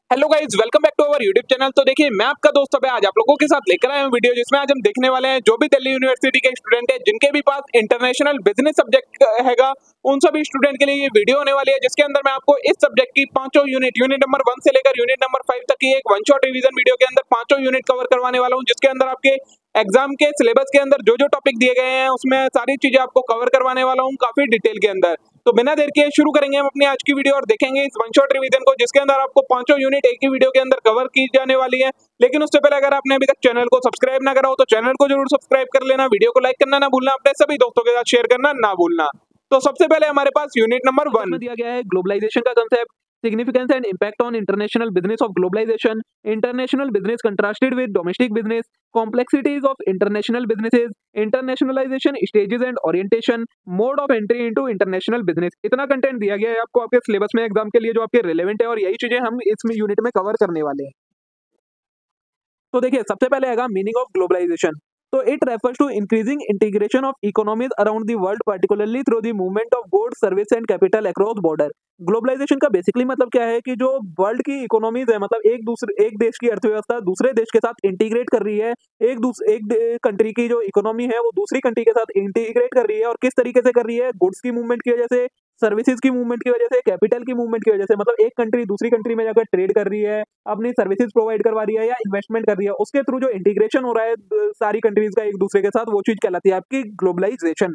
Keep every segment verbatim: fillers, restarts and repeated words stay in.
Hello guys, welcome back to our YouTube channel. तो देखिए, मैं आपका दोस्त अभय आज आप लोगों के साथ लेकर आया हूं वीडियो, जिसमें आज हम देखने वाले हैं जो भी दिल्ली यूनिवर्सिटी के स्टूडेंट हैं जिनके भी पास इंटरनेशनल बिजनेस सब्जेक्ट हैगा, उन सभी स्टूडेंट के लिए ये वीडियो होने वाली है, जिसके अंदर मैं आपको इस सब्जेक्ट की पांचों यूनिट यूनिट नंबर वन से लेकर यूनिट नंबर फाइव तक की एक वन शॉट रिवीजन वीडियो के अंदर पांचों यूनिट कवर करवाने वाला हूं, जिसके अंदर आपके एग्जाम के सिलेबस के अंदर जो जो टॉपिक दिए गए हैं उसमें सारी चीजें आपको कवर करवाने वाला हूं काफी डिटेल के अंदर। तो बिना देर के शुरू करेंगे हम अपनी आज की वीडियो और देखेंगे इस वन शॉट रिवीजन को, जिसके अंदर आपको पांचों यूनिट एक ही वीडियो के अंदर कवर की जाने वाली है। लेकिन उससे पहले अगर आपने अभी तक चैनल को सब्सक्राइब ना करा हो तो चैनल को जरूर सब्सक्राइब कर लेना, वीडियो को लाइक करना ना भूलना, अपने सभी दोस्तों के साथ शेयर करना ना भूलना। तो सबसे पहले हमारे पास यूनिट नंबर वन में दिया गया है ग्लोबलाइजेशन का concept, significance and impact on international business of globalization, international business contrasted with domestic business, complexities of international businesses, internationalization stages and orientation, mode of entry into international business। इतना content दिया गया है आपको आपके syllabus में exam के लिए जो आपके रिलेवेंट है, और यही चीजें हम इसमें यूनिट में कवर करने वाले हैं। तो देखिए, सबसे पहले आएगा मीनिंग ऑफ ग्लोबलाइजेशन। तो it refers to increasing integration of economies around the world, particularly through the movement of goods, service and capital across border. Globalisation का बेसिकली मतलब क्या है कि जो वर्ल्ड की इकोनॉमीज है, मतलब एक दूसरे एक देश की अर्थव्यवस्था दूसरे देश के साथ इंटीग्रेट कर रही है, एक दूसरे एक कंट्री की जो इकोनॉमी है वो दूसरी कंट्री के साथ इंटीग्रेट कर रही है। और किस तरीके से कर रही है? गुड्स की मूवमेंट की वजह से, सर्विसेज की मूवमेंट की वजह से, कैपिटल की मूवमेंट की वजह से। मतलब एक कंट्री दूसरी कंट्री में जाकर ट्रेड कर रही है, अपनी सर्विसेज प्रोवाइड करवा रही है या इन्वेस्टमेंट कर रही है, उसके थ्रू जो इंटीग्रेशन हो रहा है द- सारी कंट्रीज का एक दूसरे के साथ, वो चीज कहलाती है आपकी globalisation.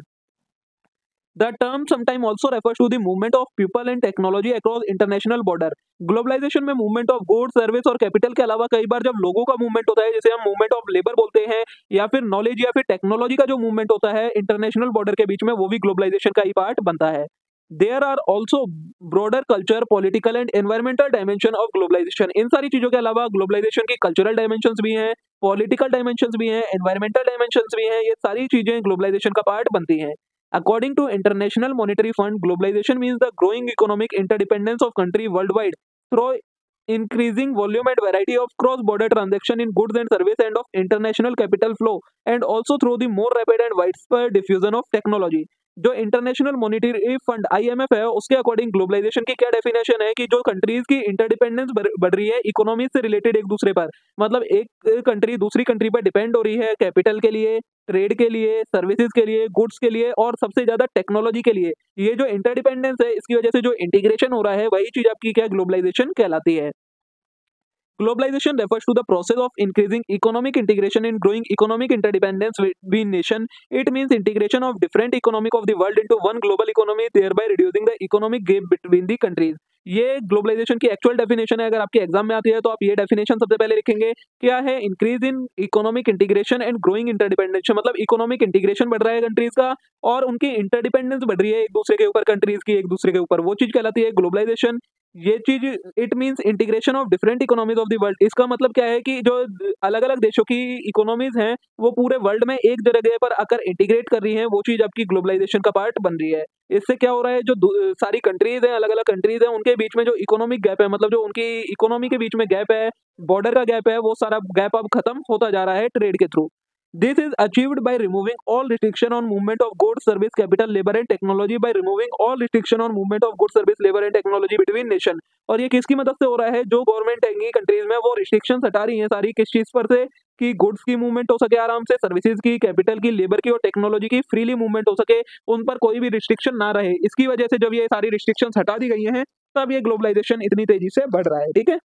The term sometimes also refers to the movement of people and technology across international border। Globalisation में मूवमेंट ऑफ गुड्स, सर्विस और कैपिटल के अलावा कई बार जब लोगों का मूवमेंट होता है, जैसे हम मूवमेंट ऑफ लेबर बोलते हैं, या फिर नॉलेज या फिर टेक्नोलॉजी का जो मूवमेंट होता है इंटरनेशनल बॉर्डर के बीच में, वो भी ग्लोबलाइजेशन का ही पार्ट बनता है। There are also broader culture, political and environmental dimension of globalisation. इन सारी चीजों के अलावा ग्लोबलाइजेशन की कल्चरल डायमेंशंस भी हैं, पॉलिटिकल डायमेंशंस भी हैं, एनवायरमेंटल डायमेंशंस भी हैं। ये सारी चीजें ग्लोबलाइजेशन का पार्ट बनती हैं। According to International Monetary Fund, globalization means the growing economic interdependence of country worldwide through increasing volume and variety of cross-border transaction in goods and service and of international capital flow, and also through the more rapid and widespread diffusion of technology। जो international monetary fund I M F है, उसके according globalisation की क्या definition है कि जो countries की interdependence बढ़ रही है इकोनॉमी से रिलेटेड एक दूसरे पर, मतलब एक कंट्री दूसरी कंट्री पर डिपेंड हो रही है कैपिटल के लिए, ट्रेड के लिए, सर्विसेज के लिए, गुड्स के लिए, और सबसे ज्यादा टेक्नोलॉजी के लिए। ये जो इंटरडिपेंडेंस है, इसकी वजह से जो इंटीग्रेशन हो रहा है, वही चीज आपकी क्या ग्लोबलाइजेशन कहलाती है। Globalization refers to the process of increasing economic integration and growing economic interdependence between nations। It means integration of different economic of the world into one global economy, thereby reducing the economic gap between the countries। ये globalisation की actual definition है। अगर आपके exam में आती है तो आप ये डेफिनेशन सबसे पहले लिखेंगे। क्या है? Increase in economic integration and growing interdependence. मतलब इकोनॉमिक इंटीग्रेशन बढ़ रहा है कंट्रीज का, और उनकी इंटरडिपेंडेंस बढ़ रही है एक दूसरे के ऊपर, कंट्रीज की एक दूसरे के ऊपर, वो चीज कहलाती है ग्लोबलाइजेशन। ये चीज it means integration of different economies of the world. इसका मतलब क्या है कि जो अलग अलग देशों की इकोनॉमीज हैं, वो पूरे वर्ल्ड में एक जगह पर आकर इंटीग्रेट कर रही हैं, वो चीज आपकी ग्लोबलाइजेशन का पार्ट बन रही है। इससे क्या हो रहा है? जो दू- सारी कंट्रीज हैं, अलग अलग कंट्रीज हैं, उनके बीच में जो इकोनॉमिक गैप है, मतलब जो उनकी इकोनॉमी के बीच में गैप है, बॉर्डर का गैप है, वो सारा गैप अब खत्म होता जा रहा है ट्रेड के through. This is achieved by removing all restriction on movement of goods, service, capital, labor and technology, by removing all restriction on movement of goods, service, labor and technology between nation। और ये किसकी मदद से हो रहा है? जो government है कंट्रीज में, वो रिस्ट्रिक्शन हटा रही है सारी, किस चीज पर से कि गुड्स की मूवमेंट हो सके आराम से, सर्विसेज की, कैपिटल की, लेबर की और टेक्नोलॉजी की फ्रीली मूवमेंट हो सके, उन पर कोई भी रिस्ट्रिक्शन ना रहे। इसकी वजह से जब ये सारी रिस्ट्रिक्शन हटा दी गई हैं, तब ये ग्लोबलाइजेशन इतनी तेजी से बढ़ रहा है। ठीक है,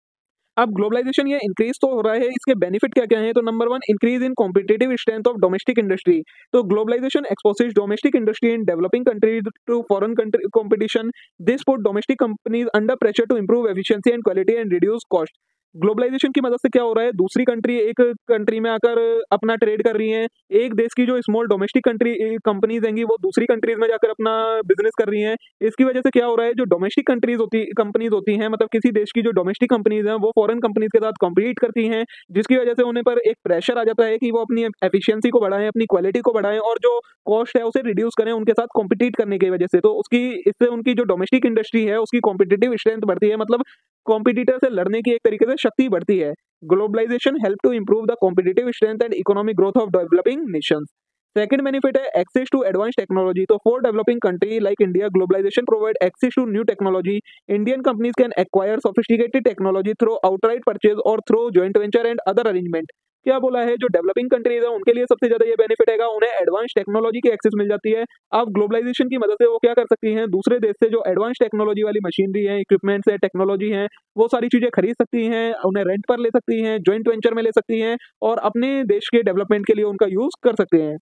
अब ग्लोबलाइजेशन ये इंक्रीज तो हो रहा है, इसके बेनिफिट क्या क्या हैं? तो number one, increase in competitive strength of domestic industry. तो globalisation exposes domestic industry in developing countries to foreign country competition. This put domestic companies under pressure to improve efficiency and quality and reduce cost. Globalisation की मदद से क्या हो रहा है? दूसरी country एक कंट्री में आकर अपना ट्रेड कर रही है, एक देश की जो स्मॉल डोमेस्टिक कंट्री कंपनीज हैं वो दूसरी कंट्रीज में जाकर अपना बिजनेस कर रही हैं। इसकी वजह से क्या हो रहा है? जो डोमेस्टिक कंट्रीज होती कंपनीज होती हैं, मतलब किसी देश की जो डोमेस्टिक कंपनीज हैं, वो फॉरेन कंपनीज के साथ कॉम्पीट करती हैं, जिसकी वजह से उन्हें पर एक प्रेशर आ जाता है कि वो अपनी एफिशिएंसी को बढ़ाएं, अपनी क्वालिटी को बढ़ाएं, और जो कॉस्ट है उसे रिड्यूस करें उनके साथ कॉम्पिटिट करने की वजह से। तो उसकी इससे उनकी जो डोमेस्टिक इंडस्ट्री है उसकी कॉम्पिटिटिव स्ट्रेंथ बढ़ती है, मतलब कॉम्पिटिटर से लड़ने की एक तरीके से शक्ति बढ़ती है। Globalisation help to improve the competitive strength and economic growth of developing nations. Second benefit है एक्सेस टू एडवांस टेक्नोलॉजी। तो for developing country like India, globalisation provide access to new technology. Indian companies can acquire sophisticated technology through outright purchase और through joint venture and other arrangement. क्या बोला है, जो developing countries है उनके लिए सबसे ज्यादा ये बेनिफिट हैगा, उन्हें एडवांस टेक्नोलॉजी की एक्सेस मिल जाती है। अब ग्लोबलाइजेशन की मदद से वो क्या कर सकती हैं, दूसरे देश से जो एडवांस टेक्नोलॉजी वाली मशीनरी है, इक्विपमेंट्स है, टेक्नोलॉजी है, वो सारी चीजें खरीद सकती हैं, उन्हें रेंट पर ले सकती हैं, जॉइंट वेंचर में ले सकती हैं और अपने देश के डेवलपमेंट के लिए उनका यूज कर सकते हैं।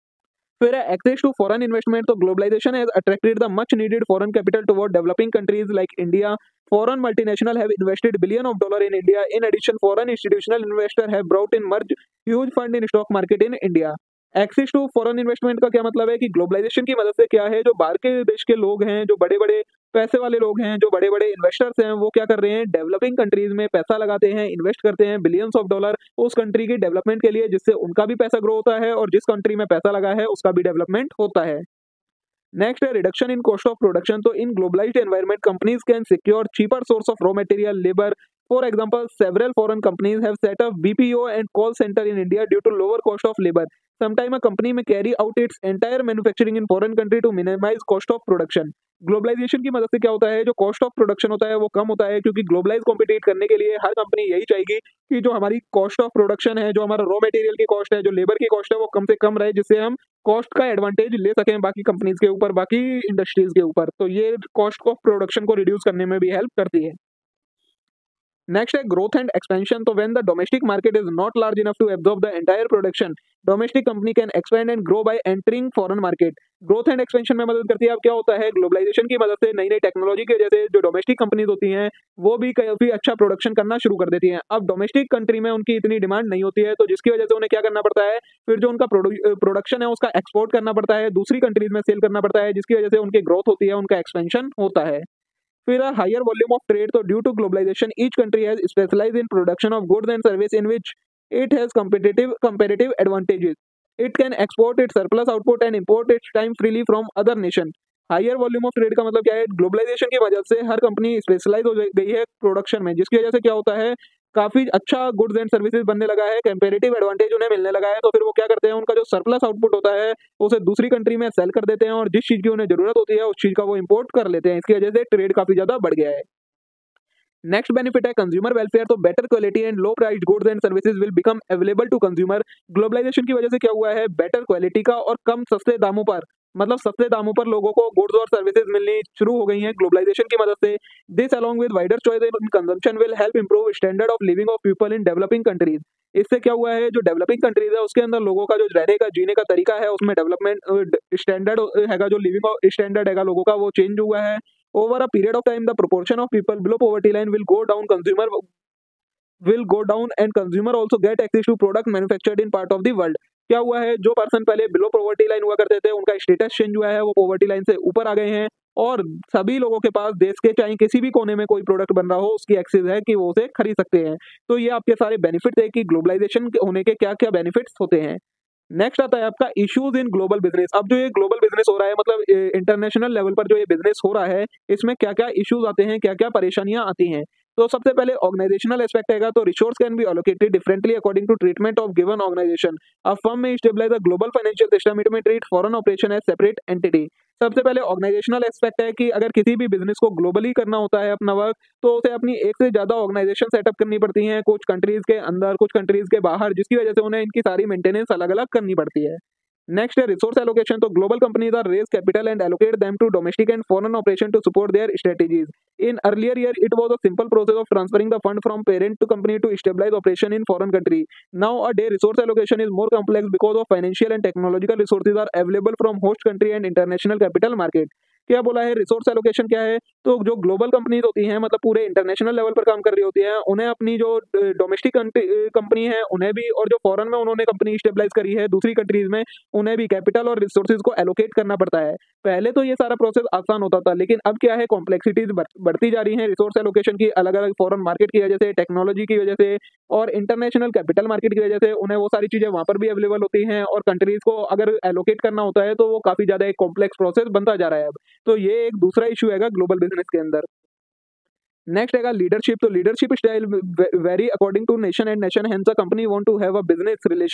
फिर है एक्सेस टू फॉरेन इन्वेस्टमेंट। तो globalisation has attracted the much needed foreign capital toward developing countries like India. Foreign multinational have invested billion of dollar in India. In addition, foreign institutional investor have brought in merge huge fund in stock market in India. Access to foreign investment का क्या मतलब है कि globalisation की मदद से क्या है, जो बाहर के देश के लोग हैं, जो बड़े बड़े पैसे वाले लोग हैं, जो बड़े बड़े इन्वेस्टर्स हैं, वो क्या कर रहे हैं, डेवलपिंग कंट्रीज में पैसा लगाते हैं, इन्वेस्ट करते हैं बिलियंस ऑफ डॉलर उस कंट्री की डेवलपमेंट के लिए, जिससे उनका भी पैसा ग्रो होता है और जिस कंट्री में पैसा लगा है उसका भी डेवलपमेंट होता है। नेक्स्ट है reduction in cost of production. तो in globalised environment companies can secure cheaper source of raw material, labour. For example, several foreign companies have set up BPO and call centre in India due to lower cost of labour. Sometime a company may carry out its entire manufacturing in foreign country to minimize cost of production. Globalisation की मदद से क्या होता है, जो cost of production होता है वो कम होता है, क्योंकि ग्लोबलाइज कॉम्पिटिट करने के लिए हर कंपनी यही चाहेगी कि जो हमारी कॉस्ट ऑफ प्रोडक्शन है, जो हमारा रॉ मटेरियल की कॉस्ट है, जो लेबर की कॉस्ट है, वो कम से कम रहे, जिससे हम कॉस्ट का एडवांटेज ले सकें बाकी कंपनीज के ऊपर, बाकी इंडस्ट्रीज के ऊपर। तो ये कॉस्ट ऑफ प्रोडक्शन को रिड्यूस करने में भी हेल्प करती है। नेक्स्ट है ग्रोथ एंड एक्सपेंशन। तो when the domestic market is not large enough to absorb the entire production, domestic company can expand and grow by entering foreign market. Growth and expansion में मदद करती है। अब क्या होता है, ग्लोबलाइजेशन की मदद से नई नई टेक्नोलॉजी की वजह से जो डोमेस्टिक कंपनीज होती हैं वो भी काफी अच्छा प्रोडक्शन करना शुरू कर देती हैं। अब डोमेस्टिक कंट्री में उनकी इतनी डिमांड नहीं होती है, तो जिसकी वजह से उन्हें क्या करना पड़ता है, फिर जो उनका प्रोडक्शन है उसका एक्सपोर्ट करना पड़ता है, दूसरी कंट्रीज में सेल करना पड़ता है, जिसकी वजह से उनकी ग्रोथ होती है, उनका एक्सपेंशन होता है। फिर हायर वॉल्यूम ऑफ ट्रेड। तो due to globalisation each country has specialised in production of goods and service in which it has competitive comparative advantages. It can export its surplus output and import its time freely from other nation. Higher volume of trade का मतलब क्या है, globalisation की वजह से हर company specialise हो गई है प्रोडक्शन में, जिसकी वजह से क्या होता है, काफी अच्छा गुड्स एंड सर्विसेज बनने लगा है, कंपैरेटिव एडवांटेज उन्हें मिलने लगा है। तो फिर वो क्या करते हैं, उनका जो सरप्लस आउटपुट होता है उसे दूसरी कंट्री में सेल कर देते हैं और जिस चीज की उन्हें जरूरत होती है उस चीज का वो इंपोर्ट कर लेते हैं। इसकी वजह से ट्रेड काफी ज्यादा बढ़ गया है। नेक्स्ट बेनिफिट है कंज्यूमर वेलफेयर। तो better quality and low priced goods and services will become available to consumer. Globalisation की वजह से क्या हुआ है, बेटर क्वालिटी का और कम सस्ते दामों पर, मतलब सस्ते दामों पर लोगों को गुड्स और सर्विसेज मिलनी शुरू हो गई हैं ग्लोबलाइजेशन की मदद से। This along with wider choice in consumption will help improve standard of living of people in developing countries. इससे क्या हुआ है, जो डेवलपिंग कंट्रीज है उसके अंदर लोगों का जो रहने का जीने का तरीका है उसमें डेवलपमेंट स्टैंडर्ड हैगा, जो लिविंग स्टैंडर्ड हैगा लोगों का वो चेंज हुआ है। Over a period of time, the proportion of people below poverty line will go down. Consumer will go down, and consumer also get access to product manufactured in part of the world. क्या हुआ है, जो person पहले below poverty line हुआ करते थे उनका status change हुआ है, वो पॉवर्टी लाइन से ऊपर आ गए हैं और सभी लोगों के पास देश के चाहे किसी भी कोने में कोई प्रोडक्ट बन रहा हो उसकी एक्सेस है कि वो उसे खरीद सकते हैं। तो ये आपके सारे बेनिफिट है कि ग्लोबलाइजेशन होने के क्या क्या बेनिफिट्स होते हैं। नेक्स्ट आता है आपका इश्यूज इन ग्लोबल बिजनेस। अब जो ये ग्लोबल बिजनेस हो रहा है, मतलब इंटरनेशनल लेवल पर जो ये बिजनेस हो रहा है, इसमें क्या क्या इश्यूज आते हैं, क्या क्या परेशानियां आती हैं। तो सबसे पहले ऑर्गेनाइजेशनल एस्पेक्ट आएगा। तो resource can be allocated differently according to treatment of given organisation. A firm may stabilise a global financial system, it may treat foreign operation as separate entity. सबसे पहले ऑर्गेनाइजेशनल एस्पेक्ट है कि अगर किसी भी business को ग्लोबली करना होता है अपना वर्क, तो उसे अपनी एक से ज्यादा ऑर्गेनाइजेशन सेटअप करनी पड़ती हैं, कुछ कंट्रीज के अंदर कुछ कंट्रीज के बाहर, जिसकी वजह से उन्हें इनकी सारी मेंटेनेंस अलग अलग करनी पड़ती है। नेक्स्ट है रिसोर्स एलोकेशन। तो global companies are raise capital and allocate them to domestic and foreign operation to support their strategies. In earlier year, it was a simple process of transferring the fund from parent to company to stabilize operation in foreign country. Nowadays, resource allocation is more complex because of financial and technological resources are available from host country and international capital market. क्या बोला है, resource allocation क्या है, तो जो global companies होती हैं, मतलब पूरे इंटरनेशनल लेवल पर काम कर रही होती हैं, उन्हें अपनी जो डोमेस्टिक कंपनी है उन्हें भी, और जो फॉरेन में उन्होंने कंपनी स्टेबलाइज करी है दूसरी कंट्रीज में, उन्हें भी कैपिटल और रिसोर्सेज को एलोकेट करना पड़ता है। पहले तो ये सारा प्रोसेस आसान होता था, लेकिन अब क्या है, कॉम्प्लेक्सिटीज बढ़ती जा रही है रिसोर्स एलोकेशन की, अलग अलग फॉरेन मार्केट की वजह से, टेक्नोलॉजी की वजह से और इंटरनेशनल कैपिटल मार्केट की वजह से उन्हें वो सारी चीजें वहां पर भी अवेलेबल होती हैं, और कंट्रीज को अगर एलोकेट करना होता है तो वो काफी ज्यादा एक कॉम्प्लेक्स प्रोसेस बनता जा रहा है अब। तो ये एक दूसरा इशू है ग्लोबल बिजनेस के अंदर। नेक्स्ट है लीडरशिप। तो leadership style vary according to nation and nation, hence a company want to have a business relation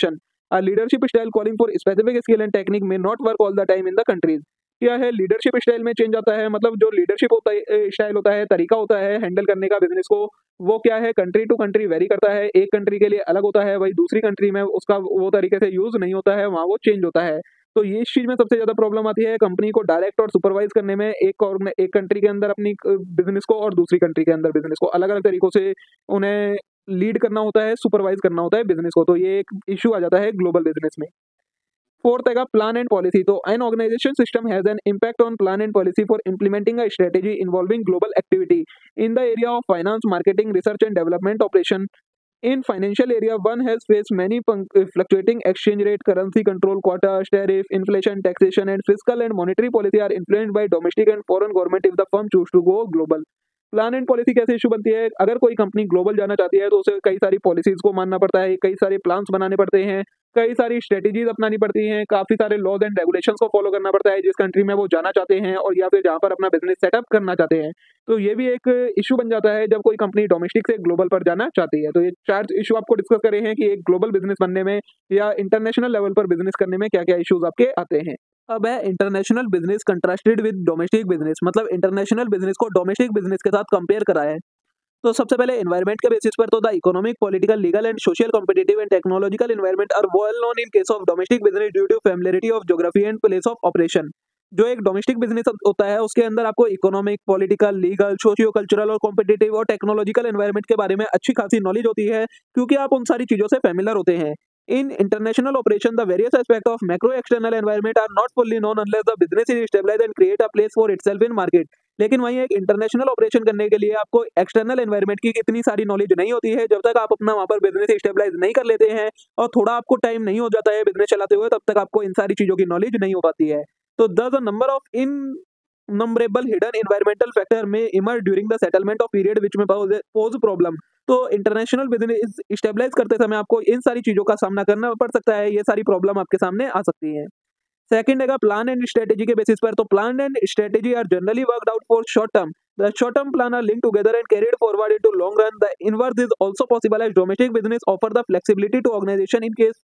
A leadership style calling for specific skill and technique may not work all the time in the countries. क्या है, leadership style में change आता है, मतलब जो leadership होता है style होता है, तरीका होता है हैंडल करने का बिजनेस को, वो क्या है कंट्री टू कंट्री वेरी करता है। एक कंट्री के लिए अलग होता है, वही दूसरी कंट्री में उसका वो तरीके से यूज नहीं होता है, वहाँ वो चेंज होता है। तो ये इस चीज में सबसे ज्यादा प्रॉब्लम आती है कंपनी को डायरेक्ट और सुपरवाइज करने में, एक और एक कंट्री के अंदर अपनी बिजनेस को और दूसरी कंट्री के अंदर बिजनेस को अलग अलग तरीकों से उन्हें लीड करना होता है, सुपरवाइज करना होता है बिजनेस को। तो ये एक इशू आ जाता है ग्लोबल बिजनेस में। फोर्थ है प्लान एंड पॉलिसी। तो an organisation system has an impact on plan and policy for implementing a strategy involving global activity in the area of finance, marketing, research and development operation. In financial area, one has faced many fluctuating exchange rate, currency control, quotas, tariff, inflation, taxation, and fiscal and monetary policy are influenced by domestic and foreign government if the firm choose to go global. Plan and policy कैसे issue बनती है, अगर कोई company global जाना चाहती है तो उसे कई सारी पॉलिसीज को मानना पड़ता है, कई सारे प्लान्स बनाने पड़ते हैं, कई सारी स्ट्रेटेजीज अपनानी पड़ती हैं, काफी सारे लॉज एंड रेगुलेशंस को फॉलो करना पड़ता है जिस कंट्री में वो जाना चाहते हैं और या फिर जहाँ पर अपना बिजनेस सेटअप करना चाहते हैं। तो ये भी एक इशू बन जाता है जब कोई कंपनी डोमेस्टिक से ग्लोबल पर जाना चाहती है। तो ये चार इशू आपको डिस्कस करे हैं कि एक ग्लोबल बिजनेस बनने में या इंटरनेशनल लेवल पर बिजनेस करने में क्या क्या इश्यूज आपके आते हैं। अब है international business contrasted with domestic business, मतलब इंटरनेशनल बिजनेस को डोमेस्टिक बिजनेस के साथ कंपेयर करा है। तो सबसे पहले एनवायरनमेंट के बेसिस पर तो the economic, political, legal and social, competitive and technological environment are well known in case of domestic business due to familiarity of geography and place of operation. जो एक डोमेस्टिक बिजनेस होता है उसके अंदर आपको economic, political, legal, socio cultural और competitive और technological environment के बारे में अच्छी खासी नॉलेज होती है क्योंकि आप उन सारी चीजों से फैमिलियर होते हैं। In international operation, the various aspects of macro-external environment are not fully known unless the business is stabilized and create a place for itself in market. लेकिन वहीं एक इंटरनेशनल ऑपरेशन करने के लिए आपको एक्सटर्नल एनवायरनमेंट की इतनी सारी नॉलेज नहीं होती है। जब तक आप अपना वहाँ पर बिजनेस स्टेबलाइज नहीं कर लेते हैं और थोड़ा आपको टाइम नहीं हो जाता है बिजनेस चलाते हुए, तब तक आपको इन सारी चीजों की नॉलेज नहीं हो पाती है। तो thus a number of innumerable hidden environmental factor may emerge during the settlement of period which may pose problem. तो इंटरनेशनल बिजनेस स्टेबलाइज करते समय आपको इन सारी चीजों का सामना करना पड़ सकता है, ये सारी प्रॉब्लम आपके सामने आ सकती है। सेकंड है प्लान एंड स्ट्रेटेजी के बेसिस पर। तो plan and strategy are generally worked out for short term. The short term plan are linked together and carried forward into long run. The inverse is also possible as domestic business offer the flexibility to organisation in case.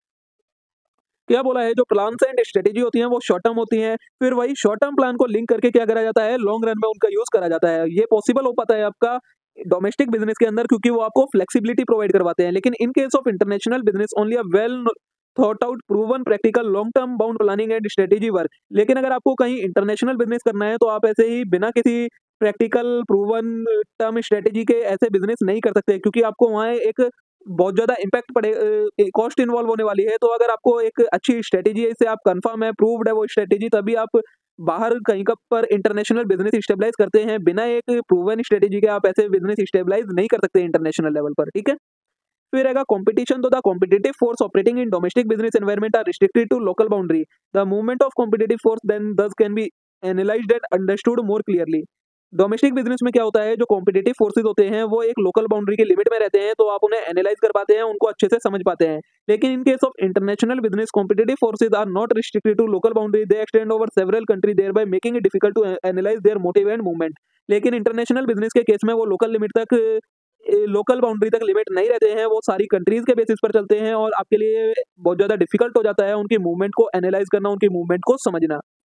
क्या बोला है, जो plans and strategy होती हैं वो short term होती हैं, फिर वही शॉर्ट टर्म प्लान को लिंक करके क्या करा जाता है, लॉन्ग रन में उनका यूज करा जाता है। ये पॉसिबल हो पाता है आपका डोमेस्टिक बिजनेस के अंदर क्योंकि वो आपको फ्लेक्सिबिलिटी प्रोवाइड करवाते हैं। लेकिन in case of international business only a well thought out proven practical long term bound planning and strategy work. लेकिन अगर आपको कहीं इंटरनेशनल बिजनेस करना है तो आप ऐसे ही बिना किसी प्रैक्टिकल प्रूवन टर्म स्ट्रेटेजी के ऐसे बिजनेस नहीं कर सकते क्योंकि आपको वहाँ एक बहुत ज्यादा इम्पैक्ट पड़े, कॉस्ट इन्वॉल्व होने वाली है। तो अगर आपको एक अच्छी स्ट्रेटेजी से आप कंफर्म है, प्रूव्ड है वो स्ट्रेटेजी, तभी आप बाहर कहीं का पर इंटरनेशनल बिजनेस स्टेबलाइज करते हैं। बिना एक प्रूवन स्ट्रेटेजी के आप ऐसे बिजनेस स्टेबलाइज नहीं कर सकते इंटरनेशनल लेवल पर, ठीक है। फिर रहेगा कंपटीशन। तो the competitive force operating in domestic business environment are restricted to local boundary. The movement of competitive force then thus can be analysed and understood more clearly. Domestic business में क्या होता है, जो कॉम्पिटिटिव फोर्सेज होते हैं वो एक local boundary के लिमिट में रहते हैं, तो आप उन्हें एनालाइज कर पाते हैं, उनको अच्छे से समझ पाते हैं। लेकिन in case of international business competitive forces are not restricted to local boundary, they extend over several country thereby making it difficult to analyse their motive and movement. लेकिन इंटरनेशनल बिजनेस के case में वो local limit तक local boundary तक limit नहीं रहते हैं, वो सारी कंट्रीज के बेसिस पर चलते हैं और आपके लिए बहुत ज्यादा डिफिकल्ट हो जाता है उनकी मूवमेंट को एनालाइज करना, उनकी मूवमेंट को समझना।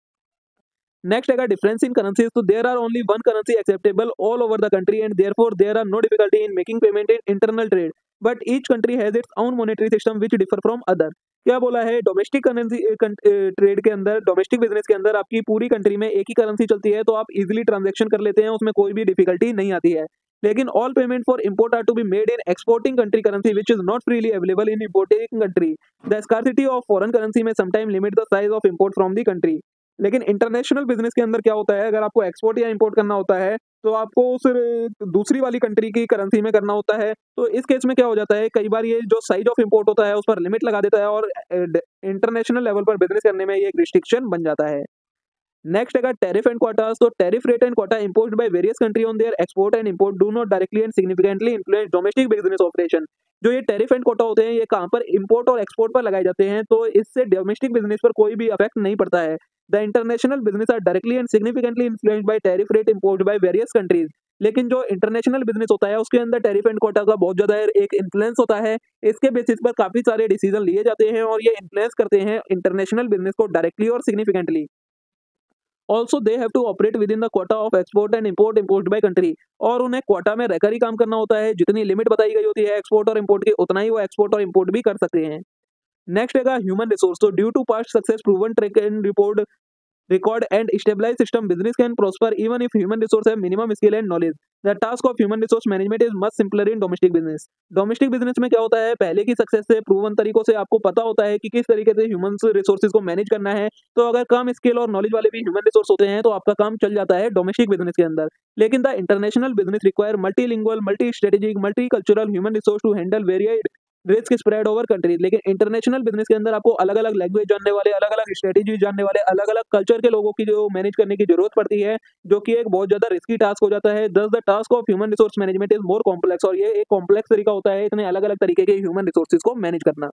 नेक्स्ट है डिफरेंस इन करेंसीज। तो there are only one currency acceptable all over the country and therefore there are no difficulty in making payment in internal trade, but each country has its own monetary system which differ from other. क्या बोला है, domestic currency trade के अंदर, domestic business के अंदर आपकी पूरी country में एक ही करेंसी चलती है, तो आप इजीली ट्रांजैक्शन कर लेते हैं, उसमें कोई भी डिफिकल्टी नहीं आती है। लेकिन all payment for import are to be made in exporting country currency which is not freely available in importing country. The scarcity of foreign currency may sometime limit the size of import from the country. लेकिन international business के अंदर क्या होता है, अगर आपको export या import करना होता है तो आपको उस दूसरी वाली कंट्री की करेंसी में करना होता है। तो इस केस में क्या हो जाता है, कई बार ये जो साइज ऑफ इंपोर्ट होता है उस पर लिमिट लगा देता है और इंटरनेशनल लेवल पर बिजनेस करने में ये एक रिस्ट्रिक्शन बन जाता है। नेक्स्ट है टैरिफ एंड क्वाटास। तो tariff rate and quota imposed by various country on their export and import do not directly and significantly influence domestic business operation. जो ये टैरिफ एंड क्वाटा होते हैं ये कहाँ पर, इंपोर्ट और एक्सपोर्ट पर लगाए जाते हैं, तो इससे डोमेस्टिक बिजनेस पर कोई भी इफेक्ट नहीं पड़ता है। The international business are directly and significantly influenced by tariff rate imposed by various countries. लेकिन जो इंटरनेशनल बिजनेस होता है उसके अंदर टैरिफ एंड कोटा का बहुत ज़्यादा एक इन्फ्लुएंस होता है। इसके बेसिस पर काफ़ी सारे डिसीजन लिए जाते हैं और ये इन्फ्लुएंस करते हैं इंटरनेशनल बिजनेस को डायरेक्टली और significantly. Also they have to operate with in the quota of export and import imposed by country, और उन्हें क्वाटा में रहकर ही काम करना होता है। जितनी लिमिट बताई गई होती है एक्सपोर्ट और इम्पोर्ट की, उतना ही वो एक्सपोर्ट और इम्पोर्ट भी कर सकते हैं। नेक्स्ट है ह्यूमन रिसोर्स। तो due to past success proven track and report record and stabilized system, business can prosper even if human resource have minimum skill and knowledge. The task of human resource management is much simpler in domestic business. Domestic business में क्या होता है, पहले की success से proven तरीकों से आपको पता होता है कि किस तरीके से ह्यूमन रिसोर्सेज को मैनेज करना है। तो अगर कम स्किल और नॉलेज वाले भी ह्यूमन रिसोर्स होते हैं तो आपका काम चल जाता है डोमेस्टिक बिजनेस के अंदर। लेकिन the international business require multilingual, multi strategic, multi cultural human resource to handle varied risk spread over countries. लेकिन इंटरनेशनल बिजनेस के अंदर आपको अलग अलग लैंग्वेज जानने वाले, अलग अलग स्ट्रेटेजी जानने वाले, अलग अलग कल्चर के लोगों की जो मैनेज करने की जरूरत पड़ती है, जो कि एक बहुत ज्यादा रिस्की टास्क हो जाता है। Thus the task of human resource management is more complex, और ये एक कॉम्प्लेक्स तरीका होता है इतने अलग अलग तरीके के ह्यूमन रिसोर्सेज को मैनेज करना।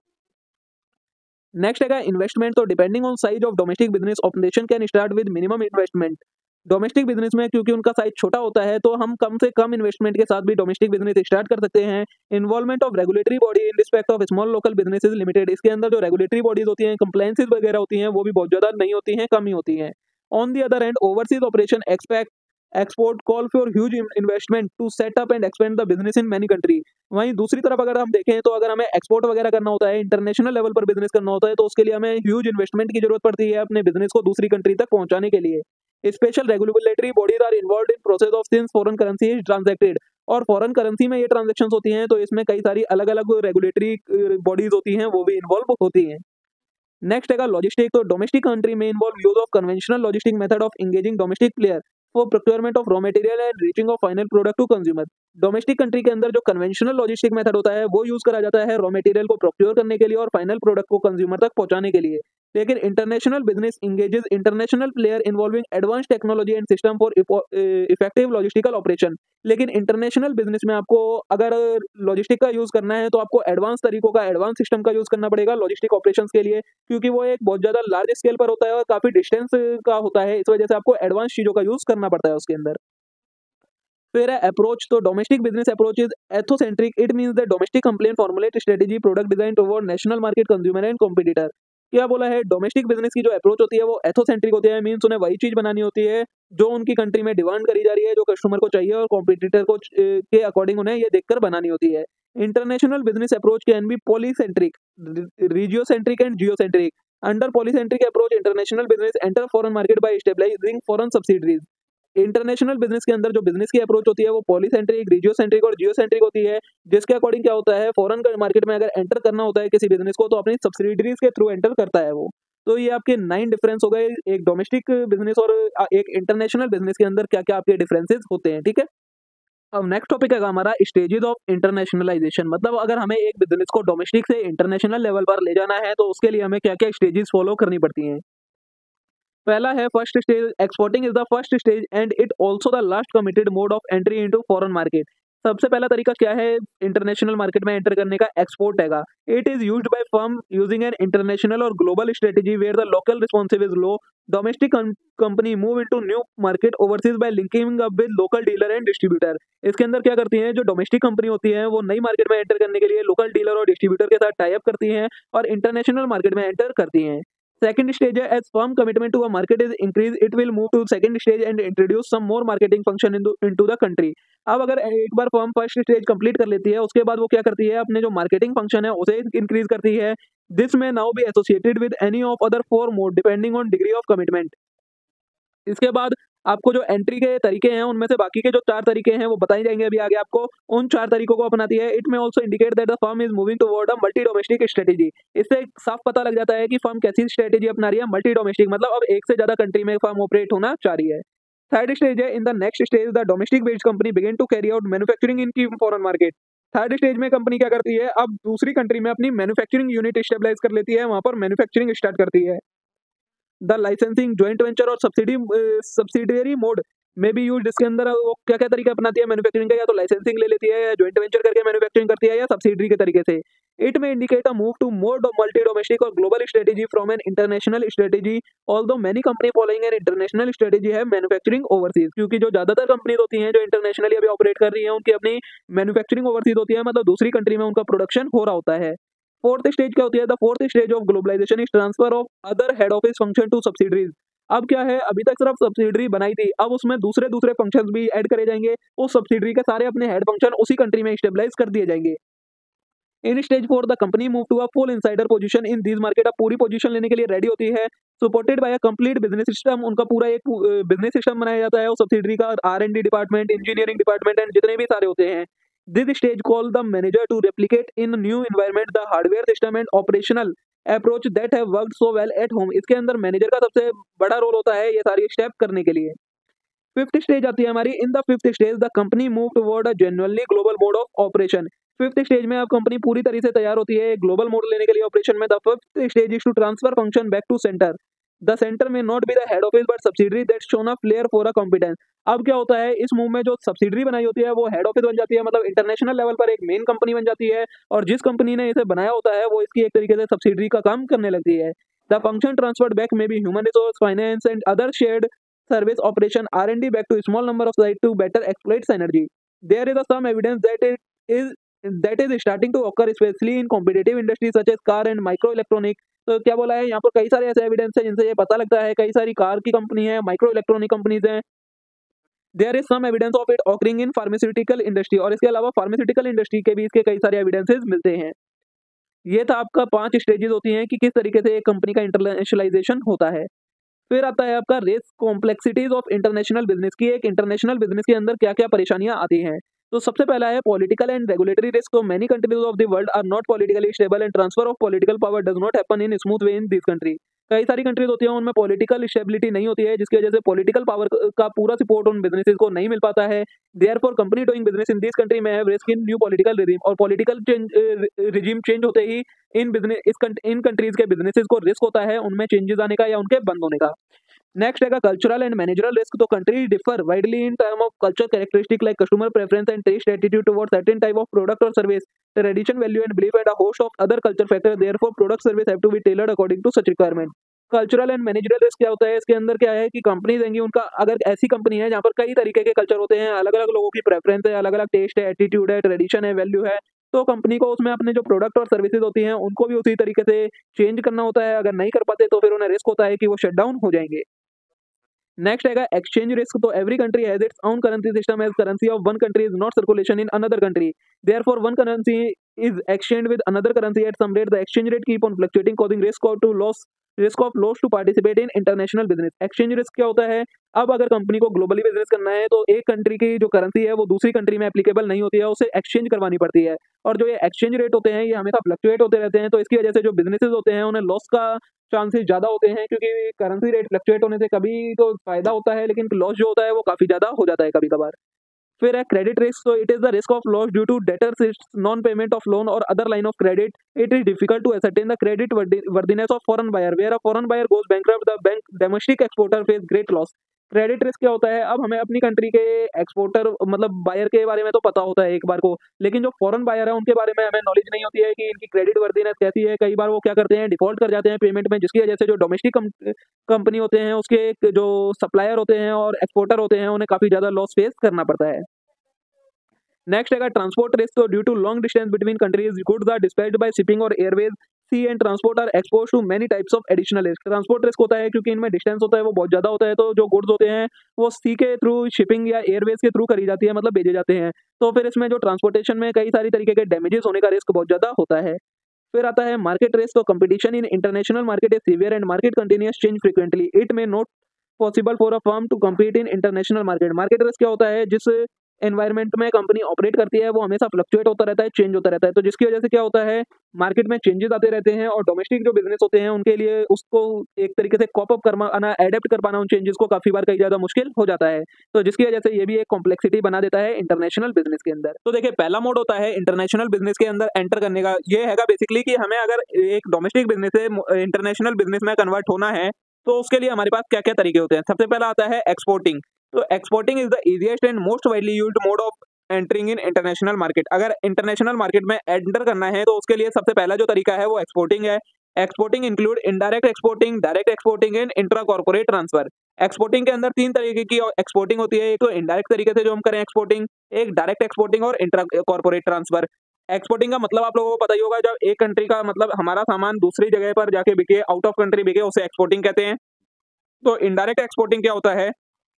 नेक्स्ट है इन्वेस्टमेंट। तो depending on size of domestic business operation can start with minimum investment. Domestic business में क्योंकि उनका साइज छोटा होता है तो हम कम से कम इन्वेस्टमेंट के साथ भी डोमेस्टिक बिजनेस स्टार्ट कर सकते हैं। Involvement of regulatory body in respect of small local business is limited. इसके अंदर जो रेगुलेटरी बॉडीज होती हैं, कंप्लायंसेस वगैरह होती हैं, वो भी बहुत ज्यादा नहीं होती हैं, कम ही होती हैं। On the other hand overseas operation expect export call for huge investment to set up and expand the business in many country. वहीं दूसरी तरफ अगर हम देखें तो अगर हमें एक्सपोर्ट वगैरह करना होता है, इंटरनेशनल लेवल पर बिजनेस करना होता है, तो उसके लिए हमें ह्यूज इन्वेस्टमेंट की जरूरत पड़ती है अपने बिजनेस को दूसरी कंट्री तक पहुंचाने के लिए। Special regulatory bodies are involve in process of since foreign currency is transacted. और फॉरेन करेंसी में ये ट्रांजेक्शन होती हैं तो इसमें कई सारी अलग अलग रेगुलेटरी बॉडीज होती हैं, वो भी इन्वॉल्व होती हैं। नेक्स्ट है लॉजिस्टिक। तो डोमेस्टिक कंट्री में involve use of conventional logistic method of engaging domestic player for procurement of raw material and reaching of final product to consumer. Domestic country के अंदर जो कन्वेंशनल लॉजिस्टिक मेथड होता है वो use करा जाता है रॉ मटेरियल को प्रोक्योर करने के लिए और फाइनल प्रोडक्ट को कंज्यूमर तक पहुंचाने के लिए। लेकिन international business engages international player involving advance technology and system for effective logistical operation. लेकिन इंटरनेशनल बिजनेस में आपको अगर लॉजिस्टिक का यूज करना है तो आपको एडवांस तरीकों का, एडवांस सिस्टम का यूज करना पड़ेगा लॉजिस्टिक ऑपरेशंस के लिए, क्योंकि वो एक बहुत ज्यादा लार्ज स्केल पर होता है और काफी डिस्टेंस का होता है। इस वजह से आपको एडवांस चीजों का यूज करना पड़ता है उसके अंदर। फिर है अप्रोच। तो domestic business approach is ethnocentric. It means that domestic complain formulate strategy product design toward national market consumer and competitor. क्या बोला है, डोमेस्टिक बिजनेस की जो अप्रोच होती है वो एथोसेंट्रिक होती है। मींस उन्हें वही चीज बनानी होती है जो उनकी कंट्री में डिमांड करी जा रही है, जो कस्टमर को चाहिए, और कॉम्पिटिटर को के अकॉर्डिंग उन्हें ये देखकर बनानी होती है। International business approach can be polycentric, regiocentric and geocentric. Under polycentric approach international business enter foreign market by stabilizing foreign subsidiaries. International business के अंदर जो बिजनेस की अप्रोच होती है वो पॉलीसेंट्रिक, रीजियोसेंट्रिक और जियोसेंट्रिक होती है, जिसके अकॉर्डिंग क्या होता है, फॉरेन मार्केट में अगर एंटर करना होता है किसी बिजनेस को तो अपनी सब्सिडरीज के थ्रू एंटर करता है वो। तो ये आपके नाइन डिफरेंस हो गए एक डोमेस्टिक बिजनेस और एक इंटरनेशनल बिजनेस के अंदर क्या क्या आपके डिफरेंसेस होते हैं। ठीक है, अब नेक्स्ट टॉपिक है हमारा स्टेजेस ऑफ इंटरनेशनलाइजेशन। मतलब अगर हमें एक बिजनेस को डोमेस्टिक से इंटरनेशनल लेवल पर ले जाना है तो उसके लिए हमें क्या क्या स्टेजेस फॉलो करनी पड़ती हैं। पहला है first stage, exporting is the first stage and it also the last committed mode of entry into foreign market. सबसे पहला तरीका क्या है इंटरनेशनल मार्केट में एंटर करने का, एक्सपोर्ट हैगा। It is used by firm using an international और global strategy where the local responsive is low. Domestic company move into new market overseas by linking up with local dealer and distributor. इसके अंदर क्या करती हैं, जो domestic company होती है वो नई मार्केट में एंटर करने के लिए लोकल डीलर और डिस्ट्रीब्यूटर के साथ टाई अप करती हैं और इंटरनेशनल मार्केट में एंटर करती हैं। Second stage है as firm commitment to a market is increased, it will move to second stage and introduce some more marketing function into into the country। अब अगर एक बार फर्म फर्स्ट स्टेज कंप्लीट कर लेती है उसके बाद वो क्या करती है, अपने जो मार्केटिंग फंक्शन है उसे इंक्रीज करती है। This may now be associated with any of other four mode depending on degree of commitment. इसके बाद आपको जो एंट्री के तरीके हैं उनमें से बाकी के जो चार तरीके हैं वो बताए जाएंगे अभी आगे आपको। उन चार तरीकों को अपनाती है। It may also indicate that the firm is moving toward a multi domestic strategy. इससे साफ पता लग जाता है कि फर्म कैसी स्ट्रेटेजी अपना रही है, मल्टी डोमेस्टिक, मतलब अब एक से ज्यादा कंट्री में फर्म ऑपरेट होना चाह रही है। थर्ड स्टेज है in the next stage the domestic based company begin to carry out manufacturing in foreign market. Third stage में कंपनी क्या करती है, अब दूसरी कंट्री में अपनी मैन्युफैक्चरिंग यूनिट स्टेबलाइज कर लेती है, वहां पर मैन्युफैक्चरिंग स्टार्ट करती है। द लाइसेंसिंग ज्वाइंट वेंचर और सब्सिडी सब्सिडियरी मोड में भी यूज। इसके अंदर वो क्या क्या तरीका अपनाती है मैन्युफैक्चरिंग का, या तो लाइसेंसिंग ले लेती है, या ज्वाइंट वेंचर करके मैन्युफैक्चरिंग करती है, या सब्सिडरी के तरीके से। It may indicate a move to more do- multi-domestic or global strategy from an international strategy, although many company following an international strategy have manufacturing overseas. क्योंकि जो ज़्यादातर कंपनीज होती हैं जो इंटरनेशनली अभी ऑपरेट कर रही हैं उनकी अपनी मैन्युफैक्चरिंग ओवरसीज होती है, मतलब दूसरी कंट्री में उनका प्रोडक्शन हो रहा होता है। फोर्थ स्टेज क्या होती है? The fourth stage of globalization is transfer of other head office function to subsidiaries. अब क्या है, अभी तक सिर्फ सब्सिडरी बनाई थी, अब उसमें दूसरे दूसरे फंक्शंस भी ऐड करे जाएंगे। उस सब्सिडरी के सारे अपने हेड फंक्शन उसी कंट्री में स्टेबलाइज कर दिए जाएंगे। In stage four the company move to a full insider position in this market. अब पूरी पोजीशन लेने के लिए रेडी होती है, supported by a complete business system. उनका पूरा एक बिजनेस सिस्टम बनाया जाता है, और सब्सिडरी का R and D department, engineering department and जितने भी सारे होते हैं। This stage call the manager to replicate in new environment the hardware system and operational approach that have worked so well at home. इसके अंदर manager का सबसे बड़ा रोल होता है ये सारी स्टेप करने के लिए। फिफ्थ स्टेज आती है हमारी। In the fifth stage the company move toward a genuinely global mode of operation. Fifth stage में अब कंपनी पूरी तरह से तैयार होती है ग्लोबल मोड लेने के लिए ऑपरेशन में। The fifth stage is to transfer function back to centre. The centre may not be the head office but subsidiary that shown a flair for a competence. अब क्या होता है, इस मूव में जो सब्सिडरी बनाई होती है वो हेड ऑफिस बन जाती है, मतलब इंटरनेशनल लेवल पर एक मेन कंपनी बन जाती है, और जिस कंपनी ने इसे बनाया होता है वो इसकी एक तरीके से सब्सिडरी का काम करने लगती है। The function transferred back may be human resource, finance and other shared service operation R and D back to small number of sites to better exploit synergy. There is a some evidence that it is that is starting to occur especially in competitive industries such as car and microelectronic. तो क्या बोला है यहाँ पर, कई सारे ऐसे evidence है जिनसे ये पता लगता है कई सारी कार की कंपनी है, माइक्रो इलेक्ट्रॉनिक कंपनीज हैं। There is some evidence of it occurring in pharmaceutical industry, और इसके अलावा फार्मास्यूटिकल इंडस्ट्री के भी इसके कई सारे एविडेंसेस मिलते हैं। ये था आपका पांच स्टेजेस होती हैं कि किस तरीके से एक कंपनी का इंटरनेशनलाइजेशन होता है। फिर आता है आपका risk complexities of international business की। एक इंटरनेशनल बिजनेस के अंदर क्या क्या परेशानियां आती हैं। तो सबसे पहला है पॉलिटिकल एंड रेगुलेटरी रिस्क। तो many countries of the world are not politically stable and transfer of political power does not happen in smooth way in this country. कई सारी कंट्रीज होती हैं उनमें पॉलिटिकल स्टेबिलिटी नहीं होती है, जिसकी वजह से पॉलिटिकल पावर का पूरा सपोर्ट उन बिजनेसेस को नहीं मिल पाता है। Therefore company doing business in this country may have risk in new political regime, और पॉलिटिकल रिजीम चेंज होते ही इन बिजनेस इस इन कंट्रीज के बिजनेसेस को रिस्क होता है उनमें चेंजेस आने का या उनके बंद होने का। नेक्स्ट है कल्चरल एंड मैनेजरल रिस्क। तो country differ widely in term of culture characteristic like customer preference and taste attitude toward certain type of product और service, tradition, value and belief and a host of other culture factor. Therefore product service have to be tailored according to such requirement. Cultural and managerial risk क्या होता है, इसके अंदर क्या है कि company देंगी उनका, अगर ऐसी कंपनी है जहाँ पर कई तरीके के कल्चर होते हैं, अलग अलग लोगों की प्रेफरेंस है, अलग अलग टेस्ट है, एटीट्यूड है, ट्रेडिशन है, वैल्यू है, तो कंपनी को उसमें अपने जो प्रोडक्ट और सर्विसेज होती हैं उनको भी उसी तरीके से चेंज करना होता है। अगर नहीं कर पाते तो फिर उन्हें रिस्क होता है कि वो शट डाउन हो जाएंगे। नेक्स्ट है एक्सचेंज रिस्क। तो every country has its own currency system as currency of one country is not circulation in another country, therefore one currency is exchanged with another currency at some rate, the exchange rate keep on fluctuating causing risk to loss risk of loss to participate in international business. Exchange risk क्या होता है, अब अगर company को globally business करना है तो एक कंट्री की जो करेंसी है वो दूसरी कंट्री में एप्लीकेबल नहीं होती है, उसे एक्सचेंज करवानी पड़ती है, और जो ये एक्सचेंज रेट होते हैं ये हमेशा फ्लक्चुएट होते रहते हैं, तो इसकी वजह से जो बिजनेसेस होते हैं उन्हें लॉस का चांसेस ज़्यादा होते हैं, क्योंकि करेंसी रेट फ्लक्चुएट होने से कभी तो फायदा होता है लेकिन लॉस जो होता है वो काफ़ी ज़्यादा हो जाता है कभी कभार। फिर है क्रेडिट रिस्क। तो it is the risk of loss due to debtors non payment of loan और other line of credit. It is difficult to ascertain the credit worthiness of foreign buyer, where a foreign buyer goes bankrupt the bank domestic exporter face great loss. Credit risk क्या होता है, अब हमें अपनी country के exporter मतलब buyer के बारे में तो पता होता है एक बार को, लेकिन जो फॉरेन बायर है उनके बारे में हमें नॉलेज नहीं होती है कि इनकी क्रेडिट वर्दीनेस कैसी है। कई बार वो क्या करते हैं, डिफॉल्ट कर जाते हैं पेमेंट में, जिसकी वजह से जो डोमेस्टिक कंपनी होते हैं उसके जो सप्लायर होते हैं और एक्सपोर्टर होते हैं उन्हें काफ़ी ज़्यादा लॉस फेस करना पड़ता है। नेक्स्ट है ट्रांसपोर्ट रिस्क। तो due to long distance between countries goods are dispatched by shipping और airways, sea and transport are expose to many types of additional risk. Transport risk होता है क्योंकि इनमें डिस्टेंस होता है वो बहुत ज़्यादा होता है, तो जो गुड्स होते हैं वो सी के थ्रू शिपिंग या एयरवेज के थ्रू करी जाती है, मतलब भेजे जाते हैं, तो फिर इसमें जो ट्रांसपोर्टेशन में कई सारी तरीके के डैमेजेस होने का रिस्क बहुत ज़्यादा होता है। फिर आता है मार्केट रिस्क। तो competition in international market is severe and market continuous change frequently, it may not possible for a firm to compete in international market. Market risk क्या होता है, जिस एनवायरनमेंट में कंपनी ऑपरेट करती है वो हमेशा फ्लक्चुएट होता रहता है, चेंज होता रहता है, तो जिसकी वजह से क्या होता है मार्केट में चेंजेस आते रहते हैं, और डोमेस्टिक जो बिजनेस होते हैं उनके लिए उसको एक तरीके से कॉप अप कर पाना, एडेप्ट कर पाना उन चेंजेस को काफी बार कई ज्यादा मुश्किल हो जाता है, तो जिसकी वजह से ये भी एक कॉम्प्लेक्सिटी बना देता है इंटरनेशनल बिजनेस के अंदर। तो देखिए पहला मोड होता है इंटरनेशनल बिजनेस के अंदर एंटर करने का, ये हैगा बेसिकली कि हमें अगर एक डोमेस्टिक बिजनेस से इंटरनेशनल बिजनेस में कन्वर्ट होना है तो उसके लिए हमारे पास क्या क्या तरीके होते हैं। सबसे पहला आता है एक्सपोर्टिंग। तो exporting is the easiest and most widely used mode of entering in international market. अगर इंटरनेशनल मार्केट में एंटर करना है तो उसके लिए सबसे पहला जो तरीका है वो एक्सपोर्टिंग है। Exporting include indirect exporting, direct exporting and intra corporate transfer. Exporting के अंदर तीन तरीके की एक्सपोर्टिंग होती है, एक तो इनडायरेक्ट तरीके से जो हम करें एक्सपोर्टिंग, एक डायरेक्ट एक्सपोर्टिंग और इंट्रा कॉर्पोरेट ट्रांसफर। एक्सपोर्टिंग का मतलब आप लोगों को पता ही होगा, जब एक कंट्री का मतलब हमारा सामान दूसरी जगह पर जाके बिके, आउट ऑफ कंट्री बिके, उसे एक्सपोर्टिंग कहते हैं। तो इनडायरेक्ट एक्सपोर्टिंग क्या होता है?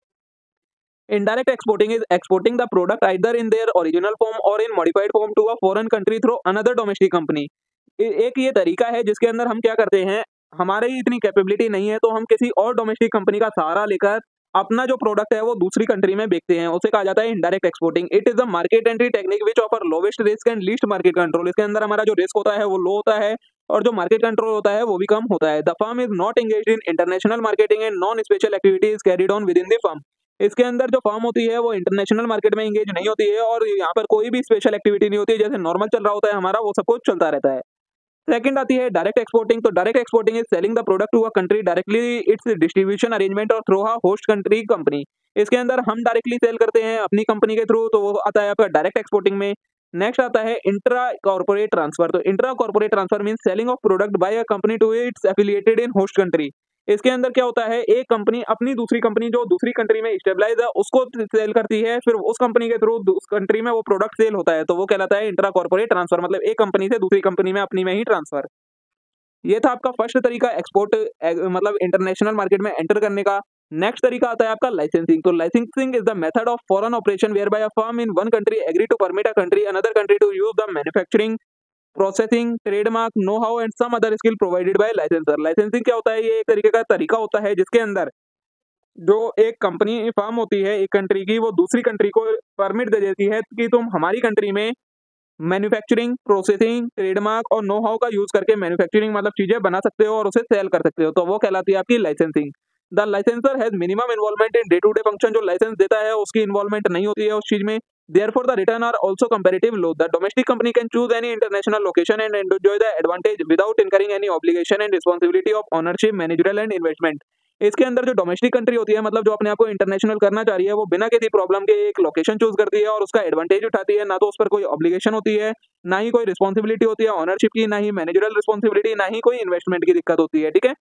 Indirect exporting is exporting the product either in their original form or in modified form to a foreign country through another domestic company। ए- एक ये तरीका है जिसके अंदर हम क्या करते हैं, हमारे ही इतनी कैपेबिलिटी नहीं है तो हम किसी और डोमेस्टिक कंपनी का सहारा लेकर अपना जो प्रोडक्ट है वो दूसरी कंट्री में बेचते हैं, उसे कहा जाता है indirect exporting. It is the market entry technique which offer lowest risk and least market control. इसके अंदर हमारा जो रिस्क होता है वो लो होता है और जो मार्केट कंट्रोल होता है वो भी कम होता है। The firm is not engaged in international marketing and non special activities carried on with in the firm. इसके अंदर जो फर्म होती है वो इंटरनेशनल मार्केट में एंगेज नहीं होती है और यहाँ पर कोई भी स्पेशल एक्टिविटी नहीं होती है, जैसे नॉर्मल चल रहा होता है हमारा वो सब कुछ चलता रहता है। सेकंड आती है डायरेक्ट एक्सपोर्टिंग। तो direct exporting is selling the product to a country directly its distribution arrangement or through a host country company. इसके अंदर हम डायरेक्टली सेल करते हैं अपनी कंपनी के थ्रू, तो वो आता है आपका डायरेक्ट एक्सपोर्टिंग में। नेक्स्ट आता है इंट्रा कॉर्पोरेट ट्रांसफर। तो intra corporate transfer mean selling of product by a company to its affiliated in host country. इसके अंदर क्या होता है, एक कंपनी अपनी दूसरी कंपनी जो दूसरी कंट्री में स्टेबलाइज है उसको सेल करती है, फिर उस कंपनी के थ्रू उस कंट्री में वो प्रोडक्ट सेल होता है, तो वो कहलाता है इंट्रा कॉर्पोरेट ट्रांसफर, मतलब एक कंपनी से दूसरी कंपनी में अपनी में ही ट्रांसफर। ये था आपका फर्स्ट तरीका एक्सपोर्ट मतलब इंटरनेशनल मार्केट में एंटर करने का। नेक्स्ट तरीका आता है आपका लाइसेंसिंग। तो licensing is the method of foreign operation where by a firm in one country agree to permit a country another country to use the manufacturing processing trademark know how and some other skill provided by licensor. Licensing क्या होता है, ये एक तरीके का तरीका होता है जिसके अंदर जो एक कंपनी फर्म होती है एक कंट्री की, वो दूसरी कंट्री को परमिट दे देती है कि तुम हमारी कंट्री में मैन्युफैक्चरिंग प्रोसेसिंग ट्रेडमार्क और नो हाउ का यूज करके मैन्युफैक्चरिंग मतलब चीजें बना सकते हो और उसे सेल कर सकते हो, तो वो कहलाती है आपकी licensing. The licensor has minimum involvement in day to day function. जो लाइसेंस देता है उसकी इन्वॉल्वमेंट नहीं होती है उस चीज में। Therefore, the return are also comparative low. The domestic company can choose any international location and enjoy the advantage without incurring any obligation and responsibility of ownership, managerial and investment. इसके अंदर जो domestic country होती है मतलब जो अपने आप को इंटरनेशनल करना चाह रही है, वो बिना किसी प्रॉब्लम के एक लोकेशन चूज करती है और उसका एडवांटेज उठाती है। ना तो उस पर कोई ऑब्लिगेशन होती है, ना ही कोई रिस्पॉन्सिबिलिटी होती है ऑनरशिप की, ना ही मैनेजरल रिस्पॉन्सिबिलिटी, ना ही कोई इन्वेस्टमेंट की दिक्कत होती है। ठीक है,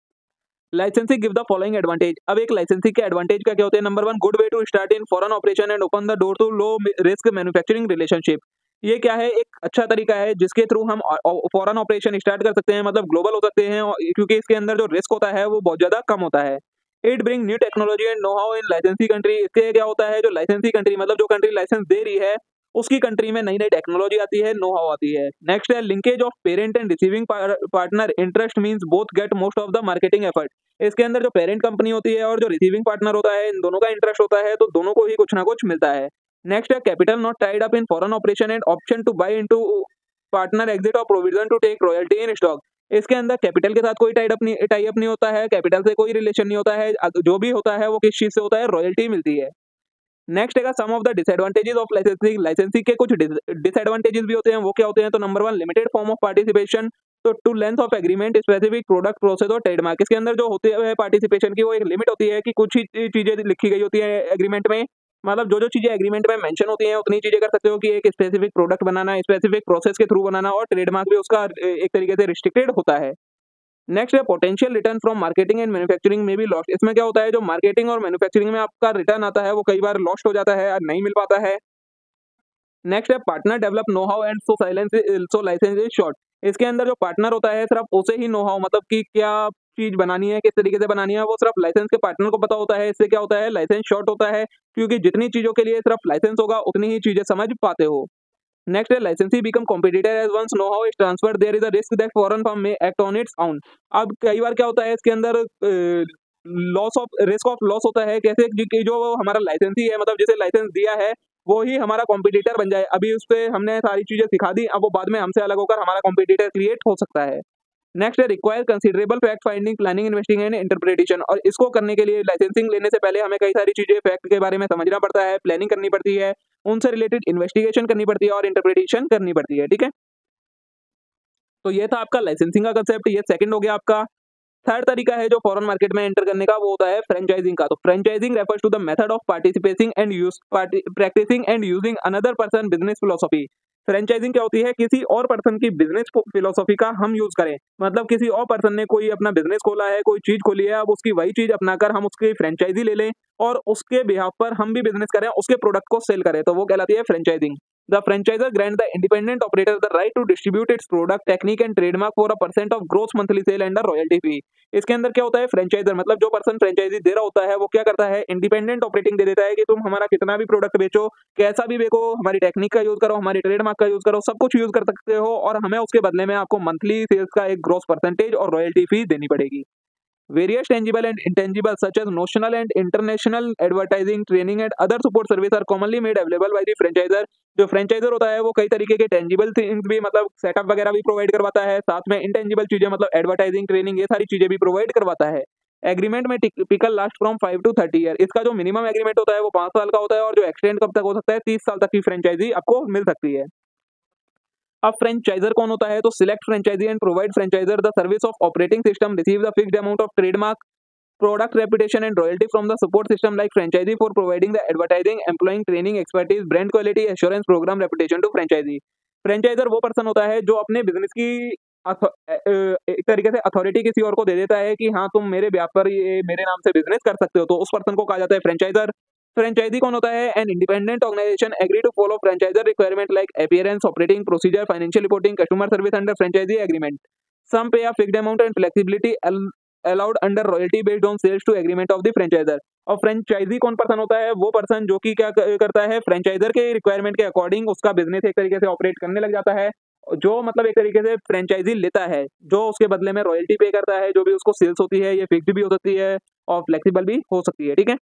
licensing give the following advantage. अब एक लाइसेंसिंग के एडवांटेज का क्या होते हैं, number one good way to start in foreign operation and open the door to low risk manufacturing relationship. ये क्या है, एक अच्छा तरीका है जिसके थ्रू हम फॉरेन ऑपरेशन स्टार्ट कर सकते हैं, मतलब ग्लोबल हो सकते हैं, क्योंकि इसके अंदर जो रिस्क होता है वो बहुत ज्यादा कम होता है। It bring new technology and know how in licensee country. इसके क्या होता है, जो लाइसेंसी कंट्री मतलब जो कंट्री लाइसेंस दे रही है उसकी कंट्री में नई नई टेक्नोलॉजी आती है, नो हाउ आती है। नेक्स्ट है linkage of parent and receiving partner interest means both get most of the marketing effort. इसके अंदर जो पेरेंट कंपनी होती है और जो रिसीविंग पार्टनर होता है, इन दोनों का इंटरेस्ट होता है, तो दोनों को ही कुछ ना कुछ मिलता है। नेक्स्ट है capital not tied up in foreign operation and option to buy into partner exit or provision to take royalty in stock. इसके अंदर कैपिटल के साथ कोई टाइड अप नहीं टाई अप नहीं होता है, कैपिटल से कोई रिलेशन नहीं होता है, जो भी होता है वो किस चीज से होता है, रॉयल्टी मिलती है। नेक्स्ट है some of the disadvantages of licensing. Licensing के कुछ डिसएडवांटेजेस भी होते हैं, वो क्या होते हैं, तो number one limited form of participation. तो to length of agreement specific product process or trademark. इसके अंदर जो होते हैं पार्टिसिपेशन की वो एक लिमिट होती है कि कुछ ही चीजें लिखी गई होती है एग्रीमेंट में, मतलब जो जो चीजें एग्रीमेंट में मेंशन होती हैं उतनी चीजें कर सकते हो कि एक स्पेसिफिक प्रोडक्ट बनाना, स्पेसिफिक प्रोसेस के थ्रू बनाना, और ट्रेडमार्क भी उसका एक तरीके से रिस्ट्रिक्टेड होता है। नेक्स्ट है potential return from marketing and manufacturing may be lost. इसमें क्या होता है, जो मार्केटिंग और मैन्युफैक्चरिंग में आपका रिटर्न आता है वो कई बार लॉस्ट हो जाता है, नहीं मिल पाता है। नेक्स्ट है partner develop know how and so silence so license is short. इसके अंदर जो पार्टनर होता है सिर्फ उसे ही नो हाउ मतलब कि क्या चीज बनानी है, किस तरीके से बनानी है, वो सिर्फ लाइसेंस के पार्टनर को पता होता है। इससे क्या होता है, लाइसेंस शॉर्ट होता है, क्योंकि जितनी चीजों के लिए सिर्फ लाइसेंस होगा उतनी ही चीजें समझ पाते हो। नेक्स्ट है licensee become competitor as once know how is transfer there is a risk that foreign firm may act on its own. अब कई बार क्या होता है, इसके अंदर loss of risk of loss होता है। कैसे कि जो हमारा लाइसेंसी है मतलब जिसे लाइसेंस दिया है वो ही हमारा कॉम्पिटिटर बन जाए। अभी उस पर हमने सारी चीजें सिखा दी, अब वो बाद में हमसे अलग होकर हमारा कॉम्पिटिटर क्रिएट हो सकता है। नेक्स्ट है require considerable fact finding planning investing and interpretation. और इसको करने के लिए लाइसेंसिंग लेने से पहले हमें कई सारी चीजें फैक्ट के बारे में समझना पड़ता है, प्लानिंग करनी पड़ती है, उनसे रिलेटेड इन्वेस्टिगेशन करनी पड़ती है और इंटरप्रिटेशन करनी पड़ती है। ठीक है, तो ये था आपका लाइसेंसिंग का कंसेप्ट, ये सेकंड हो गया आपका। थर्ड तरीका है जो फॉरेन मार्केट में एंटर करने का, वो होता है फ्रेंचाइजिंग का। तो franchising refers to the method of participating and use practicing and using another person business philosophy. Franchising क्या होती है? किसी और पर्सन की बिजनेस फिलोसॉफी का हम यूज करें, मतलब किसी और पर्सन ने कोई अपना बिजनेस खोला है, कोई चीज खोली है, अब उसकी वही चीज अपनाकर हम उसकी फ्रेंचाइजी ले लें और उसके बिहाफ पर हम भी बिजनेस करें, उसके प्रोडक्ट को सेल करें, तो वो कहलाती है franchising. The franchisor grant the independent operator the right to distribute its product, technique and trademark for a percent of gross monthly sale and a royalty fee। इसके अंदर क्या होता है? फ्रेंचाइजर मतलब जो पर्सन फ्रेंचाइजी दे रहा होता है वो क्या करता है? इंडिपेंडेंट ऑपरेटिंग दे देता है कि तुम हमारा कितना भी प्रोडक्ट बेचो, कैसा भी बेचो, हमारी टेक्निक का यूज करो, हमारी ट्रेडमार्क का यूज करो, सब कुछ यूज कर सकते हो और हमें उसके बदले में आपको मंथली सेल्स का एक ग्रोस परसेंटेज और रॉयल्टी फी देनी पड़ेगी। Various tangible and intangible such as notional and international advertising, training and other support service are commonly made available by the franchisor। जो फ्रेंचाइजर होता है वो कई तरीके के टेंजिबल थिंग्स भी मतलब सेटअप वगैरह भी प्रोवाइड करवाता है, साथ में इंटेंजिबल चीजें मतलब एडवर्टाइजिंग, ट्रेनिंग, ये सारी चीजें भी प्रोवाइड करवाता है। एग्रीमेंट में typical last from five to thirty year. इसका जो मिनिमम एग्रीमेंट होता है वो पांच साल का होता है और जो एक्सटेंड कब तक हो सकता है? तीस साल तक की फ्रेंचाइजी आपको मिल सकती है। अब फ्रेंचाइजर कौन होता है? तो select franchisee and provide franchiser the service of operating system, receive the fixed amount of trademark, product reputation and royalty from the support system like franchisee for providing the advertising, employing training, expertise, brand quality assurance program, reputation to franchisee। Franchiser वो person होता है जो अपने business की एक तरीके से authority किसी और को दे देता है कि हाँ तुम मेरे ब्याह पर ये मेरे नाम से बिजनेस कर सकते हो, तो उस पर्सन को कहा जाता है फ्रेंचाइजर। फ्रेंचाइजी कौन होता है? An independent organization agree to follow franchiser requirement like appearance, operating procedure, financial reporting, customer service under franchisee agreement. Some pay a fixed amount and flexibility allowed under royalty based on sales to agreement of the franchisor। और franchisee कौन person होता है? वो person जो कि क्या करता है? फ्रेंचाइजर के रिक्वायरमेंट के अकॉर्डिंग उसका बिजनेस एक तरीके से ऑपरेट करने लग जाता है, जो मतलब एक तरीके से फ्रेंचाइजी लेता है, जो उसके बदले में रॉयल्टी पे करता है, जो भी उसको सेल्स होती है ये फिक्स्ड भी हो सकती है और फ्लेक्सिबल भी हो सकती है। ठीक है,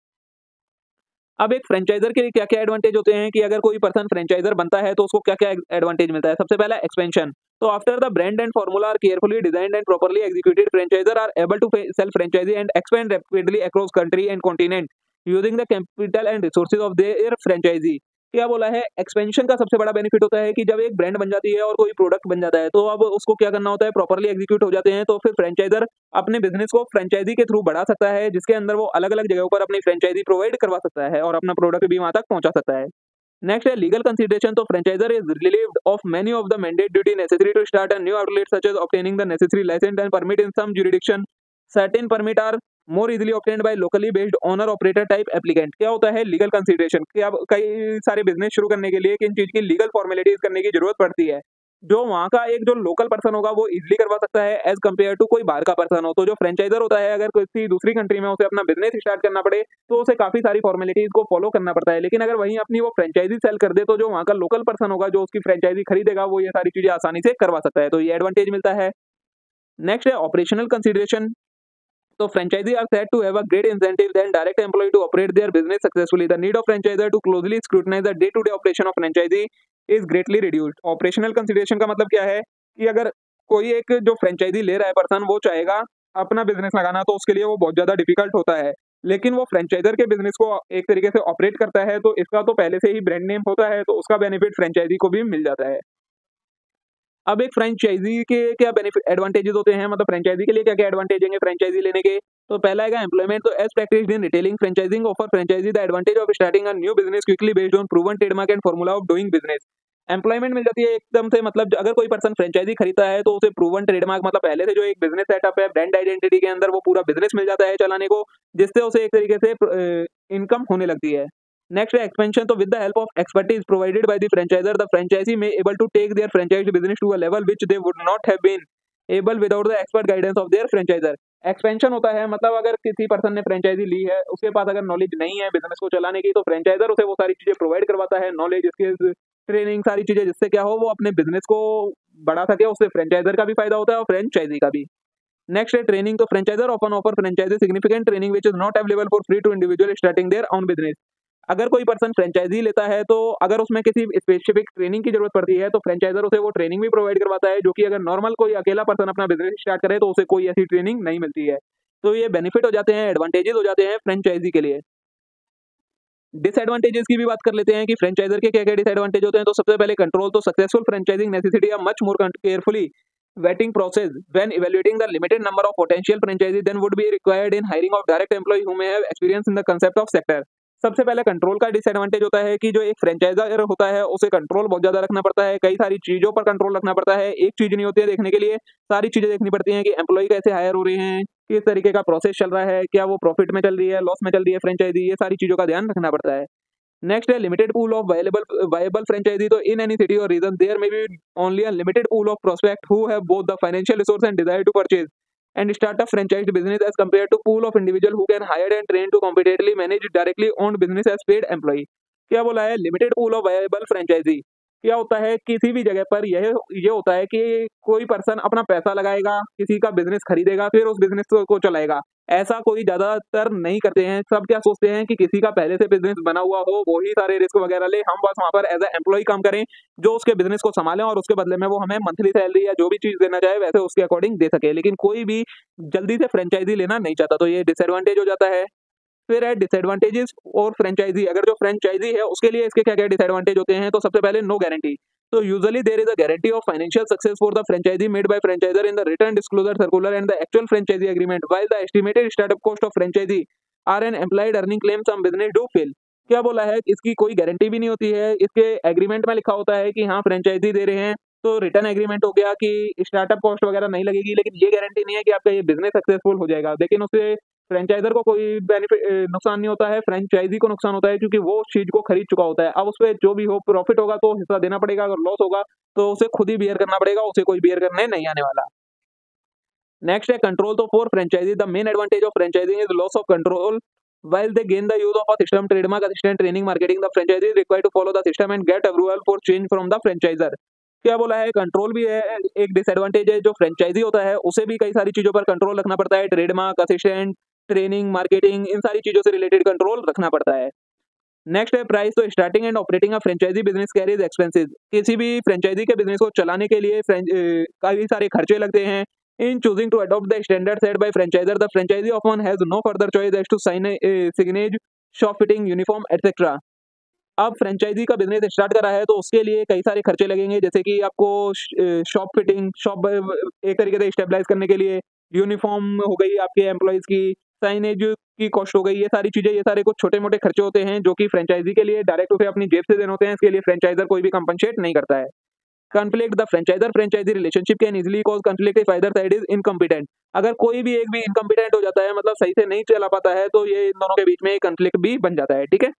अब एक फ्रेंचाइजर के क्या क्या एडवांटेज होते हैं कि अगर कोई पर्सन फ्रेंचाइजर बनता है तो उसको क्या क्या एडवांटेज मिलता है? सबसे पहला एक्सपेंशन। तो after the brand and formula are carefully designed and properly executed, franchiser are able to sell franchisee and expand rapidly across country and continent using the capital and resources of their franchisee. क्या बोला है? Expansion का सबसे बड़ा benefit होता है कि जब एक ब्रांड बन जाती है और कोई प्रोडक्ट बन जाता है तो अब उसको क्या करना होता है? प्रॉपर्ली एग्जीक्यूट हो जाते हैं, तो फिर फ्रेंचाइजर अपने बिजनेस को फ्रेंचाइजी के थ्रू बढ़ा सकता है, जिसके अंदर वो अलग अलग जगहों पर अपनी फ्रेंचाइजी प्रोवाइड करवा सकता है और अपना प्रोडक्ट भी वहां तक पहुंचा सकता है। नेक्स्ट है लीगल कंसिडरेशन। तो franchiser is relieved of many of the mandate duty necessary to start a new outlet such as obtaining the necessary license and permit in some jurisdiction. Certain permit are more easily obtained by locally based owner operator type applicant. क्या होता है legal consideration? कि अब कई सारे business शुरू करने के लिए किन चीज की लीगल फॉर्मेलिटीज करने की जरूरत पड़ती है, जो वहाँ का एक जो लोकल पर्सन होगा वो इजिली करवा सकता है एज कम्पेयर टू कोई बाहर का पर्सन हो। तो जो फ्रेंचाइजर होता है अगर किसी दूसरी कंट्री में उसे अपना बिजनेस स्टार्ट करना पड़े तो उसे काफी सारी फॉर्मेलिटीज को फॉलो करना पड़ता है, लेकिन अगर वहीं अपनी वो फ्रेंचाइजी सेल कर दे तो जो वहाँ का लोकल पर्सन होगा जो उसकी फ्रेंचाइजी खरीदेगा वो ये सारी चीजें आसानी से करवा सकता है, तो ये एडवांटेज मिलता है। नेक्स्ट है ऑपरेशनल कंसिडरेशन। तो franchisee are said to have a great incentive than direct employee to operate their business successfully. The need of franchisor to closely scrutinize the day-to-day operation of franchisee is greatly reduced. Operational consideration का मतलब क्या है कि अगर कोई एक जो franchise ले रहा है पर्सन वो चाहेगा अपना बिजनेस लगाना तो उसके लिए वो बहुत ज्यादा डिफिकल्ट होता है, लेकिन वो फ्रेंचाइजर के बिजनेस को एक तरीके से ऑपरेट करता है तो इसका तो पहले से ही ब्रांड नेम होता है, तो उसका बेनिफिट फ्रेंचाइजी को भी मिल जाता है। अब एक फ्रेंचाइजी के क्या बेनिफिट एडवांटेजेस होते हैं, मतलब फ्रेंचाइजी के लिए क्या क्या एडवांटेज हैं फ्रेंचाइजी लेने के? तो पहला है एम्प्लॉयमेंट। तो as practice in retailing franchising offer franchisee the advantage of starting a new business quickly based on proven trademark and formula of doing business. Employment मिल जाती है एकदम से, मतलब अगर कोई पर्सन फ्रेंचाइजी खरीदता है तो उसे प्रूवन ट्रेडमार्क मतलब पहले से जो एक बिजनेस सेटअप है ब्रांड आइडेंटिटी के अंदर वो पूरा बिजनेस मिल जाता है चलाने को, जिससे उसे एक तरीके से इनकम होने लगती है। नेक्स्ट है एक्सपेंशन। तो with the help of expertise provided by the franchiser the franchisee may able to take their franchised business to a level which they would not have been able without the expert guidance of their franchiser. Expansion होता है मतलब अगर किसी person ने franchise ली है उसके पास अगर knowledge नहीं है बिजनेस को चलाने की तो फ्रेंचाइजर उसे वो सारी चीजें प्रोवाइड करवाता है, नॉलेज, स्किल्स, ट्रेनिंग, सारी चीजें, जिससे क्या हो वो अपने बिजनेस को बढ़ा सके। उससे फ्रेंचाइजर का भी फायदा होता है और फ्रेंचाइजी का भी। नेक्स्ट है ट्रेनिंग। तो franchiser often offer franchisee significant training which is not available for free to individual starting their own business. अगर कोई पर्सन फ्रेंचाइजी लेता है तो अगर उसमें किसी स्पेसिफिक ट्रेनिंग की जरूरत पड़ती है तो फ्रेंचाइजर उसे वो ट्रेनिंग भी प्रोवाइड करवाता है, जो कि अगर नॉर्मल कोई अकेला पर्सन अपना बिजनेस स्टार्ट करे तो उसे कोई ऐसी ट्रेनिंग नहीं मिलती है। तो ये बेनिफिट हो जाते हैं, एडवांटेजेस हो जाते हैं फ्रेंचाइजी के लिए। डिसएडवांटेजेस की भी बात कर लेते हैं कि फ्रेंचाइजर के क्या क्या डिसएडवांटेज होते हैं। तो सबसे पहले कंट्रोल। तो successful franchising necessity a much more carefully vetting process. When evaluating the limited number of potential franchisees, then would be required in hiring of direct employee who may have experience in the concept of sector. सबसे पहले control का disadvantage होता है कि जो एक franchisor होता है उसे कंट्रोल बहुत ज़्यादा रखना पड़ता है, कई सारी चीज़ों पर कंट्रोल रखना पड़ता है। एक चीज़ नहीं होती है देखने के लिए, सारी चीज़ें देखनी पड़ती हैं कि एम्प्लॉय कैसे हायर हो रहे हैं, किस तरीके का प्रोसेस चल रहा है, क्या वो प्रॉफिट में चल रही है, लॉस में चल रही है फ्रेंचाइजी, ये सारी चीज़ों का ध्यान रखना पड़ता है। नेक्स्ट है limited pool of available viable franchisee. तो in any city or region there may be only a limited pool of prospect who have both the financial resource and desire to purchase and start a franchise business as compared to pool of individual who can hire and train to competently manage directly owned business as paid employee। क्या बोला है? Limited pool of viable franchisee. क्या होता है किसी भी जगह पर यह ये होता है कि कोई पर्सन अपना पैसा लगाएगा, किसी का बिजनेस खरीदेगा, फिर उस बिजनेस को, को चलाएगा। ऐसा कोई ज्यादातर नहीं करते हैं। सब क्या सोचते हैं कि किसी का पहले से बिजनेस बना हुआ हो, वही सारे रिस्क वगैरह ले, हम बस वहां पर एज ए एम्प्लॉय काम करें, जो उसके बिजनेस को संभालें और उसके बदले में वो हमें मंथली सैलरी या जो भी चीज देना चाहे वैसे उसके अकॉर्डिंग दे सके। लेकिन कोई भी जल्दी से फ्रेंचाइजी लेना नहीं चाहता, तो ये डिसएडवांटेज हो जाता है। फिर है डिसएडवांटेजेस और फ्रेंचाइजी। अगर जो फ्रेंचाइजी है उसके लिए इसके क्या क्या डिसएडवांटेज होते हैं, तो सबसे पहले no guarantee. So usually there is a guarantee of financial success for the franchisee made by franchisor in the written disclosure circular and the actual franchisee agreement, while the estimated startup cost of franchisee are an implied earning claim some business do fail। क्या बोला है? इसकी कोई guarantee भी नहीं होती है। इसके एग्रीमेंट में लिखा होता है कि हाँ फ्रेंचाइजी दे रहे हैं, तो रिटर्न एग्रीमेंट हो गया कि स्टार्टअप कॉस्ट वगैरह नहीं लगेगी, लेकिन ये गारंटी नहीं है कि आपका ये बिजनेस सक्सेसफुल हो जाएगा। लेकिन उससे फ्रेंचाइजर को कोई बेनिफिट नुकसान नहीं होता है, फ्रेंचाइजी को नुकसान होता है, क्योंकि वो उस चीज को खरीद चुका होता है। अब उस पर जो भी हो प्रॉफिट होगा तो हिस्सा देना पड़ेगा, अगर लॉस होगा तो उसे खुद ही बियर करना पड़ेगा, उसे कोई बियर करने नहीं आने वाला। नेक्स्ट है कंट्रोल। तो for franchisee the main advantage of franchising is loss of control while they gain the use of a system, trademark, assistant, training, marketing, the franchisee is required to follow the system and get approval for change from the franchisor। क्या बोला है? Control भी है, एक disadvantage है। जो franchise होता है उसे भी कई सारी चीजों पर कंट्रोल रखना पड़ता है, ट्रेडमार्क, असिस्टेंट, ट्रेनिंग, मार्केटिंग, इन सारी चीजों से रिलेटेड कंट्रोल रखना पड़ता है। नेक्स्ट है प्राइस। तो starting and operating a franchisee business carries expenses. किसी भी फ्रेंचाइजी के बिजनेस को चलाने के लिए काफी सारे खर्चे लगते हैं। In choosing to adopt the standard set by franchisor, the franchisee often has no further choice as to sign a, a signage, shop fitting, uniform, et cetera। अब फ्रेंचाइजी का बिजनेस स्टार्ट कर रहा है तो उसके लिए कई सारे खर्चे लगेंगे, जैसे कि आपको शॉप फिटिंग, शॉप एक तरीके से स्टेबलाइज करने के लिए, यूनिफॉर्म हो गई आपके एम्प्लॉयज की, साइनेज की कॉस्ट हो गई, ये सारी चीजें, ये सारे कुछ छोटे मोटे खर्चे होते हैं जो कि फ्रेंचाइजी के लिए डायरेक्ट उसे अपनी जेब से देने होते हैं। इसके लिए फ्रेंचाइजर कोई भी कंपनसेट नहीं करता है। Conflict। the franchisor franchisee relationship can easily cause conflict if either side is incompetent। अगर कोई भी एक भी इनकम्पिटेंट हो जाता है, मतलब सही से नहीं चला पाता है, तो ये इन दोनों के बीच में कंफ्लिक्ट भी बन जाता है। ठीक है।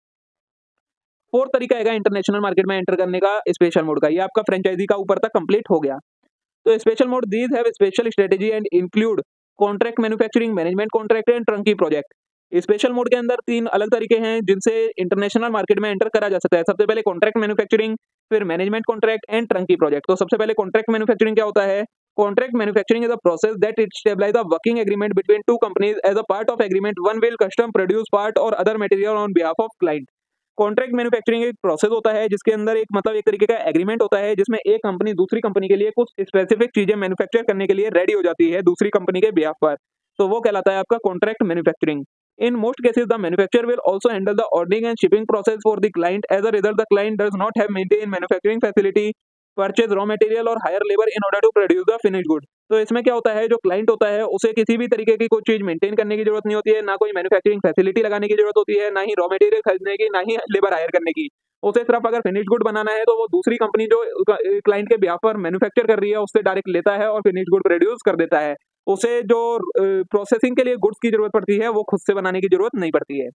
फोर्थ तरीका है इंटरनेशनल मार्केट में एंटर करने का, स्पेशल मोड का। ये आपका फ्रेंचाइजी का ऊपर तक कंप्लीट हो गया। तो special mode these have special strategy and include contract manufacturing, management contract and turnkey project. Special mode के अंदर तीन अलग तरीके हैं जिनसे इंटरनेशनल मार्केट में एंटर करा जा सकता है। सबसे पहले कॉन्ट्रैक्ट मैन्युफैक्चरिंग, फिर management contract and turnkey project. तो सबसे पहले कॉन्ट्रैक्ट मैन्युफैक्चरिंग क्या होता है? Contract manufacturing is a process that it stabilize a working agreement between two companies. As a part of agreement one will custom produce part or other material on behalf of client. Contract manufacturing एक process होता है जिसके अंदर एक मतलब एक तरीके का एग्रीमेंट होता है, जिसमें एक कंपनी दूसरी कंपनी के लिए कुछ स्पेसिफिक चीजें मैन्युफैक्चर करने के लिए रेडी हो जाती है दूसरी कंपनी के बिहाफ पर, तो वो कहलाता है आपका contract manufacturing. In most cases, the manufacturer will also handle the ordering and shipping process for the client. As a result, the client does not have maintained manufacturing facility, purchase raw material और hire labor in order to produce the finished good। तो इसमें क्या होता है, जो client होता है उसे किसी भी तरीके की कोई चीज मेंटेन करने की जरूरत नहीं होती है, ना कोई मैन्युफैक्चरिंग फैसिलिटी लगाने की जरूरत होती है, ना ही रॉ मटेरियल खरीदने की, ना ही लेबर हायर करने की। उसे सिर्फ अगर फिनिश गुड बनाना है तो वो दूसरी कंपनी जो क्लाइंट के बिहाफ पर मैन्युफैक्चर कर रही है उससे डायरेक्ट लेता है और फिनिश गुड प्रोड्यूस कर देता है। उसे जो प्रोसेसिंग के लिए गुड्स की जरूरत पड़ती है वो खुद से बनाने की जरूरत नहीं पड़ती है।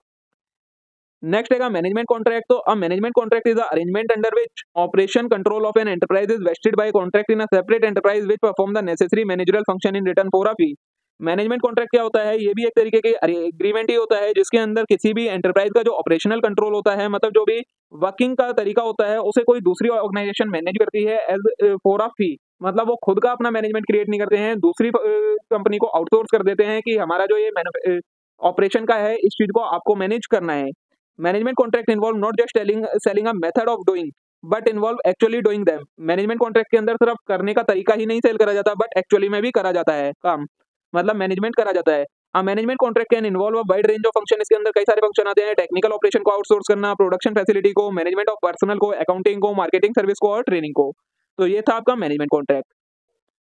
नेक्स्ट है मैनेजमेंट कॉन्ट्रैक्ट। तो a management contract is the arrangement under which operation control of an enterprise is vested by contract in a separate enterprise which perform the necessary managerial function in return for a fee. Management contract क्या होता है? ये भी एक तरीके के agreement ही होता है जिसके अंदर किसी भी एंटरप्राइज का जो ऑपरेशनल कंट्रोल होता है, मतलब जो भी वर्किंग का तरीका होता है, उसे कोई दूसरी ऑर्गेनाइजेशन मैनेज करती है एज फॉर अ फी। मतलब वो खुद का अपना मैनेजमेंट क्रिएट नहीं करते हैं, दूसरी कंपनी को आउटसोर्स कर देते हैं कि हमारा जो ये ऑपरेशन का है इस चीज को आपको मैनेज करना है। Management contract involve not just selling selling a method of doing but involve actually doing them. Management contract के अंदर सिर्फ करने का तरीका ही नहीं सेल करा जाता, बट एक्चुअली में भी करा जाता है काम, मतलब मैनेजमेंट करा जाता है। A management contract can involve a wide range of function. इसके अंदर कई सारे फंक्शन आते हैं, टेक्निकल ऑपरेशन को आउटसोर्स करना, प्रोडक्शन फैसिलिटी को, मैनेजमेंट ऑफ पर्सनल को, अकाउंटिंग को, मार्केटिंग सर्विस को और ट्रेनिंग को। तो ये था आपका मैनेजमेंट कॉन्ट्रैक्ट।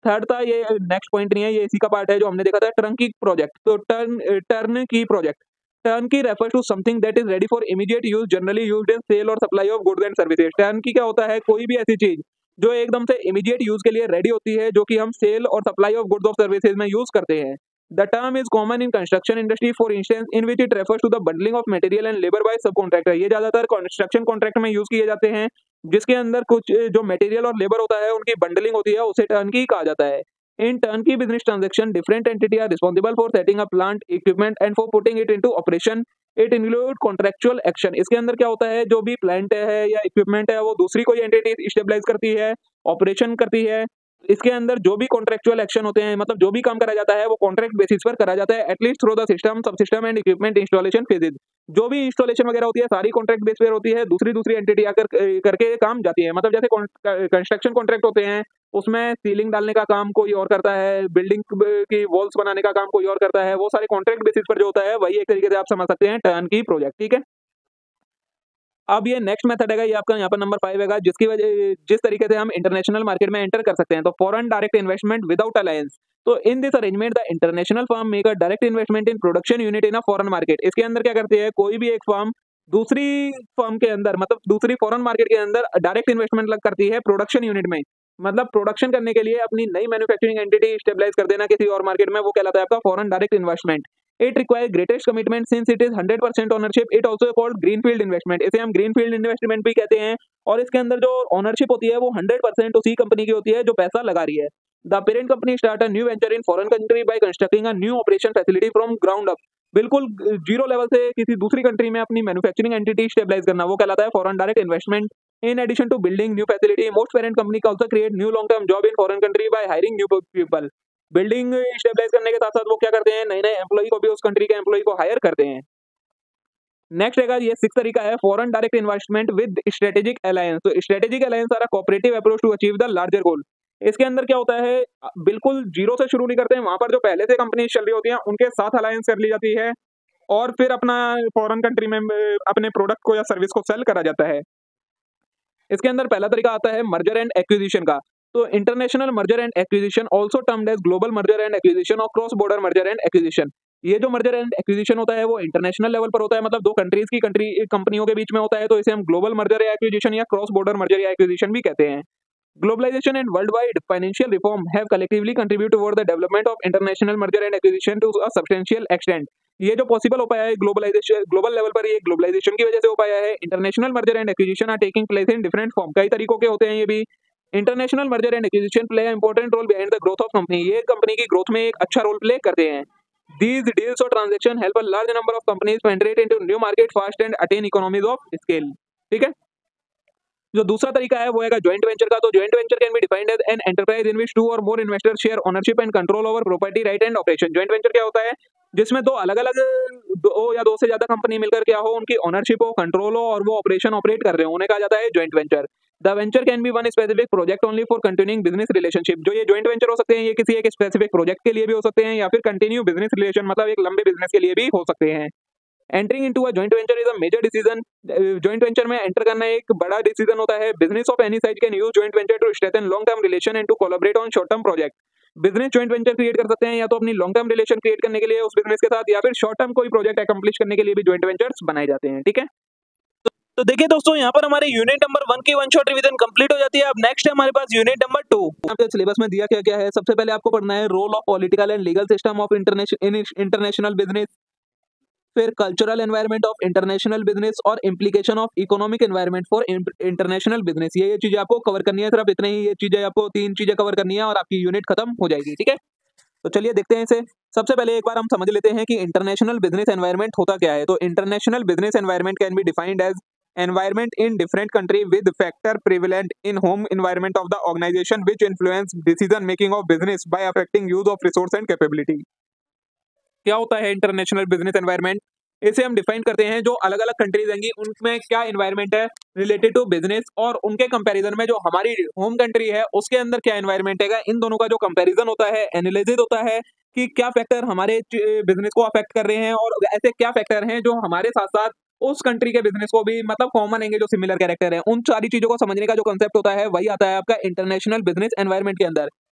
थर्ड था, ये नेक्स्ट पॉइंट नहीं है, ये इसी का पार्ट है जो हमने देखा था, टर्नकी प्रोजेक्ट। तो turn turn key project, turnkey refers to something that is ready for immediate use, generally used in sale और supply of goods and services. Turnkey क्या होता है? कोई भी ऐसी चीज जो एकदम से इमीडिएट यूज के लिए रेडी होती है, जो कि हम सेल और सप्लाई ऑफ गुड्स और सर्विसेज में यूज करते हैं। The term is common in construction industry for instance, in which it refers to the bundling of material and labour by subcontractor. ये ज्यादातर कंस्ट्रक्शन कॉन्ट्रैक्ट में use किए जाते हैं, जिसके अंदर कुछ जो मटेरियल और लेबर होता है उनकी बंडलिंग होती है, उसे टर्नकी कहा जाता है। In turnkey business transaction, different entity are responsible for setting up plant, equipment and for putting it into operation. It include contractual action. इसके अंदर क्या होता है? जो भी प्लांट है या इक्विपमेंट है वो दूसरी कोई एंटिटी स्टेबलाइज करती है, ऑपरेशन करती है। इसके अंदर जो भी कॉन्ट्रेक्चुअल एक्शन होते हैं, मतलब जो भी काम करा जाता है वो कॉन्ट्रैक्ट बेसिस पर करा जाता है, at least through the system, subsystem and equipment installation phases. जो भी इंस्टॉलेशन वगैरह होती है सारी कॉन्ट्रैक्ट बेस पर होती है, दूसरी दूसरी एंटिटी आकर करके काम जाती है। मतलब जैसे कंस्ट्रक्शन कॉन्ट्रैक्ट होते हैं, उसमें सीलिंग डालने का काम कोई और करता है, बिल्डिंग की वॉल्स बनाने का काम कोई और करता है, वो सारे कॉन्ट्रैक्ट बेसिस पर जो होता है वही एक तरीके से आप समझ सकते हैं टर्नकी प्रोजेक्ट। ठीक है, अब ये नेक्स्ट मेथड है, ये आपका यहाँ पर नंबर फाइव है, जिसकी वजह जिस तरीके से हम इंटरनेशनल मार्केट में एंटर कर सकते हैं। तो foreign direct investment without alliance. तो in this arrangement the international firm make a direct investment in production unit in a foreign market. इसके अंदर क्या करती है? कोई भी एक फर्म दूसरी फर्म के अंदर, मतलब दूसरी फॉरेन मार्केट के अंदर डायरेक्ट इन्वेस्टमेंट लग करती है प्रोडक्शन यूनिट में। मतलब प्रोडक्शन करने के लिए अपनी नई मैन्युफैक्चरिंग एंटिटी स्टेबलाइज कर देना किसी और मार्केट में, वो कहलाता है आपका foreign direct investment. It require greatest commitment since it is hundred percent ownership. It also called greenfield investment. इसे हम ग्रीनफील्ड इन्वेस्टमेंट भी कहते हैं, और इसके अंदर जो ओनरशिप होती है वो हंड्रेड परसेंट उसी कंपनी की होती है जो पैसा लगा रही है। The parent company start a new venture in foreign country by constructing a new operation facility from ground up. बिल्कुल जीरो लेवल से किसी दूसरी कंट्री में अपनी मैन्युफैक्चरिंग एंटिटी स्टेबलाइज करना, वो कहलाता है foreign direct investment. In addition to building new facility, most parent company can also create new long-term job in foreign country by hiring new people. Building stabilize करने के साथ साथ वो क्या करते हैं? नए नए एम्प्लॉय को भी उस कंट्री के एम्प्लॉय को हायर करते हैं। नेक्स्ट है ये सिक्स तरीका है, foreign direct investment with strategic alliance. तो strategic alliance are a cooperative approach to achieve the larger goal. इसके अंदर क्या होता है? बिल्कुल जीरो से शुरू नहीं करते हैं, वहां पर जो पहले से कंपनी चल रही होती है उनके साथ अलायंस कर ली जाती है, और फिर अपना फॉरेन कंट्री में अपने प्रोडक्ट को या सर्विस को सेल करा जाता है। इसके अंदर पहला तरीका आता है मर्जर एंड एक्विजिशन का। तो international merger and acquisition, also termed as global merger and acquisition और cross border merger and acquisition. ये जो मर्जर एंड एक्विजिशन होता है वो इंटरनेशनल लेवल पर होता है, मतलब दो कंट्रीज की कंट्री कंपनियों के बीच में होता है, तो इसे हम ग्लोबल मर्जर या एक्विजिशन या क्रॉस बॉर्डर मर्जर या एक्विजिशन भी कहते हैं। Globalization and worldwide financial reform have collectively contributed toward the development of international merger and acquisition to a substantial extent. ये जो पॉसिबल हो पाया है ग्लोबलाइजेशन, ग्लोबल लेवल पर ये ग्लोबलाइजेशन की वजह से हो पाया है। International merger and acquisition are taking place in different form. कई तरीकों के होते हैं ये भी। International merger and acquisition play important role behind the growth of company. ये कंपनी की ग्रोथ में एक अच्छा रोल प्ले करते हैं। These deals or transaction help a large number of companies penetrate into new market fast and attain economies of scale. ठीक है, जो दूसरा तरीका है वो है ज्वाइंट वेंचर का। तो joint venture can be defined as an enterprise in which two or more investors share ownership and control over property right and operation. Joint venture क्या होता है? जिसमें दो अलग अलग दो या दो से ज्यादा कंपनी मिलकर क्या हो, उनकी ओनरशिप हो, कंट्रोल हो और वो ऑपरेशन ऑपरेट कर रहे हो, उन्हें कहा जाता है joint venture. The venture can be one specific project only for continuing business relationship. जो ये ज्वाइंट वेंचर हो सकते हैं ये किसी एक स्पेसिफिक प्रोजेक्ट के लिए भी हो सकते हैं, या फिर कंटिन्यू बिजनेस रिलेशन, मतलब एक लंबे बिजनेस के लिए भी हो सकते हैं। Entering into a joint venture is a major decision. Joint venture में एंटर करना एक बड़ा डिसीजन होता है। Business of any size can use joint venture to strengthen long term relation and to collaborate on short term project. Business joint venture create कर सकते हैं या तो अपनी लॉन्ग टर्म रिलेशन क्रिएट करने के लिए उस बिजनेस के साथ, या फिर शॉर्ट टर्म कोई प्रोजेक्ट अकम्प्लिश करने के लिए भी जॉइंट वेंचर्स बनाए जाते हैं। ठीक है, तो देखिए दोस्तों यहाँ पर हमारे यूनिट नंबर वन की वन शॉट रिवीजन कंप्लीट हो जाती है। अब नेक्स्ट है हमारे पास यूनिट नंबर टू। आपके सिलेबस में दिया क्या क्या है? सबसे पहले आपको पढ़ना है role of political and legal system of international international business, फिर cultural environment of international business और implication of economic environment for international business. ये ये चीजें आपको कवर करनी है, सिर्फ इतने ही ये चीजें आपको तीन चीजें कवर करनी है और आपकी यूनिट खत्म हो जाएगी। ठीक है, तो चलिए देखते हैं इसे। सबसे पहले एक बार हम समझ लेते हैं कि इंटरनेशनल बिजनेस एनवायरनमेंट होता क्या है। तो international business environment can be defined as environment in different country with factor prevalent in home environment of the organization which influence decision making of business by affecting use of resource and capability। क्या होता है international business environment? इसे हम define करते हैं जो अलग अलग कंट्रीज आएंगी उनमें क्या एनवायरनमेंट है रिलेटेड टू बिजनेस, और उनके कंपैरिजन में जो हमारी होम कंट्री है उसके अंदर क्या एनवायरनमेंट है। इन दोनों का जो कंपैरिजन होता है, एनालिसिस होता है कि क्या फैक्टर हमारे बिजनेस को अफेक्ट कर रहे हैं और ऐसे क्या फैक्टर हैं जो हमारे साथ साथ उस कंट्री के बिजनेस को भी मतलब कॉमन है, जो सिमिलर कैरेक्टर है। उन सारी चीजों को समझने का जो कंसेप्ट होता है वही आता है आपका इंटरनेशनल बिजनेस एनवायरनमेंट के अंदर।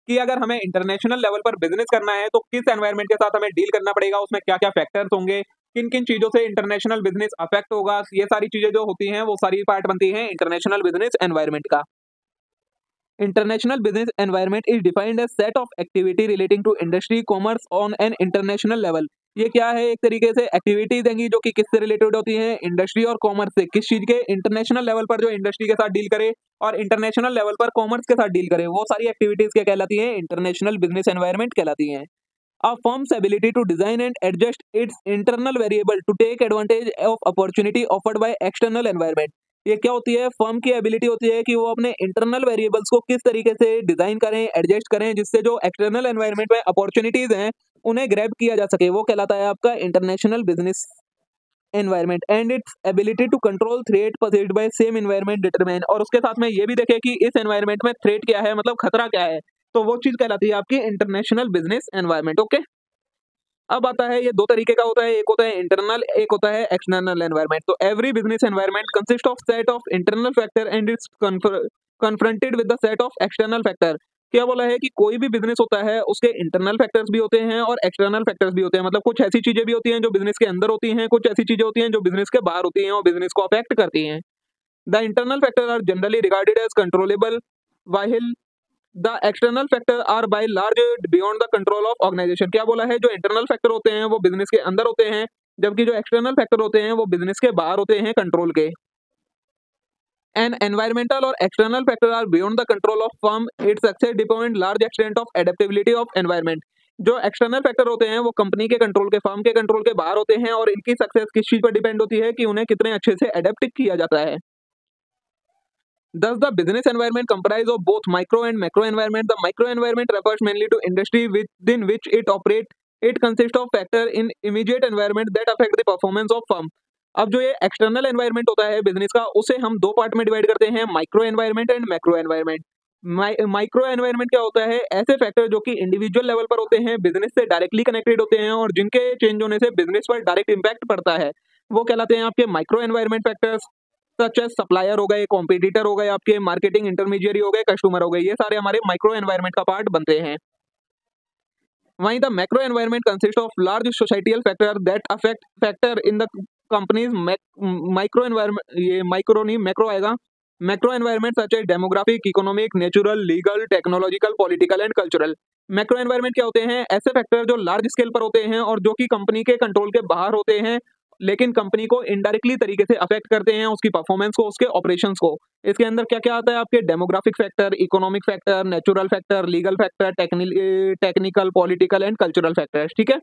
कि अगर हमें इंटरनेशनल लेवल पर बिजनेस करना है तो किस एनवायरनमेंट के साथ हमें डील करना पड़ेगा, उसमें क्या क्या फैक्टर्स होंगे, किन किन चीजों से इंटरनेशनल बिजनेस अफेक्ट होगा, ये सारी चीजें जो होती हैं वो सारी पार्ट बनती हैं इंटरनेशनल बिजनेस एनवायरनमेंट का। International business environment is defined as set of activity relating to industry commerce on an international level. ये क्या है, एक तरीके से एक्टिविटीज देंगी जो कि किससे रिलेटेड होती हैं, इंडस्ट्री और कॉमर्स से, किस चीज के, इंटरनेशनल लेवल पर जो इंडस्ट्री के साथ डील करे और इंटरनेशनल लेवल पर कॉमर्स के साथ डील करे, वो सारी एक्टिविटीज क्या कहलाती हैं, इंटरनेशनल बिजनेस एनवायरनमेंट कहलाती हैं। A firm's ability to design and adjust its internal variable to take advantage of opportunity offered by external environment। ये क्या होती है, फर्म की एबिलिटी होती है कि वो अपने इंटरनल वेरिएबल्स को किस तरीके से डिजाइन करें, एडजस्ट करें, जिससे जो एक्सटर्नल एनवायरनमेंट में अपॉर्चुनिटीज हैं उन्हें ग्रैब किया जा सके, वो कहलाता है आपका international business environment. And its ability to control threat possessed by same environment determine. और उसके साथ में ये भी देखें कि इस एनवायरनमेंट में थ्रेट क्या है, मतलब खतरा क्या है, तो वो चीज कहलाती है आपकी इंटरनेशनल बिजनेस एनवायरनमेंट। ओके, अब आता है, ये दो तरीके का होता है, एक होता है इंटरनल, एक होता है एक्सटर्नल एनवायरनमेंट। तो every business environment consist of set of internal factor and it's confronted with the set of external factor. क्या बोला है कि कोई भी बिजनेस होता है उसके इंटरनल फैक्टर्स भी होते हैं और एक्सटर्नल फैक्टर्स भी होते हैं, मतलब कुछ ऐसी चीजें भी होती हैं जो बिजनेस के अंदर होती हैं, कुछ ऐसी चीजें होती हैं जो बिजनेस के बाहर होती हैं और बिजनेस को अफेक्ट करती हैं। The internal factor are generally regarded as controllable while the external factor are by large beyond the control of organization. क्या बोला है, जो इंटरनल फैक्टर होते हैं वो बिजनेस के अंदर होते हैं, जबकि जो एक्सटर्नल फैक्टर होते हैं वो बिजनेस के बाहर होते हैं कंट्रोल के। An environmental or external factor are beyond the control of firm, its success depend large extent of adaptability of environment. जो एक्सटर्नल फैक्टर होते हैं वो कंपनी के कंट्रोल के, फर्म के कंट्रोल के बाहर होते हैं और इनकी सक्सेस किस चीज पर डिपेंड होती है कि उन्हें कितने अच्छे से एडेप्ट किया जाता है। Thus, the business environment comprises of both micro and macro environment. The micro environment refers mainly to industry within which it operates. It consists of factor in immediate environment that affect the performance of firm. अब जो ये external environment होता है business का, उसे हम दो part में डिवाइड करते हैं, micro environment and macro environment. Micro environment क्या होता है, ऐसे फैक्टर जो कि इंडिविजुअल लेवल पर होते हैं, बिजनेस से डायरेक्टली कनेक्टेड होते हैं और जिनके चेंज होने से बिजनेस पर डायरेक्ट इंपैक्ट पड़ता है, वो कहलाते हैं आपके micro environment factors. Such as supplier हो गए, कॉम्पिटिटर हो गए, आपके मार्केटिंग इंटरमीडिएरी हो गए, कस्टमर हो गए, ये सारे हमारे माइक्रो एनवायरनमेंट का पार्ट बनते हैं। वहीं the macro environment consist of large societal factor that affect factor in the company's micro environment, ये माइक्रो नहीं मैक्रो आएगा। Macro environment such as demographic, economic, natural, legal, technological, political and cultural. Macro environment क्या होते हैं, ऐसे factor जो large scale पर होते हैं और जो कि कंपनी के कंट्रोल के बाहर होते हैं, लेकिन कंपनी को इनडायरेक्टली तरीके से अफेक्ट करते हैं, उसकी परफॉर्मेंस को, उसके ऑपरेशंस को। इसके अंदर क्या क्या आता है, आपके demographic factor, economic factor, natural factor, legal factor, technical, political and cultural factors. ठीक है,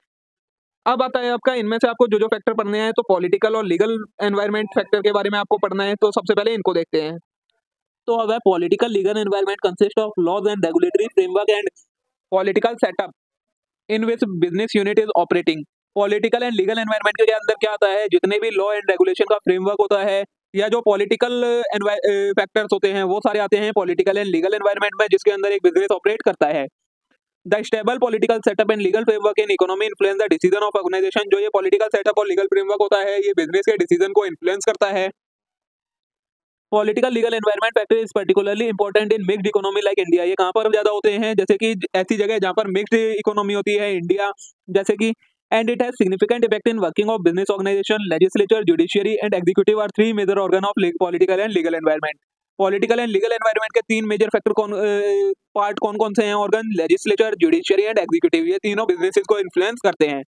अब आता है आपका, इनमें से आपको जो जो फैक्टर पढ़ने हैं, तो पॉलिटिकल और लीगल एनवायरनमेंट फैक्टर के बारे में आपको पढ़ना है, तो सबसे पहले इनको देखते हैं। तो अब है political legal environment consist of laws and regulatory framework and political setup in which business unit is operating. Political and legal environment के अंदर क्या आता है, जितने भी लॉ एंड रेगुलेशन का फ्रेमवर्क होता है या जो पॉलिटिकल फैक्टर्स होते हैं वो सारे आते हैं पॉलिटिकल एंड लीगल एनवायरनमेंट में, जिसके अंदर एक बिजनेस ऑपरेट करता है। The stable political setup and legal framework in economy influence the decision of organization. जो ये पॉलिटिकल सेटअप और लीगल फ्रेमवर्क होता है ये बिजनेस के डिसीजन को इन्फ्लुएंस करता है। Political legal environment factor is particularly important in mixed economy like India. ये कहाँ पर ज्यादा होते हैं, जैसे कि ऐसी जगह जहाँ पर मिक्स्ड इकोनॉमी होती है, इंडिया जैसे कि। And it has significant effect in working of business organization, legislature, judiciary and executive are three major organ of political and legal environment. Political and legal environment के तीन मेजर फैक्टर कौन part कौन कौन से हैं, organ, legislature, judiciary and executive, ये तीनों businesses को इन्फ्लुएंस करते हैं।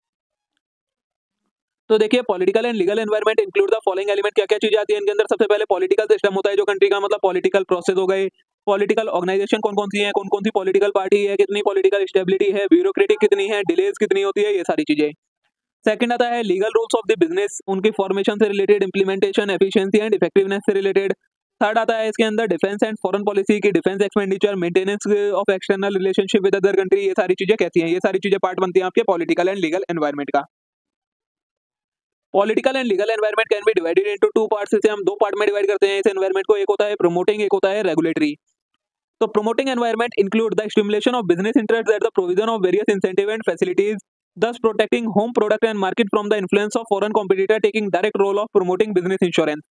तो देखिए, political and legal environment include the following element, क्या क्या चीजें आती है इनके अंदर। सबसे पहले पॉलिटिकल सिस्टम होता है जो कंट्री का, मतलब पॉलिटिकल प्रोसेस हो गए। पॉलिटिकल ऑर्गेनाइजेशन कौन कौन सी है, कौन कौन सी पॉलिटिकल पार्टी है, कितनी पॉलिटिकल स्टेबिलिटी है, ब्यूरोक्रेटिक कितनी है, डिलेज कितनी होती है, ये सारी चीजें। सेकंड आता है legal rules of the business, उनकी फॉर्मेशन से related, implementation, efficiency and effectiveness से रिलेटेड। थर्ड आता है इसके अंदर डिफेंस एंड फॉरेन पॉलिसी की, defence expenditure, maintenance of external relationship with other country, ये सारी चीजें कैसी हैं, ये सारी चीजें पार्ट बनती हैं आपके पॉलिटिकल एंड लीगल एनवायरनमेंट का। Political and legal environment can be divided into two parts. इसे हम दो पार्ट में डिवाइड करते हैं इस एनवायरनमेंट को, एक होता है प्रमोटिंग, एक होता है रेगुलेटरी। तो promoting environment include the stimulation of business interest at the provision of various incentive and facilities, thus protecting home product and market from the influence of foreign competitor, taking direct role of promoting business insurance।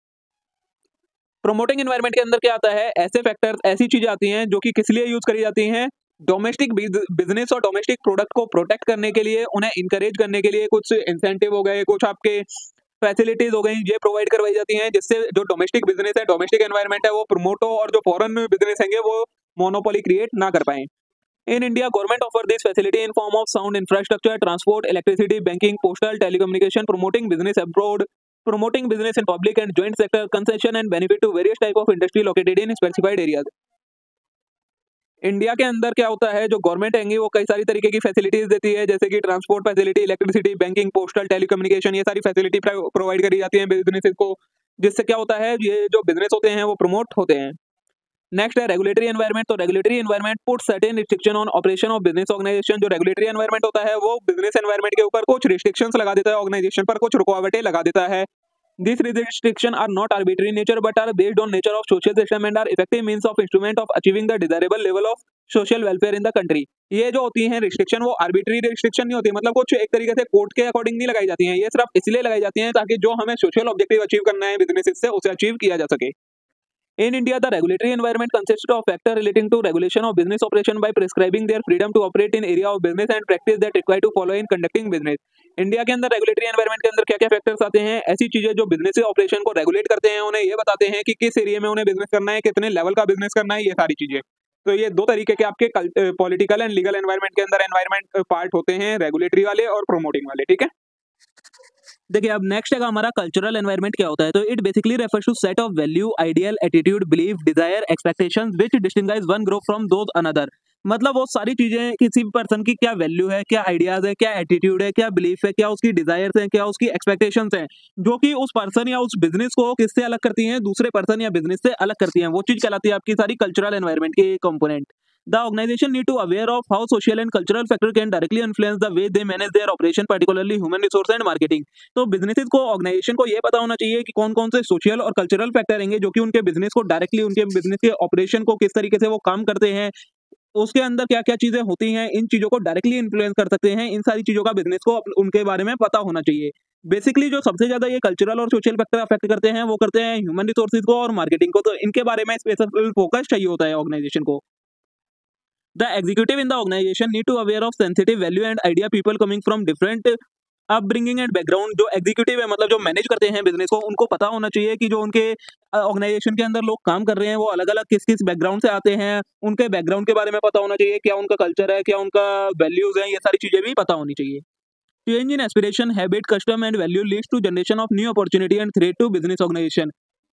Promoting environment के अंदर क्या आता है, ऐसे factors, ऐसी चीजें आती हैं जो कि किस लिए यूज करी जाती हैं, डोमेस्टिक बिजनेस और डोमेस्टिक प्रोडक्ट को प्रोटेक्ट करने के लिए, उन्हें इंकरेज करने के लिए कुछ इंसेंटिव हो गए, कुछ आपके फैसिलिटीज हो गई, ये प्रोवाइड करवाई जाती हैं, जिससे जो डोमेस्टिक बिजनेस है, डोमेस्टिक एनवायरनमेंट है, वो प्रमोट हो और जो फॉरेन बिजनेस हैंगे वो मोनोपोली क्रिएट ना कर पाए। In India, government offer this facility in form of sound infrastructure, transport, electricity, banking, postal, telecommunication, promoting business abroad, promoting business in public and joint sector, concession and benefit to various type of industry located in specified areas. India के अंदर क्या होता है, जो government है वो कई सारी तरीके की फैसिलिटीज देती है, जैसे कि transport facility, electricity, banking, postal, telecommunication, ये सारी फैसिलिटी प्रोवाइड करी जाती है बिजनेसेस को, जिससे क्या होता है, ये जो बिजनेस होते हैं वो प्रमोट होते हैं। नेक्स्ट है रेगुलेटरी एनवायरनमेंट। तो regulatory environment put certain restriction on operation of business organization. जो रेगुलेटरी एनवायरनमेंट होता है वो बिजनेस एनवायरनमेंट के ऊपर कुछ रिस्ट्रिक्शंस लगा देता है, ऑर्गेनाइजेशन पर कुछ रुकावटें लगा देता है। These restrictions are not arbitrary in nature but are based on nature of social system and are effective means of instrument of achieving the desirable level of social welfare in the country। ये जो होती हैं restriction वो arbitrary restriction नहीं होती, मतलब कुछ एक तरीके से कोर्ट के अकॉर्डिंग नहीं लगाई जाती हैं, ये सिर्फ इसलिए लगाई जाती हैं ताकि जो हमें सोशल ऑब्जेक्टिव अचीव करना है बिजनेस से, उसे अचीव किया जा सके। In India, the regulatory environment consists of factors relating to regulation of business operation by prescribing their freedom to operate in area of business and practice that required to follow in conducting business। India के अंदर regulatory environment के अंदर क्या क्या factors आते हैं, ऐसी चीजें जो बिजनेस ऑपरेशन को रेगुलेट करते हैं, उन्हें ये बताते हैं कि किस एरिया में उन्हें बिजनेस करना है, कितने लेवल का बिजनेस करना है, ये सारी चीजें। तो ये दो तरीके के आपके पॉलिटिकल एंड लीगल एनवायरनमेंट के अंदर एनवायरनमेंट पार्ट होते हैं, रेगुलेटरी वाले और प्रोमोटिंग वाले, ठीक है। देखिए अब नेक्स्ट है हमारा कल्चरल एनवायरनमेंट क्या होता है। तो it basically refers to set of value, ideal, attitude, belief, desire, expectations which distinguish one group from those another. मतलब वो सारी चीजें किसी भी पर्सन की क्या वैल्यू है, क्या आइडियाज है, क्या एटीट्यूड है, क्या बिलीफ है, क्या उसकी डिजायर्स हैं, क्या उसकी एक्सपेक्टेशंस हैं, जो कि उस पर्सन या उस बिजनेस को किससे अलग करती हैं, दूसरे पर्सन या बिजनेस से अलग करती हैं, वो चीज कहलाती है आपकी सारी कल्चरल एनवायरनमेंट के component. The organization need to aware of how social and cultural factor can directly influence the way they manage their operation, particularly human resource and marketing। तो बिजनेसेस को, ऑर्गेनाइजेशन को ये पता होना चाहिए कि कौन कौन से सोशल और कल्चरल फैक्टर रहेंगे जो कि उनके बिजनेस को डायरेक्टली, उनके बिजनेस के ऑपरेशन को किस तरीके से वो काम करते हैं, उसके अंदर क्या क्या चीजें होती हैं, इन चीजों को डायरेक्टली इन्फ्लुएंस कर सकते हैं। इन सारी चीजों का बिजनेस को उनके बारे में पता होना चाहिए। बेसिकली जो सबसे ज्यादा ये कल्चरल और सोशल फैक्टर अफेक्ट करते हैं वो करते हैं ह्यूमन रिसोर्सेज को और मार्केटिंग को। तो इनके बारे में स्पेसिफिक फोकस चाहिए होता है ऑर्गेनाइजेशन को। The executive in the organization need to aware of sensitive value and idea people coming from different upbringing and background। जो एग्जीक्यूटिव है, मतलब जो मैनेज करते हैं बिजनेस को, उनको पता होना चाहिए कि जो उनके ऑर्गेनाइजेशन के अंदर लोग काम कर रहे हैं वो अलग अलग किस किस बैकग्राउंड से आते हैं, उनके बैकग्राउंड के बारे में पता होना चाहिए, क्या उनका कल्चर है, क्या उनका वैल्यूज है, ये सारी चीजें भी पता होनी चाहिए। Change in aspiration, habit, custom and value leads to generation of new opportunity and threat to business organization.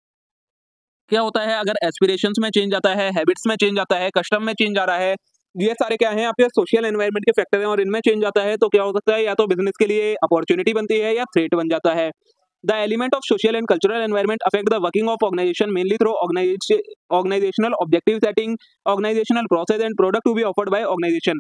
क्या होता है, अगर एस्पिरेशंस में चेंज आता है, हैबिट्स में चेंज आता है, कस्टम में चेंज आ रहा है, ये सारे क्या हैं आपके सोशल एनवायरनमेंट के फैक्टर हैं, और इनमें चेंज आता है तो क्या हो सकता है, या तो बिजनेस के लिए अपॉर्चुनिटी बनती है या थ्रेट बन जाता है। The element of social and cultural environment affect the working of organization mainly through organizational objective setting, organizational process and product to be offered by organization.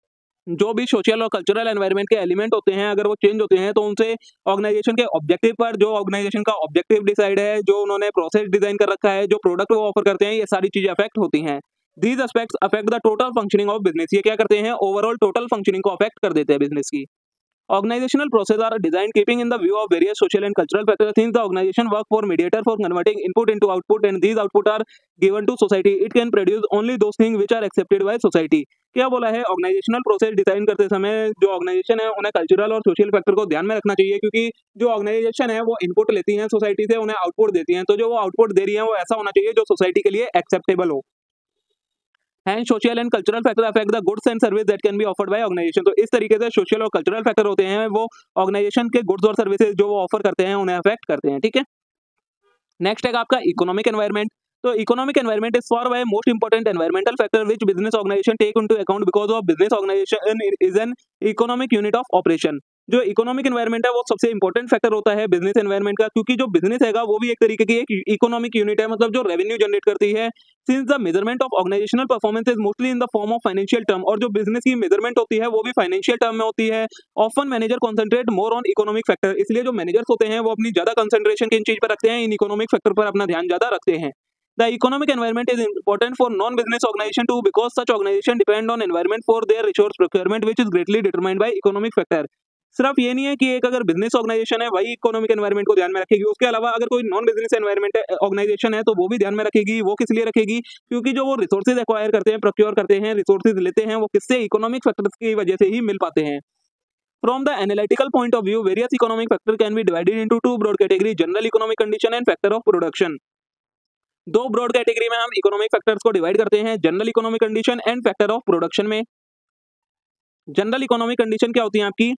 जो भी सोशल और कल्चरल एनवायरनमेंट के एलिमेंट होते हैं, अगर वो चेंज होते हैं तो उनसे ऑर्गेनाइजेशन के ऑब्जेक्टिव पर, जो ऑर्गेनाइजेशन का ऑब्जेक्टिव डिसाइड है, जो उन्होंने प्रोसेस डिजाइन कर रखा है, जो प्रोडक्ट वो ऑफर करते हैं, ये सारी चीजें अफेक्ट होती हैं। These aspects affect the total functioning of business। ये क्या करते हैं, ओवरऑल टोटल फंक्शनिंग को अफेक्ट कर देते हैं बिजनेस की। Organizational processes are designed keeping in the view of various social and cultural factors since the organization work for mediator for converting input into output and these output are given to society। It can produce only those things which are accepted by society। क्या बोला है, organisational process design करते समय जो organisation है उन्हें cultural और social factor को ध्यान में रखना चाहिए, क्योंकि जो ऑर्गेनाइजेशन है वो इनपुट लेती है सोसाइटी से, उन्हें आउटपुट देती है, तो जो वो आउटपुट दे रही है वो ऐसा होना चाहिए जो सोसाइटी के लिए एक्सेप्टेबल हो। And social and cultural factor affect the goods and service that can be offered by organization. तो इस तरीके से सोशल और कल्चरल फैक्टर होते हैं वो ऑर्गेनाइजेशन के गुड्स और सर्विसेज जो वो ऑफर करते हैं उन्हें अफेक्ट करते हैं, ठीक है। नेक्स्ट है आपका इकोनॉमिक एनवायरनमेंट। तो economic environment is for by most important environmental factor which business organization take into account because of business organization is an economic unit of operation. जो इकोनॉमिक एनवायरनमेंट है वो सबसे इंपॉर्टेंट फैक्टर होता है business environment का, क्योंकि जो business हैगा वो भी एक तरीके की एक इकोनॉमिक यूनिट है, मतलब जो रेवेन्यू जनरेट करती है। Since the measurement of organizational performance is mostly in the form of financial term, और जो बिजनेस की मेजरमेंट होती है वो भी फाइनेंशियल टर्म में होती है। Often manager concentrate more on economic factor, इसलिए जो मैनेजर्स होते हैं वो अपनी ज्यादा कंसेंट्रेशन किन चीज पर रखते हैं, इन इकोनॉमिक फैक्टर पर अपना ध्यान ज्यादा रखते हैं। The economic environment is important for non-business organization too because such organization depend on environment for their resource procurement which is greatly determined by economic factor। सिर्फ ये नहीं है कि एक अगर बिजनेस ऑर्गेनाइजेशन है वही इकोनॉमिक एनवायरनमेंट को ध्यान में रखेगी, उसके अलावा अगर कोई नॉन बिजनेस एनवायरनमेंट ऑर्गेनाइजेशन है तो वो भी ध्यान में रखेगी। वो किस लिए रखेगी? क्योंकि जो वो रिसोर्सेज एक्वायर करते हैं, प्रोक्योर करते हैं, रिसोर्सेज लेते हैं, वो किससे? इकोनॉमिक फैक्टर्स की वजह से ही मिल पाते हैं। From the analytical point of view, various economic factors can be divided into two broad categories: general economic condition and factor of production. दो ब्रॉड कैटेगरी में हम इकोनॉमिक फैक्टर्स को डिवाइड करते हैं, general economic condition and factor of production में। General economic condition क्या होती है आपकी?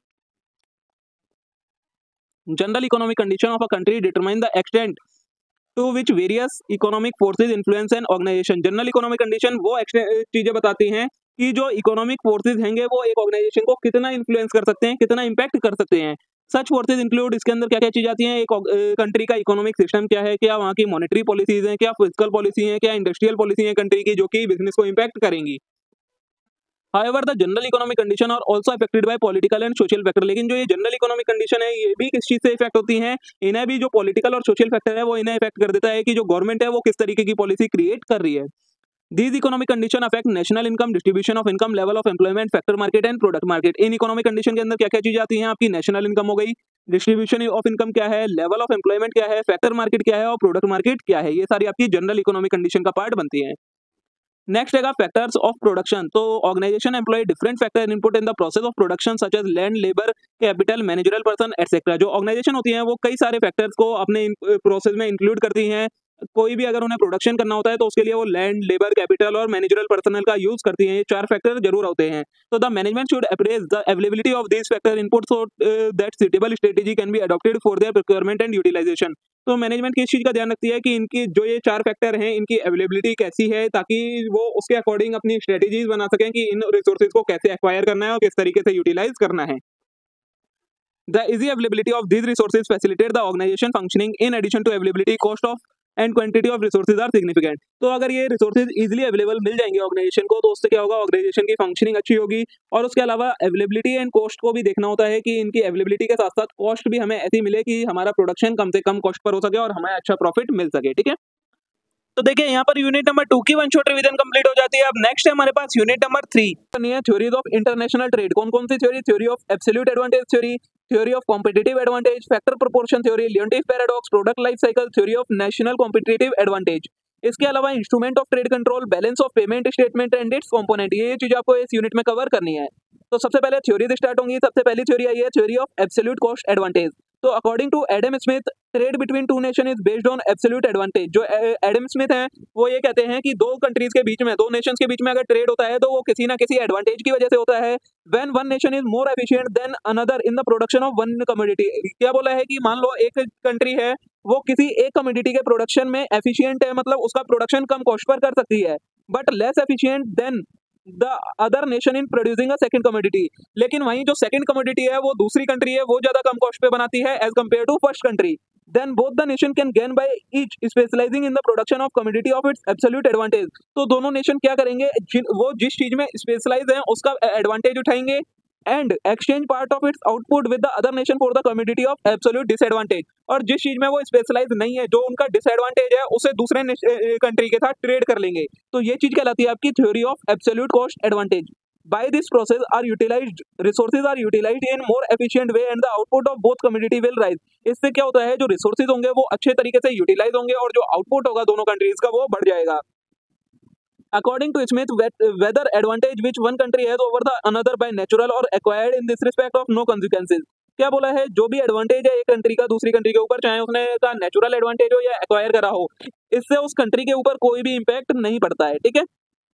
General economic condition of a country determine the extent to which various economic forces influence an organization. General economic condition वो चीजें बताती हैं कि जो इकोनॉमिक फोर्सेज होंगे वो एक ऑर्गेनाइजेशन को कितना इन्फ्लुएंस कर सकते हैं, कितना इंपैक्ट कर सकते हैं। सच फोर्सेज इंक्लूड, इसके अंदर क्या क्या चीज आती हैं? एक कंट्री का इकोनॉमिक सिस्टम क्या है, क्या वहाँ की मॉनेटरी पॉलिसीज हैं, क्या फिजिकल पॉलिसी है, क्या इंडस्ट्रियल पॉलिसी है कंट्री की, जो कि बिजनेस को इंपैक्ट करेंगी। However, the general economic condition are also affected by political and social factor। लेकिन जो ये जनरल इकोनॉमिक कंडीशन है ये भी किस चीज से इफेक्ट होती हैं? इन्हें भी जो पॉलिटिकल और सोशल फैक्टर है वो इन्हें इफेक्ट कर देता है कि जो गवर्नमेंट है वो किस तरीके की पॉलिसी क्रिएट कर रही है। These economic condition affect national income, distribution of income, level of employment, factor market and product market। इन इकोनॉमिक कंडीशन के अंदर क्या क्या चीजें आती हैं आपकी? नेशनल इनकम हो गई, डिस्ट्रीब्यूशन ऑफ इनकम क्या है, लेवल ऑफ एम्प्लॉयमेंट क्या है, फैक्टर मार्केट क्या है और प्रोडक्ट मार्केट क्या है। ये सारी आपकी जनरल इकोनॉमिक कंडीशन का पार्ट बनती है। नेक्स्ट है फैक्टर्स ऑफ प्रोडक्शन। तो organisation employ different factor input in the process of production such as land, labour, capital, managerial person etcetera. जो ऑर्गेनाइजेशन होती है वो कई सारे फैक्टर्स को अपने प्रोसेस में इंक्लूड करती हैं। कोई भी अगर उन्हें प्रोडक्शन करना होता है तो उसके लिए वो लैंड, लेबर, कैपिटल और मैनेजरल पर्सनल का यूज करती हैं। ये चार फैक्टर जरूर होते हैं। तो the management should appraise the availability of this factor input so that suitable strategy can be adopted for their procurement and utilisation. तो मैनेजमेंट किस चीज का ध्यान रखती है कि इनकी जो ये चार फैक्टर हैं इनकी अवेलेबिलिटी कैसी है, ताकि वो उसके अकॉर्डिंग अपनी स्ट्रेटेजीज बना सकें कि इन रिसोर्सेज को कैसे एक्वायर करना है और किस तरीके से यूटिलाइज करना है। The easy availability of these resources facilitate the organization functioning in addition to availability, cost of and quantity of resources are significant। तो अगर ये रिसोर्सेज इजीली अवेलेबल मिल जाएंगे ऑर्गेनाइजेशन को तो उससे क्या होगा? ऑर्गेनाइजेशन की फंक्शनिंग अच्छी होगी। और उसके अलावा अवेलेबिलिटी एंड कॉस्ट को भी देखना होता है कि इनकी अवेलेबिलिटी के साथ साथ कॉस्ट भी हमें ऐसी मिले कि हमारा प्रोडक्शन कम से कम कॉस्ट पर हो सके और हमें अच्छा प्रॉफिट मिल सके। ठीक है, तो देखिए यहाँ पर यूनिट नंबर टू की वन शॉट रिवीजन कंप्लीट हो जाती है। अब नेक्स्ट है हमारे पास यूनिट नंबर थ्री है थ्योरीज ऑफ इंटरनेशनल ट्रेड। कौन कौन सी theory? Theory of absolute advantage theory, theory of competitive advantage, factor proportion theory, Leontief paradox, product life cycle, theory of national competitive advantage. इसके अलावा instrument of trade control, balance of payment statement and its component. ये चीज आपको इस unit में cover करनी है। तो सबसे पहले थ्योरी से स्टार्ट होंगी। सबसे पहली थ्योरी आई है theory of absolute cost advantage. तो according to Adam Smith, trade between two nation is based on absolute advantage. जो एडम स्मिथ हैं वो ये कहते हैं कि दो कंट्रीज के बीच में, दो नेशंस के बीच में अगर ट्रेड होता है तो वो किसी ना किसी एडवांटेज की वजह से होता है। When one nation is more efficient than another in the production of one commodity. क्या बोला है कि मान लो एक कंट्री है वो किसी एक कमोडिटी के प्रोडक्शन में एफिशिएंट है, मतलब उसका प्रोडक्शन कम कॉस्ट पर कर सकती है, but less efficient than the other nation in producing a second commodity. लेकिन वहीं जो सेकंड कमोडिटी है वो दूसरी कंट्री है वो ज्यादा कम कॉस्ट पे बनाती है as compare to first country. Then both the nation can gain by each specialising in the production of commodity of its absolute advantage. तो दोनों नेशन क्या करेंगे? वो जिस चीज में स्पेशलाइज है उसका एडवांटेज उठाएंगे and exchange part of its output with the other nation for the commodity of absolute disadvantage. और जिस चीज में वो स्पेशलाइज नहीं है, जो उनका डिसएडवांटेज है, उसे दूसरे कंट्री के साथ ट्रेड कर लेंगे। तो ये चीज कहलाती है आपकी theory of absolute cost advantage. By this process are utilized resources are utilized in more efficient way and the output of both commodity will rise। इससे क्या होता है? जो रिसोर्सेज होंगे वो अच्छे तरीके से यूटिलाइज होंगे और जो आउटपुट होगा दोनों कंट्रीज का वो बढ़ जाएगा। According to Smith, whether advantage which one country has over the another by natural or acquired in this respect of no consequences। क्या बोला है? जो भी एडवांटेज है एक कंट्री का दूसरी कंट्री के ऊपर, चाहे उसने का नेचुरल एडवांटेज हो या एक्वायर करा हो, इससे उस कंट्री के ऊपर कोई भी इंपैक्ट नहीं पड़ता है। ठीक है,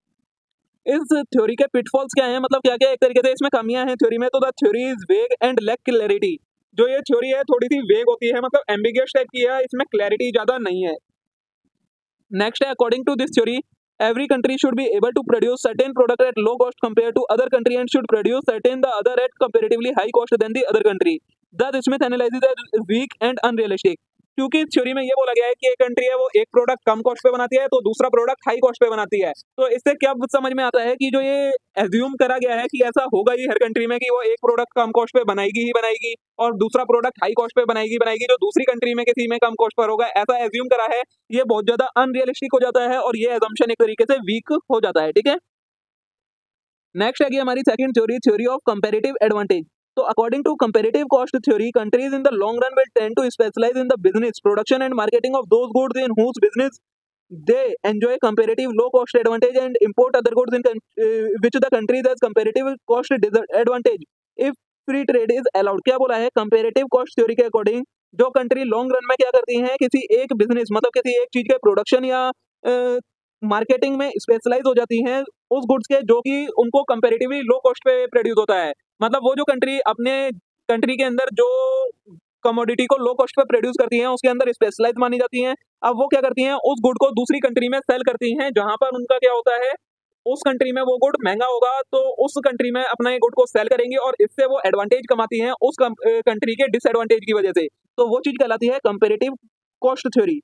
इस थ्योरी के पिटफॉल्स क्या हैं, मतलब क्या क्या एक तरीके से इसमें कमियां हैं थ्योरी में। तो the theory is vague and lack clarity. जो ये थ्योरी है थोड़ी सी वेग होती है, मतलब एम्बिगियस टाइप की है, इसमें क्लैरिटी ज्यादा नहीं है। नेक्स्ट है according to this theory every country should be able to produce certain product at low cost compared to other country and should produce certain the other at comparatively high cost than the other country। Thus Smith analysis is weak and unrealistic। क्योंकि theory में ये बोला गया है कि एक country है वो एक प्रोडक्ट कम कॉस्ट पे बनाती है तो दूसरा प्रोडक्ट हाई कॉस्ट पे बनाती है। तो इससे क्या समझ में आता है कि जो ये एज्यूम करा गया है कि ऐसा होगा ही हर कंट्री में कि वो एक प्रोडक्ट कम कॉस्ट पे बनाएगी ही बनाएगी और दूसरा प्रोडक्ट हाई कॉस्ट पे बनाएगी बनाएगी जो दूसरी कंट्री में किसी में कम कॉस्ट पर होगा, ऐसा एज्यूम करा है। ये बहुत ज्यादा अनरियलिस्टिक हो जाता है और ये एजम्पशन एक तरीके से वीक हो जाता है। ठीक है, नेक्स्ट है हमारी second theory, theory of comparative advantage. तो according to comparative cost theory, countries in the long run will tend to specialise in the business production and marketing of those goods in whose business they enjoy comparative low cost advantage and import other goods in con- uh, which the countries has comparative cost disadvantage if free trade is allowed। क्या बोला है? Comparative cost theory के according जो country long run में क्या करती हैं, किसी एक बिजनेस मतलब किसी एक चीज के प्रोडक्शन या मार्केटिंग में स्पेशलाइज हो जाती हैं उस गुड्स के जो कि उनको कंपेरेटिवली लो कॉस्ट पे प्रोड्यूस होता है। मतलब वो जो कंट्री अपने कंट्री के अंदर जो कमोडिटी को लो कॉस्ट पे प्रोड्यूस करती हैं उसके अंदर स्पेशलाइज मानी जाती हैं। अब वो क्या करती हैं, उस गुड को दूसरी कंट्री में सेल करती हैं जहां पर उनका क्या होता है, उस कंट्री में वो गुड महंगा होगा तो उस कंट्री में अपना ये गुड को सेल करेंगी और इससे वो एडवांटेज कमाती हैं उस कंट्री के डिसएडवांटेज की वजह से। तो वो चीज कहलाती है comparative cost theory.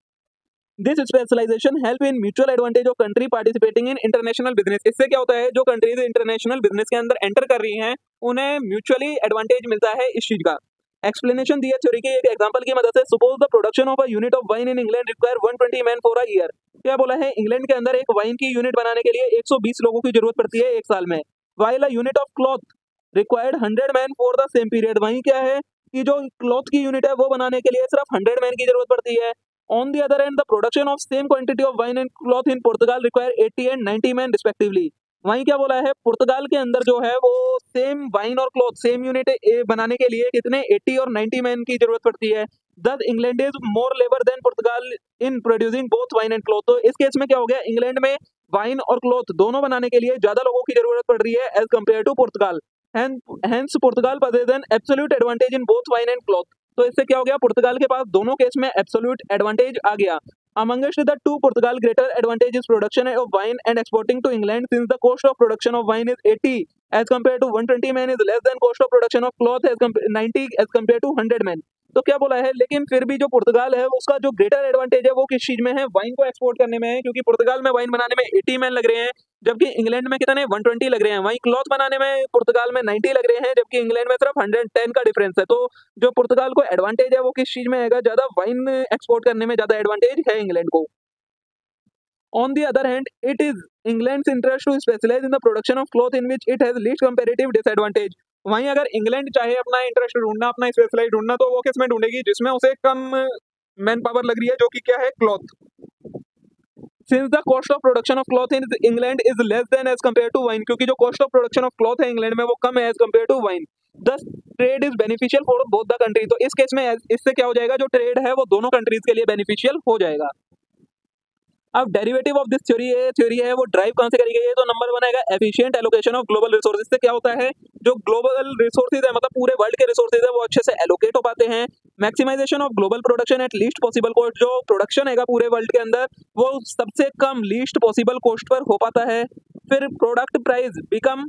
This specialisation help in mutual advantage of country participating in international business. इससे क्या होता है, जो कंट्रीज इंटरनेशनल बिजनेस के अंदर एंटर कर रही हैं उन्हें म्यूचुअली एडवांटेज मिलता है इस चीज का। एक्सप्लेनेशन दिया थ्योरी के एक एग्जांपल की मदद से। Suppose the production of a unit of wine in England require one twenty man for a year. क्या बोला है, इंग्लैंड के अंदर एक वाइन की यूनिट बनाने के लिए एक सौ बीस लोगों की जरूरत पड़ती है एक साल में। While a unit of cloth required hundred man for the same period. वहीं क्या है कि जो क्लॉथ की यूनिट है वो बनाने के लिए सिर्फ हंड्रेड मैन की जरूरत पड़ती है। On the other end the production of same quantity of wine and cloth in Portugal require eighty and ninety man respectively. वहीं क्या बोला है, पुर्तगाल के अंदर जो है वो सेम वाइन और क्लॉथ सेम यूनिट बनाने के लिए कितने अस्सी और नब्बे मैन की जरूरत पड़ती है। Thus England is more labour than Portugal in producing both wine and cloth. तो इस केस में क्या हो गया, इंग्लैंड में वाइन और क्लॉथ दोनों बनाने के लिए ज्यादा लोगों की जरूरत पड़ रही है as compare to Portugal. Hence Portugal possesses an absolute advantage in both wine and cloth। तो इससे क्या हो गया, पुर्तगाल के पास दोनों केस में एब्सोल्यूट एडवांटेज आ गया। Amongst the two, Portugal greater advantage is production of wine and exporting to England, since the cost of production of wine is eighty as compared to one twenty man is less than cost of production of cloth as ninety as compared to one hundred man। तो क्या बोला है, लेकिन फिर भी जो पुर्तगाल है उसका जो ग्रेटर एडवांटेज है वो किस चीज में है, वाइन को एक्सपोर्ट करने में है, क्योंकि पुर्तगाल में वाइन बनाने में अस्सी मैन लग रहे हैं जबकि इंग्लैंड में कितने एक सौ बीस लग रहे हैं। वहीं क्लॉथ बनाने में पुर्तगाल में नब्बे लग रहे हैं जबकि इंग्लैंड में सिर्फ एक सौ दस का डिफरेंस है। तो जो पुर्तगाल को एडवांटेज है वो किस चीज में है, ज्यादा वाइन एक्सपोर्ट करने में ज्यादा एडवांटेज है इंग्लैंड को। On the other hand, it is England's interest to specialize in the production of cloth in which it has least comparative disadvantage। वहीं अगर इंग्लैंड चाहे अपना इंटरेस्ट ढूंढना, अपना स्पेशलाइज ढूंढना, तो वो किस में ढूंढेगी, जिसमें उसे कम मैन पावर लग रही है, जो कि क्या है, cloth. Since the cost of production of cloth in England is less than as compared to wine, क्योंकि जो cost of production of cloth है इंग्लैंड में वो कम है as compared to wine। Thus trade is beneficial for both the country। तो इस case में इससे क्या हो जाएगा, जो ट्रेड है वो दोनों कंट्रीज के लिए बेनिफिशियल हो जाएगा। अब डेरिवेटिव ऑफ दिस थ्योरी है थ्योरी है वो ड्राइव कहां से करी गई है, तो नंबर वन आएगा efficient allocation of global resources. से क्या होता है, जो ग्लोबल रिसोर्सेज है मतलब पूरे वर्ल्ड के रिसोर्सेज है वो अच्छे से एलोकेट हो पाते हैं। Maximisation of global production at least possible cost. जो प्रोडक्शन है पूरे वर्ल्ड के अंदर वो सबसे कम लीस्ट पॉसिबल कॉस्ट पर हो पाता है। फिर प्रोडक्ट प्राइस बिकम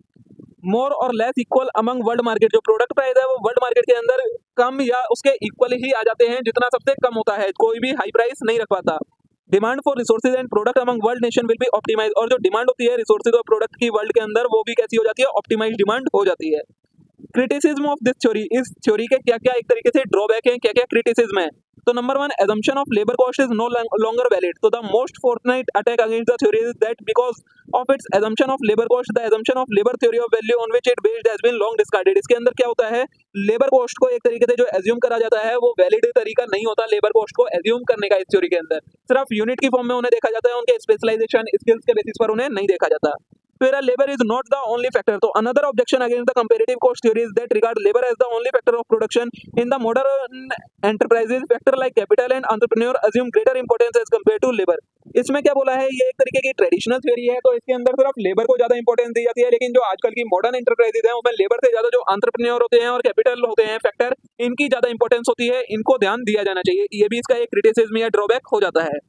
मोर और less equal among world market. जो प्रोडक्ट प्राइस है वो वर्ल्ड मार्केट के अंदर कम या उसके इक्वल ही आ जाते हैं जितना सबसे कम होता है, कोई भी हाई प्राइस नहीं रख पाता। Demand for resources and product among world nation will be optimise. और जो डिमांड होती है रिसोर्सेज और प्रोडक्ट की वर्ल्ड के अंदर वो भी कैसी हो जाती है, ऑप्टिमाइज डिमांड हो जाती है। क्रिटिसिज्म ऑफ दिस थ्योरी, इस थ्योरी के क्या क्या एक तरीके से ड्रॉबैक है, क्या क्या क्रिटिसिज्म है। तो number one, assumption of labor cost is no longer valid। तो the most forthright attack against the theory is that because of its assumption of labor cost, the assumption of labor theory of value on which it based has been long discarded। इसके अंदर क्या होता है, labour cost को एक तरीके से जो एज्यूम करा जाता है वो वैलिड तरीका नहीं होता लेबर कॉस्ट को एज्यूम करने का। इस थ्योरी के अंदर सिर्फ यूनिट की फॉर्म में उन्हें देखा जाता है, उनके स्पेशलाइजेशन स्किल्स के बेसिस पर उन्हें नहीं देखा जाता। फिर labour is not the only factor. तो another objection against the comparative cost theory is that regard labour as the only factor of production in the modern enterprises. Factor like capital and entrepreneur assume greater importance as compare to labour. इसमें क्या बोला है, ये एक तरीके की traditional theory है, तो इसके अंदर सिर्फ लेबर को ज्यादा इंपॉर्टेंस दी जाती है, लेकिन जो आजकल की मॉडर्न एंटरप्राइजेज है उसमें लेबर से ज्यादा जो एंटरप्रेन्योर होते हैं और कैपिटल होते हैं फैक्टर, इनकी ज्यादा इंपॉर्टेंस होती है, इनको ध्यान दिया जाना चाहिए। ये भी इसका एक क्रिटिसिज्म या ड्रॉबैक हो जाता है।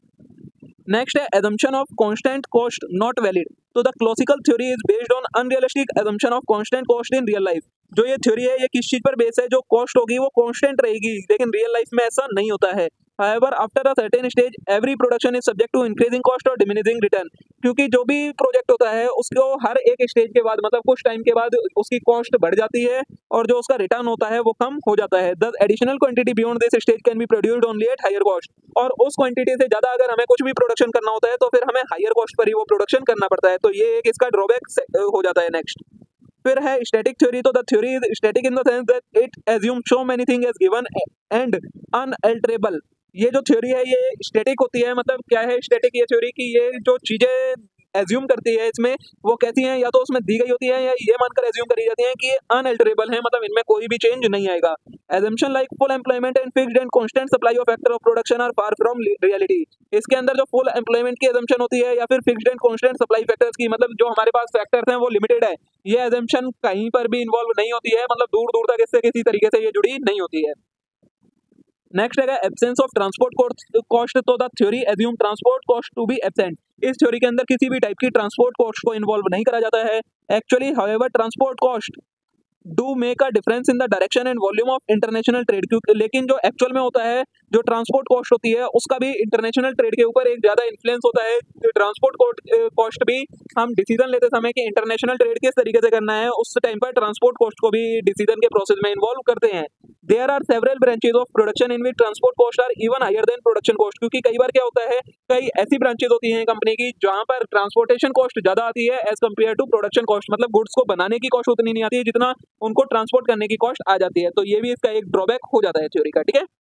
नेक्स्ट है assumption of constant cost not valid। तो the classical theory is based on unrealistic assumption of constant cost in real life। जो ये थ्योरी है ये किस चीज पर बेस है, जो कॉस्ट होगी वो कांस्टेंट रहेगी, लेकिन रियल लाइफ में ऐसा नहीं होता है। However, after a certain stage, every production is subject to increasing cost or diminishing return। क्योंकि जो भी प्रोजेक्ट होता है उसको हर एक स्टेज के बाद मतलब कुछ टाइम के बाद उसकी कॉस्ट बढ़ जाती है और जो उसका रिटर्न होता है वो कम हो जाता है। Thus, additional quantity beyond this stage can be produced only at higher cost। और उस क्वांटिटी से ज्यादा अगर हमें कुछ भी प्रोडक्शन करना होता है तो फिर हमें हायर कॉस्ट पर ही वो प्रोडक्शन करना पड़ता है। तो ये एक इसका ड्रॉबैक हो जाता है। नेक्स्ट फिर है स्टैटिक थ्योरी। तो the theory is static in the sense that it assume so many thing as given and unalterable. ये जो थ्योरी है ये स्टैटिक होती है। मतलब क्या है स्टैटिक ये थ्योरी की ये जो चीजें एज्यूम करती है इसमें वो कैसी हैं, या तो उसमें दी गई होती है या ये मानकर एज्यूम करी जाती है कि ये अनअल्टरेबल है, मतलब इनमें कोई भी चेंज नहीं आएगा। Assumption like full employment and fixed and constant supply of factor of production are far from reality. इसके अंदर जो फुल एम्प्लॉयमेंट की एजम्पशन होती है या फिर fixed and constant supply factors की, मतलब जो हमारे पास फैक्टर्स हैं वो लिमिटेड है, ये एजम्पशन कहीं पर भी इन्वॉल्व नहीं होती है, मतलब दूर दूर तक इससे किसी तरीके से ये जुड़ी नहीं होती है। नेक्स्ट है एब्सेंस ऑफ ट्रांसपोर्ट कॉस्ट। तो the theory assume transport cost to be absent. इस थ्योरी के अंदर किसी भी टाइप की ट्रांसपोर्ट कॉस्ट को इन्वॉल्व नहीं करा जाता है। Actually however transport cost do make a difference in the direction and volume of international trade. क्योंकि लेकिन जो एक्चुअल में होता है जो ट्रांसपोर्ट कॉस्ट होती है उसका भी इंटरनेशनल ट्रेड के ऊपर एक ज्यादा इन्फ्लुएंस होता है। ट्रांसपोर्ट कॉस्ट भी हम डिसीजन लेते समय कि इंटरनेशनल ट्रेड किस तरीके से करना है उस टाइम पर ट्रांसपोर्ट कॉस्ट को भी डिसीजन के प्रोसेस में इन्वॉल्व करते हैं। There are several branches of production in which transport cost are even higher than production cost. क्योंकि कई बार क्या होता है कई ऐसी ब्रांचेज होती हैं कंपनी की जहां पर ट्रांसपोर्टेशन कॉस्ट ज्यादा आती है as compare to production cost. मतलब गुड्स को बनाने की कॉस्ट उतनी नहीं आती है जितना उनको ट्रांसपोर्ट करने की कॉस्ट आ जाती है। तो ये भी इसका एक ड्रॉबैक हो जाता है थ्योरी का, ठीक है।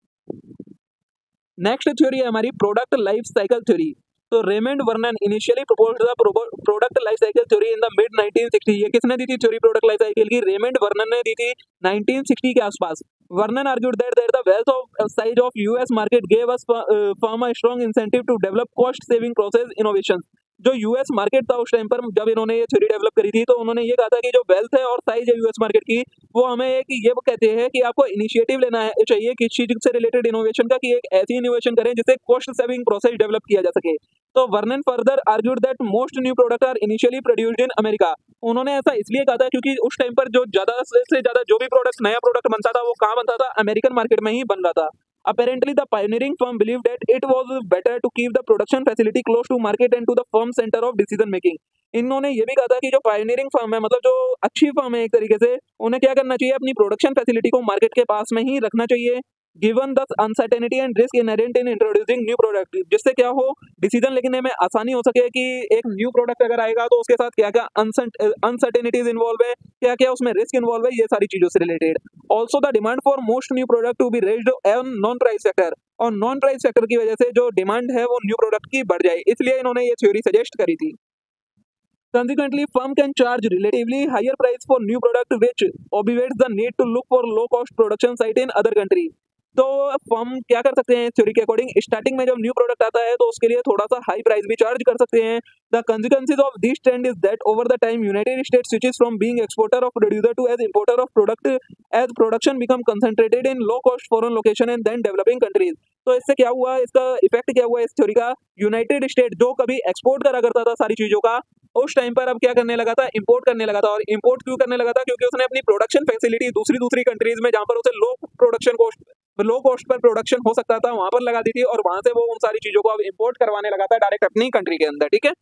नेक्स्ट थ्योरी है हमारी प्रोडक्ट लाइफ साइकिल थ्योरी। तो Raymond Vernon initially proposed the product life cycle theory in the mid nineteen sixty. ये किसने दी थी थ्योरी प्रोडक्ट लाइफ साइकिल की? रेमंड वर्नन ने दी थी नाइनटीन सिक्सटी के आसपास। Vernon argued that that the wealth of size of US market gave US firm a strong incentive to develop cost saving process innovation. जो US market था उस time पर जब इन्होंने ये थ्योरी डेवलप करी थी तो उन्होंने ये कहा था कि जो वेल्थ है और साइज है यूएस मार्केट की वो हमें एक ये कहते हैं कि आपको इनिशिएटिव लेना है चाहिए किस चीज से रिलेटेड इनोवेशन का, कि एक ऐसी इनोवेशन करें जिससे कॉस्ट सेविंग प्रोसेस डेवलप किया जा सके। तो Vernon further argued that most new product are initially produced in America. उन्होंने ऐसा इसलिए कहा था क्योंकि उस टाइम पर जो ज्यादा से ज्यादा जो भी प्रोडक्ट नया प्रोडक्ट बनता था वो कहाँ बनता था? अमेरिकन मार्केट में ही बन रहा था। Apparently, the pioneering firm believed that it was better to keep the production facility close to market and to the firm center of decision making. इन्होंने ये भी कहा था कि जो पायनियरिंग फर्म है, मतलब जो अच्छी फर्म है एक तरीके से, उन्हें क्या करना चाहिए? अपनी प्रोडक्शन फैसिलिटी को मार्केट के पास में ही रखना चाहिए। Given the uncertainty and risk inherent in introducing new product, जिससे क्या हो डिसीजन लेने में आसानी हो सके कि एक न्यू प्रोडक्ट अगर आएगा तो उसके साथ क्या क्या अनसर्टेनिटीज इन्वॉल्व है, क्या क्या उसमें रिस्क इन्वॉल्व है, ये सारी चीजों से related. Also the demand for most new product to be raised on non price factor, और नॉन प्राइस फैक्टर की वजह से जो डिमांड है वो न्यू प्रोडक्ट की बढ़ जाए, इसलिए इन्होंने ये थ्योरी सजेस्ट करी थी। Consequently, firm can charge relatively higher price for new product which obviates the need to look for low cost production site in other country. तो फर्म क्या कर सकते हैं थ्योरी के अकॉर्डिंग? स्टार्टिंग में जब न्यू प्रोडक्ट आता है तो उसके लिए थोड़ा सा हाई प्राइस भी चार्ज कर सकते हैं। The consequences of this trend is that over the time United States switches from being exporter of producer to as importer of product as production become concentrated in low cost foreign location and then developing countries. तो इससे क्या हुआ, इसका effect क्या हुआ इस theory का? United state जो कभी एक्सपोर्ट करा करता था सारी चीजों का, उस टाइम पर अब क्या करने लगा था? इंपोर्ट करने लगा था। और इंपोर्ट क्यों करने लगा था? क्योंकि उसने अपनी प्रोडक्शन फैसिलिटी दूसरी दूसरी कंट्रीज में जहां पर उसे low production cost low cost पर प्रोडक्शन हो सकता था वहां पर लगा दी थी, और वहां से वो उन सारी चीजों को अब इंपोर्ट करवाने लगा था डायरेक्ट अपनी कंट्री के अंदर, ठीक है।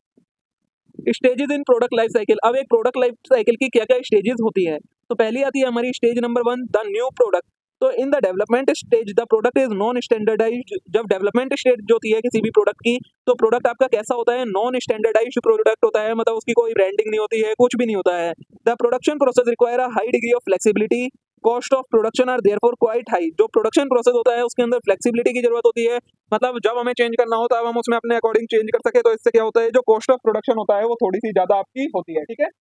Stages in product life cycle. अब एक प्रोडक्ट लाइफ साइकिल की क्या क्या स्टेजेस होती है? तो पहली आती है हमारी stage number one, the new product. तो in the development stage the product is non standardised. जब डेवलपमेंट स्टेज जो होती है किसी भी प्रोडक्ट की, तो प्रोडक्ट आपका कैसा होता है? नॉन स्टैंडर्डाइज्ड प्रोडक्ट होता है, मतलब उसकी कोई ब्रांडिंग नहीं होती है, कुछ भी नहीं होता है। The production process require a high degree of flexibility, cost of production are therefore quite high. जो प्रोडक्शन प्रोसेस होता है उसके अंदर फ्लेक्सिबिलिटी की जरूरत होती है, मतलब जब हमें चेंज करना होता है हम उसमें अपने अकॉर्डिंग चेंज कर सके। तो इससे क्या होता है, जो कॉस्ट ऑफ प्रोडक्शन होता है वो थोड़ी सी ज्यादा आपकी होती है, ठीक है।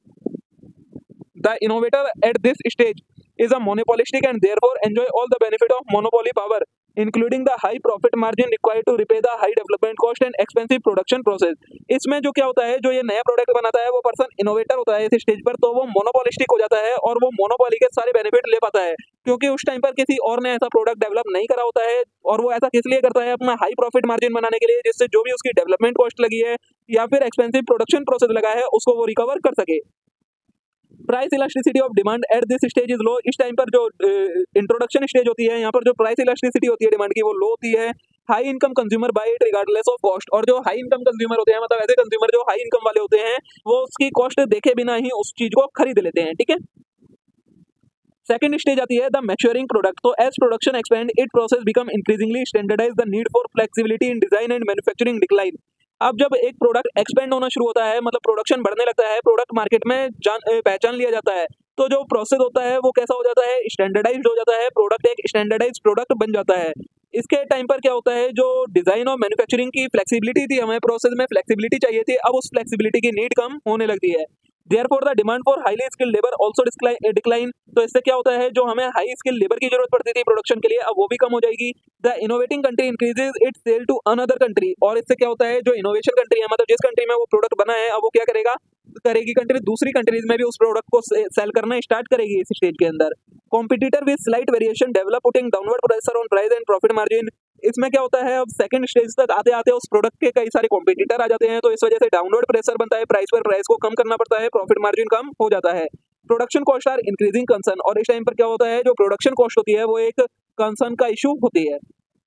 The innovator at this stage is a monopolistic and therefore enjoy all the benefit of monopoly power, including the high profit margin required to repay the high development cost and expensive production process. इसमें जो क्या होता है, जो ये नया product बनाता है वो पर्सन इनोवेटर होता है इस स्टेज पर, तो वो मोनोपोलिस्टिक हो जाता है और वो मोनोपोली के सारे बेनिफिट ले पाता है, क्योंकि उस टाइम पर किसी और ने ऐसा प्रोडक्ट डेवलप नहीं करा होता है। और वो ऐसा किस लिए करता है? अपना हाई प्रॉफिट मार्जिन बनाने के लिए, जिससे जो भी उसकी डेवलपमेंट कॉस्ट लगी है या फिर एक्सपेंसिव प्रोडक्शन प्रोसेस लगा है उसको वो रिकवर कर सके। Price elasticity of demand at this stage is low. इस टाइम पर जो इंट्रोडक्शन स्टेज होती है यहाँ पर जो प्राइस इलास्टिसिटी होती है डिमांड की वो लो होती है। High income consumer buy it regardless of cost. और जो हाई इनकम कंज्यूमर होते हैं, मतलब ऐसे कंज्यूमर जो हाई इनकम वाले होते हैं, वो उसकी कॉस्ट देखे बिना ही उस चीज को खरीद लेते हैं, ठीक है। सेकंड स्टेज आती है द मैच्योरिंग प्रोडक्ट। तो as production expand it process become increasingly standardise, the need for flexibility in design and manufacturing decline. अब जब एक प्रोडक्ट एक्सपेंड होना शुरू होता है, मतलब प्रोडक्शन बढ़ने लगता है, प्रोडक्ट मार्केट में जान अ, पहचान लिया जाता है, तो जो प्रोसेस होता है वो कैसा हो जाता है, स्टैंडर्डाइज्ड हो जाता है, प्रोडक्ट एक स्टैंडर्डाइज्ड प्रोडक्ट बन जाता है। इसके टाइम पर क्या होता है, जो डिजाइन और मैन्युफैक्चरिंग की फ्लेक्सिबिलिटी थी, हमें प्रोसेस में फ्लेक्सिबिलिटी चाहिए थी, अब उस फ्लेक्सिबिलिटी की नीड कम होने लगती है। Therefore the demand for highly skilled labour also decline. तो इससे क्या होता है, जो हमें हाई स्किल लेबर की जरूरत पड़ती थी प्रोडक्शन के लिए, अब वो भी कम हो जाएगी। The innovating country increases its sale to another country. और इससे क्या होता है, जो इनोवेशन कंट्री है, मतलब जिस कंट्री में वो प्रोडक्ट बना है, अब वो क्या करेगा, करेगी कंट्री दूसरी कंट्रीज में भी उस प्रोडक्ट को सेल करना स्टार्ट करेगी इस स्टेज के अंदर। Competitor with slight variation develop putting downward pressure on price and profit margin. इसमें क्या होता है, अब सेकंड स्टेज तक आते आते उस प्रोडक्ट के कई सारे कॉम्पिटिटर आ जाते हैं, तो इस वजह से डाउनवर्ड प्रेशर बनता है, प्राइस पर प्राइस को कम करना पड़ता है, प्रॉफिट मार्जिन कम हो जाता है। Production cost are increasing concern. और इस टाइम पर क्या होता है, जो प्रोडक्शन कॉस्ट होती है वो एक कंसर्न का इशू होती है।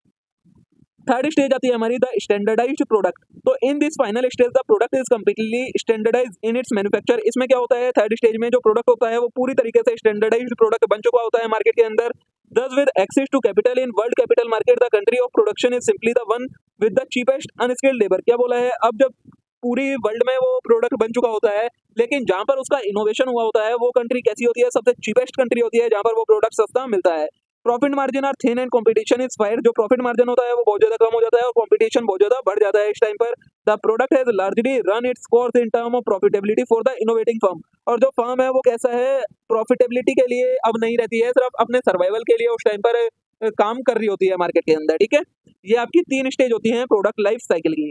थर्ड स्टेज आती है हमारी द स्टैंडर्डाइज्ड प्रोडक्ट। तो in this final stage the product is completely standardise in its manufacture. इसमें क्या होता है, थर्ड स्टेज में जो प्रोडक्ट होता है वो पूरी तरीके से स्टैंडर्डाइज्ड प्रोडक्ट बन चुका होता है मार्केट के अंदर। Thus, with access to capital in world capital market, the country of production is simply the one with the cheapest unskilled labor। क्या बोला है, अब जब पूरी वर्ल्ड में वो प्रोडक्ट बन चुका होता है, लेकिन जहाँ पर उसका इनोवेशन हुआ होता है वो कंट्री कैसी होती है, सबसे चीपेस्ट कंट्री होती है, जहाँ पर वो प्रोडक्ट सस्ता मिलता है। Profit margin are thin and competition is fire. जो प्रॉफिट मार्जिन होता है वो बहुत ज्यादा कम हो जाता है और कंपटीशन बहुत ज्यादा बढ़ जाता है इस टाइम पर। The product has largely run its course in term of profitability for the innovating firm. और जो फर्म है वो कैसा है, प्रॉफिटेबिलिटी के लिए अब नहीं रहती है, सिर्फ अपने सर्वाइवल के लिए उस टाइम पर अ, काम कर रही होती है मार्केट के अंदर। ठीक है, ये आपकी तीन स्टेज होती हैं प्रोडक्ट लाइफ साइकिल की।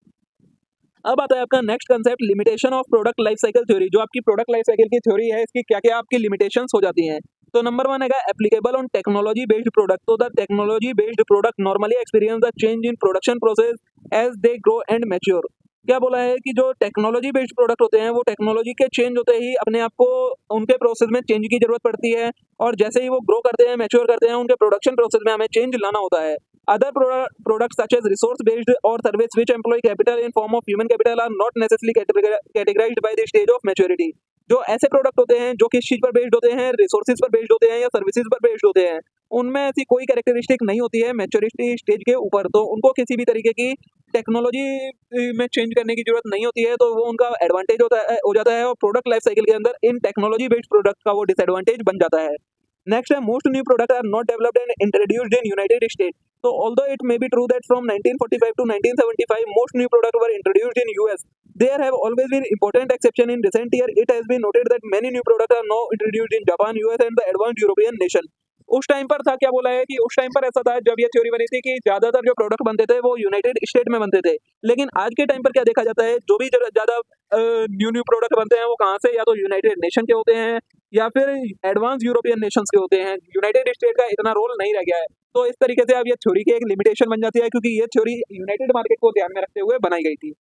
अब आता है आपका next concept, limitation of product life cycle theory. जो आपकी प्रोडक्ट लाइफ साइकिल की थ्योरी है, इसकी क्या क्या आपकी लिमिटेशंस हो जाती हैं। तो नंबर वन है applicable on technology based product. तो the technology based product normally experience the change in production process as they grow and mature. क्या बोला है कि जो टेक्नोलॉजी बेस्ड प्रोडक्ट होते हैं वो टेक्नोलॉजी के चेंज होते ही अपने आप को उनके प्रोसेस में चेंज की जरूरत पड़ती है, और जैसे ही वो ग्रो करते हैं, मैच्योर करते हैं, उनके प्रोडक्शन प्रोसेस में हमें चेंज लाना होता है। Other pro- products such as resource based or service which employ capital in form of human capital are not necessarily categori- categorized by the stage of maturity। जो ऐसे प्रोडक्ट होते हैं जो किस चीज पर बेस्ड होते हैं, रिसोर्सेज पर बेस्ड होते हैं या सर्विसेज पर बेस्ड होते हैं, उनमें ऐसी कोई कैरेक्टरिस्टिक नहीं होती है मैच्योरिटी स्टेज के ऊपर, तो उनको किसी भी तरीके की टेक्नोलॉजी में चेंज करने की जरूरत नहीं होती है, तो वो उनका एडवांटेज होता है हो जाता है, और प्रोडक्ट लाइफ साइकिल के अंदर इन टेक्नोलॉजी बेस्ड प्रोडक्ट का वो डिसएडवांटेज बन जाता है। नेक्स्ट है most new product are not developed and introduced in United State. So although it may be true that from nineteen forty-five to nineteen seventy-five most new products were introduced in U S, there have always been important exception in recent year. It has been noted that many new products are now introduced in Japan, U S and the advanced European nation। उस time पर था, क्या बोला है कि उस time पर ऐसा था जब ये थ्योरी बनी थी कि ज्यादातर जो प्रोडक्ट बनते थे वो यूनाइटेड स्टेट में बनते थे, लेकिन आज के टाइम पर क्या देखा जाता है, जो भी ज्यादा न्यू न्यू प्रोडक्ट बनते हैं वो कहाँ से, या तो यूनाइटेड नेशन के होते हैं या फिर एडवांस यूरोपियन नेशंस के होते हैं। यूनाइटेड स्टेट का इतना रोल नहीं रह गया है। तो इस तरीके से अब ये थ्योरी की एक लिमिटेशन बन जाती है, क्योंकि ये थ्योरी यूनाइटेड मार्केट को ध्यान में रखते हुए बनाई गई थी।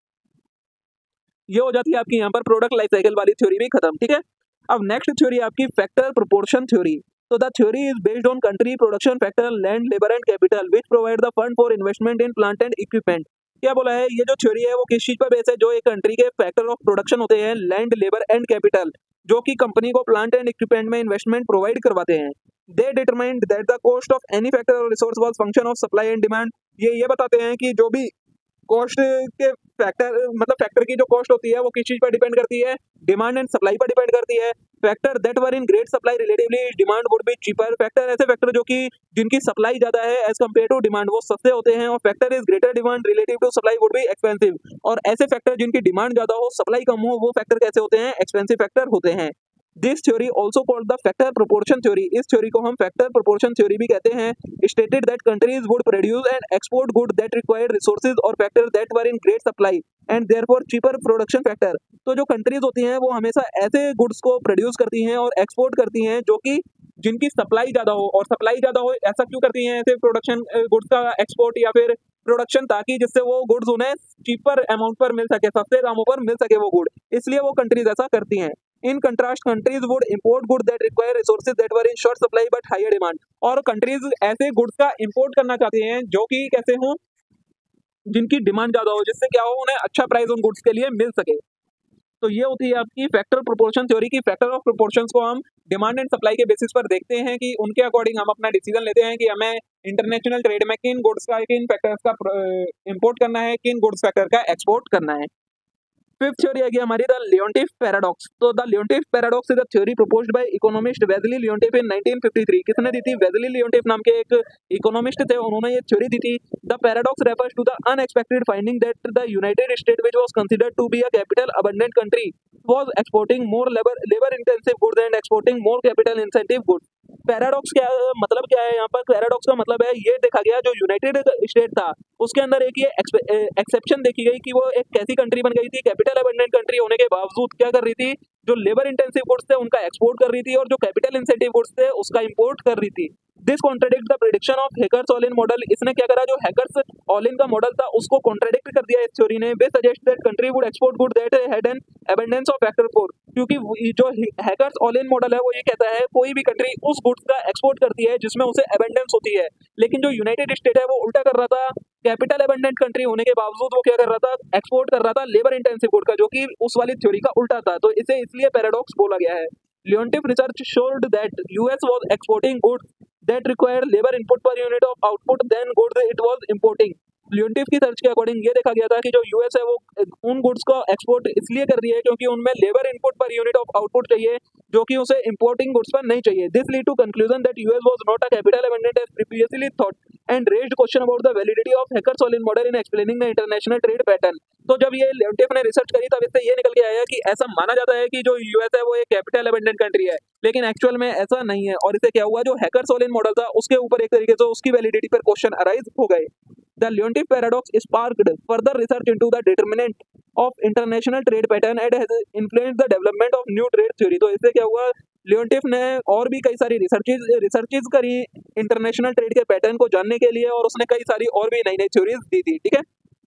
ये हो जाती है आपकी यहाँ पर प्रोडक्ट लाइफ साइकिल वाली थ्योरी भी खत्म। ठीक है, अब नेक्स्ट थ्योरी आपकी फैक्टर प्रोपोर्शन थ्योरी। तो the theory is based on country production factor land labour and capital which provide the fund for investment in plant and equipment. क्या बोला है, ये जो थ्योरी है वो किस चीज पर बेस है, जो एक कंट्री के फैक्टर ऑफ प्रोडक्शन होते हैं, लैंड लेबर एंड कैपिटल, जो कि कंपनी को प्लांट एंड इक्विपमेंट में इन्वेस्टमेंट प्रोवाइड करवाते हैं। They determined that the cost of any factor और resource was function of supply and demand. ये ये बताते हैं कि जो भी कॉस्ट के फैक्टर, मतलब फैक्टर की जो कॉस्ट होती है वो किस चीज पर डिपेंड करती है, डिमांड एंड सप्लाई पर डिपेंड करती है। Factor that were in great supply relatively demand would be cheaper. Factor ऐसे फैक्टर जो कि जिनकी सप्लाई ज्यादा है एज कम्पेयर टू डिमांड, वो सस्ते होते हैं, और factor is greater demand relative to supply would be expensive. और ऐसे फैक्टर जिनकी डिमांड ज्यादा हो, सप्लाई कम हो, वो फैक्टर कैसे होते हैं, एक्सपेंसिव फैक्टर होते हैं। This theory also called the factor proportion theory. इस थ्योरी को हम फैक्टर प्रोपोर्शन थ्योरी भी कहते हैं। Stated that countries would produce and export good that required resources और factor that were in great supply and therefore cheaper production factor. तो जो countries होती हैं वो हमेशा ऐसे गुड्स को प्रोड्यूस करती हैं और एक्सपोर्ट करती हैं जो कि जिनकी सप्लाई ज्यादा हो, और सप्लाई ज्यादा हो ऐसा क्यों करती हैं ऐसे प्रोडक्शन गुड्स का एक्सपोर्ट या फिर प्रोडक्शन, ताकि जिससे वो गुड्स उन्हें चीपर अमाउंट पर मिल सके, सस्ते दामों पर मिल सके वो गुड, इसलिए वो कंट्रीज ऐसा करती हैं। In contrast countries would import good that require resources that were in short supply but higher demand. और कंट्रीज ऐसे गुड्स का इंपोर्ट करना चाहती हैं जो कि कैसे हों, जिनकी डिमांड ज्यादा हो, जिससे क्या हो, उन्हें अच्छा प्राइस उन गुड्स के लिए मिल सके। तो ये होती है आपकी फैक्टर प्रोपोर्शन थ्योरी की। फैक्टर ऑफ प्रोपोर्शंस को हम डिमांड एंड सप्लाई के बेसिस पर देखते हैं कि उनके अकॉर्डिंग हम अपना डिसीजन लेते हैं कि हमें इंटरनेशनल ट्रेड में किन गुड्स का किन फैक्टर्स का इंपोर्ट करना है, किन गुड्स फैक्टर का एक्सपोर्ट करना है। फिफ्थ थ्योरी आ गई हमारी द लियोंटिफ पैराडॉक्स। तो the Leontief paradox is a theory proposed by economist Wassily Leontief in nineteen fifty three. किसने दी थी? वेजली लियोंटिफ नाम के एक इकोनॉमिस्ट थे, उन्होंने ये थ्योरी दी थी। The paradox refers to the unexpected finding that the United State which was considered to be a capital abundant country was exporting more labor labor intensive goods and exporting more capital intensive goods। Paradox क्या मतलब क्या है यहाँ पर? Paradox का मतलब है ये देखा गया जो यूनाइटेड स्टेट था उसके अंदर एक ये एक्सेप्शन देखी गई कि वो एक कैसी कंट्री बन गई थी, कैपिटल अबंडेंट कंट्री होने के बावजूद क्या कर रही थी, जो लेबर इंटेंसिव गुड्स थे उनका एक्सपोर्ट कर रही थी और जो कैपिटल इंसेंटिव गुड्स थे उसका इंपोर्ट कर रही थी। This contradict the prediction of हैकर्स ऑल इन मॉडल। इसने क्या करा, जो हैकर्स ऑल इन का मॉडल था उसको कॉन्ट्राडिक्ट कर दिया इस थ्योरी ने। वे suggest that country would export good that had an abundance of factor for. क्योंकि जो हैकर्स ऑल इन मॉडल है वो ये कहता है कोई भी कंट्री उस गुड्स का एक्सपोर्ट करती है जिसमें उसे अबंडेंस होती है, लेकिन जो यूनाइटेड स्टेट है वो उल्टा कर रहा था। कैपिटल अबंडेंट कंट्री होने के बावजूद वो क्या कर रहा था, एक्सपोर्ट कर रहा था लेबर इंटेंसिव गुड का, जो कि उस वाली थ्योरी का उल्टा था। तो इसे इसलिए पैराडॉक्स बोला गया है। Leontief research showed that US was exporting goods that require labour input per unit of output than goods it was importing. Leontief की सर्च के अकॉर्डिंग ये देखा गया था कि जो यूएस है वो उन गुड्स को एक्सपोर्ट इसलिए कर रही है क्योंकि उनमें labour input per unit of output चाहिए जो कि उसे इंपोर्टिंग गुड्स पर नहीं चाहिए। This lead to conclusion that US was not a capital abundant as previously thought and raised question about the validity of हैकर्स Ohlin model in explaining the international trade pattern. तो जब ये लियोंटिफ ने research करी तब इससे ये निकल के आया कि ऐसा माना जाता है कि जो यूएस है वो एक कैपिटल अबंडेंट कंट्री है, लेकिन एक्चुअल में ऐसा नहीं है। और इसे क्या हुआ, जो हैकर्स ऑल इन मॉडल था उसके ऊपर एक तरीके से उसकी वैलिडिटी पर क्वेश्चन अराइज हो गए। The Leontief paradox sparked further research into the determinant of international trade pattern and has influenced the development of new trade theory। तो इससे क्या हुआ, लियोंटिफ ने और भी कई सारी रिसर्चेज रिसर्चेज करी इंटरनेशनल ट्रेड के पैटर्न को जानने के लिए, और उसने कई सारी और भी नई नई थ्योरीज दी थी। ठीक है,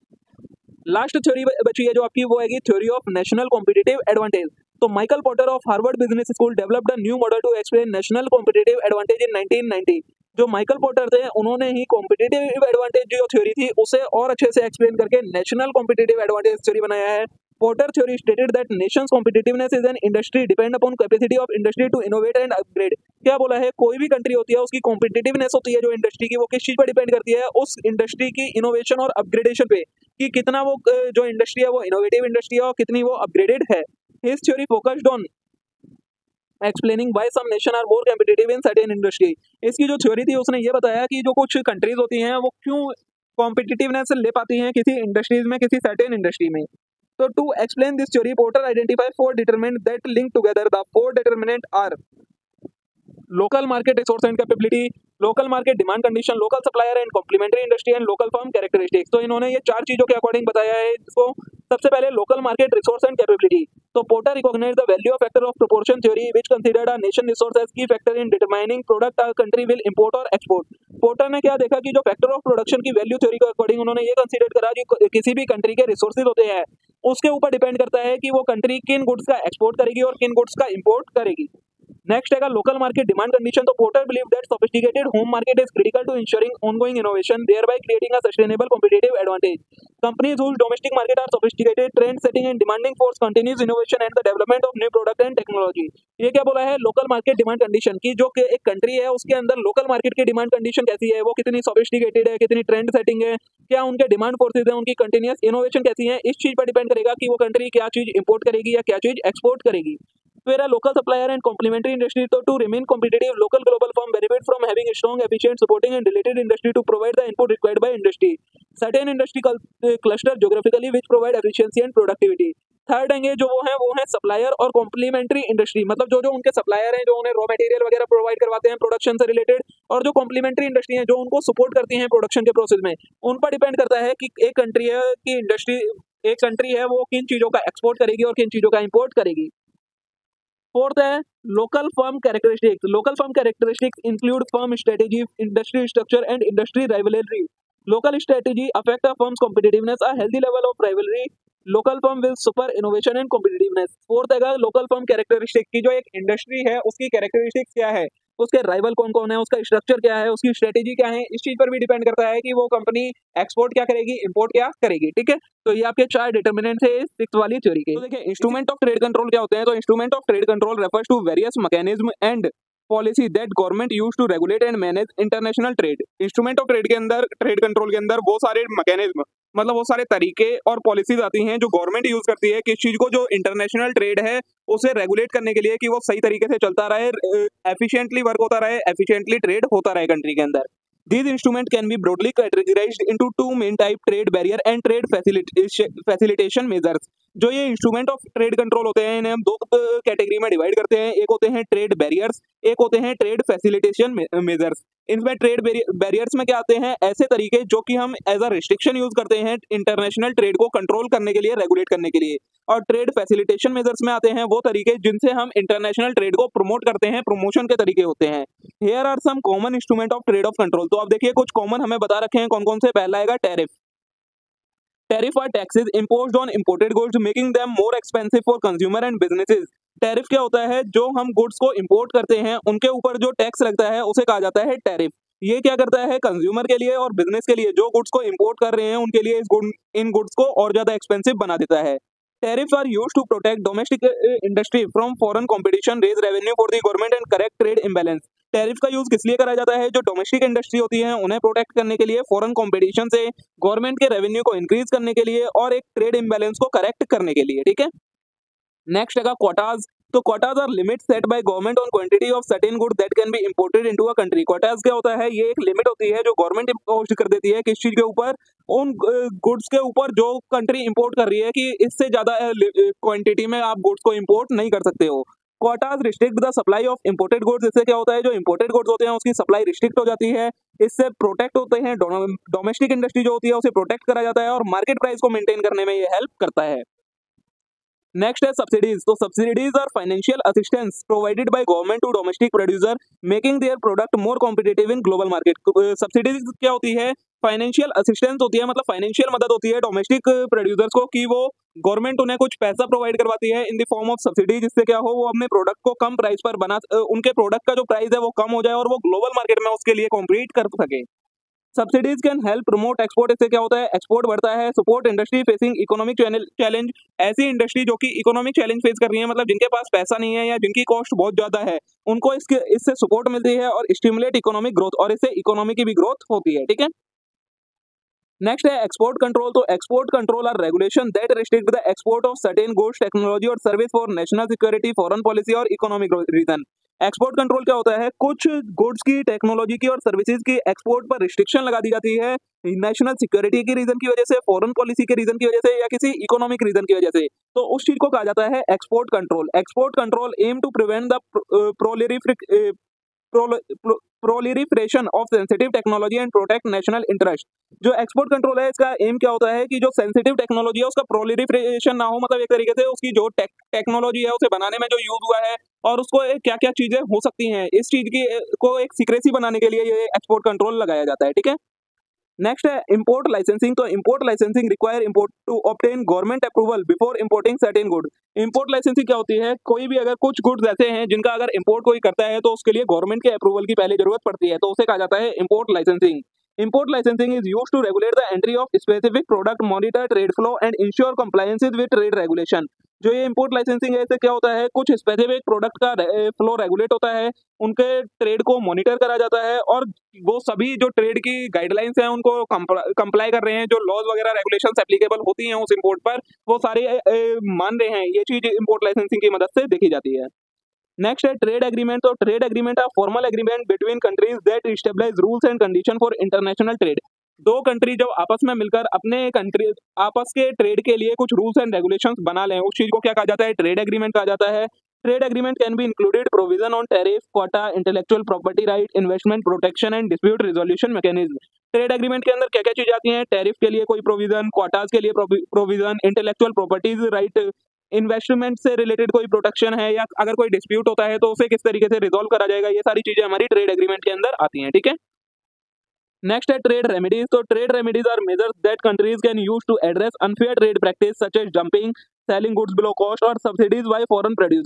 लास्ट थ्योरी बची है जो आपकी वो है theory of national competitive advantage. तो Michael Porter of Harvard Business School developed a new model to explain national competitive advantage in nineteen ninety. जो माइकल पॉटर थे उन्होंने ही कॉम्पिटिटिव एडवांटेज जो थ्योरी थी उसे और अच्छे से एक्सप्लेन करके नेशनल कॉम्पिटिटिव एडवांटेज थ्योरी बनाया है। Porter theory stated that nations competitiveness is an industry depend upon capacity of industry to innovate and upgrade. क्या बोला है, कोई भी कंट्री होती है उसकी कॉम्पिटिटिवनेस होती है जो इंडस्ट्री की, वो किस चीज पर डिपेंड करती है, उस इंडस्ट्री की इनोवेशन और अपग्रेडेशन पे, कि कितना वो जो इंडस्ट्री है वो इनोवेटिव इंडस्ट्री है और कितनी वो अपग्रेडेड है। His theory focused on explaining why some nation are more competitive in certain industry. इसकी जो थ्योरी थी उसने ये बताया कि जो कुछ कंट्रीज होती हैं वो क्यों कॉम्पिटिटिवनेस ले पाती हैं किसी इंडस्ट्रीज में, किसी सर्टेन इंडस्ट्री में। तो to explain this theory Porter identify four determinant that link together. The four determinant are local market resource and capability, local market demand condition, local supplier and complementary industry and local firm characteristics. तो इन्होंने ये चार चीजों के according बताया है इसको। सबसे पहले local market resource and capability. तो Porter recognise the value of factor of proportion theory which considered a nation resource as key factor in determining product a country will import और एक्सपोर्ट। पोर्टर ने क्या देखा कि जो factor of production की value theory के according उन्होंने ये कंसीडर करा कि किसी भी कंट्री के रिसोर्सेज होते हैं उसके ऊपर डिपेंड करता है कि वो कंट्री किन गुड्स का एक्सपोर्ट करेगी और किन गुड्स का इंपोर्ट करेगी। नेक्स्ट है लोकल मार्केट डिमांड कंडीशन। तो Porter believe that sophisticated home market is critical to ensuring ongoing innovation thereby creating a sustainable competitive advantage. Companies whose domestic market are sophisticated trend setting and demanding for continuous innovation and the development of new product and technology. ये क्या बोला है, local market demand condition की, जो कि एक country है उसके अंदर लोकल मार्केट की डिमांड कंडीशन कैसी है, वो कितनी सोफिस्टिकेटेड है, कितनी ट्रेंड सेटिंग है, क्या उनके डिमांड फोर्सेज है, उनकी कंटिन्यूअस इनोवेशन कैसी है, इस चीज पर डिपेंड करेगा कि वो कंट्री क्या चीज इंपोर्ट करेगी या क्या चीज एक्सपोर्ट करेगी। फिर local supplier and complementary industry. तो to remain competitive local global firm benefit from having strong efficient supporting and related industry to provide the input required by industry. Certain industry cluster geographically which provide efficiency and productivity. Third है जो वो है वो है supplier और complementary industry, मतलब जो जो उनके सप्लायर हैं जो उन्हें रॉ मटेरियल वगैरह प्रोवाइड करवाते हैं प्रोडक्शन से रिलेटेड, और जो कॉम्प्लीमेंट्री इंडस्ट्री है जो उनको सपोर्ट करती हैं प्रोडक्शन के प्रोसेस में। उन पर डिपेंड करता है कि एक कंट्री है कि इंडस्ट्री एक कंट्री है वो किन चीजों का एक्सपोर्ट करेगी और किन चीजों का इंपोर्ट करेगी। फोर्थ है local firm characteristics. Local firm characteristics include firm strategy, industry structure and industry rivalry. Local strategy affect a firms competitiveness, a healthy level of rivalry, local firm will spur innovation and competitiveness. Fourth है local firm characteristic की, जो एक industry है उसकी characteristics क्या है, उसके rival कौन कौन है, उसका स्ट्रक्चर क्या है, उसकी स्ट्रेटेजी क्या है, इस चीज पर भी डिपेंड करता है कि वो कंपनी एक्सपोर्ट क्या करेगी, इंपोर्ट क्या करेगी। ठीक है, तो ये आपके चार डिटर्मिनेंट है सिक्स वाली थ्योरी के। तो देखिए इंस्ट्रूमेंट ऑफ ट्रेड कंट्रोल क्या होते हैं, तो instrument of trade control refers to various mechanism and policy that government use to regulate and manage international trade. Instrument of trade के अंदर, ट्रेड कंट्रोल के अंदर वो सारे मैकेनिज्म, मतलब वो सारे तरीके और पॉलिसीज आती हैं जो गवर्नमेंट यूज करती है किस चीज को, जो इंटरनेशनल ट्रेड है उसे रेगुलेट करने के लिए कि वो सही तरीके से चलता रहे, एफिशिएंटली वर्क होता रहे, एफिशिएंटली ट्रेड होता रहे कंट्री के अंदर। These instruments can be broadly categorized into two main type: trade barrier and trade facilitation measures। जो ये इंस्ट्रूमेंट ऑफ ट्रेड कंट्रोल होते हैं इन्हें हम दो कैटेगरी में डिवाइड करते हैं, एक होते हैं ट्रेड बैरियर्स, एक होते हैं ट्रेड फैसिलिटेशन मेजर्स। इनमें ट्रेड बैरियर्स में क्या आते हैं, ऐसे तरीके जो कि हम एज अ रिस्ट्रिक्शन यूज करते हैं इंटरनेशनल ट्रेड को कंट्रोल करने के लिए, रेगुलेट करने के लिए। और ट्रेड फैसिलिटेशन मेजर्स में आते हैं वो तरीके जिनसे हम इंटरनेशनल ट्रेड को प्रमोट करते हैं, प्रमोशन के तरीके होते हैं। Here are some common instrument of trade of control. तो आप देखिए कुछ कॉमन हमें बता रखे हैं कौन कौन से। पहला आएगा tariff. Tariff are taxes imposed on imported goods making them more expensive for consumer and businesses. Tariff क्या होता है, जो हम गुड्स को इंपोर्ट करते हैं उनके ऊपर जो टैक्स लगता है उसे कहा जाता है टैरिफ। ये क्या करता है, कंज्यूमर के लिए और बिजनेस के लिए, जो गुड्स को इंपोर्ट कर रहे हैं उनके लिए इस गुड इन गुड्स को और ज्यादा एक्सपेंसिव बना देता है। Tariffs are used to protect domestic uh, industry from foreign competition, raise revenue for the government and correct trade imbalance। Tariff का यूज किस लिए करा जाता है, जो डोमेस्टिक इंडस्ट्री होती है उन्हें प्रोटेक्ट करने के लिए, फॉरेन कंपटीशन से गवर्नमेंट के रेवेन्यू को इंक्रीज करने के लिए और एक ट्रेड इम्बैलेंस को करेक्ट करने के लिए। ठीक है, नेक्स्ट है क्वाटाज। तो quotas are limit set by government on quantity of certain good that can be imported into a country. Quotas क्या होता है, ये एक लिमिट होती है जो गवर्नमेंट इम्पोज कर देती है किस चीज के ऊपर, उन गुड्स के ऊपर जो कंट्री इंपोर्ट कर रही है कि इससे ज्यादा क्वांटिटी में आप गुड्स को इंपोर्ट नहीं कर सकते हो। Quotas restrict the supply of imported goods. इससे क्या होता है, जो इंपोर्टेड गुड्स होते हैं उसकी सप्लाई रिस्ट्रिक्ट हो जाती है, इससे प्रोटेक्ट होते हैं डोमेस्टिक इंडस्ट्री जो होती है उसे प्रोटेक्ट करा जाता है और मार्केट प्राइस को मेंटेन करने में ये हेल्प करता है। नेक्स्ट है सब्सिडीज। तो subsidies are financial assistance provided by government to domestic producer making their product more competitive in global market. Subsidies क्या होती है, फाइनेंशियल असिस्टेंस होती है, मतलब फाइनेंशियल मदद होती है डोमेस्टिक प्रोड्यूसर्स को कि वो गवर्नमेंट उन्हें कुछ पैसा प्रोवाइड करवाती है in the form of subsidy, जिससे क्या हो वो अपने प्रोडक्ट को कम प्राइस पर बना, उनके प्रोडक्ट का जो प्राइस है वो कम हो जाए और वो ग्लोबल मार्केट में उसके लिए कॉम्पीट कर सके। Subsidies can help promote export. इससे क्या होता है, एक्सपोर्ट बढ़ता है। Support industry facing economic challenge. ऐसी इंडस्ट्री जो कि इकोनॉमिक चैलेंज फेस कर रही है, मतलब जिनके पास पैसा नहीं है या जिनकी कॉस्ट बहुत ज्यादा है, उनको इसके इससे सपोर्ट मिलती है और स्टिमुलेट इकोनॉमिक ग्रोथ, और इससे इकोनॉमी की भी ग्रोथ होती है। ठीक है, नेक्स्ट है एक्सपोर्ट कंट्रोल। तो export control are regulation that restrict the export of certain goods, technology और service for national security, foreign policy और इकोनॉमिक रीजन। एक्सपोर्ट कंट्रोल क्या होता है, कुछ गुड्स की, टेक्नोलॉजी की और सर्विसेज की एक्सपोर्ट पर रिस्ट्रिक्शन लगा दी जाती है नेशनल सिक्योरिटी की रीजन की वजह से, फॉरेन पॉलिसी के रीजन की वजह से या किसी इकोनॉमिक रीजन की वजह से, तो उस चीज को कहा जाता है export control. Export control aim to prevent the proliferation proliferation of sensitive technology and protect national interest. जो एक्सपोर्ट कंट्रोल है इसका एम क्या होता है कि जो सेंसिटिव टेक्नोलॉजी है उसका प्रोलिफरेशन ना हो, मतलब एक तरीके से उसकी जो टेक, टेक्नोलॉजी है उसे बनाने में जो यूज हुआ है और उसको क्या क्या चीजें हो सकती हैं, इस चीज की को एक सीक्रेसी बनाने के लिए ये एक्सपोर्ट कंट्रोल लगाया जाता है। ठीक है, नेक्स्ट है इंपोर्ट लाइसेंसिंग। तो import licensing require import to obtain government approval before importing certain good. Import licensing क्या होती है, कोई भी अगर कुछ गुड्स ऐसे हैं जिनका अगर इंपोर्ट कोई करता है तो उसके लिए गवर्नमेंट के अप्रूवल की पहले जरूरत पड़ती है, तो उसे कहा जाता है import licensing. Import licensing is used to regulate the entry of specific product, monitor trade flow and ensure compliance with trade regulation. जो ये इंपोर्ट लाइसेंसिंग है इससे क्या होता है, कुछ स्पेसिफिक प्रोडक्ट का फ्लो रेगुलेट होता है, उनके ट्रेड को मॉनिटर करा जाता है और वो सभी जो ट्रेड की गाइडलाइंस हैं उनको कंप्लाई कर रहे हैं, जो लॉज वगैरह रेगुलेशंस एप्लीकेबल होती हैं उस इंपोर्ट पर वो सारे ए, ए, मान रहे हैं। ये चीज इंपोर्ट लाइसेंसिंग की मदद से देखी जाती है। नेक्स्ट है ट्रेड एग्रीमेंट। तो trade agreement are formal agreement between countries that establish rules and condition for international trade. दो कंट्री जब आपस में मिलकर अपने कंट्री आपस के ट्रेड के लिए कुछ रूल्स एंड रेगुलेशंस बना लें, उस चीज को क्या कहा जाता है, ट्रेड एग्रीमेंट कहा जाता है। Trade agreement can be included provision on tariff, quota, intellectual property right, investment protection and dispute resolution mechanism. Trade agreement के अंदर क्या क्या चीजें आती हैं, टैरिफ के लिए कोई प्रोविजन, क्वाटाज के लिए provision, intellectual properties right, investment से रिलेटेड कोई प्रोटेक्शन है, या अगर कोई डिस्प्यूट होता है तो उसे किस तरीके से रिजोल्व करा जाएगा, ये सारी चीजें हमारी ट्रेड एग्रीमेंट के अंदर आती हैं। ठीक है, नेक्स्ट है ट्रेड रेमेडीज। तो trade remedies are measures that countries can use to address unfair trade practice such as dumping, selling goods below cost और subsidies by foreign producer.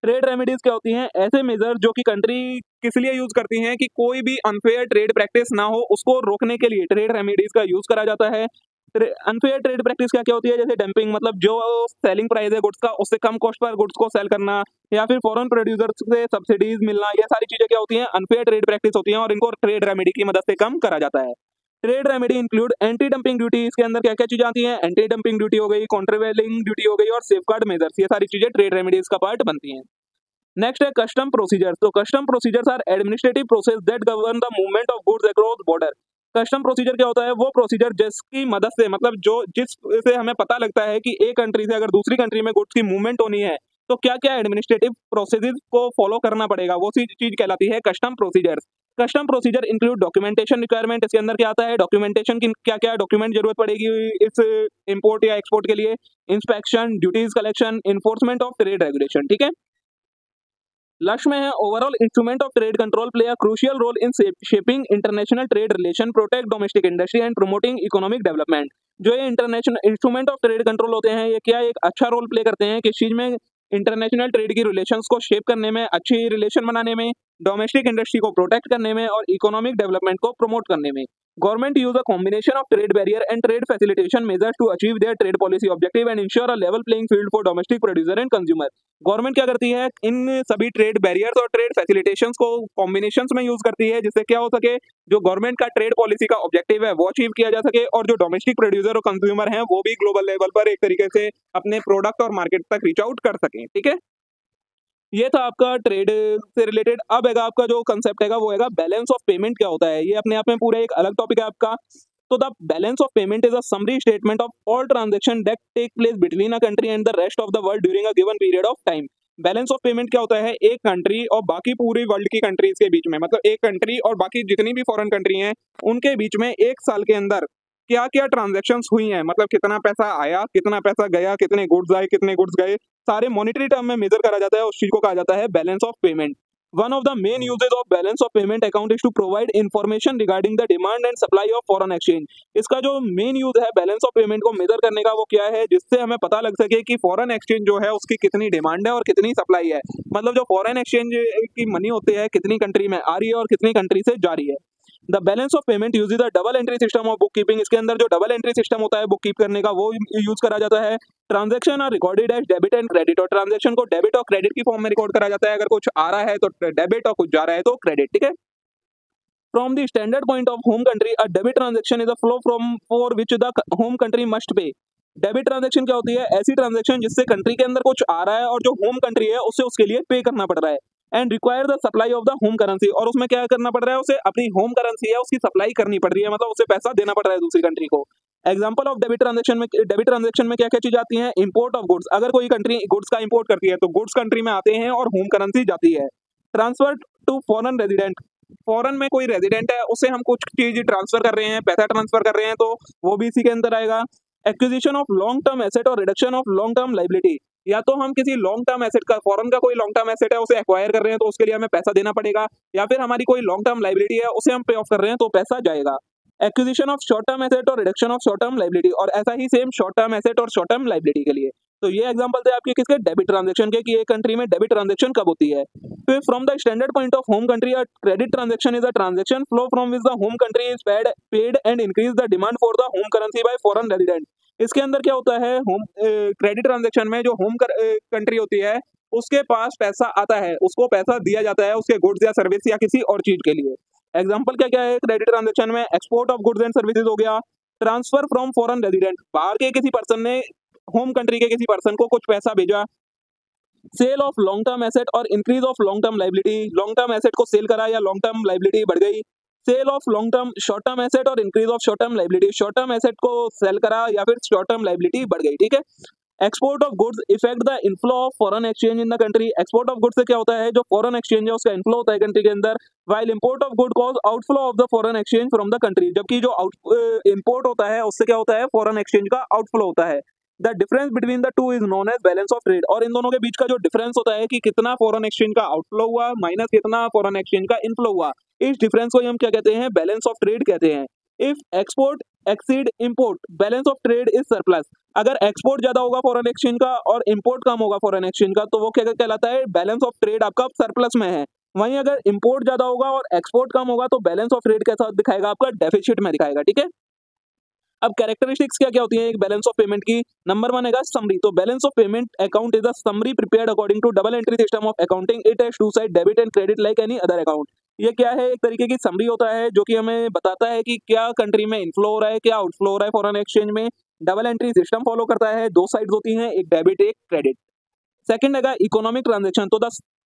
Trade remedies क्या होती हैं? ऐसे मेजर जो कि कंट्री किस लिए यूज करती हैं कि कोई भी अनफेयर ट्रेड प्रैक्टिस ना हो, उसको रोकने के लिए ट्रेड रेमेडीज का यूज करा जाता है। अनफेयर ट्रेड प्रैक्टिस क्या क्या होती है? जैसे डंपिंग, मतलब जो सेलिंग प्राइस है गुड्स का उससे कम कॉस्ट पर गुड्स को सेल करना, या फिर फॉरेन प्रोड्यूसर्स से सब्सिडीज मिलना, ये सारी चीजें क्या होती हैं? अनफेयर ट्रेड प्रैक्टिस होती हैं और इनको ट्रेड रेमेडी की मदद से कम करा जाता है। Trade remedy include anti dumping duty. इसके अंदर क्या क्या चीजें आती हैं? एंटी डंपिंग ड्यूटी हो गई, काउंटरवैलिंग ड्यूटी हो गई और सेफगार्ड मेजर्स, ये सारी चीजें ट्रेड रेमेडीज का पार्ट बनती हैं। नेक्स्ट है कस्टम प्रोसीजर्स। तो custom procedures are administrative process that govern the movement of goods across border. Custom procedure क्या होता है? वो प्रोसीजर जिसकी मदद से, मतलब जो जिससे हमें पता लगता है कि एक कंट्री से अगर दूसरी कंट्री में गुड्स की मूवमेंट होनी है तो क्या क्या एडमिनिस्ट्रेटिव प्रोसेसेस को फॉलो करना पड़ेगा, वो सी चीज कहलाती है custom procedures. Custom procedure include documentation requirement. इसके अंदर क्या आता है? डॉक्यूमेंटेशन की क्या क्या डॉक्यूमेंट जरूरत पड़ेगी इस इंपोर्ट या एक्सपोर्ट के लिए। Inspection, duties collection, enforcement of trade regulation. ठीक है। लास्ट में है overall instrument of trade control play a crucial role in shaping international trade relation, protect domestic industry and promoting economic development. जो ये international instrument of trade control होते हैं, ये क्या एक अच्छा रोल प्ले करते हैं किस चीज में? इंटरनेशनल ट्रेड की रिलेशंस को शेप करने में, अच्छी रिलेशन बनाने में, डोमेस्टिक इंडस्ट्री को प्रोटेक्ट करने में और इकोनॉमिक डेवलपमेंट को प्रमोट करने में। Government use a combination of trade barrier and trade facilitation measures to achieve their trade policy objective and ensure a level playing field for domestic producer and consumer. Government क्या करती है? इन सभी trade barriers और trade facilitations को combinations में use करती है, जिससे क्या हो सके, जो गवर्नमेंट का ट्रेड पॉलिसी का ऑब्जेक्टिव है वो अचीव किया जा सके और जो डोमेस्टिक प्रोड्यूसर और कंज्यूमर हैं वो भी ग्लोबल लेवल पर एक तरीके से अपने प्रोडक्ट और मार्केट तक रीच आउट कर सकें। ठीक है, ये था आपका ट्रेड से रिलेटेड। अब है आपका जो कंसेप्ट है वो है बैलेंस ऑफ पेमेंट। क्या होता है? ये अपने आप में पूरा एक अलग टॉपिक है आपका। तो the balance of payment is a summary statement of all transaction that take place between a country and the rest of the world during a given period of time. Balance of payment क्या होता है? एक country और बाकी पूरी world की countries के बीच में, मतलब एक कंट्री और बाकी जितनी भी फॉरेन कंट्री हैं उनके बीच में एक साल के अंदर क्या क्या ट्रांजैक्शंस हुई हैं, मतलब कितना पैसा आया, कितना पैसा गया, कितने गुड्स आए, कितने गुड्स गए, सारे मॉनेटरी टर्म में मेजर करा जाता है। उस चीज को कहा जाता है balance of payment. One of the main usages of balance of payment account is to provide information regarding the demand and supply of foreign exchange. इसका जो मेन यूज है बैलेंस ऑफ पेमेंट को मेजर करने का वो क्या है? जिससे हमें पता लग सके कि फॉरेन एक्सचेंज जो है उसकी कितनी डिमांड है और कितनी सप्लाई है, मतलब जो फॉरेन एक्सचेंज की मनी होती है कितनी कंट्री में आ रही है और कितनी कंट्री से जा रही है। The balance of payment use the double entry system of book keeping. इसके अंदर जो डबल एंट्री सिस्टम होता है बुक कीप करने का वो यूज करा जाता है। Transaction are recorded as debit and credit, और ट्रांजैक्शन को डेबिट और क्रेडिट की फॉर्म में रिकॉर्ड करा जाता है। अगर कुछ आ रहा है तो डेबिट और कुछ जा रहा है तो क्रेडिट। ठीक है। From the standard point of home country, a debit transaction is a flow from for which the home country must pay. Debit transaction क्या होती है? ऐसी ट्रांजैक्शन जिससे कंट्री के अंदर कुछ आ रहा है और जो होम कंट्री है उससे उसके लिए पे करना पड़ रहा है। And require the supply of the home currency, और उसमें क्या करना पड़ रहा है? उसे अपनी होम करेंसी है उसकी सप्लाई करनी पड़ रही है, मतलब उसे पैसा देना पड़ रहा है दूसरी कंट्री को। एग्जाम्पल ऑफ डेबिट ट्रांजैक्शन में डेबिट ट्रांजैक्शन में क्या क्या चीज आती है? Import of goods. अगर कोई कंट्री गुड्स का इंपोर्ट करती है तो गुड्स कंट्री में आते हैं और होम करेंसी जाती है। Transfer to foreign resident, foreign में कोई रेजिडेंट है उसे हम कुछ चीज ट्रांसफर कर रहे हैं, पैसा ट्रांसफर कर रहे हैं, तो वो भी इसी के अंदर आएगा। Acquisition of long term asset और reduction of long term liability, या तो हम किसी लॉन्ग टर्म एसेट का, फॉरेन का कोई लॉन्ग टर्म एसेट है उसे एक्वायर कर रहे हैं तो उसके लिए हमें पैसा देना पड़ेगा, या फिर हमारी कोई लॉन्ग टर्म लाइबिलिटी है उसे हम पे ऑफ कर रहे हैं तो पैसा जाएगा। Acquisition of short term asset और reduction of short term liability, और ऐसा ही सेम शॉर्ट टर्म एसेट और शॉर्ट टर्म लाइबिलिटी के लिए। तो ये एग्जांपल थे आपके किसके? डेबिट ट्रांजैक्शन के, कि एक कंट्री में डेबिट ट्रांजैक्शन कब होती है। फिर from the standard point of home country, a credit transaction is a transaction flow from which the home country is paid paid and increase the demand for the home currency by foreign resident. इसके अंदर क्या होता है? Home credit transaction में जो home country होती है उसके पास पैसा आता है, उसको पैसा दिया जाता है उसके गुड्स या सर्विस या किसी और चीज के लिए। एग्जांपल क्या क्या है क्रेडिट ट्रांजैक्शन में? Export of goods and services हो गया, ट्रांसफर फ्रॉम फॉरेन रेजिडेंट, बाहर के किसी पर्सन ने होम कंट्री के किसी पर्सन को कुछ पैसा भेजा, sale of long term asset और increase of long term liability, long term asset को सेल करा या लॉन्ग टर्म लाइबिलिटी बढ़ गई, sale of long term short term asset और increase of short term liability, short term asset को sell करा या फिर शॉर्ट टर्म लाइबिलिटी बढ़ गई। ठीक है। Export of goods effect the inflow of foreign exchange in the country, export of goods से क्या होता है? जो फॉरेन एक्सचेंज है उसका इनफ्लो होता है कंट्री के अंदर, while import of good cause outflow of the foreign exchange from the country, जबकि जो आउट इंपोर्ट होता है उससे क्या होता है? फॉरेन एक्सचेंज का आउटफ्लो होता है। The difference between the two is known as balance of trade, और इन दोनों के बीच का जो डिफरेंस होता है कि कितना फॉरेन एक्सचेंज का आउटफ्लो हुआ माइनस कितना फॉरेन एक्सचेंज का इनफ्लो हुआ, इस डिफरेंस को हम क्या कहते हैं? बैलेंस ऑफ ट्रेड कहते हैं। If export exceed import, balance of trade is surplus. अगर एक्सपोर्ट ज्यादा होगा फॉरेन एक्सचेंज का और इंपोर्ट कम होगा फॉरेन एक्सचेंज का, तो वो क्या कहलाता है, बैलेंस ऑफ ट्रेड आपका सरप्लस में है। वहीं अगर इंपोर्ट ज्यादा होगा और एक्सपोर्ट कम होगा तो बैलेंस ऑफ ट्रेड कैसा दिखाएगा, आपका डेफिसिट में दिखाएगा। ठीक है, अब कैरेक्टरिस्टिक्स क्या क्या होती है एक बैलेंस ऑफ पेमेंट की। नंबर वन है समरी। तो balance of payment account is a summary prepared according to double entry system of accounting. It has two side, debit and credit like any other account. ये क्या है, एक तरीके की summary होता है जो कि हमें बताता है कि क्या कंट्री में इनफ्लो हो रहा है, क्या आउटफ्लो हो रहा है फॉरेन एक्सचेंज में। डबल एंट्री सिस्टम फॉलो करता है, दो साइड्स होती हैं, एक डेबिट एक क्रेडिट। सेकंड है इकोनॉमिक ट्रांजेक्शन। तो the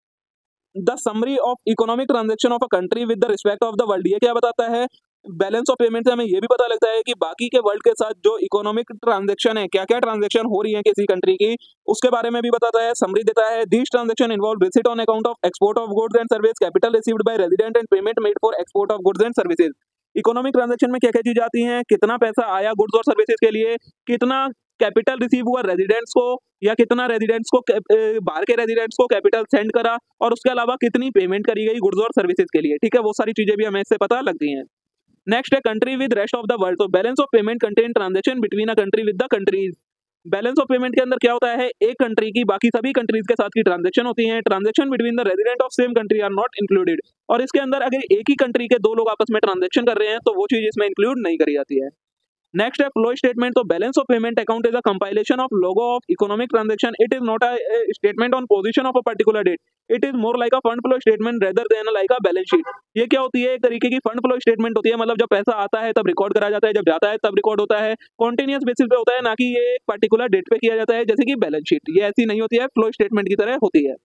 the summary of economic transaction of a country with the respect of the world. ये क्या बताता है, बैलेंस ऑफ पेमेंट से हमें ये भी पता लगता है कि बाकी के वर्ल्ड के साथ जो इकोनॉमिक ट्रांजैक्शन है, क्या क्या ट्रांजैक्शन हो रही है किसी कंट्री की, उसके बारे में भी बताता है, समरी देता है। This transaction involve receipt on account of export of goods and service, capital received by resident and payment made for export of goods and services. Economic transaction में क्या क्या चीजें आती हैं, कितना पैसा आया गुड्स और सर्विसेज के लिए, कितना कैपिटल रिसीव हुआ रेजिडेंट्स को, या कितना रेजिडेंट्स को बाहर के रेजिडेंट्स को कैपिटल सेंड करा, और उसके अलावा कितनी पेमेंट करी गई गुड्स और सर्विसेज के लिए। ठीक है, वो सारी चीजें भी हमें इससे पता लगती हैं। नेक्स्ट है country with rest of the world. तो balance of payment contain transaction between a country with the countries. Balance of payment के अंदर क्या होता है, एक कंट्री की बाकी सभी कंट्रीज के साथ की ट्रांजैक्शन होती है। Transaction between the resident of same country are not included. और इसके अंदर अगर एक ही कंट्री के दो लोग आपस में ट्रांजैक्शन कर रहे हैं तो वो चीज इसमें इंक्लूड नहीं करी जाती है। नेक्स्ट है फ्लो स्टेटमेंट। तो balance of payment account is a compilation of logo of economic transaction. It is not a statement on position of a particular date. It is more like a fund flow statement rather than like a balance sheet. ये क्या होती है, एक तरीके की fund flow statement होती है, मतलब जब पैसा आता है तब रिकॉर्ड करा जाता है, जब जाता है तब रिकॉर्ड होता है, कॉन्टिन्यूस बेसिस पे होता है, ना कि ये एक पर्टिकुलर डेट पे किया जाता है जैसे कि बैलेंस शीट। ये ऐसी नहीं होती है, फ्लो स्टेटमेंट की तरह होती है।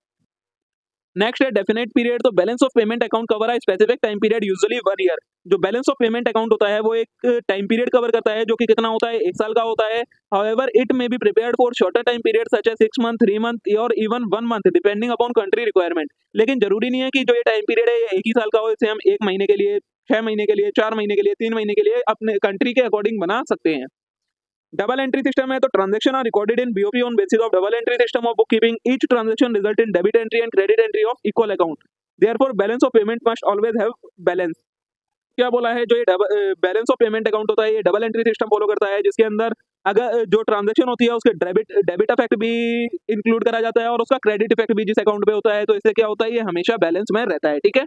नेक्स्ट है डेफिनेट पीरियड। तो balance of payment account cover है specific time period, usually one year. जो बैलेंस ऑफ पेमेंट अकाउंट होता है वो एक टाइम पीरियड कवर करता है जो कि कितना होता है, एक साल का होता है। However it may be prepared for shorter time period such as six month, three month और even one month depending upon country requirement. लेकिन जरूरी नहीं है कि जो ये टाइम पीरियड है ये एक ही साल का हो, इसे हम एक महीने के लिए, छह महीने के लिए, चार महीने के लिए, तीन महीने के लिए अपने कंट्री के अकॉर्डिंग बना सकते हैं। डबल एंट्री सिस्टम है तो transaction are recorded in BOP on basis of double entry system of book keeping. Each transaction result in debit entry and credit entry of equal account. Therefore balance of payment must always have balance. क्या बोला है, जो ये balance of payment account होता है ये double entry system follow करता है, जिसके अंदर अगर जो ट्रांजैक्शन होती है उसके डेबिट डेबिट इफेक्ट भी इंक्लूड करा जाता है और उसका क्रेडिट इफेक्ट भी जिस अकाउंट पे होता है। तो इससे क्या होता है, ये हमेशा बैलेंस में रहता है। ठीक है,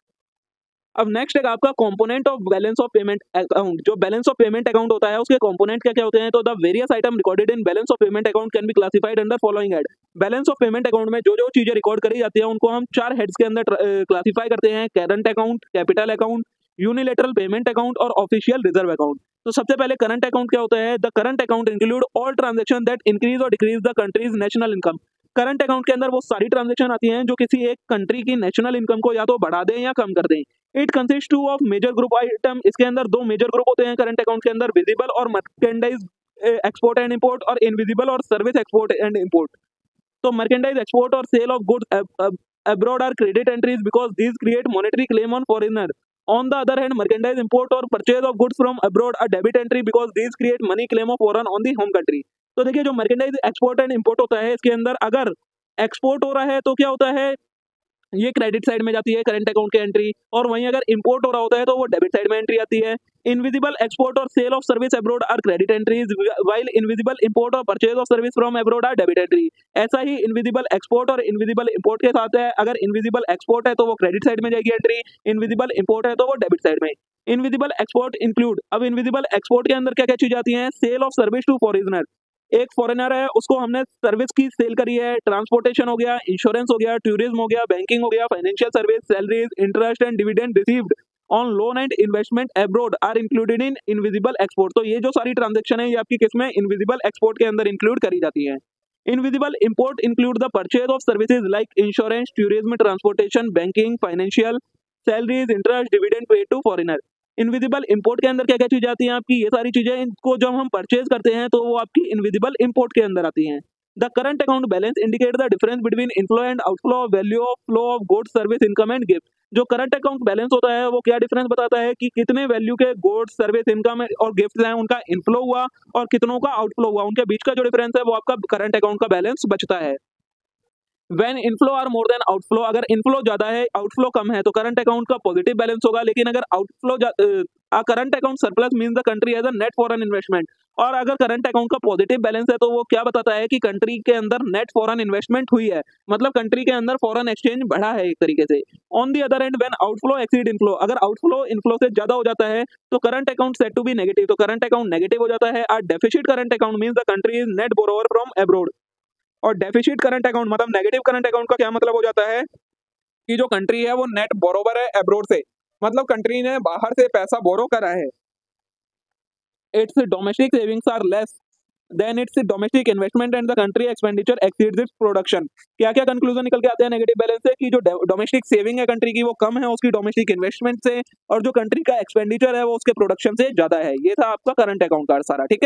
अब नेक्स्ट है आपका component of balance of payment account. जो बैलेंस ऑफ पेमेंट अकाउंट होता है उसके कंपोनेंट क्या क्या होते हैं। तो the various item recorded in balance of payment account can be classified under following head. Balance of payment account में जो जो चीजें रिकॉर्ड करी जाती है उनको हम चार हेड्स के अंदर क्लासिफाई करते हैं, current account, capital account, unilateral payment account और ऑफिशियल रिजर्व अकाउंट। तो सबसे पहले करंट अकाउंट क्या होता है, the current account include all transaction that increase or decrease the country's national income. Current account के अंदर वो सारी ट्रांजैक्शन आती हैं जो किसी एक कंट्री की नेशनल इनकम को या तो बढ़ा दें या कम कर दें। It consist to of major group item. इसके अंदर दो मेजर ग्रुप होते हैं करंट अकाउंट के अंदर, visible or merchandise export and import, और invisible or service export and import. तो merchandise export or sale of goods abroad are credit entries because these create monetary claim on foreigner. On the other hand, merchandise import or purchase of goods from abroad are debit entry because these create money claim of foreign on the home country. तो देखिए जो merchandise export and import होता है इसके अंदर अगर export हो रहा है तो क्या होता है, ये क्रेडिट साइड में जाती है करंट अकाउंट की एंट्री, और वहीं अगर इंपोर्ट हो रहा होता है तो वो डेबिट साइड में एंट्री आती है। Invisible export or sale of service abroad are credit entries while invisible import or purchase of service from abroad are debit entry. ऐसा ही इनविजिबल एक्सपोर्ट और इनविजिबल इंपोर्ट के साथ है, अगर इनविजिबल एक्सपोर्ट है तो वो क्रेडिट साइड में जाएगी एंट्री, इनविजिबल इंपोर्ट है तो वो डेबिट साइड में। इनविजिबल एक्सपोर्ट इंक्लूड, अब इनविजिबल एक्सपोर्ट के अंदर क्या क्या चीजें आती हैं, sale of service to foreigner. एक फॉरेनर है उसको हमने सर्विस की सेल करी है, ट्रांसपोर्टेशन हो गया, इंश्योरेंस हो गया, टूरिज्म हो गया, बैंकिंग हो गया, financial service, salaries, interest and dividend received on loan and investment abroad are included in invisible export. तो ये जो सारी ट्रांजेक्शन है ये आपकी किसमें, इनविजिबल एक्सपोर्ट के अंदर इंक्लूड करी जाती है। Invisible import include the purchase of services like insurance, tourism, transportation, banking, financial, salaries, interest, dividend paid to foreigner. Invisible import के अंदर क्या क्या चीजें आती हैं आपकी, ये सारी चीजें इनको जब हम परचेज करते हैं तो वो आपकी इनविजिबल इंपोर्ट के अंदर आती हैं। The current account balance indicate the difference between inflow and outflow of value of flow of goods, service, income and gift. जो करंट अकाउंट बैलेंस होता है वो क्या डिफरेंस बताता है कि कितने वैल्यू के गुड्स, सर्विस, इनकम और गिफ्ट हैं उनका इनफ्लो हुआ और कितनों का आउटफ्लो हुआ, उनके बीच का जो डिफरेंस है वो आपका करंट अकाउंट का बैलेंस बचता है। When inflow are more than outflow, अगर इनफ्लो ज्यादा है आउटफ्लो कम है तो करंट अकाउंट का पॉजिटिव बैलेंस होगा, लेकिन अगर outflow current account surplus means the country has a net foreign investment, और अगर करंट अकाउंट का पॉजिटिव बैलेंस है तो वो क्या बताता है कि कंट्री के अंदर नेट फॉरेन इन्वेस्टमेंट हुई है, मतलब कंट्री के अंदर फॉरेन एक्सचेंज बढ़ा है एक तरीके से। On the other end when outflow exceed inflow, अगर आउटफ्लो इनफ्लो से ज्यादा हो जाता है तो current account set to be negative, तो करंट अकाउंट नेगेटिव हो जाता है। A deficit current account means the country is net borrower from abroad, और डेफिसिट करंट अकाउंट मतलब नेगेटिव करंट अकाउंट का क्या मतलब हो जाता है कि जो कंट्री है वो नेट बोरोवर है अब्रोड से, मतलब कंट्री ने बाहर से पैसा बोरो करा है। Its domestic savings are less than its domestic investment and the country expenditure exceeds its production. क्या क्या कंक्लूजन निकल के आते हैं नेगेटिव बैलेंस से कि जो डोमेस्टिक सेविंग है कंट्री की वो कम है उसकी डोमेस्टिक इन्वेस्टमेंट से, और जो कंट्री का एक्सपेंडिचर है वो उसके प्रोडक्शन से ज्यादा है। ये था आपका करंट अकाउंट का सारा, ठीक है।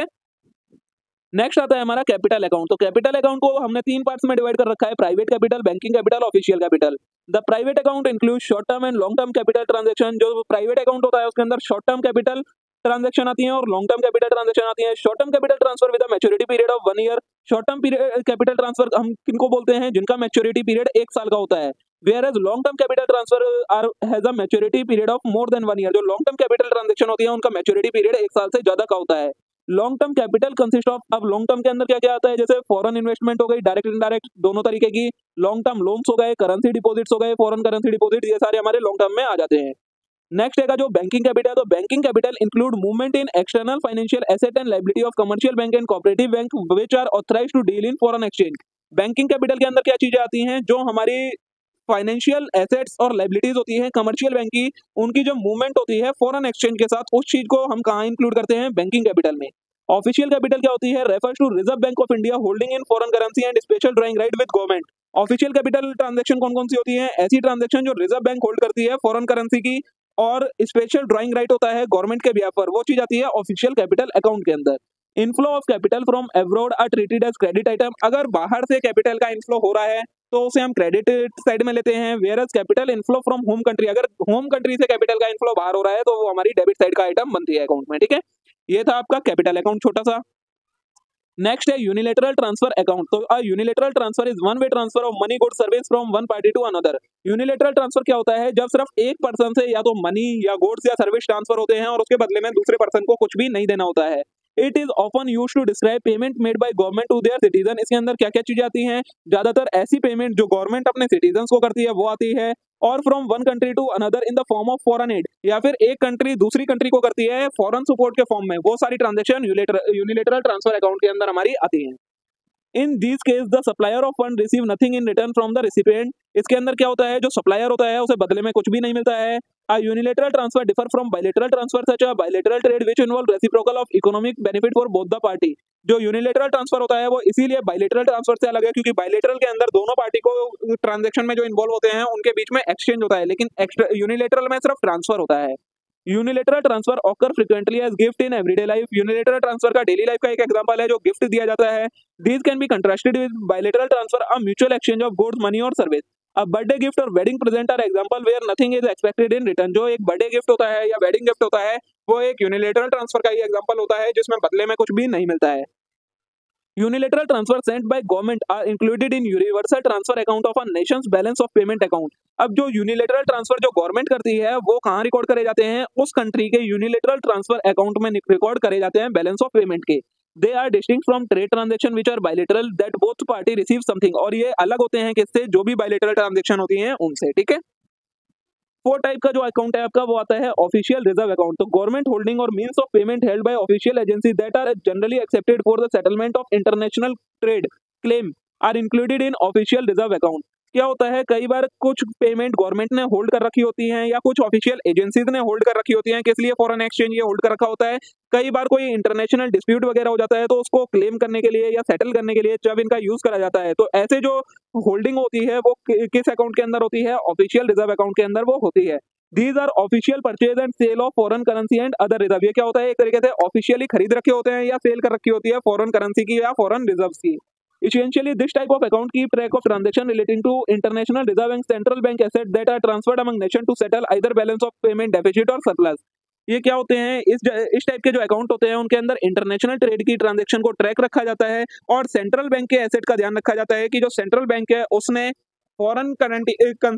नेक्स्ट आता है हमारा कैपिटल अकाउंट। तो कैपिटल अकाउंट को हमने तीन पार्ट्स में डिवाइड कर रखा है, private capital, banking capital, official capital. The private account include short term and long term capital transaction. जो प्राइवेट अकाउंट होता है उसके अंदर शॉर्ट टर्म कैपिटल ट्रांजेक्शन आती है और लॉन्ग टर्म कैपिटल ट्रांजेक्शन आती है। Short term capital transfer with maturity period of one year. Short term capital transfer हम किनको बोलते हैं, जिनका मैच्योरिटी पीरियड एक साल का होता है। Whereas long term capital transfer are has a maturity period of more than one year। जो long term capital transaction होती है उनका maturity period एक साल से ज्यादा का होता है। Long term capital consist of, अब लॉन्ग टर्म के अंदर क्या क्या आता है, जैसे फॉरेन इन्वेस्टमेंट हो गई, डायरेक्ट इनडायरेक्ट दोनों तरीके की, लॉन्ग टर्म लोन्स हो गए, करेंसी डिपॉजिट्स हो गए, फॉरेन करेंसी डिपॉजिट, ये सारे हमारे लॉन्ग टर्म में आ जाते हैं। नेक्स्ट है जो बैंकिंग कैपिटल। तो banking capital include movement in external financial asset and liability of commercial bank and cooperative bank which are authorised to deal in foreign exchange. Banking capital के अंदर क्या चीजें आती हैं, जो हमारी फाइनेंशियल एसेट्स और लायबिलिटीज होती है कमर्शियल बैंक की, उनकी जो मूवमेंट होती है फॉरेन एक्सचेंज के साथ, उस चीज को हम कहाँ इंक्लूड करते हैं, बैंकिंग कैपिटल में। ऑफिशियल कैपिटल क्या होती है, refers to Reserve Bank of India holding in foreign currency and special drawing right with government. Official capital transaction कौन कौन सी होती है, ऐसी ट्रांजैक्शन जो रिजर्व बैंक होल्ड करती है फॉरेन करेंसी की, और स्पेशल ड्राइंग राइट होता है गवर्नमेंट के बिहाफ पर, वो चीज आती है ऑफिशियल कैपिटल अकाउंट के अंदर। Inflow of capital from abroad are treated as credit item. अगर बाहर से कैपिटल का इनफ्लो हो रहा है तो उसे हम क्रेडिट साइड में लेते हैं। Whereas capital inflow from home country, अगर होम कंट्री से कैपिटल का इनफ्लो बाहर हो रहा है तो वो हमारी डेबिट साइड का आइटम बनती है अकाउंट में, ठीक है। ये था आपका कैपिटल अकाउंट छोटा सा। नेक्स्ट है यूनिलेटरल ट्रांसफर अकाउंट। तो a unilateral transfer is one way transfer of money good service from one party to another. Unilateral transfer क्या होता है, जब सिर्फ एक पर्सन से या तो मनी या गुड्स या सर्विस ट्रांसफर होते हैं और उसके बदले में दूसरे पर्सन को कुछ भी नहीं देना होता है। It is often use to describe payment made by government to their citizen. इसके अंदर क्या क्या चीजें आती हैं, ज्यादातर ऐसी पेमेंट जो गवर्नमेंट अपने सिटीजन को करती है वो आती है, और from one country to another in the form of foreign aid, या फिर एक कंट्री दूसरी कंट्री को करती है फॉरेन सपोर्ट के फॉर्म में, वो सारी ट्रांजेक्शन यूनिलेटरल ट्रांसफर अकाउंट के अंदर हमारी आती हैं। In this case the supplier of fund receive nothing in return from the recipient. इसके अंदर क्या होता है, जो सप्लायर होता है उसे बदले में कुछ भी नहीं मिलता है। A unilateral transfer differ from bilateral transfer such a bilateral trade which involve reciprocal of economic benefit for both the party। जो यूनिलेटरल ट्रांसफर होता है वो इसीलिए बाइलेटरल ट्रांसफर से अलग है क्योंकि बाइलेटरल के अंदर दोनों पार्टी को ट्रांजैक्शन में जो इन्वॉल्व होते हैं उनके बीच में एक्सचेंज होता है, लेकिन यूनिलेटरल में सिर्फ ट्रांसफर होता है। Unilateral transfer occur frequently as gift in everyday life. Unilateral transfer का डेली लाइफ का एक एग्जांपल है जो गिफ्ट दिया जाता है। These can be contrasted with bilateral transfer, a mutual exchange of goods, money or services. अब बर्थडे गिफ्ट और wedding present are example where nothing is expected in return. जो एक बर्थडे गिफ्ट होता है या वेडिंग गिफ्ट होता है वो एक यूनिलेटरल ट्रांसफर का ही एग्जांपल होता है जिसमें बदले में कुछ भी नहीं मिलता है। Unilateral transfer sent by government are included in universal transfer account of a nation's balance of payment account. अब जो यूनिलेटरल ट्रांसफर जो गवर्नमेंट करती है वो कहाँ रिकॉर्ड करे जाते हैं, उस कंट्री के यूनिलेटरल ट्रांसफर अकाउंट में रिकॉर्ड करे जाते हैं बैलेंस ऑफ पेमेंट के। They are distinct from trade transaction which are bilateral that both party receive something. और ये अलग होते हैं किससे, जो भी बाइलेटरल ट्रांजेक्शन होती हैं उनसे, ठीक है। फोर टाइप का जो अकाउंट है आपका वो आता है ऑफिशियल रिजर्व अकाउंट। तो government holding or means of payment held by official agency that are generally accepted for the settlement of international trade claim are included in official reserve account. क्या होता है, कई बार कुछ पेमेंट गवर्नमेंट ने hold कर रखी होती हैं या कुछ ऑफिशियल एजेंसीज ने होल्ड कर रखी होती हैं, किस लिए फॉरेन एक्सचेंज ये होल्ड कर रखा होता है। कई बार कोई इंटरनेशनल डिस्प्यूट वगैरह हो जाता है तो उसको क्लेम करने के लिए या सेटल करने के लिए जब इनका यूज करा जाता है तो ऐसे जो होल्डिंग होती है वो किस अकाउंट के अंदर होती है, ऑफिशियल रिजर्व अकाउंट के अंदर वो होती है। These are official purchase and sale of foreign currency and other reserve. ये क्या होता है, एक तरीके से ऑफिशियली खरीद रखे होते हैं या सेल कर रखी होती है फॉरेन करेंसी की या फॉरेन रिजर्व्स की। Essentially, this type of account keep track of transaction relating to international reserve and central bank assets that are transferred among nations to settle either balance of payment deficit or surplus। ये क्या होते हैं, इस ज- इस type के जो account होते हैं उनके अंदर इंटरनेशनल ट्रेड की ट्रांजैक्शन को ट्रैक रखा जाता है और सेंट्रल बैंक के एसेट का ध्यान रखा जाता है कि जो सेंट्रल बैंक है उसने फॉरेन करंट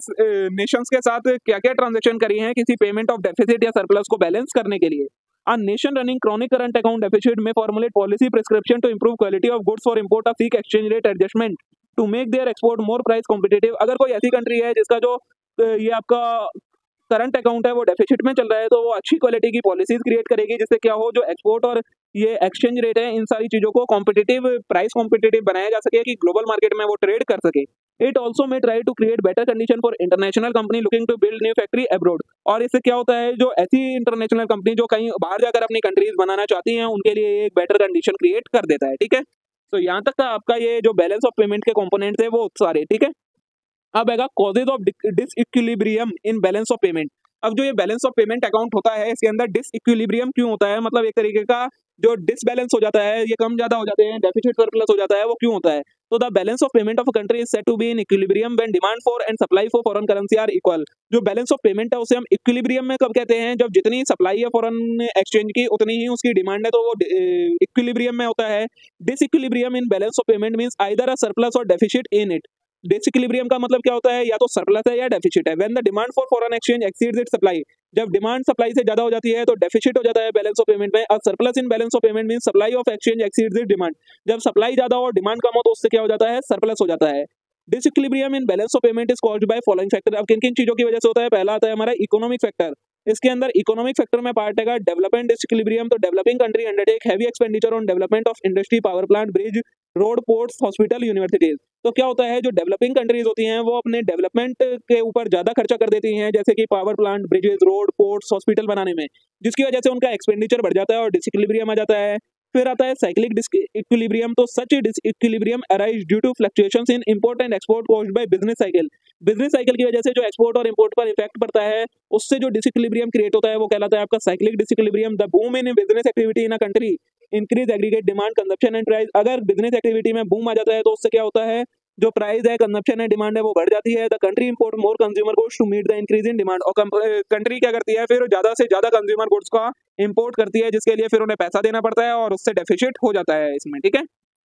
नेशंस के साथ क्या क्या ट्रांजैक्शन करी हैं किसी पेमेंट ऑफ डेफिसिट या सरप्लस को बैलेंस करने के लिए। A nation running chronic current account deficit may formulate policy prescription to improve quality of goods for import or seek exchange rate adjustment to make their export more price competitive। अगर कोई ऐसी country है जिसका जो अ, ये आपका current account है वो डेफिसिट में चल रहा है तो वो अच्छी क्वालिटी की पॉलिसीज क्रिएट करेगी जिससे क्या हो, जो एक्सपोर्ट और ये एक्सचेंज रेट है इन सारी चीजों को कॉम्पिटिटिव प्राइस कॉम्पिटिटिव बनाया जा सके कि ग्लोबल मार्केट में वो ट्रेड कर सके। It also may try to create better condition for international company looking to build new factory abroad. और इससे क्या होता है, जो ऐसी इंटरनेशनल कंपनी जो कहीं बाहर जाकर अपनी कंट्रीज बनाना चाहती हैं उनके लिए एक बेटर कंडीशन क्रिएट कर देता है। ठीक है, तो यहाँ तक का आपका ये जो बैलेंस ऑफ पेमेंट के कंपोनेंट्स है वो सारे। ठीक है, अब आएगा causes of disequilibrium in balance of payment. अब जो ये बैलेंस ऑफ पेमेंट अकाउंट होता है इसके अंदर डिसइक्विलिब्रियम क्यों होता है, मतलब एक तरीके का जो डिसबैलेंस हो जाता है, ये कम ज्यादा हो जाते हैं, डेफिसिट सरप्लस हो जाता है, वो क्यों होता है। तो the balance of payment of a country is said to be in equilibrium when demand for and supply for foreign currency are equal. जो बैलेंस ऑफ पेमेंट है उसे हम इक्विलिब्रियम में कब कहते हैं, जब जितनी सप्लाई है फॉरेन एक्सचेंज की उतनी ही उसकी डिमांड है, तो वो इक्विलिब्रियम में होता है। Disequilibrium in balance of payment means either a surplus or deficit in it. Disequilibrium का मतलब क्या होता है, या तो सरप्लस है या डेफिसिट है। When the demand for foreign exchange exceeds its supply, जब डिमांड सप्लाई से ज्यादा हो जाती है तो डेफिसिट हो जाता है बैलेंस ऑफ पेमेंट में। और surplus in balance of payment means supply of exchange exceeds its demand, जब सप्लाई ज्यादा हो और डिमांड कम हो तो उससे क्या हो जाता है, सरप्लस हो जाता है। Disequilibrium in balance of payment is caused by following factor. अब किन किन चीजों की वजह से होता है, पहला आता है हमारा इकोनॉमिक फैक्टर। इसके अंदर इकोनॉमिक फैक्टर में पार्ट है डेवलपमेंट डिसइक्विलिब्रियम। तो developing country undertake heavy expenditure on development of industry, power plant, bridge, road, ports, hospital, universities. तो क्या होता है, जो डेवलपिंग कंट्रीज होती हैं वो अपने डेवलपमेंट के ऊपर ज्यादा खर्चा कर देती हैं, जैसे कि power plant, bridges, road, ports, hospital बनाने में, जिसकी वजह से उनका एक्सपेंडिचर बढ़ जाता है और डिसइक्विलिब्रियम आ जाता है। फिर आता है साइक्लिक डिसइक्विलिब्रियम। तो such disequilibrium arise due to fluctuations in import and export caused by business cycle. Business cycle की वजह से जो एक्सपोर्ट और इंपोर्ट पर इफेक्ट पड़ता है उससे जो डिसइक्विलिब्रियम क्रिएट होता है वो कहलाता है आपका cyclic disequilibrium. The boom in business activity in a country increase aggregate demand, consumption and price. अगर बिजनेस एक्टिविटी में बूम आ जाता है तो उससे क्या होता है, जो प्राइस है, कंजप्शन है, डिमांड है, वो बढ़ जाती है। The country import more consumer goods to meet the increase in demand. और कंट्री क्या करती है, फिर ज्यादा से ज्यादा कंज्यूमर गुड्स का इंपोर्ट करती है, जिसके लिए फिर उन्हें पैसा देना पड़ता है और उससे डेफिसिट हो जाता है इसमें। ठीक है,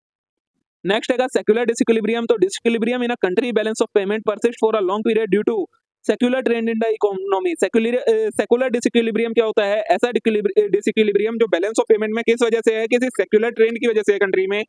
नेक्स्ट है सेक्युलर डिसइक्विलिब्रियम। तो disequilibrium in a country balance of payment persist for a long period due to secular trend in the economy. Secular secular disequilibrium क्या होता है, ऐसा डिसइक्विलिब्रियम जो बैलेंस ऑफ पेमेंट में किस वजह से है, किसी सेक्युलर ट्रेंड की वजह से है कंट्री में।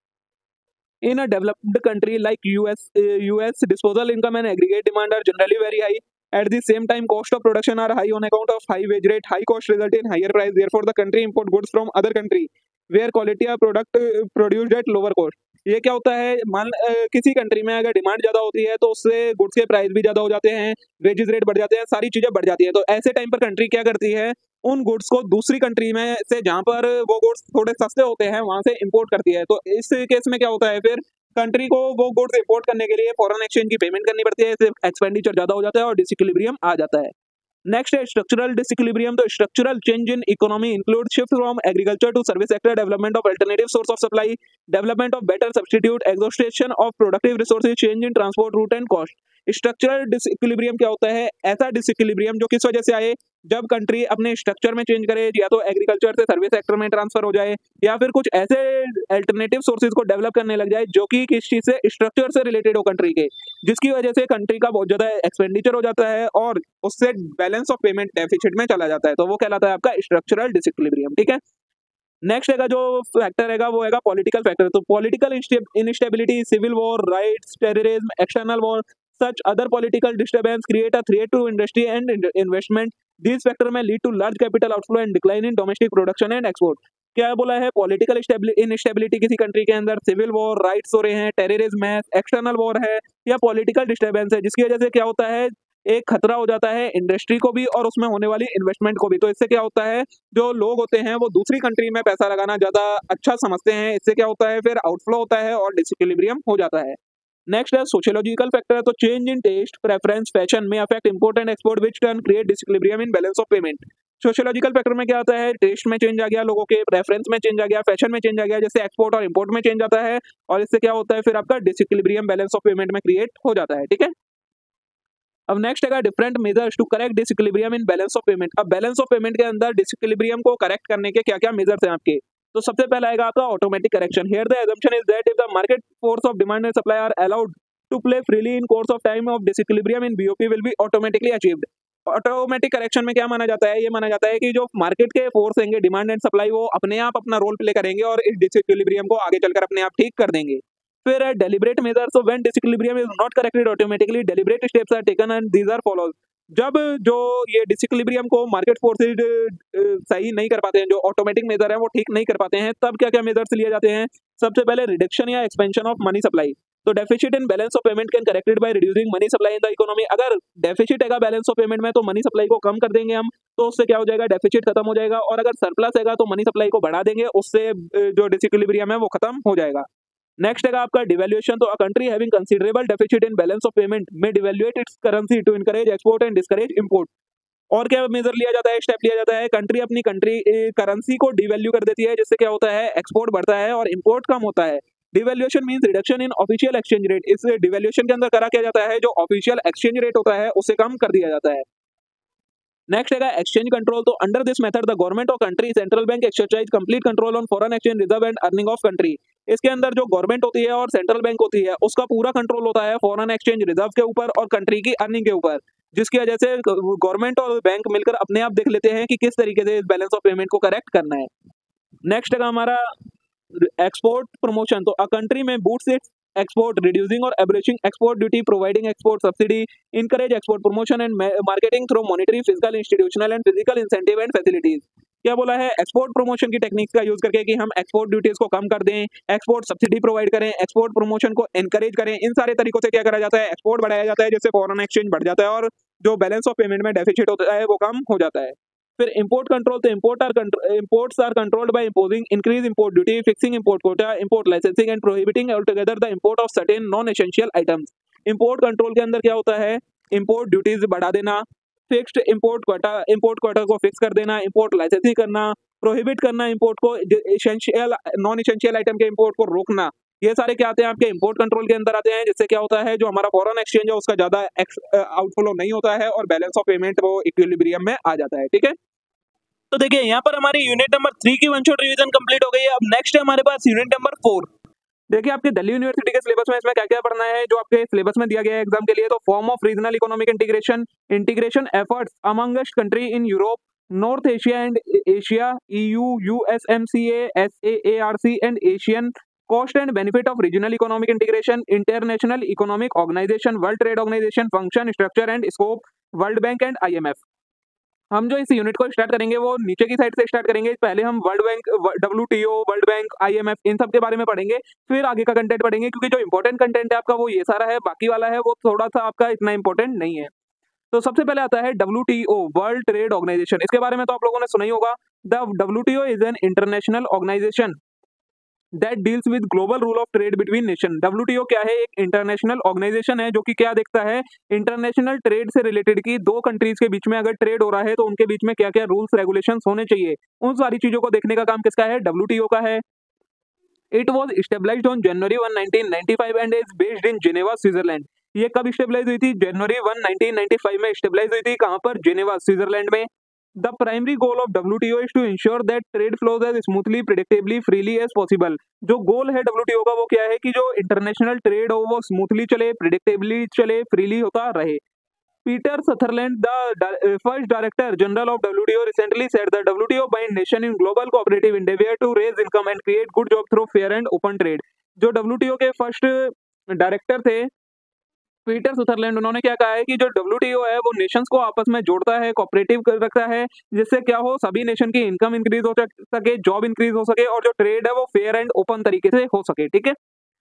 In a developed country like U S, uh, U S disposable income and aggregate demand are generally very high. At the same time, cost of production are high on account of high wage rate. High cost result in higher price. Therefore, the country import goods from other country where quality of product uh, produced at lower cost. ये क्या होता है, मान अ, किसी country में अगर demand ज्यादा होती है तो उससे गुड्स के प्राइस भी ज्यादा हो जाते हैं, वेजेस रेट बढ़ जाते हैं, सारी चीजें बढ़ जाती है। तो ऐसे टाइम पर कंट्री क्या करती है, उन गुड्स को दूसरी कंट्री में से जहां पर वो गुड्स थोड़े सस्ते होते हैं वहां से इंपोर्ट करती है। तो इस केस में क्या होता है, फिर कंट्री को वो गुड्स इंपोर्ट करने के लिए फॉरेन एक्सचेंज की पेमेंट करनी पड़ती है, इससे एक्सपेंडिचर ज्यादा हो जाता है और डिसइक्विलिब्रियम आ जाता है। नेक्स्ट है स्ट्रक्चरल डिसइक्विलिब्रियम। तो structural change in economy include shift from agriculture to service sector, development of alternative source of supply, development of better substitute, exhaustion of productive resources, change in transport route and cost. Structural disequilibrium क्या होता है, ऐसा disequilibrium जो किस वजह से आए, जब कंट्री अपने स्ट्रक्चर में चेंज करे, या तो एग्रीकल्चर से सर्विस सेक्टर में ट्रांसफर हो जाए, या फिर कुछ ऐसे अल्टरनेटिव सोर्सेज को डेवलप करने लग जाए जो कि किस चीज से, स्ट्रक्चर से रिलेटेड हो कंट्री के, जिसकी वजह से कंट्री का बहुत ज्यादा एक्सपेंडिचर हो जाता है और उससे बैलेंस ऑफ पेमेंट डेफिसिट में चला जाता है। तो वो कहलाता है आपका स्ट्रक्चरल डिसइक्विलिब्रियम। ठीक है, नेक्स्ट हैगा जो फैक्टर हैगा वो हैगा पॉलिटिकल फैक्टर। तो political instability, civil war, riots, terrorism, external war, such other political disturbance create a threat to industry and in- investment. These factors may lead to large capital outflow and decline in domestic production and export. क्या बोला है, political instability किसी country के अंदर, civil war, rights हो रहे हैं, terrorism है, एक्सटर्नल वॉर है, या पॉलिटिकल डिस्टर्बेंस है, जिसकी वजह से क्या होता है, एक खतरा हो जाता है इंडस्ट्री को भी और उसमें होने वाली इन्वेस्टमेंट को भी। तो इससे क्या होता है, जो लोग होते हैं वो दूसरी कंट्री में पैसा लगाना ज्यादा अच्छा समझते हैं, इससे क्या होता है, फिर आउटफ्लो होता है और डिसइक्विलिब्रियम हो जाता है। नेक्स्ट है सोशियोलॉजिकल फैक्टर। तो change in taste, preference, fashion में affect import and export which can create disequilibrium in balance of payment. Sociological factor में क्या आता है, टेस्ट में चेंज आ गया, लोगों के प्रेफरेंस में चेंज आ गया, फैशन में चेंज आ गया, जैसे एक्सपोर्ट और इंपोर्ट में चेंज आता है, और इससे क्या होता है, फिर आपका डिसइक्विलिब्रियम बैलेंस ऑफ पेमेंट में क्रिएट हो जाता है। ठीक है, अब नेक्स्ट है different measures to correct disequilibrium in balance of payment. अब बैलेंस ऑफ पेमेंट के अंदर डिसइक्विलिब्रियम को करेक्ट करने के क्या क्या मेजर्स हैं आपके। तो सबसे पहला आएगा आपका automatic correction. Here the assumption is that if the market force of demand and supply are allowed to play freely in course of time of disequilibrium in BOP will be automatically achieved. Automatic correction में क्या माना जाता है, ये माना जाता है कि जो मार्केट के फोर्स होंगे डिमांड एंड सप्लाई वो अपने आप अपना रोल प्ले करेंगे और इस डिसइक्विलिब्रियम को आगे चलकर अपने आप ठीक कर देंगे। फिर है deliberate measures. So when disequilibrium is not corrected automatically deliberate steps are taken and these are follows. जब जो ये डिसइक्विलिब्रियम को मार्केट फोर्सेज सही नहीं कर पाते हैं, जो ऑटोमेटिक मेजर है वो ठीक नहीं कर पाते हैं, तब क्या क्या मेजर्स लिए जाते हैं। सबसे पहले रिडक्शन या एक्सपेंशन ऑफ मनी सप्लाई। तो deficit in balance of payment can corrected by reducing money supply in the economy. अगर डेफिसिट है बैलेंस ऑफ पेमेंट में तो मनी सप्लाई को कम कर देंगे हम, तो उससे क्या हो जाएगा, डेफिसिट खत्म हो जाएगा। और अगर सरप्लस है तो मनी सप्लाई को बढ़ा देंगे, उससे जो डिसइक्विलिब्रियम है वो खत्म हो जाएगा। नेक्स्ट है आपका डिवैल्यूएशन। तो a country having considerable deficit in balance of payment में devaluate its currency to encourage export and discourage import. और क्या मेजर लिया जाता है, स्टेप लिया जाता है, कंट्री अपनी कंट्री करेंसी को डिवैल्यू कर देती है, जिससे क्या होता है, एक्सपोर्ट बढ़ता है और इंपोर्ट कम होता है। Devaluation means reduction in official exchange rate. इस डिवैल्यूएशन के अंदर करा क्या जाता है, जो ऑफिशियल एक्सचेंज रेट होता है उसे कम कर दिया जाता है। नेक्स्ट है एक्सचेंज कंट्रोल। तो under this method the government of country central bank exercise complete control on foreign exchange reserve and earning of country. इसके अंदर जो गवर्नमेंट होती है और सेंट्रल बैंक होती है उसका पूरा कंट्रोल होता है फॉरेन एक्सचेंज रिजर्व के ऊपर और कंट्री की अर्निंग के ऊपर, जिसकी वजह से गवर्नमेंट और बैंक मिलकर अपने आप देख लेते हैं कि किस तरीके से इस बैलेंस ऑफ पेमेंट को करेक्ट करना है। नेक्स्ट है हमारा एक्सपोर्ट प्रमोशन। तो a country may boosts its export, reducing or abolishing export duty, providing export subsidy, encourage export promotion and marketing through monetary, fiscal, institutional and physical incentive and facilities। क्या बोला है, export promotion की techniques का use करके कि हम export duties को कम कर दें, एक्सपोर्ट सब्सिडी प्रोवाइड करें, एक्सपोर्ट प्रमोशन को एनकरेज करें। इन सारे तरीकों से क्या करा जाता है, एक्सपोर्ट बढ़ाया जाता है, जिससे फॉरेन एक्सचेंज बढ़ जाता है और जो बैलेंस ऑफ पेमेंट में डेफिसिट होता है वो कम हो जाता है। फिर इंपोर्ट कंट्रोल। तो import or imports are controlled by imposing increase import duty, fixing import quota, import licensing and prohibiting altogether the import of certain non essential items. Import control के अंदर क्या होता है, इंपोर्ट ड्यूटीज बढ़ा देना, fixed import quota import quota को fix कर देना, इंपोर्ट लाइसेंसिंग करना, प्रोहिबिट करना इंपोर्ट को, एसेंशियल नॉन एसेंशियल आइटम के इंपोर्ट को रोकना। ये सारे क्या आते हैं आपके इंपोर्ट कंट्रोल के अंदर आते हैं, जिससे क्या होता है, जो हमारा फॉरेन एक्सचेंज है उसका ज्यादा आउटफ्लो नहीं होता है और बैलेंस ऑफ पेमेंट वो इक्विलिब्रियम में आ जाता है। ठीक है, तो देखिए यहाँ पर हमारी यूनिट नंबर थ्री की वन शॉट रिवीजन कंप्लीट हो गई है। अब नेक्स्ट है हमारे पास यूनिट नंबर फोर। देखिए आपके दिल्ली यूनिवर्सिटी के सिलेबस में इसमें क्या क्या पढ़ना है, जो आपके सिलेबस में दिया गया है एग्जाम के लिए। तो form of regional economic integration, integration efforts amongst country in Europe, North Asia and Asia, EU, USMCA, SAARC and ASEAN, cost and benefit of regional economic integration, international economic organization, world trade organization, function, structure and scope, world bank and IMF. हम जो इस unit को start करेंगे वो नीचे की side से start करेंगे। पहले हम world bank, WTO, world bank, IMF, इन सब के बारे में पढ़ेंगे, फिर आगे का कंटेंट पढ़ेंगे, क्योंकि जो इंपॉर्टेंट कंटेंट है आपका वो ये सारा है, बाकी वाला है वो थोड़ा सा आपका इतना इंपॉर्टेंट नहीं है। तो सबसे पहले आता है डब्ल्यूटीओ, वर्ल्ड ट्रेड ऑर्गेनाइजेशन। इसके बारे में तो आप लोगों ने सुना ही होगा। The WTO is an international organisation that deals with global rule of trade between nation. WTO क्या है, एक इंटरनेशनल ऑर्गेनाइजेशन है जो कि क्या देखता है, इंटरनेशनल ट्रेड से रिलेटेड की दो कंट्रीज के बीच में अगर ट्रेड हो रहा है तो उनके बीच में क्या क्या रूल्स रेगुलेशंस होने चाहिए, उन सारी चीजों को देखने का काम किसका है, डब्ल्यूटीओ का है। It was stabilized on January one nineteen ninety five and is based in Geneva, Switzerland. ये कब स्टेबलाइज हुई थी, जनवरी वन नाइनटीन नाइंटी फाइव में स्टेबलाइज हुई थी। कहां पर, जेनेवा, स्विट्जरलैंड में। The primary goal of W T O is to ensure that trade flows as smoothly, predictably, freely as possible। जो गोल है W T O का वो क्या है कि जो इंटरनेशनल ट्रेड हो वो स्मूथली चले, प्रिडिक्टेबली चले, फ्रीली होता रहे। Peter Sutherland, the first director general of W T O, recently said the W T O bind nation in global cooperative endeavor to raise income and create good job through fair and open trade। जो W T O के first director थे Peter Sutherland, उन्होंने क्या कहा है कि जो WTO है वो नेशंस को आपस में जोड़ता है, कोऑपरेटिव कर रखता है, जिससे क्या हो, सभी नेशन की इनकम इंक्रीज हो सके, जॉब इंक्रीज हो सके और जो ट्रेड है वो फेयर एंड ओपन तरीके से हो सके। ठीक है,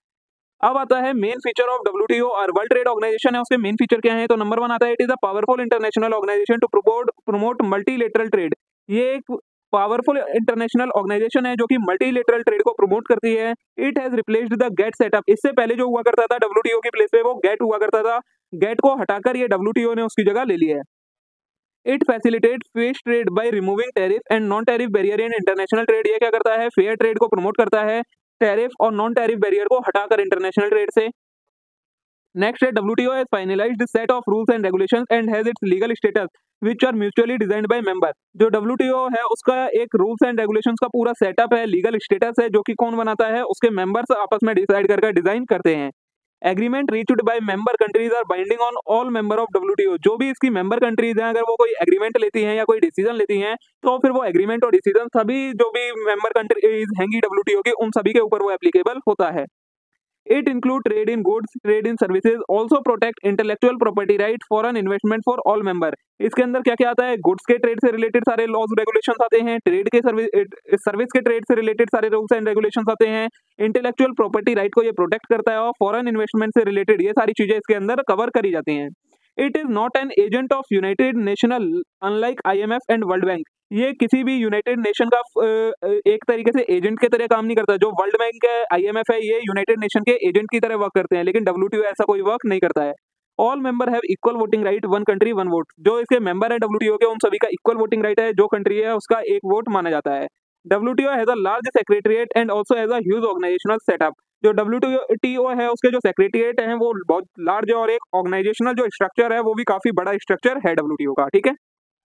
अब आता है मेन फीचर ऑफ डब्ल्यूटीओ और वर्ल्ड ट्रेड ऑर्गेनाइजेशन है, उसके मेन फीचर क्या है। तो नंबर वन आता है, it is a powerful international organization to promote promote multilateral trade. ये एक पावरफुल इंटरनेशनल ऑर्गेनाइजेशन है जो कि मल्टीलेटरल ट्रेड को प्रमोट करती है। It has replaced the GATT setup. इससे पहले जो हुआ करता था डब्ल्यूटीओ की प्लेस पे वो गेट हुआ करता था, गेट को हटाकर ये डब्ल्यूटीओ ने उसकी जगह ले लिया है। It facilitate fair trade by removing tariff and non tariff barrier in international trade. ये क्या करता है, फेयर ट्रेड को प्रमोट करता है, टैरिफ और नॉन टैरिफ बैरियर को हटाकर इंटरनेशनल ट्रेड से। Next है W T O has finalized a set of rules and regulations and has its legal status which are mutually designed by member। जो W T O है उसका एक rules and regulations का पूरा setup है, legal status है, जो कि कौन बनाता है, उसके मेंबर्स आपस में डिसाइड करके डिजाइन करते हैं। Agreement reached by member countries are binding on all member of W T O। जो भी इसकी मेंबर कंट्रीज हैं अगर वो कोई एग्रीमेंट लेती हैं या कोई डिसीजन लेती हैं तो फिर वो एग्रीमेंट और डिसीजन सभी जो भी मेंबर कंट्रीज हैंगी W T O की उन सभी के ऊपर वो एप्लीकेबल होता है। It include trade in goods, trade in services, also protect intellectual property right, foreign investment for all member। इसके अंदर क्या क्या आता है, गुड्स के ट्रेड से रिलेटेड सारे लॉज रेगुलेशंस आते हैं, ट्रेड के सर्विस सर्विस के ट्रेड से रिलेटेड सारे रूल्स एंड रेगुलेशंस आते हैं, इंटेलेक्चुअल प्रॉपर्टी राइट को ये प्रोटेक्ट करता है और फॉरेन इन्वेस्टमेंट से रिलेटेड ये सारी चीजें इसके अंदर कवर करी जाती हैं। It is not an agent of United National unlike I M F and world bank. ये किसी भी यूनाइटेड नेशन का एक तरीके से एजेंट के तरह काम नहीं करता। जो वर्ल्ड बैंक है, आई एम एफ है, ये यूनाइटेड नेशन के एजेंट की तरह वर्क करते हैं, लेकिन W T O ऐसा कोई वर्क नहीं करता है। All member have equal voting right, one country one vote. जो इसके मेंबर है W T O के उन सभी का इक्वल वोटिंग राइट है, जो कंट्री है उसका एक वोट माना जाता है। W T O has a large secretariat and also has a huge organizational setup. जो W T O है उसके जो सेक्रेटरिएट है वो बहुत लार्ज है और एक ऑर्गेनाइजेशनल जो स्ट्रक्चर है वो भी काफी बड़ा स्ट्रक्चर है W T O का। ठीक है,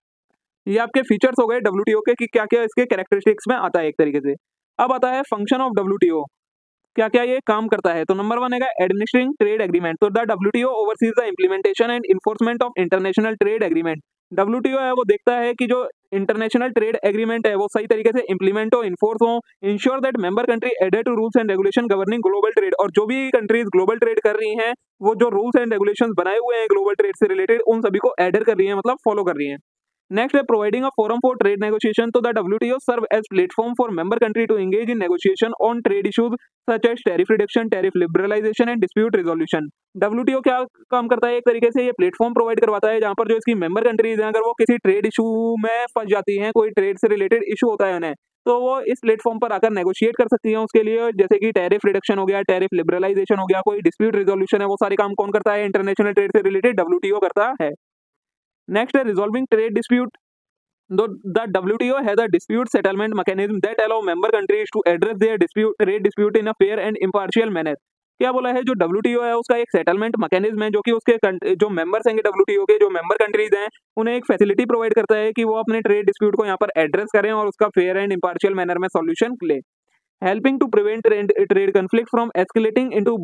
ये आपके फीचर्स हो गए W T O के कि क्या क्या इसके कैरेक्टरिस्टिक्स में आता है एक तरीके से। अब आता है function of W T O, क्या क्या ये काम करता है। तो नंबर वन है एडमिनिस्ट्रिंग ट्रेड एग्रीमेंट। तो the W T O oversees the implementation and enforcement of international trade agreement. W T O है वो देखता है कि जो इंटरनेशनल ट्रेड एग्रीमेंट है वो सही तरीके से इंप्लीमेंट हो, इन्फोर्स हो। Ensure that member country adhere to rules and regulation governing global trade. और जो भी कंट्रीज ग्लोबल ट्रेड कर रही हैं वो जो रूल्स एंड रेगुलेशन बनाए हुए हैं ग्लोबल ट्रेड से रिलेटेड उन सभी को एडर कर रही है, मतलब फॉलो कर रही है। Next है providing a forum for trade negotiation। तो the W T O serve as platform for member country to engage in negotiation on trade issues such as tariff reduction, tariff liberalization and dispute resolution। W T O क्या काम करता है, एक तरीके से ये platform provide करवाता है जहां पर जो इसकी मेंबर कंट्रीज हैं अगर वो किसी ट्रेड इशू में फंस जाती हैं, कोई ट्रेड से रिलेटेड इशू होता है उन्हें, तो वो इस प्लेटफॉर्म पर आकर नेगोशिएट कर सकती हैं उसके लिए। जैसे कि टैरिफ रिडक्शन हो गया, टैरिफ लिबरलाइजेशन हो गया, कोई डिस्प्यूट रिजोल्यूशन है, वो सारे काम कौन करता है, इंटरनेशनल ट्रेड से रिलेटेड W T O करता है। नेक्स्ट है resolving trade dispute. Though the W T O has a dispute settlement mechanism that allow member countries to address their dispute trade dispute in a fair and impartial manner। क्या बोला है, जो W T O है उसका एक settlement mechanism है जो कि उसके जो मेंबर्स हैं W T O के, जो मेंबर कंट्रीज हैं, उन्हें एक फैसिलिटी प्रोवाइड करता है कि वो अपने ट्रेड डिस्प्यूट को यहाँ पर एड्रेस करें और उसका फेयर एंड इम्पार्शियल मैनर में सॉल्यूशन ले। Helping to prevent trade conflict from escalating into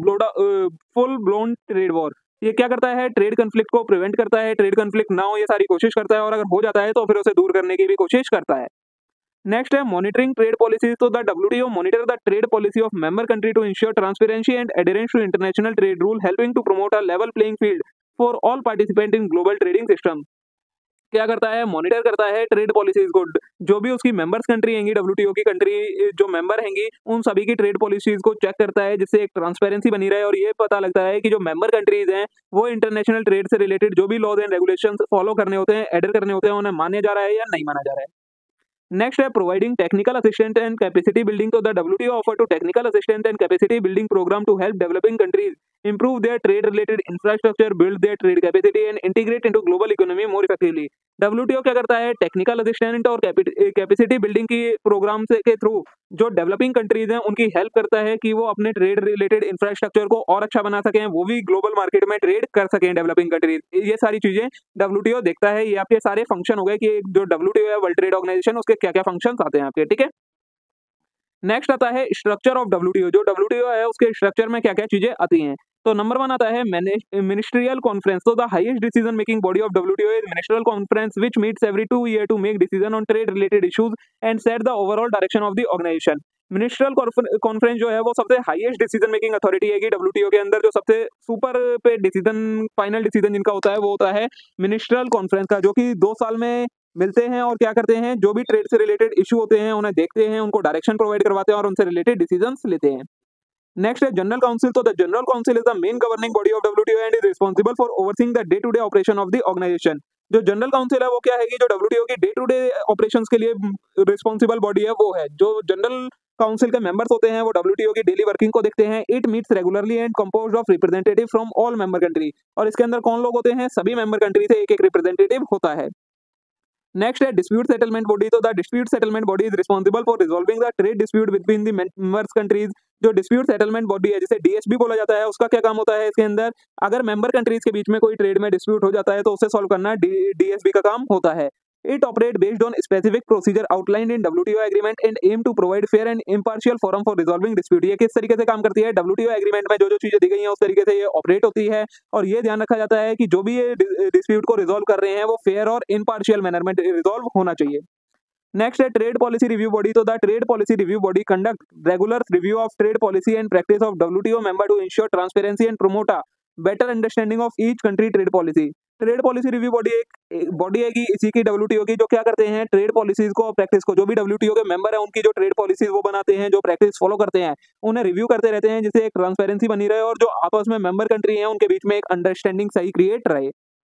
full blown trade war. ये क्या करता है, ट्रेड कन्फ्लिक्ट को प्रिवेंट करता है, ट्रेड कन्फ्लिक्ट ना हो ये सारी कोशिश करता है और अगर हो जाता है तो फिर उसे दूर करने की भी कोशिश करता है। नेक्स्ट है मॉनिटरिंग ट्रेड पॉलिसीज। तो the W T O monitor the trade policy of member country to ensure transparency and adherence to international trade rule, helping to promote a level playing field for all participant in global trading system. क्या करता है, monitor करता है trade policies को। जो भी उसकी members country हैंगी W T O की कंट्री जो मेंबर हैंगी उन सभी की ट्रेड पॉलिसीज को चेक करता है, जिससे एक ट्रांसपेरेंसी बनी रहे और ये पता लगता है कि जो मेंबर कंट्रीज हैं वो इंटरनेशनल ट्रेड से रिलेटेड जो भी लॉज एंड रेगुलेशंस फॉलो करने होते हैं, एडर करने होते हैं, उन्हें माने जा रहा है या नहीं माना जा रहा है। नेक्स्ट है providing technical assistant and capacity building. तो the W T O offer to technical assistant and capacity building program to help developing countries improve their trade related infrastructure, build their trade capacity and integrate into global economy more effectively। W T O क्या करता है, technical assistant और capacity building की program से के through जो developing countries हैं उनकी हेल्प करता है कि वो अपने ट्रेड रिलेटेड इंफ्रास्ट्रक्चर को और अच्छा बना सकें, वो भी ग्लोबल मार्केट में ट्रेड कर सकें डेवलपिंग कंट्रीज। ये सारी चीजें W T O देखता है। ये आपके सारे फंक्शन हो गए कि जो W T O है वर्ल्ड ट्रेड ऑर्गेनाइजेशन, उसके क्या क्या फंक्शन आते हैं आपके। ठीक है, नेक्स्ट आता है structure of W T O। जो W T O है उसके स्ट्रक्चर में क्या क्या चीजें आती हैं। तो नंबर वन आता है मिनिस्ट्रियल कॉन्फ्रेंस। तो the highest decision making body of W T O is ministerial conference which meets every two year to make decision on trade related issues and set the overall direction of the organization. Ministerial conference जो है वो सबसे highest decision making authority है कि W T O के अंदर जो सबसे सुपर पे डिसीजन, फाइनल डिसीजन जिनका होता है वो होता है मिनिस्ट्रियल कॉन्फ्रेंस का, जो कि दो साल में मिलते हैं और क्या करते हैं, जो भी ट्रेड से रिलेटेड इशू होते हैं उन्हें देखते हैं, उनको डायरेक्शन प्रोवाइड करवाते हैं और उनसे रिलेटेड डिसीजंस लेते हैं। नेक्स्ट है जनरल काउंसिल। तो the general council is the main governing body of W T O and is responsible for overseeing the day to day operation of the organization. जो general council है वो क्या है कि जो W T O की day to day operations के लिए रिस्पांसिबल बॉडी है वो है। जो जनरल काउंसिल के मेंबर्स होते हैं वो W T O की डेली वर्किंग को देखते हैं। It meets regularly and composed of representative from all member country. और इसके अंदर कौन लोग होते हैं, सभी मेंबर कंट्री से एक एक रिप्रेजेंटेटिव होता है। नेक्स्ट है डिस्प्यूट सेटलमेंट बॉडी। तो the dispute settlement body is responsible for resolving the trade dispute between the members countries. जो डिस्प्यूट सेटलमेंट बॉडी है जिसे डीएसबी बोला जाता है, उसका क्या काम होता है इसके अंदर, अगर मेंबर कंट्रीज के बीच में कोई ट्रेड में डिस्प्यूट हो जाता है तो उसे सॉल्व करना डीएसबी का काम होता है। It operate based on specific procedure outlined in W T O agreement and aim to provide fair and impartial forum for resolving dispute। ये किस तरीके से काम करती है, W T O agreement में जो जो चीजें दी गई हैं उस तरीके से ये ऑपरेट होती है, और ये ध्यान रखा जाता है कि जो भी ये डिस्प्यूट को रिजॉल्व कर रहे हैं वो फेयर और इम्पार्शियल मैनर में रिजॉल्व होना चाहिए। नेक्स्ट है ट्रेड पॉलिसी रिव्यू बॉडी। तो the trade policy review body conduct regular review of trade policy and practice of W T O member to ensure transparency and promote a better understanding of each country trade policy। Trade policy review body एक body है कि इसी की W T O की, जो क्या करते हैं ट्रेड पॉलिसीज को, प्रैक्टिस को, जो भी W T O के मेंबर है उनकी जो ट्रेड पॉलिसीज वो बनाते हैं, जो प्रैक्टिस फॉलो करते हैं उन्हें रिव्यू करते रहते हैं, जिससे एक ट्रांसपेरेंसी बनी रहे और जो आपस में मेंबर कंट्री हैं उनके बीच में एक अंडरस्टैंडिंग सही क्रिएट रहे।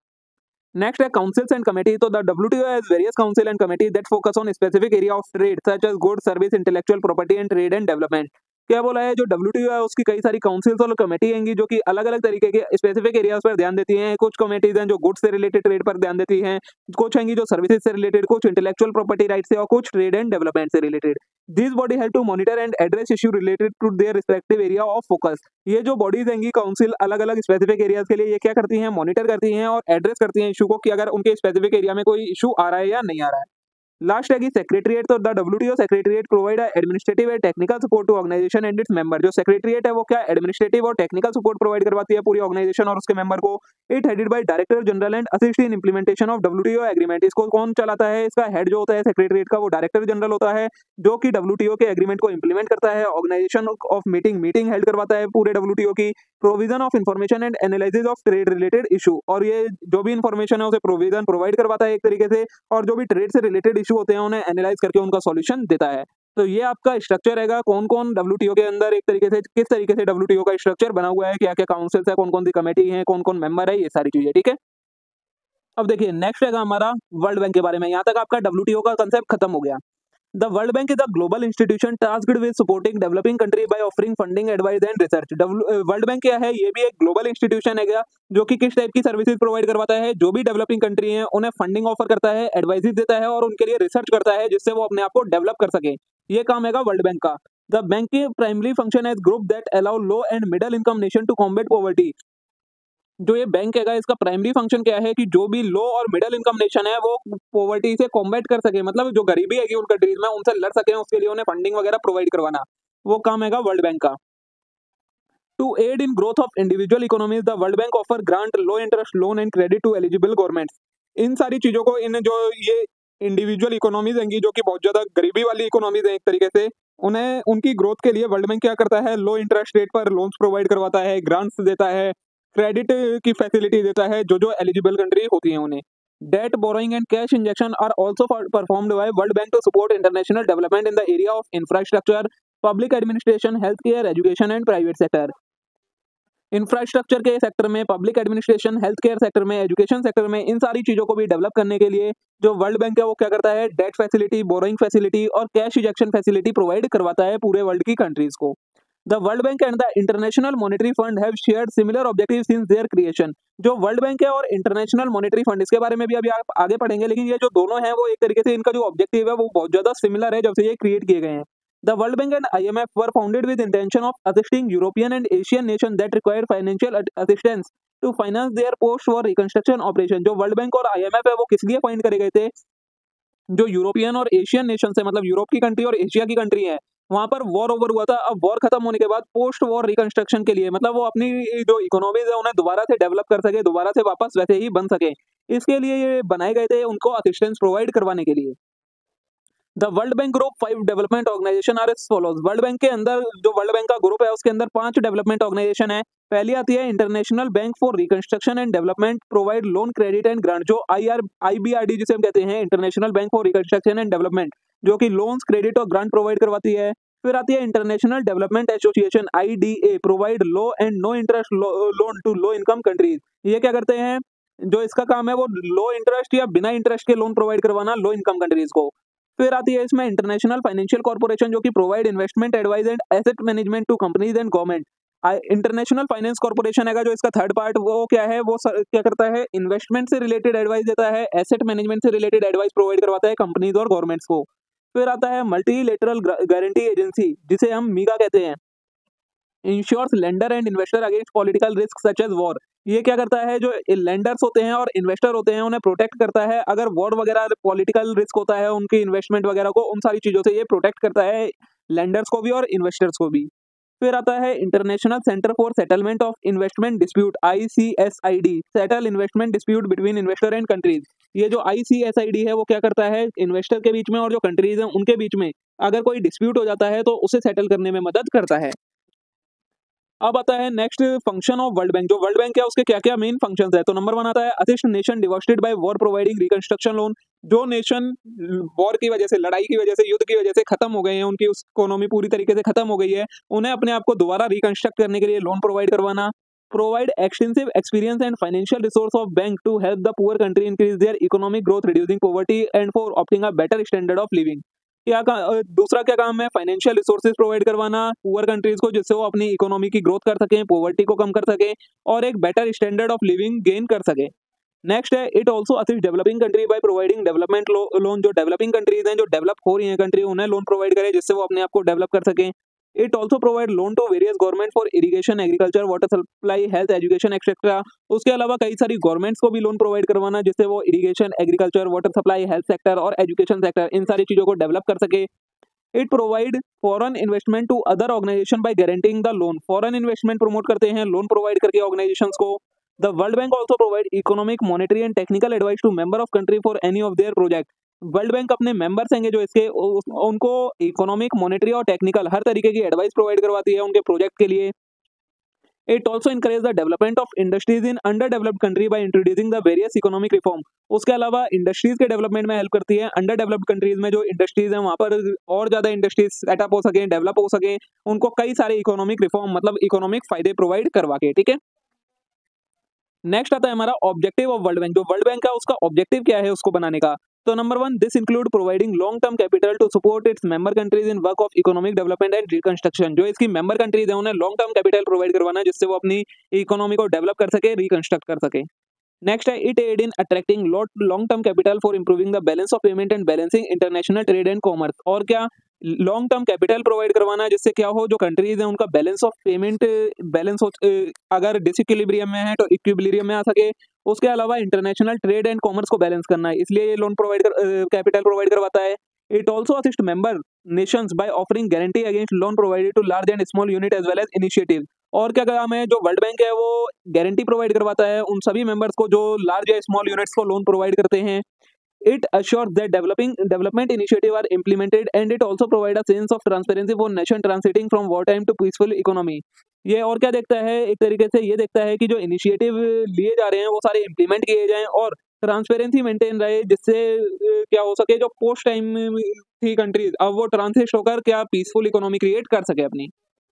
नेक्स्ट है काउंसिल्स एंड कमेटी। तो the W T O has various council and committee that focus on specific area of trade such as goods, service, intellectual property and trade and development. क्या बोला है, जो W T O है उसकी कई सारी councils और कमेटी होंगी जो कि अलग अलग तरीके के स्पेसिफिक एरियाज पर ध्यान देती हैं। कुछ कमेटीज हैं जो गुड्स से रिलेटेड ट्रेड पर ध्यान देती हैं, कुछ होंगी जो सर्विसेज से रिलेटेड, कुछ इंटेलेक्चुअल प्रॉपर्टी राइट से, और कुछ ट्रेड एंड डेवलपमेंट से related. This body help to monitor and address issue related to their respective area of focus. ये जो बॉडीज होंगी काउंसिल अलग अलग स्पेसिफिक एरियाज के लिए ये क्या करती हैं, मॉनिटर करती हैं और एड्रेस करती हैं इशू को, कि अगर उनके स्पेसिफिक एरिया में कोई इशू आ रहा है या नहीं आ रहा है। लास्ट है कि सेक्रेटरीट। तो the W T O secretariat provide administrative and technical support to organisation and its member. जो सेक्रेटरीट है वो क्या एडमिनिस्ट्रेटिव और टेक्निकल सपोर्ट प्रोवाइड करवाती है पूरी ऑर्गेनाइजेशन और उसके मेंबर को। It headed by director general and assist in implementation of W T O agreement. इसको कौन चलाता है, इसका हेड जो होता है सेक्रेटरीट का वो डायरेक्टर जनरल होता है, जो कि W T O के एग्रीमेंट को इंप्लीमेंट करता है, organisation of meeting meeting held करवाता है पूरे W T O की, provision of information and analysis of trade related issue, और ये जो भी इन्फॉर्मेशन है उसे प्रोविजन प्रोवाइड करवाता है एक तरीके से, और जो भी ट्रेड से रिलेटेड इशू होते हैं उन्हें एनालाइज करके उनका सॉल्यूशन देता है। तो ये आपका स्ट्रक्चर रहेगा, कौन कौन W T O के अंदर एक तरीके से किस तरीके से W T O का स्ट्रक्चर बना हुआ है, क्या क्या काउंसिल्स है, कौन कौन सी कमेटी है, कौन कौन मेंबर है, ये सारी चीजें। ठीक है, अब देखिए नेक्स्ट रहेगा हमारा वर्ल्ड बैंक के बारे में। यहाँ तक आपका W T O का कंसेप्ट खत्म हो गया। The World Bank is a global institution tasked with supporting developing country by offering funding, advice and research। World bank क्या है, ये भी एक ग्लोबल इंस्टीट्यूशन है जो कि किस टाइप की सर्विसेज प्रोवाइड करवाता है, जो भी डेवलपिंग कंट्री हैं उन्हें फंडिंग ऑफर करता है, एडवाइसेस देता है और उनके लिए रिसर्च करता है जिससे वो अपने आप को डेवलप कर सके। ये काम है वर्ल्ड बैंक का। द बैंक की primary function as group that allow low and middle income nation to combat poverty. जो ये बैंक है इसका प्राइमरी फंक्शन क्या है कि जो भी लो और मिडिल इनकम नेशन है वो पॉवर्टी से कॉम्बैट कर सके, मतलब जो गरीबी है उन कंट्रीज में उनसे लड़ सके, उसके लिए उन्हें फंडिंग वगैरह प्रोवाइड करवाना, वो काम है वर्ल्ड बैंक का। To aid in growth of individual economies the world bank offer grant low interest loan and credit to eligible governments. इन सारी चीजों को, इन जो ये इंडिविजुअल इकोनॉमीज हैं जो कि बहुत ज्यादा गरीबी वाली इकोनॉमीज हैं एक तरीके से, उन्हें उनकी ग्रोथ के लिए वर्ल्ड बैंक क्या करता है, लो इंटरेस्ट रेट पर लोन्स प्रोवाइड करवाता है, ग्रांट्स देता है, क्रेडिट की फैसिलिटी देता है जो जो एलिजिबल कंट्री होती हैं उन्हें। Debt borrowing and cash injection are also performed by world bank to support international development in the area of infrastructure, public administration, health care, education and private sector. Infrastructure के sector में, public administration, health care sector में, education sector में, इन सारी चीजों को भी develop करने के लिए जो वर्ल्ड बैंक है वो क्या करता है, डेट फैसिलिटी, बोरोइंग फैसिलिटी और कैश इंजेक्शन फैसिलिटी प्रोवाइड करवाता है पूरे वर्ल्ड की कंट्रीज को। The World Bank and the International Monetary Fund have shared similar objectives since their creation। जो वर्ल्ड बैंक है और इंटरनेशनल मॉनेटरी फंड, इसके बारे में भी अभी आप आगे पढ़ेंगे, लेकिन ये जो दोनों हैं वो एक तरीके से इनका जो ऑब्जेक्टिव है वो बहुत ज्यादा सिमिलर है जब से ये क्रिएट किए गए हैं। The World Bank and I M F were founded with intention of assisting European and Asian nations that required financial assistance to finance their post-war reconstruction operation। जो वर्ल्ड बैंक और I M F है वो किस लिए find करे गए थे, जो यूरोपियन और एशियन नेशन है, मतलब यूरोप की कंट्री और एशिया की कंट्री है, वहां पर वॉर ओवर हुआ था। अब वॉर खत्म होने के बाद पोस्ट वॉर रिकंस्ट्रक्शन के लिए, मतलब वो अपनी जो इकोनॉमीज है उन्हें दोबारा से डेवलप कर सके, दोबारा से वापस वैसे ही बन सके, इसके लिए ये बनाए गए थे उनको असिस्टेंस प्रोवाइड करवाने के लिए। The world bank group five development organisation are as follows. World bank के अंदर जो वर्ल्ड बैंक का ग्रुप है उसके अंदर पांच डेवलपमेंट ऑर्गेनाइजेशन है। पहली आती है international bank for reconstruction and development, provide loan, credit and grant. जो I R I B R D जिसे हम कहते हैं, international bank for reconstruction and development, जो कि लोन्स, क्रेडिट और ग्रांट प्रोवाइड करवाती है। फिर आती है international development association I D A, provide low and no interest loan to low income countries. ये क्या करते हैं, जो इसका काम है वो लो इंटरेस्ट या बिना इंटरेस्ट के लोन प्रोवाइड करवाना लो इनकम कंट्रीज को। फिर आती है इसमें इंटरनेशनल फाइनेंशियल कॉर्पोरेशन, जो कि provide investment advice and asset management to companies and government. International finance corporation है जो इसका थर्ड पार्ट, वो क्या है, वो सर, क्या करता है, इन्वेस्टमेंट से रिलेटेड एडवाइस देता है, एसेट मैनेजमेंट से रिलेटेड एडवाइस प्रोवाइड करवाता है कंपनीज और गवर्नमेंट्स को। फिर आता है मल्टीलेटरल गारंटी एजेंसी, जिसे हम मीगा कहते हैं, insures lender and investor against political risk such as war. ये क्या करता है, जो लेंडर्स होते हैं और इन्वेस्टर होते हैं उन्हें प्रोटेक्ट करता है, अगर वॉर वगैरह पॉलिटिकल रिस्क होता है उनकी इन्वेस्टमेंट वगैरह को, उन सारी चीज़ों से ये प्रोटेक्ट करता है लेंडर्स को भी और इन्वेस्टर्स को भी। फिर आता है international centre for settlement of investment dispute, I C S I D, settle investment dispute between investor and countries. ये जो आई सी एस आई डी है वो क्या करता है, इन्वेस्टर के बीच में और जो कंट्रीज हैं उनके बीच में अगर कोई डिस्प्यूट हो जाता है तो उसे सेटल करने में मदद करता है। अब आता है next function of world bank. जो वर्ल्ड बैंक है उसके क्या क्या मेन फंक्शंस है, तो नंबर वन आता है assist nation devastated by war providing reconstruction loan. जो नेशन वॉर की वजह से, लड़ाई की वजह से, युद्ध की वजह से खत्म हो गए हैं, उनकी उस इकोनॉमी पूरी तरीके से खत्म हो गई है, उन्हें अपने आप को दोबारा रिकंस्ट्रक्ट करने के लिए लोन प्रोवाइड करवाना। Provide extensive experience and financial resource of bank to help the poor country increase their economic growth, reducing poverty and for opting a better standard of living. क्या का, दूसरा क्या काम है, फाइनेंशियल रिसोर्सेज प्रोवाइड करवाना poor countries को, जिससे वो अपनी इकोनॉमी की ग्रोथ कर सकें, पॉवर्टी को कम कर सकें और एक better standard of living gain कर सकें। नेक्स्ट है it also assist developing country by providing development loan. जो डेवलपिंग कंट्रीज हैं, जो डेवलप हो रही हैं कंट्री, उन्हें लोन प्रोवाइड करे जिससे वो अपने आप को डेवलप कर सकें। It also provide loan to various government for irrigation, agriculture, water supply, health, education etcetera. उसके अलावा कई सारी गवर्नमेंट्स को भी लोन प्रोवाइड करवाना जिससे वो irrigation, agriculture, water supply, health sector और एजुकेशन सेक्टर, इन सारी चीज़ों को डेवलप कर सके। It provide foreign investment to other organisation by guaranteeing the loan. Foreign investment promote करते हैं लोन प्रोवाइड करके ऑर्गेनाइजेशंस को। The world bank also provide economic, monetary and technical advice to member of country for any of their project. World bank अपने members हैं जो इसके, उनको economic, monetary और टेक्निकल हर तरीके की एडवाइस प्रोवाइड करवाती है उनके प्रोजेक्ट के लिए। It also encourage the development of industries in under developed country by introducing the various economic reform. उसके अलावा इंडस्ट्रीज के डेवलपमेंट में हेल्प करती है। अंडर डेवलप्ड कंट्रीज में जो इंडस्ट्रीज हैं वहाँ पर और ज़्यादा इंडस्ट्रीज सेटअप हो सकें, डेवलप हो सकें, उनको कई सारे इकोनॉमिक रिफॉर्म मतलब इकोनॉमिक फायदे प्रोवाइड करवा के। ठीक है, नेक्स्ट आता है हमारा ऑब्जेक्टिव ऑफ वर्ल्ड बैंक। जो वर्ल्ड बैंक है उसका ऑब्जेक्टिव क्या है उसको बनाने का, तो number one, this include providing long term capital to support its member countries in work of economic development and reconstruction. जो इसकी मेंबर कंट्रीज है उन्हें लॉन्ग टर्म कैपिटल प्रोवाइड करवाना जिससे वो अपनी इकोनॉमी को डेवलप कर सके, रिकंस्ट्रक्ट कर सके। नेक्स्ट है it aid in attracting long term capital for improving the balance of payment and balancing international trade and commerce. और क्या, लॉन्ग टर्म कैपिटल प्रोवाइड करवाना जिससे क्या हो, जो कंट्रीज हैं उनका बैलेंस ऑफ पेमेंट बैलेंस हो, अगर डिसइक्विलिब्रियम में है तो इक्विलिब्रियम में आ सके। उसके अलावा इंटरनेशनल ट्रेड एंड कॉमर्स को बैलेंस करना है, इसलिए ये लोन प्रोवाइड कर कैपिटल प्रोवाइड करवाता है। It also assist member nations by offering guarantee against loan provided to large and small unit as well as initiative. और क्या काम है, जो वर्ल्ड बैंक है वो गारंटी प्रोवाइड करवाता है उन सभी मेंबर्स को जो लार्ज या स्मॉल यूनिट्स को लोन प्रोवाइड करते हैं। It assures that developing development initiatives are implemented and it also provides a sense of transparency for nation transiting from wartime to peaceful economy। ये और क्या देखता है, एक तरीके से ये देखता है कि जो इनिशिएटिव लिए जा रहे हैं वो सारे इम्प्लीमेंट किए जाएं और ट्रांसपेरेंसी मेंटेन रहे, जिससे क्या हो सके, जो पोस्ट टाइम थी कंट्रीज अब वो ट्रांसिट होकर क्या पीसफुल इकोनॉमी क्रिएट कर सके अपनी।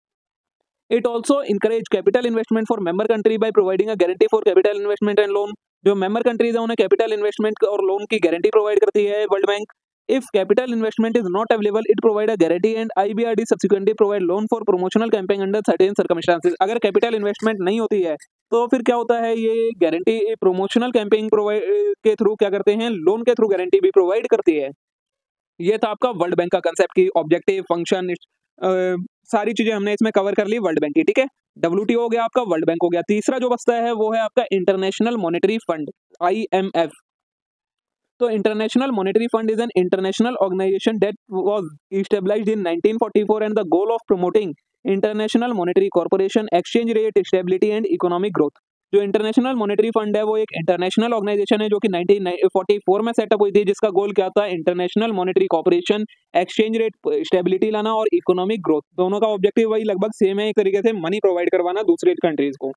It also encourage capital investment for member country by providing a guarantee for capital investment and loan. जो मेंबर कंट्रीज है उन्हें कैपिटल इन्वेस्टमेंट और लोन की गारंटी प्रोवाइड करती है world bank. If capital investment is not available it provide a guarantee and IBRD subsequently provide loan for promotional campaign under certain circumstances. अगर capital investment नहीं होती है तो फिर क्या होता है, ये गारंटी प्रमोशनल कैंपेन प्रोवाइड के थ्रू क्या करते हैं, लोन के थ्रू गारंटी भी प्रोवाइड करती है। ये था आपका वर्ल्ड बैंक का कंसेप्ट की ऑब्जेक्टिव, फंक्शन, सारी चीजें हमने इसमें कवर कर ली वर्ल्ड बैंक की। ठीक है, डब्ल्यूटीओ हो गया आपका, वर्ल्ड बैंक हो गया। तीसरा जो बचता है वो है आपका इंटरनेशनल मॉनेटरी फंड, आईएमएफ। तो international monetary fund is an international organisation that was established in nineteen forty four and the goal of promoting international monetary corporation, exchange rate stability and economic growth. जो international monetary fund है वो एक international organisation है जो कि nineteen forty four में setup हुई थी, जिसका गोल क्या था, international monetary corporation, exchange rate stability लाना और इकोनॉमिक ग्रोथ। दोनों का ऑब्जेक्टिव वही लगभग सेम है, एक तरीके से मनी प्रोवाइड करवाना दूसरी कंट्रीज को।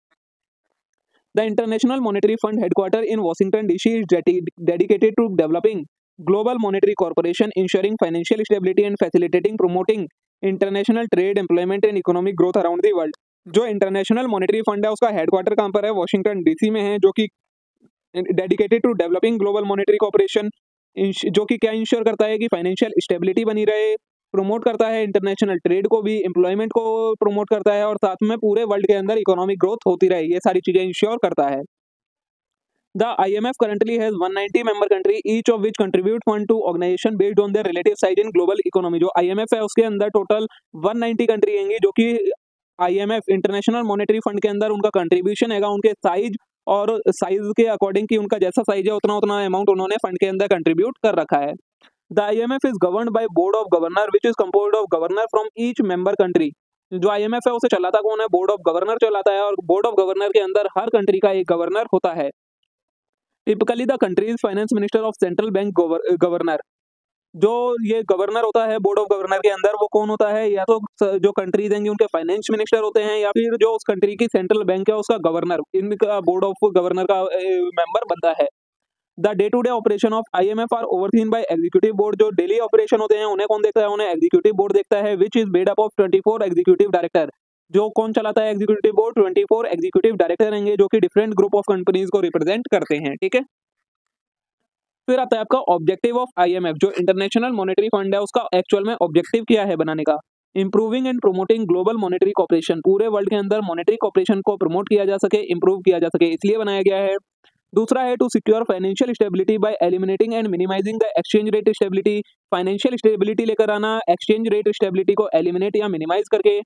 The international monetary fund headquarter in Washington DC is dedicated to developing global monetary corporation, insuring financial stability and facilitating promoting international trade, employment and economic growth around the world. जो international monetary fund है उसका headquarter कहाँ पर है, Washington DC में है, जो कि dedicated to developing global monetary corporation, जो कि क्या इंश्योर करता है कि फाइनेंशियल स्टेबिलिटी बनी रहे, प्रमोट करता है इंटरनेशनल ट्रेड को भी, एम्प्लॉयमेंट को प्रमोट करता है और साथ में पूरे वर्ल्ड के अंदर इकोनॉमिक ग्रोथ होती रहे, ये सारी चीजें इंश्योर करता है। The I M F currently has one hundred ninety member country, each of which contribute fund to organization based on their relative size in global economy। जो I M F है उसके अंदर टोटल एक सौ नब्बे country होंगी जो कि I M F international monetary fund के अंदर उनका कंट्रीब्यूशन हैगा उनके साइज और साइज के अकॉर्डिंग कि उनका जैसा साइज है उतना उतना अमाउंट उन्होंने फंड के अंदर कंट्रीब्यूट कर रखा है। The I M F is governed by board of governor which is composed of governor from each member country। जो I M F है उसे चलाता कौन है? बोर्ड ऑफ गवर्नर चलाता है और बोर्ड ऑफ गवर्नर के अंदर हर कंट्री का एक गवर्नर होता है। Typically the country's finance minister of central bank governor. जो ये गवर्नर होता है बोर्ड ऑफ गवर्नर के अंदर वो कौन होता है? या तो जो कंट्रीज हैं उनके फाइनेंस मिनिस्टर होते हैं या फिर जो उस कंट्री की सेंट्रल बैंक है उसका गवर्नर, इनका बोर्ड ऑफ गवर्नर का मेंबर बनता है। The day to day operation of I M F are overseen by executive board. जो डेली ऑपरेशन होते हैं उन्हें कौन देखता है? उन्हें एग्जीक्यूटिव बोर्ड देखता है, which is made up of twenty four executive director. जो कौन चलाता है executive board? Twenty four executive director रहेंगे जो कि डिफरेंट ग्रुप ऑफ कंपनीज को रिप्रेजेंट करते हैं। ठीक है, फिर आता है आपका objective of I M F. जो इंटरनेशनल मॉनेटरी फंड है उसका एक्चुअल में ऑब्जेक्टिव क्या है बनाने का? Improving and promoting global monetary cooperation. पूरे वर्ल्ड के अंदर मॉनेटरी कॉपरेशन को प्रमोट किया जा सके, इंप्रूव किया जा सके, इसलिए बनाया गया है। दूसरा है to secure financial stability by eliminating and minimising the exchange rate stability. Financial stability लेकर आना एक्सचेंज रेट स्टेबिलिटी को एलिमिनेट या मिनिमाइज करके।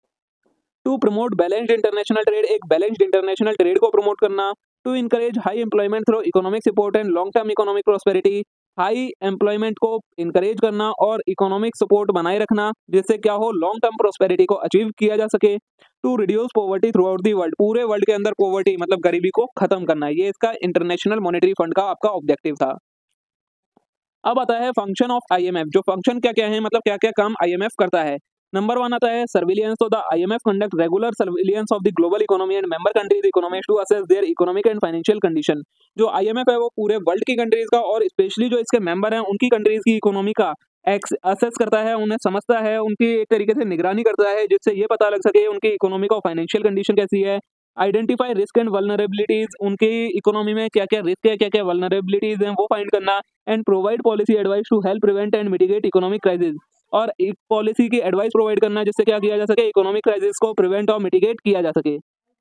To promote balanced international trade, एक बैलेंस्ड इंटरनेशनल ट्रेड को प्रमोट करना। To encourage high employment through economic support and long term economic prosperity. High employment को encourage करना और इकोनॉमिक सपोर्ट बनाए रखना जिससे क्या हो, लॉन्ग टर्म प्रोस्पेरिटी को अचीव किया जा सके। To reduce poverty throughout the world, पूरे वर्ल्ड के अंदर पॉवर्टी मतलब गरीबी को खत्म करना, ये इसका इंटरनेशनल मॉनेटरी फंड का आपका ऑब्जेक्टिव था। अब आता है function of I M F. जो फंक्शन क्या क्या है, मतलब क्या क्या काम आई एम एफ करता है। नंबर वन आता है सर्विलियंस। तो the I M F conduct regular surveillance of the global economy and member countries economies to assess their economic and financial condition. जो आई एम एफ है वो पूरे वर्ल्ड की कंट्रीज का और स्पेशली जो इसके मेंबर हैं उनकी कंट्रीज की इकोनॉमी का असेस करता है, उन्हें समझता है, उनकी एक तरीके से निगरानी करता है जिससे ये पता लग सके उनकी इकोनॉमिक और फाइनेंशियल कंडीशन कैसी है। आइडेंटिफाई रिस्क एंड वल्नरेबिलिटीज, उनकी इकोनॉमी में क्या क्या रिस्क है, क्या क्या वल्नरेबिलिटीज हैं वो फाइंड करना। And provide policy advice to help prevent and mitigate economic crisis, और एक पॉलिसी की एडवाइस प्रोवाइड करना जिससे क्या किया जा सके, इकोनॉमिक क्राइसिस को प्रिवेंट और मिटिगेट किया जा सके।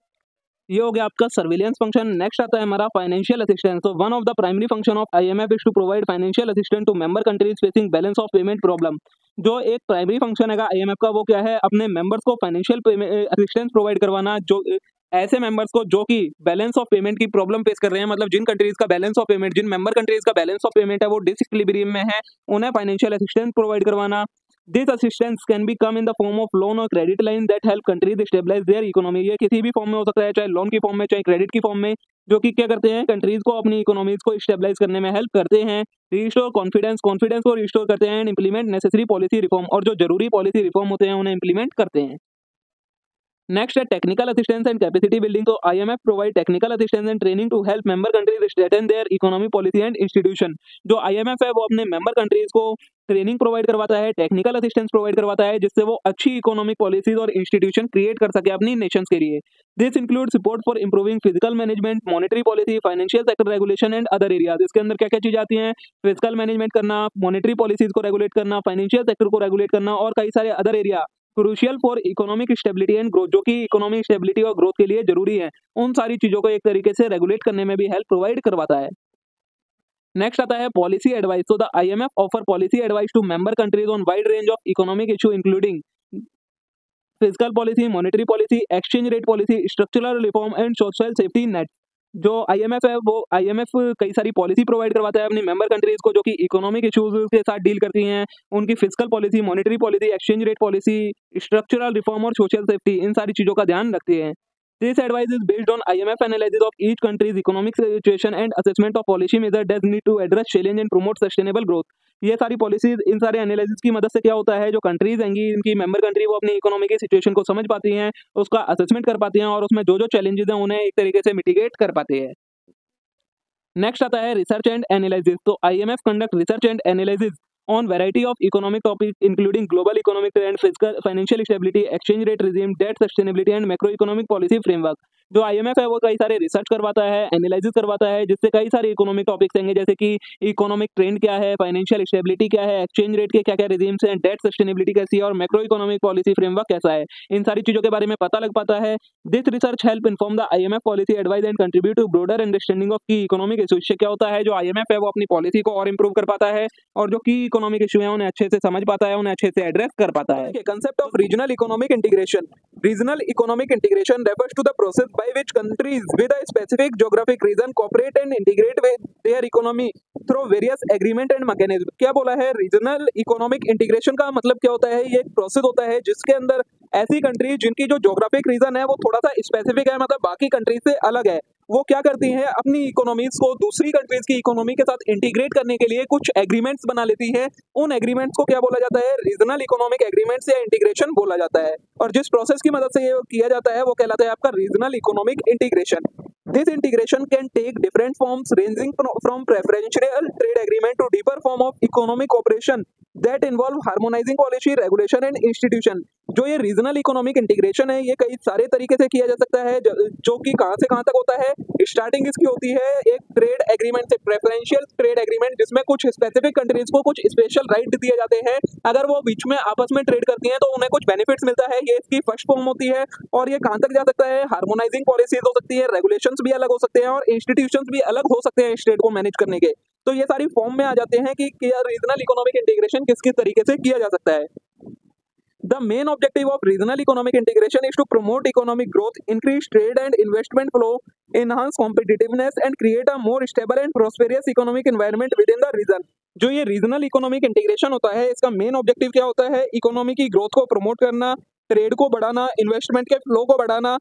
ये हो गया आपका सर्विलियंस फंक्शन। नेक्स्ट आता है हमारा फाइनेंशियल असिस्टेंस। तो one of the primary function of I M F is to provide financial assistance to member countries facing balance of payment problem. जो एक प्राइमरी फंक्शन है आई एम एफ का वो क्या है, अपने मेंबर्स को फाइनेंशियल असिस्टेंस प्रोवाइड करवाना, जो ऐसे मेंबर्स को जो कि बैलेंस ऑफ पेमेंट की प्रॉब्लम फेस कर रहे हैं, मतलब जिन कंट्रीज का बैलेंस ऑफ पेमेंट, जिन मेंबर कंट्रीज का बैलेंस ऑफ पेमेंट है वो डिसइक्विलिब्रियम में है, उन्हें फाइनेंशियल असिस्टेंस प्रोवाइड करवाना। This assistance can be come in the form of loan और credit line that help countries stabilise their economy. ये किसी भी फॉर्म में हो सकता है, चाहे लोन की फॉर्म में चाहे क्रेडिट की फॉर्म में, जो कि क्या करते हैं, कंट्रीज को अपनी इकोनॉमीज को स्टेबलाइज करने में हेल्प करते हैं। रिस्टोर कॉन्फिडेंस, कॉन्फिडेंस को रिस्टोर करते हैं। And implement necessary policy reform, और जो जरूरी पॉलिसी रिफॉर्म होते हैं उन्हें इंप्लीमेंट करते हैं। नेक्स्ट है technical assistance and capacity building. तो I M F provide technical assistance and training to help member countries strengthen their economy policy and institution. जो आई एम एफ है वो अपने मेंबर कंट्रीज को ट्रेनिंग प्रोवाइड करवाता है, technical assistance provide करवाता है जिससे वो अच्छी इकोनॉमिक पॉलिसीज और इंस्टीट्यूशन क्रिएट कर सके अपनी नेशंस के लिए। This include support for improving physical management, monetary policy, financial sector regulation and other areas. इसके अंदर क्या क्या चीजें आती हैं, फिजिकल मैनेजमेंट करना, मॉनेटरी पॉलिसीज को रेगुलेट करना, फाइनेंशियल सेक्टर को रेगुलेट करना और कई सारे other area crucial for economic stability and growth, जो कि इकोनॉमिक स्टेबिलिटी और ग्रोथ के लिए जरूरी है, उन सारी चीजों को एक तरीके से रेगुलेट करने में भी हेल्प प्रोवाइड करवाता है। नेक्स्ट आता है पॉलिसी एडवाइस। तो the I M F offer policy advice to member countries on wide range of economic issue including physical policy, monetary policy, exchange rate policy, structural reform and social safety net. जो I M F है वो आई M F कई सारी policy provide करवाता है अपनी member countries को जो कि इकोनॉमिक इश्यूज के साथ डील करती हैं। उनकी physical policy, monetary policy, exchange rate policy, structural reform और सोशल सेफ्टी, इन सारी चीजों का ध्यान रखती है। This advice is based on I M F analysis of each country's economic situation and assessment of policy measures that need to address challenge and promote sustainable growth। ये सारी पॉलिसीज, इन सारे एनालिसिस की मदद से क्या होता है, जो कंट्रीज होंगी इनकी मेंबर कंट्री वो अपनी इकोनॉमी की सिचुएशन को समझ पाती हैं, उसका असेसमेंट कर पाती हैं और उसमें जो जो चैलेंजेस हैं उन्हें एक तरीके से मिटिगेट कर पाती है। नेक्स्ट आता है रिसर्च एंड एनालिसिस। तो I M F conduct research and analysis on variety of economic topics including global economic trend, fiscal financial stability, exchange rate regime, debt sustainability and macroeconomic policy framework। जो IMF है वो कई सारे research करवाता है, analysis करवाता है, जिससे कई सारे इकोनॉमिक टॉपिक्स आएंगे, जैसे कि इकोनॉमिक ट्रेंड क्या है, फाइनेंशियल स्टेबिलिटी क्या है, एक्सचेंज रेट के क्या क्या रिजीम्स हैं, डेट सस्टेनेबिलिटी कैसी है और मैक्रो इकोनॉमिक पॉलिसी फ्रेमवर्क कैसा है। इन सारी चीजों के बारे में पता लग पाता है। This research help inform the IMF policy advice and contribute to broader understanding of key economic issue. इससे क्या होता है, जो आईएमएफ है वो अपनी पॉलिसी को और इंप्रूव कर पाता है और जो की इकोनॉमिक इशू है उन्हें अच्छे से समझ पाता है, उन्हें अच्छे से एड्रेस कर पाता है। Concept of regional economic integration. Regional economic integration refers to the process by which countries with a specific geographic region cooperate and integrate with their economy through various agreement and mechanism। क्या बोला है, regional economic integration का मतलब क्या होता है, ये एक प्रोसेस होता है जिसके अंदर ऐसी कंट्री जिनकी जो ज्योग्राफिक रीजन है वो थोड़ा सा स्पेसिफिक है, मतलब बाकी कंट्री से अलग है, वो क्या करती हैं, अपनी इकोनॉमीज को दूसरी कंट्रीज की इकोनॉमी के साथ इंटीग्रेट करने के लिए कुछ एग्रीमेंट्स बना लेती है। उन एग्रीमेंट्स को क्या बोला जाता है, रीजनल इकोनॉमिक एग्रीमेंट्स या इंटीग्रेशन बोला जाता है। और जिस प्रोसेस की मदद से ये किया जाता है वो कहलाता है आपका regional economic integration. This integration can take different forms ranging from preferential trade agreement to deeper form of economic cooperation that involve harmonizing policy, regulation and institution। जो ये रीजनल इकोनॉमिक इंटीग्रेशन है ये कई सारे तरीके से किया जा सकता है, जो कि कहां से कहां तक होता है। स्टार्टिंग इसकी होती है एक ट्रेड एग्रीमेंट से, प्रेफरेंशियल ट्रेड एग्रीमेंट, जिसमें कुछ स्पेसिफिक कंट्रीज को कुछ स्पेशल राइट दिए जाते हैं, अगर वो बीच में आपस में ट्रेड करती हैं तो उन्हें कुछ बेनिफिट्स मिलता है। ये इसकी फर्स्ट फॉर्म होती है। और ये कहां तक जा सकता है, हार्मोनाइजिंग पॉलिसीज हो सकती है, रेगुलेशंस भी अलग हो सकते हैं और इंस्टीट्यूशंस भी अलग हो सकते हैं स्टेट को मैनेज करने के। तो ये सारी फॉर्म में आ जाते हैं कि रीजनल इकोनॉमिक इंटीग्रेशन किस किस तरीके से किया जा सकता है। The main objective of regional economic integration is to promote economic growth, increase trade and investment flow, enhance competitiveness and create a more stable and prosperous economic environment within the region। जो ये regional economic integration होता है इसका main objective क्या होता है, economy की growth को प्रमोट करना, ट्रेड को बढ़ाना, इन्वेस्टमेंट के फ्लो को बढ़ाना,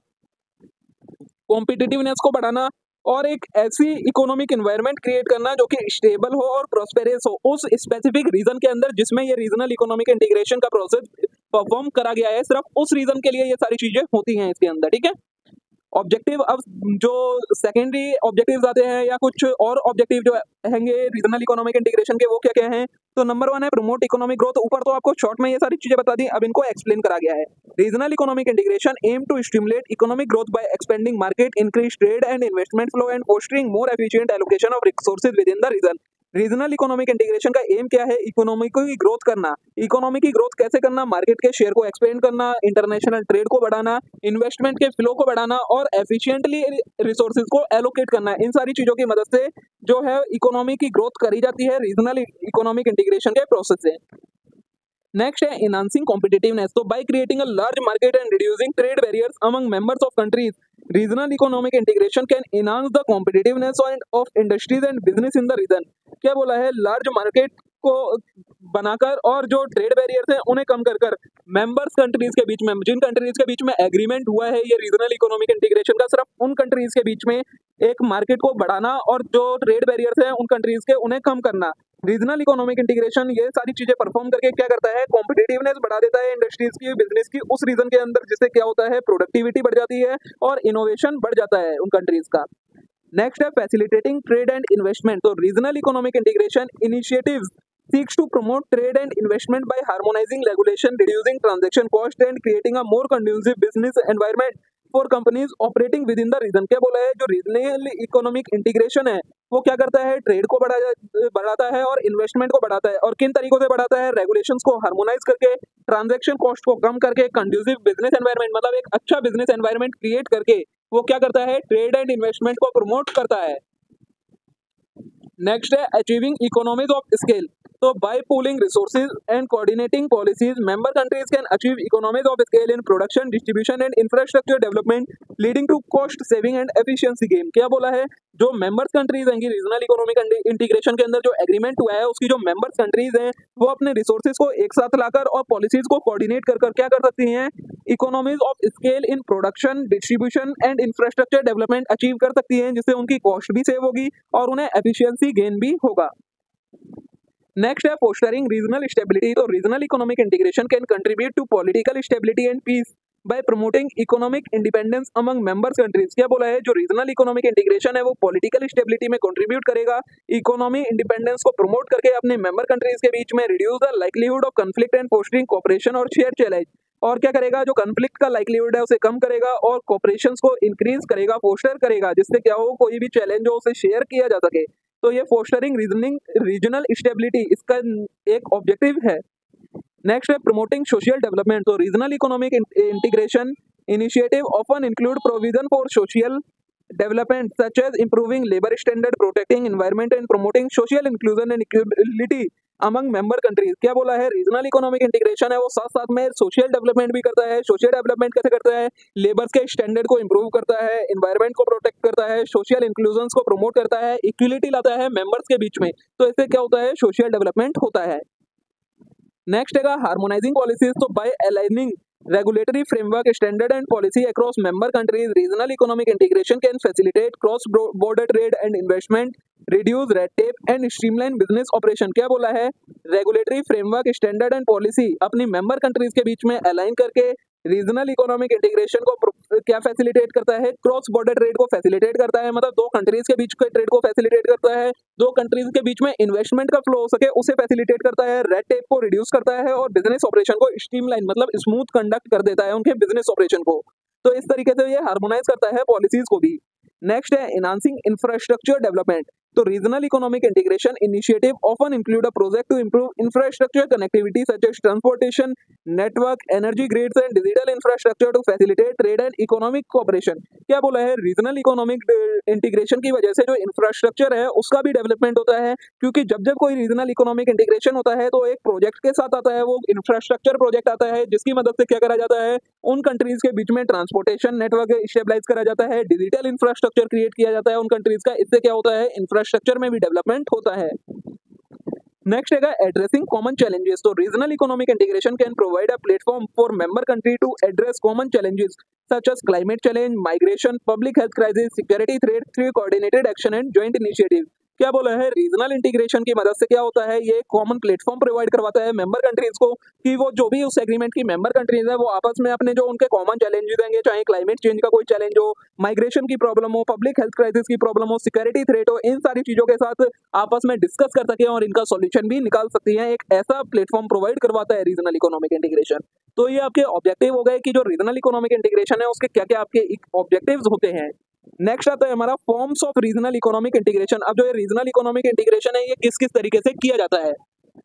कॉम्पिटिटिवनेस को बढ़ाना और एक ऐसी इकोनॉमिक एनवायरनमेंट क्रिएट करना जो कि स्टेबल हो और प्रॉस्पेरस हो उस स्पेसिफिक रीजन के अंदर जिसमें ये रीजनल इकोनॉमिक इंटीग्रेशन का प्रोसेस परफॉर्म करा गया है। सिर्फ उस रीजन के लिए ये सारी चीजें होती हैं इसके अंदर, ठीक है। ऑब्जेक्टिव, अब जो सेकेंडरी ऑब्जेक्टिव्स आते हैं या कुछ और ऑब्जेक्टिव जो रहेंगे रीजनल इकोनॉमिक इंटीग्रेशन के, वो क्या क्या हैं। तो नंबर वन है प्रमोट इकोनॉमिक ग्रोथ। ऊपर तो आपको शॉर्ट में ये सारी चीजें बता दी, अब इनको एक्सप्लेन करा गया है। Regional economic integration aim to stimulate economic growth by expanding market, increase trade and investment flow and fostering more efficient allocation of resources with in the region. Regional economic integration का aim क्या है, economy की growth करना। Economy की growth कैसे करना, market के share को एक्सपेंड करना, इंटरनेशनल ट्रेड को बढ़ाना, इन्वेस्टमेंट के फ्लो को बढ़ाना और एफिशिएंटली रिसोर्सेज को एलोकेट करना। इन सारी चीजों की मदद से जो है इकोनॉमी की ग्रोथ करी जाती है रीजनल इकोनॉमिक इंटीग्रेशन के प्रोसेस से। नेक्स्ट है इनहांसिंग कॉम्पिटिटिवनेस। तो by creating a large market and reducing trade barriers among members of countries, regional economic integration can enhance the competitiveness of industries and business in the region. क्या बोला है, large market को बनाकर और जो trade barriers हैं उन्हें कम कर कर मेंबर्स कंट्रीज के बीच में, जिन कंट्रीज के बीच में एग्रीमेंट हुआ है ये रीजनल इकोनॉमिक इंटीग्रेशन का, सिर्फ उन कंट्रीज के बीच में एक मार्केट को बढ़ाना और जो ट्रेड बैरियर्स हैं उन कंट्रीज के उन्हें कम करना। रीजनल इकोनॉमिक इंटीग्रेशन ये सारी चीजें परफॉर्म करके क्या करता है, कॉम्पिटिटिवनेस बढ़ा देता है इंडस्ट्रीज की, बिजनेस की उस रीजन के अंदर, जिससे क्या होता है प्रोडक्टिविटी बढ़ जाती है और इनोवेशन बढ़ जाता है उन कंट्रीज का। नेक्स्ट है फैसिलिटेटिंग ट्रेड एंड इन्वेस्टमेंट। तो regional economic integration initiatives seeks to promote trade and investment by harmonizing regulation, reducing transaction cost and creating a more conducive business environment for companies operating within the region। क्या बोला है, जो regional economic integration है वो क्या करता है, trade को बढ़ा बढ़ाता है और इन्वेस्टमेंट को बढ़ाता है। और किन तरीकों से बढ़ाता है, रेगुलेशंस को हार्मोनाइज करके, ट्रांजैक्शन कॉस्ट को कम करके, कंड्यूसिव बिजनेस एनवायरनमेंट मतलब एक अच्छा बिजनेस एनवायरनमेंट क्रिएट करके वो क्या करता है, ट्रेड एंड इन्वेस्टमेंट को प्रमोट करता है। नेक्स्ट है अचीविंग इकोनॉमीज ऑफ स्केल। तो by pooling resources and coordinating policies, member countries can achieve economies of scale in production, distribution and infrastructure development, leading to cost saving and efficiency gain. क्या बोला है, जो members countries हैं regional economic integration के अंदर जो agreement हुआ है उसकी जो मेंबर्स कंट्रीज हैं वो अपने रिसोर्सेज को एक साथ लाकर और पॉलिसीज को कोऑर्डिनेट कर कर क्या कर सकती हैं, economies of scale in production, distribution and infrastructure development achieve कर सकती हैं, जिससे उनकी कॉस्ट भी सेव होगी और उन्हें एफिशिएंसी गेन भी होगा। नेक्स्ट है फोस्टरिंग रीजनल स्टेबिलिटी। तो regional economic integration can contribute to political stability and peace by promoting economic independence among members countries. क्या बोला है, जो रीजनल इकोनॉमिक इंटीग्रेशन है वो पॉलिटिकल स्टेबिलिटी में कंट्रीब्यूट करेगा, इकोनॉमी इंडिपेंडेंस को प्रमोट करके अपने मेंबर कंट्रीज के बीच में reduce the likelihood of conflict and fostering cooperation और शेयर चैलेंज। और क्या करेगा, जो कन्फ्लिक्ट का लाइक्लीहुड है उसे कम करेगा और कोऑपरेशंस को इंक्रीज करेगा, फोस्टर करेगा, जिससे क्या हो, कोई भी चैलेंज हो उसे शेयर किया जा सके। तो ये फोस्टरिंग रीजनिंग रीजनल स्टेबिलिटी इसका एक ऑब्जेक्टिव है। नेक्स्ट है प्रमोटिंग सोशल डेवलपमेंट। तो regional economic integration initiative often include provision for social development such as improving labor standard, protecting environment and promoting social inclusion and equality among member countries। क्या बोला है, regional economic integration है वो साथ साथ में social development भी करता है। सोशल डेवलपमेंट कैसे करता है, लेबर के स्टैंडर्ड को इंप्रूव करता है, एनवायरनमेंट को प्रोटेक्ट करता है, सोशल इंक्लूजन को प्रमोट करता है, इक्वलिटी लाता है मेंबर्स के बीच में। तो इससे क्या होता है, सोशल डेवलपमेंट होता है। नेक्स्ट है हार्मोनाइजिंग पॉलिसीज। तो by aligning regulatory framework, standard and policy across member countries, regional economic integration can facilitate cross border trade and investment, reduce red tape and streamline business operation। क्या बोला है, regulatory framework, standard and policy अपनी member countries के बीच में align करके regional economic integration को क्या फैसिलिटेट करता है, क्रॉस बॉर्डर ट्रेड को फैसिलिटेट करता है, मतलब दो कंट्रीज के बीच के ट्रेड को फैसिलिटेट करता है, दो कंट्रीज के बीच में इन्वेस्टमेंट का फ्लो हो सके उसे फैसिलिटेट करता है, रेड टेप को रिड्यूस करता है और बिजनेस ऑपरेशन को स्ट्रीमलाइन मतलब स्मूथ कंडक्ट कर देता है उनके बिजनेस ऑपरेशन को। तो इस तरीके से ये हार्मोनाइज करता है पॉलिसीज को भी। नेक्स्ट है एनहांसिंग इंफ्रास्ट्रक्चर डेवलपमेंट। तो regional economic integration initiative often include a project to improve infrastructure connectivity such as transportation network, energy grids and digital infrastructure to facilitate trade and economic cooperation. क्या बोला है, regional economic integration की वजह से जो infrastructure है उसका भी डेवलपमेंट होता है, क्योंकि जब जब कोई रीजनल इकोनॉमिक इंटीग्रेशन होता है तो एक प्रोजेक्ट के साथ आता है, वो इंफ्रास्ट्रक्चर प्रोजेक्ट आता है जिसकी मदद से क्या करा जाता है, उन कंट्रीज के बीच में ट्रांसपोर्टेशन नेटवर्क स्टेबलाइज करा जाता है, डिजिटल इंफ्रास्ट्रक्चर क्रिएट किया जाता है उन कंट्रीज का। इससे क्या होता है, इंफ्रास्ट्रक्चर में भी डेवलपमेंट होता है। नेक्स्ट है एड्रेसिंग कॉमन चैलेंजेस। तो regional economic integration can provide a platform for member country to address common challenges such as climate change, migration, public health crisis, security threat through coordinated action and joint initiative। क्या बोला है, regional integration की मदद से क्या होता है, ये कॉमन प्लेटफॉर्म प्रोवाइड करवाता है मेंबर कंट्रीज को कि वो जो भी उस एग्रीमेंट की मेंबर कंट्रीज है वो आपस में अपने जो उनके कॉमन चैलेंजेस होंगे, चाहे क्लाइमेट चेंज का कोई चैलेंज हो, माइग्रेशन की प्रॉब्लम हो, पब्लिक हेल्थ क्राइसिस की प्रॉब्लम हो, सिक्योरिटी थ्रेट हो, इन सारी चीजों के साथ आपस में डिस्कस कर सके और इनका सॉल्यूशन भी निकाल सकती है। एक ऐसा प्लेटफॉर्म प्रोवाइड करवाता है रीजनल इकोनॉमिक इंटीग्रेशन। तो ये आपके ऑब्जेक्टिव हो गए कि जो रीजनल इकोनॉमिक इंटीग्रेशन है उसके क्या क्या आपके ऑब्जेक्टिव्स होते हैं। नेक्स्ट आता है हमारा forms of regional economic integration. अब जो ये रीजनल इकोनॉमिक इंटीग्रेशन है ये किस किस तरीके से किया जाता है।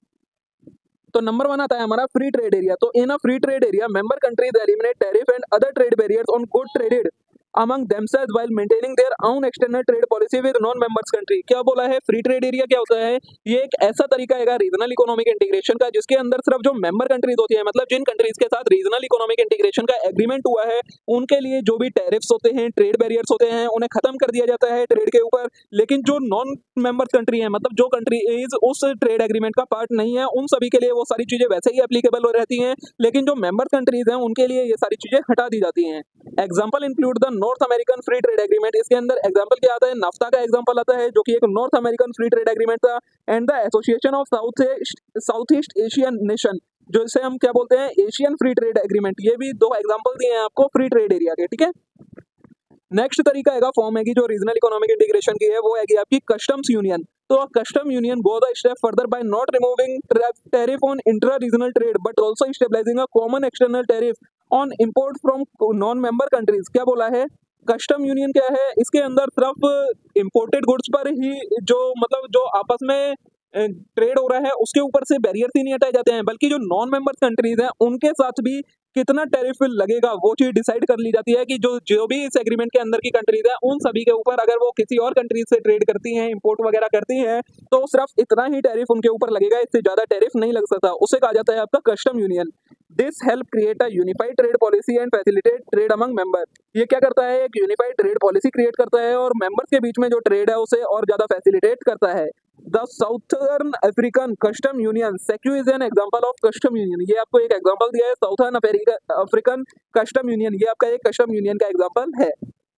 तो नंबर वन आता है हमारा फ्री ट्रेड एरिया। तो in a free trade area member countries eliminate tariff and other trade barriers on good traded among themselves while maintaining their own external trade policy with non members country। क्या बोला है, free trade area क्या होता है, ये एक ऐसा तरीका है रीजनल इकोनॉमिक इंटीग्रेशन का जिसके अंदर सिर्फ जो मेंबर कंट्रीज होती है, मतलब जिन कंट्रीज के साथ रीजनल इकोनॉमिक इंटीग्रेशन का एग्रीमेंट हुआ है उनके लिए जो भी टैरिफ्स होते हैं, ट्रेड बैरियर्स होते हैं, उन्हें खत्म कर दिया जाता है ट्रेड के ऊपर। लेकिन जो नॉन मेंबर कंट्री है, मतलब जो कंट्रीज उस ट्रेड एग्रीमेंट का पार्ट नहीं है, उन सभी के लिए वो सारी चीजें वैसे ही एप्लीकेबल हो रहती हैं, लेकिन जो मेंबर कंट्रीज हैं उनके लिए ये सारी चीजें हटा दी जाती हैं। Example include the North American free trade agreement. इसके अंदर एग्जांपल क्या आता है, नाफ्ता का एग्जांपल आता है जो कि एक North American free trade agreement था, and the association of South South East Asian Nation, जो इसे हम क्या बोलते हैं, एशियन फ्री ट्रेड एग्रीमेंट। ये भी दो एग्जांपल दिए हैं आपको फ्री ट्रेड एरिया के, ठीक है। नेक्स्ट तरीका है फॉर्म है कि जो रीजनल इकोनॉमिक इंटीग्रेशन की है वो है कि आपकी कस्टम्स यूनियन। तो custom union go the step further by not removing tariff on intra regional trade but also stabilising a common external tariff on import from non member countries. क्या बोला है, कस्टम यूनियन क्या है, इसके अंदर सिर्फ imported goods पर ही जो मतलब जो आपस में ट्रेड हो रहा है उसके ऊपर से बैरियर ही नहीं हटाए जाते हैं, बल्कि जो नॉन मेंबर कंट्रीज हैं उनके साथ भी कितना टैरिफ लगेगा वो चीज डिसाइड कर ली जाती है कि जो जो भी इस एग्रीमेंट के अंदर की कंट्रीज है उन सभी के ऊपर अगर वो किसी और कंट्रीज से ट्रेड करती हैं, इंपोर्ट वगैरह करती हैं, तो सिर्फ इतना ही टैरिफ उनके ऊपर लगेगा, इससे ज्यादा टैरिफ नहीं लग सकता। उसे कहा जाता है आपका custom union. This help create a unified trade policy and facilitate trade among member. ये क्या करता है, एक यूनिफाइड ट्रेड पॉलिसी क्रिएट करता है और मेंबर्स के बीच में जो ट्रेड है उसे और ज्यादा फैसिलिटेट करता है। The Southern African custom union सेक्यू is an example of custom union. ये आपको एक एग्जांपल दिया है, साउथर्न अफ्रीकन कस्टम यूनियन, ये आपका एक कस्टम यूनियन का एग्जांपल है।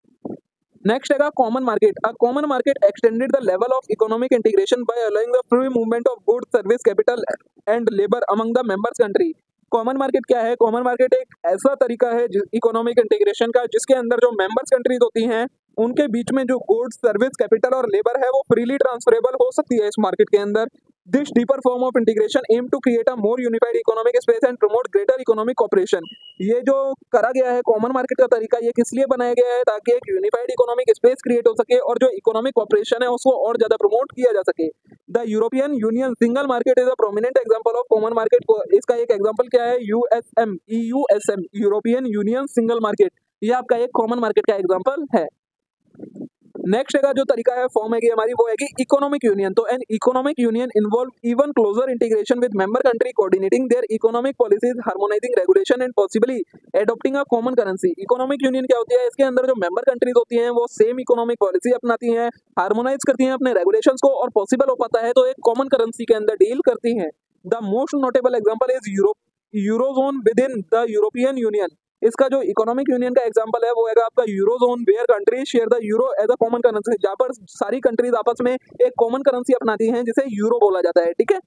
नेक्स्ट है common market. A common market extended the level of economic integration by allowing the free movement of goods, service, capital and labour among the members country. Common market क्या है, common market एक ऐसा तरीका है economic integration का जिसके अंदर जो मेंबर्स कंट्रीज होती हैं उनके बीच में जो गुड्स, सर्विस, कैपिटल और लेबर है वो फ्रीली ट्रांसफरेबल हो सकती है इस मार्केट के अंदर। This deeper form of integration aim to create a more unified economic space and promote greater economic cooperation. ये जो करा गया है कॉमन मार्केट का तरीका, ये किस लिए बनाया गया है? ताकि एक यूनिफाइड इकोनॉमिक स्पेस क्रिएट हो सके और जो इकोनॉमिक कॉपरेशन है उसको और ज्यादा प्रमोट किया जा सके। The European Union single market is a prominent example of common market. इसका एक एग्जांपल क्या है? USM, EUSM, European Union single market, ये आपका एक कॉमन मार्केट का एग्जांपल है। नेक्स्ट का जो तरीका है फॉर्म है कि हमारी वो है कि इकोनॉमिक यूनियन। तो an economic union involve even closer integration with member country, coordinating their economic policies, harmonising regulation and possibly adopting a common currency. Economic union क्या होती है? इसके अंदर जो मेंबर कंट्रीज होती हैं वो सेम इकोनॉमिक पॉलिसी अपनाती हैं, हार्मोनाइज करती हैं अपने रेगुलेशंस को, और पॉसिबल हो पाता है तो एक कॉमन करेंसी के अंदर डील करती हैं। The most notable example is Europe eurozone with in the European Union. इसका जो इकोनॉमिक यूनियन का एग्जांपल है वो है आपका eurozone, where countries share the euro as a common currency, जहां पर सारी कंट्रीज आपस में एक कॉमन करेंसी अपनाती हैं जिसे यूरो बोला जाता है। ठीक है,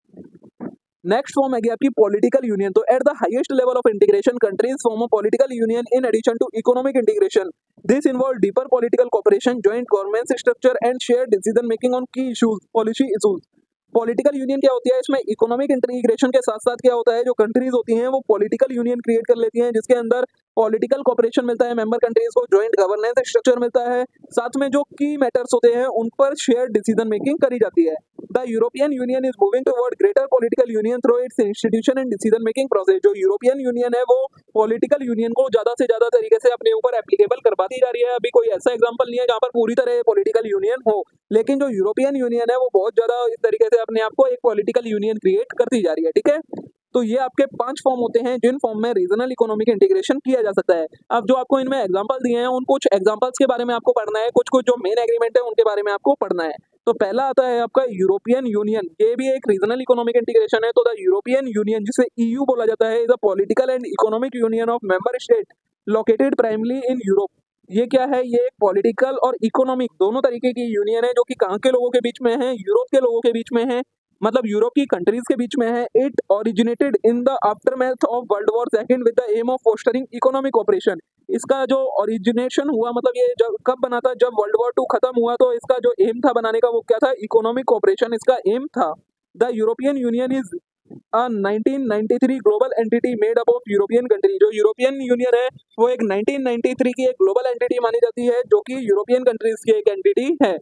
नेक्स्ट फॉर्म है आपकी पॉलिटिकल यूनियन। तो at the highest level of integration countries form a political union in addition to economic integration. This involve deeper political cooperation, joint government structure and share decision making on key issues, policy issues. Political union क्या होती है? इसमें economic integration के साथ साथ क्या होता है, जो कंट्रीज होती हैं वो पॉलिटिकल यूनियन क्रिएट कर लेती हैं जिसके अंदर पॉलिटिकल कोऑपरेशन मिलता है मेंबर कंट्रीज को, जॉइंट गवर्नेंस स्ट्रक्चर मिलता है, साथ में जो की मैटर्स होते हैं उन पर शेयर डिसीजन मेकिंग करी जाती है। The European Union is moving toward greater political union through its institution and decision making process. जो यूरोपियन यूनियन है वो पॉलिटिकल यूनियन को ज्यादा से ज्यादा तरीके से अपने ऊपर एप्लीकेबल करवाती जा रही है। अभी कोई ऐसा एग्जांपल नहीं है जहां पर पूरी तरह पॉलिटिकल यूनियन हो, लेकिन जो यूरोपियन यूनियन है वो बहुत ज्यादा इस तरीके से अपने आप को एक पॉलिटिकल यूनियन क्रिएट करती जा रही है। ठीक है, तो ये आपके पांच फॉर्म होते हैं जिन फॉर्म में रीजनल इकोनॉमिक इंटीग्रेशन किया जा सकता है। अब जो आपको इनमें एग्जांपल दिए हैं उन कुछ एग्जांपल्स के बारे में आपको पढ़ना है, कुछ कुछ जो मेन एग्रीमेंट है उनके बारे में आपको पढ़ना है। तो पहला आता है आपका यूरोपियन यूनियन, ये भी एक रीजनल इकोनॉमिक इंटीग्रेशन है। तो द यूरोपियन यूनियन, जिसे ईयू बोला जाता है, is a political and economic union of member state located primary in Europe. ये क्या है? ये एक पॉलिटिकल और इकोनॉमिक दोनों तरीके की यूनियन है जो कि कहाँ के लोगों के बीच में है? यूरोप के लोगों के बीच में है, मतलब यूरोप की कंट्रीज के बीच में है। It originated in the aftermath of world war second with the aim of fostering economic cooperation. इसका जो ओरिजिनेशन हुआ, मतलब ये जब कब बना था? जब वर्ल्ड वॉर टू खत्म हुआ, तो इसका जो एम था बनाने का वो क्या था? इकोनॉमिक कोऑपरेशन इसका एम था। The European Union is a nineteen ninety three global entity made up of European country. जो यूरोपियन यूनियन है वो एक नाइनटीन नाइंटी थ्री की एक ग्लोबल एंटिटी मानी जाती है जो कि यूरोपियन कंट्रीज की एक एंटिटी है।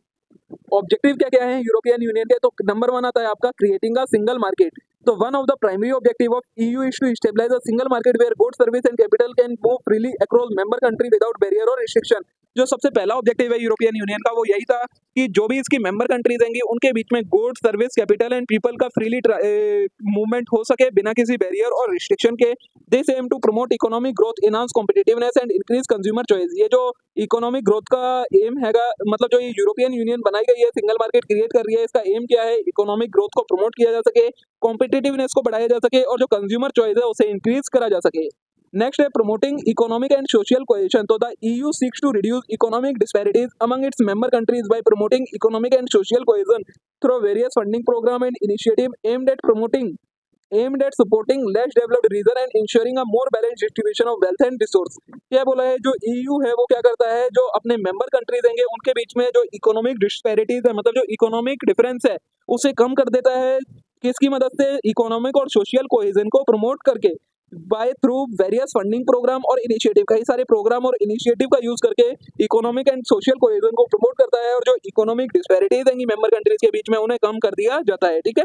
ऑब्जेक्टिव क्या क्या है यूरोपियन यूनियन के? तो नंबर वन आता है आपका क्रिएटिंग अ सिंगल मार्केट। तो one of the primary objective of EU is to stabilise a single market where goods, service and capital can move freely across member country without barrier और restriction. जो सबसे पहला objective है European union का वो यही था कि जो भी इसकी मेंबर कंट्रीज होंगी उनके बीच में goods, service, capital and people का फ्रीली मूवमेंट हो सके बिना किसी बैरियर और रिस्ट्रिक्शन के। This aim to promote economic growth, enhance competitiveness and increase consumer choice. ये जो इकोनॉमिक ग्रोथ का एम हैगा, मतलब जो ये यूरोपियन यूनियन बनाई गई है, सिंगल मार्केट क्रिएट कर रही है, इसका एम क्या है? इकोनॉमिक ग्रोथ को प्रमोट किया जा सके, कॉम्पिटिटिवनेस को बढ़ाया जा सके और जो कंज्यूमर चॉइस है उसे इंक्रीज करा जा सके। नेक्स्ट है promoting economic and social cohesion. तो the EU seeks to reduce economic disparities among its member countries by promoting economic and social cohesion through various funding program and initiative aimed at promoting aimed at supporting less developed region and ensuring a more balanced distribution of wealth and resource। क्या बोला है? जो EU है वो क्या करता है? जो अपने मेंबर कंट्रीज होंगे उनके बीच में जो इकोनॉमिक डिस्पैरिटीज है, मतलब जो इकोनॉमिक डिफरेंस है, उसे कम कर देता है। किसकी मदद से? इकोनॉमिक और सोशल कोहेजन को प्रमोट करके, by through various funding program और इनिशिएटिव। कई सारे प्रोग्राम और इनिशिएटिव का यूज करके इकोनॉमिक एंड सोशल कोहेजन को प्रमोट करता है और जो इकोनॉमिक डिस्पैरिटीज होंगी मेंबर कंट्रीज के बीच में उन्हें कम कर दिया जाता है। ठीक है,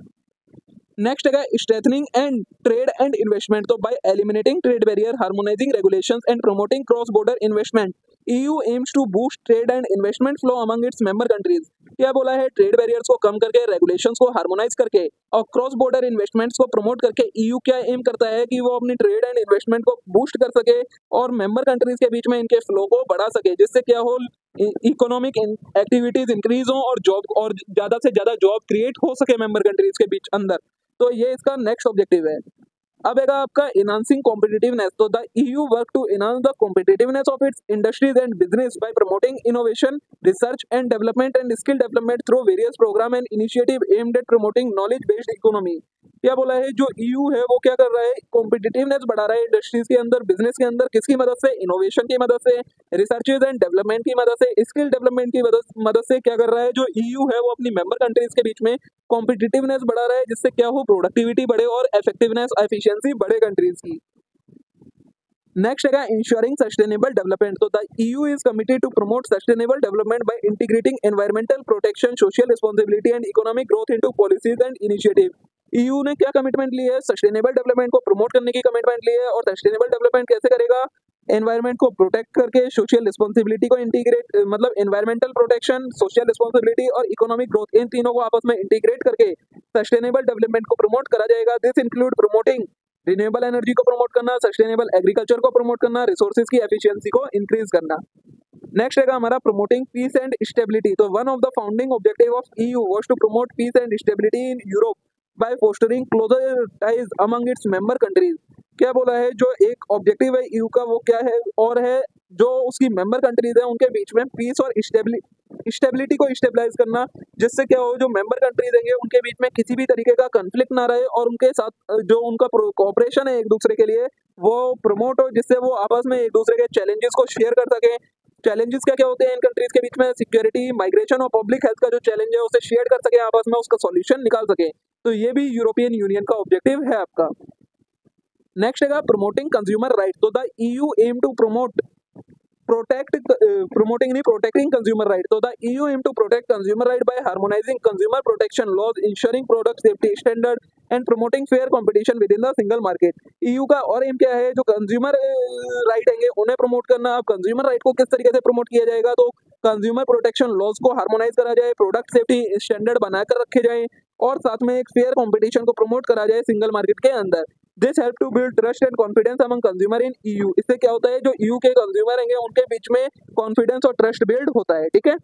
नेक्स्ट है strengthening and trade and investment. तो by eliminating trade barrier, harmonising regulations and promoting cross border investment, EU aims to boost trade and investment flow among its member countries. क्या बोला है? ट्रेड बैरियर्स को कम करके, regulations को harmonise करके और क्रॉस बॉर्डर इन्वेस्टमेंट्स को प्रमोट करके ईयू क्या एम करता है कि वो अपनी ट्रेड एंड इन्वेस्टमेंट को बूस्ट कर सके और मेंबर कंट्रीज के बीच में इनके फ्लो को बढ़ा सके, जिससे क्या हो, इकोनॉमिक एक्टिविटीज इंक्रीज हो और जॉब और ज्यादा से ज्यादा जॉब क्रिएट हो सके मेंबर कंट्रीज के बीच अंदर। तो ये इसका नेक्स्ट ऑब्जेक्टिव है। अब है आपका इनहांसिंग कॉम्पिटिटिवनेस। तो the EU work to enhance the competitiveness of its industries and business by promoting innovation, research and development and skill development through various program and initiative aimed at promoting knowledge based economy. क्या बोला है, जो EU है वो क्या कर रहा है, कॉम्पिटिटिवनेस बढ़ा रहा है इंडस्ट्रीज के अंदर, बिजनेस के अंदर, किसकी मदद से, इनोवेशन की मदद से, रिसर्चेज एंड डेवलपमेंट की मदद से, स्किल डेवलपमेंट की मदद मदद से क्या कर रहा है, जो ईयू है वो अपनी मेंबर कंट्रीज के बीच में कॉम्पिटिटिवनेस बढ़ा रहा है, जिससे क्या हो, प्रोडक्टिविटी बढ़े और इफेक्टिवनेस एफिशिएंसी बढ़े कंट्रीज की। नेक्स्ट है इंश्योरिंग सस्टेनेबल डेवलपमेंट। तो the EU is committed to promote sustainable development by integrating environmental protection, social responsibility and economic growth into policies and initiative. EU ने क्या कमिटमेंट ली है, sustainable development को promote करने की commitment ली है। और सस्टेनेबल डेवलपमेंट कैसे करेगा, एनवायरमेंट को प्रोटेक्ट करके, सोशल रिस्पांसिबिलिटी को इंटीग्रेट, मतलब एनवायरमेंटल प्रोटेक्शन, सोशल रिस्पांसिबिलिटी और इकोनॉमिक ग्रोथ, इन तीनों को आपस में इंटीग्रेट करके सस्टेनेबल डेवलपमेंट को प्रमोट करा जाएगा। This include promoting renewable energy को प्रमोट करना, सस्टेनेबल एग्रीकल्चर को प्रमोट करना, रिसोर्सेज की एफिशिएंसी को इंक्रीज करना। नेक्स्ट है हमारा प्रमोटिंग पीस एंड स्टेबिलिटी। तो one of the founding objective of EU was to promote peace and stability in Europe by fostering closer ties among its member countries. क्या बोला है, जो एक ऑब्जेक्टिव है ईयू का वो क्या है, और है जो उसकी मेंबर कंट्रीज है उनके बीच में पीस और स्टेबिलिटी को स्टेबलाइज करना, जिससे क्या हो, जो मेंबर कंट्रीज हैं उनके बीच में किसी भी तरीके का कन्फ्लिक्ट ना रहे और उनके साथ जो उनका कोऑपरेशन है एक दूसरे के लिए वो प्रमोट हो, जिससे वो आपस में एक दूसरे के चैलेंजेस को शेयर कर सके। चैलेंजेस क्या क्या होते हैं इन कंट्रीज के बीच में, सिक्योरिटी, माइग्रेशन और पब्लिक हेल्थ का जो चैलेंज है उसे शेयर कर सके आपस में, उसका सॉल्यूशन निकाल सके। तो ये भी यूरोपियन यूनियन का ऑब्जेक्टिव है आपका। नेक्स्ट है प्रमोटिंग कंज्यूमर राइट। तो the EU aim to promote protect promoting नहीं protecting consumer right. So the E U aim to protect consumer right by harmonizing consumer protection laws, ensuring product safety standard and promoting fair competition within the single market. E U का और M क्या है, जो consumer right है उन्हें promote करना। अब consumer right को किस तरीके से प्रमोट किया जाएगा, तो कंज्यूमर प्रोटेक्शन लॉज को हार्मोनाइज करा जाए, प्रोडक्ट सेफ्टी स्टैंडर्ड बनाकर रखे जाए और साथ में एक फेयर कंपटीशन को प्रमोट करा जाए सिंगल मार्केट के अंदर। This help to build trust and confidence among consumer in EU. इससे क्या होता है, जो ईयू के कंज्यूमर हैं उनके बीच में कॉन्फिडेंस और ट्रस्ट बिल्ड होता है। ठीक है,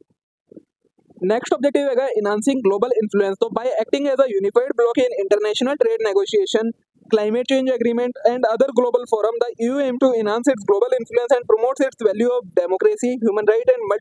नेक्स्ट ऑब्जेक्टिव है इनहांसिंग ग्लोबल इन्फ्लुएंस। तो by acting as a unified bloc in international trade negotiation, climate change agreement and other global forum, the E U aim to enhance its global influence and promotes its value of democracy, human right and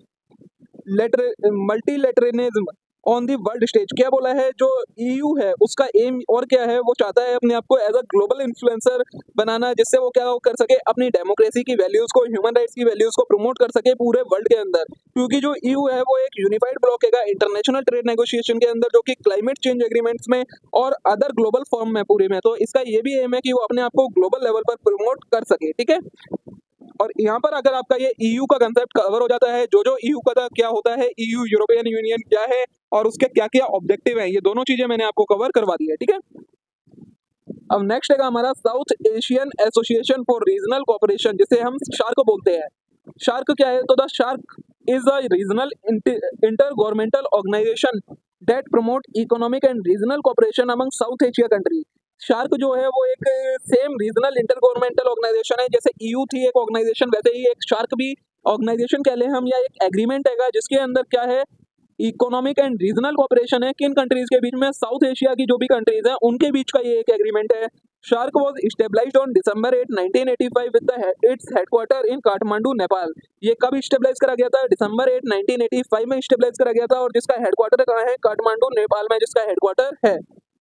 multilateralism on the world stage. क्या बोला है, जो EU है उसका M और क्या है, वो चाहता है अपने आप को एज अ ग्लोबल इन्फ्लुएंसर बनाना, जिससे वो क्या कर सके, अपनी डेमोक्रेसी की वैल्यूज को, ह्यूमन राइट्स की वैल्यूज को प्रमोट कर सके पूरे वर्ल्ड के अंदर। क्योंकि जो ईयू है वो एक यूनिफाइड ब्लॉक है इंटरनेशनल ट्रेड नेगोशिएशन के अंदर, जो कि क्लाइमेट चेंज एग्रीमेंट्स में और अदर ग्लोबल फॉर्म में पूरे में। तो इसका ये भी एम है कि वो अपने आप को ग्लोबल लेवल पर प्रमोट कर सके। ठीक है, और यहाँ पर अगर आपका ये ईयू का कंसेप्ट कवर हो जाता है, जो जो ईयू का क्या होता है, ईयू यूरोपियन यूनियन क्या है और उसके क्या क्या ऑब्जेक्टिव है, ये दोनों चीजें मैंने आपको कवर करवा दी है। ठीक है, अब नेक्स्ट है हमारा South Asian Association for Regional Cooperation, जिसे हम शार्क बोलते हैं। शार्क क्या है, तो the SAARC is a regional intergovernmental organisation that promote economic and regional cooperation among South Asia country. SAARC जो है वो एक same regional intergovernmental organisation है, जैसे ईयू थी एक ऑर्गेनाइजेशन, वैसे ही एक शार्क भी ऑर्गेनाइजेशन कह ले हम, या एक एग्रीमेंट है जिसके अंदर क्या है, इकोनॉमिक एंड रीजनल कोऑपरेशन है किन कंट्रीज के बीच में, साउथ एशिया की जो भी कंट्रीज हैं उनके बीच का ये एक एग्रीमेंट है। SAARC was established on December eight nineteen eighty five with the its headquarter in Kathmandu, Nepal. ये कब एस्टेब्लिश करा गया था, December eight nineteen eighty five में एस्टेब्लिश करा गया था, और जिसका हेडक्वार्टर कहाँ है, काठमांडू, नेपाल में जिसका हेडक्वार्टर है।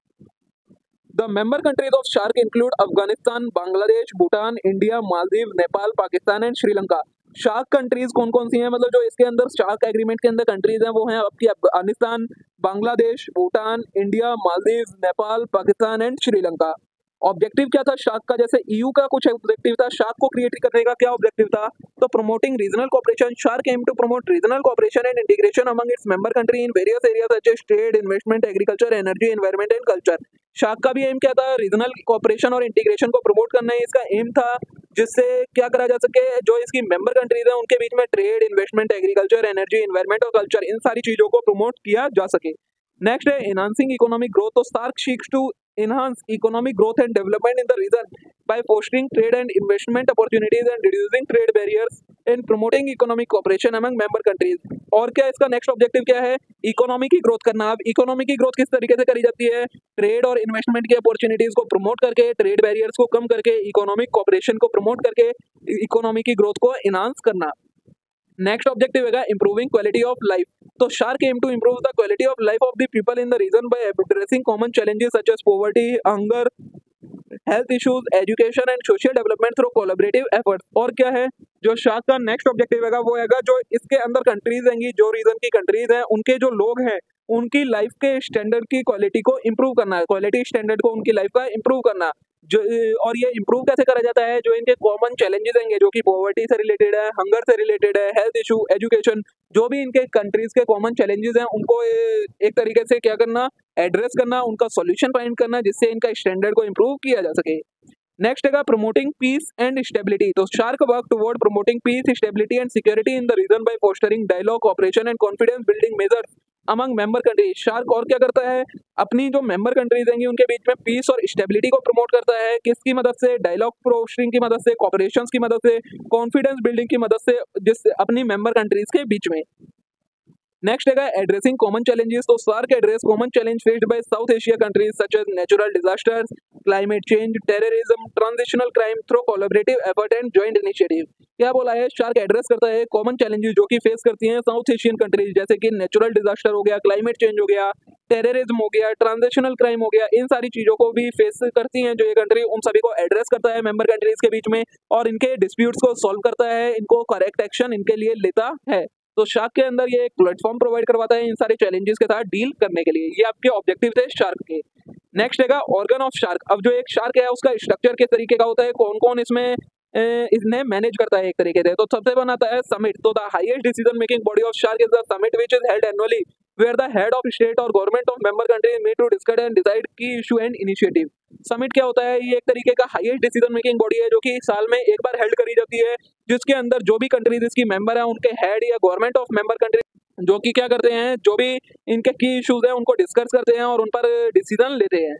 The member countries of SHARK include Afghanistan, Bangladesh, Bhutan, India, Maldives, Nepal, Pakistan and Sri Lanka। SAARC countries कौन कौन सी हैं, मतलब जो इसके अंदर शार्क एग्रीमेंट के अंदर कंट्रीज हैं वो हैं आपकी Afghanistan, Bangladesh, Bhutan, India, Maldives, Nepal, Pakistan and Sri Lanka. Objective क्या था शार्क का, जैसे ईयू का कुछ ऑब्जेक्टिव था, शार्क को क्रिएट करने का क्या ऑब्जेक्टिव था, तो promoting regional cooperation. SAARC aim to promote regional cooperation and integration among its member country in various areas such as trade, investment, agriculture, energy, environment and culture. SAARC का भी aim क्या था, regional cooperation और integration को promote करना है, इसका aim था, जिससे क्या करा जा सके, जो इसकी मेंबर कंट्रीज है उनके बीच में trade, investment, agriculture, energy, environment और कल्चर, इन सारी चीजों को प्रमोट किया जा सके। नेक्स्ट है enhancing economic growth. तो SAARC seeks to enhance economic growth and development in the region by fostering trade and investment opportunities and reducing trade barriers and promoting economic cooperation among member countries. और क्या इसका next objective क्या है? Economy की growth करना। अब economy की growth किस तरीके से करी जाती है? ट्रेड और इन्वेस्टमेंट की अपॉर्चुनिटीज को प्रमोट करके, ट्रेड बैरियर्स को कम करके, इकोनॉमिक कॉपरेशन को प्रमोट करके इकोनॉमी की ग्रोथ को इनहांस करना। Next objective is improving quality of life. तो SAARC aim to improve the quality of life of the people in the region by addressing common challenges such as poverty, hunger, health issues, education and social development through collaborative efforts. और क्या है जो shark का next objective है वो है जो इसके अंदर कंट्रीज हैं, जो रीजन की कंट्रीज हैं, उनके जो लोग हैं उनकी लाइफ के स्टैंडर्ड की क्वालिटी को इम्प्रूव करना है, क्वालिटी स्टैंडर्ड को उनकी लाइफ का इम्प्रूव करना। जो और ये इम्प्रूव कैसे करा जाता है? जो इनके कॉमन चैलेंजेस हैं जो कि पॉवर्टी से रिलेटेड है, हंगर से रिलेटेड है, हेल्थ इशू, एजुकेशन, जो भी इनके कंट्रीज के कॉमन चैलेंजेस हैं उनको एक तरीके से क्या करना, एड्रेस करना, उनका सॉल्यूशन फाइंड करना जिससे इनका स्टैंडर्ड को इम्प्रूव किया जा सके। नेक्स्ट है प्रमोटिंग पीस एंड स्टेबिलिटी। तो SAARC work toward promoting peace, stability and security in the region by fostering dialogue, cooperation and confidence building measures among member countries. SAARC और क्या करता है? अपनी जो मेंबर कंट्रीज हैं उनके बीच में पीस और स्टेबिलिटी को प्रमोट करता है। किसकी मदद से? डायलॉग फोस्टरिंग की मदद से, कोऑपरेशन की मदद से, कॉन्फिडेंस बिल्डिंग की मदद से, जिस अपनी मेंबर कंट्रीज के बीच में। नेक्स्ट है एड्रेसिंग कॉमन चैलेंजेस। तो SAARC address common challenge faced by South Asia countries such as natural disasters, climate change, terrorism, transitional crime through collaborative effort and joint initiative. क्या बोला है? शार्क एड्रेस करता है कॉमन चैलेंजेस जो कि face करती हैं साउथ एशियन कंट्रीज, जैसे कि नेचुरल डिजास्टर हो गया, क्लाइमेट चेंज हो गया, टेररिज्म हो गया, ट्रांजिशनल क्राइम हो गया, इन सारी चीजों को भी फेस करती हैं जो ये कंट्री, उन सभी को एड्रेस करता है मेंबर कंट्रीज के बीच में और इनके डिस्प्यूट्स को सॉल्व करता है, इनको करेक्ट एक्शन इनके लिए लेता है। तो शार्क के अंदर ये एक प्लेटफॉर्म प्रोवाइड करवाता है इन सारे चैलेंजेस के साथ डील करने के लिए। ये आपके ऑब्जेक्टिव थे शार्क के। नेक्स्ट है ऑर्गन ऑफ शार्क। अब जो एक शार्क है उसका स्ट्रक्चर किस तरीके का होता है, कौन कौन इसमें इसने मैनेज करता है एक तरीके से। तो सबसे बनाता है समिट। तो the highest decision making body of SAARC is the summit which is held annually where the head of state और government of member countries meet to discuss and decide key issue and initiative. Summit क्या होता है? ये एक तरीके का highest decision making body है जो कि साल में एक बार हेल्ड करी जाती है, जिसके अंदर जो भी कंट्रीज इसकी मेंबर है उनके हेड या गवर्नमेंट ऑफ मेंबर कंट्रीज जो कि क्या करते हैं, जो भी इनके की इश्यूज हैं उनको डिस्कस करते हैं और उन पर डिसीजन लेते हैं।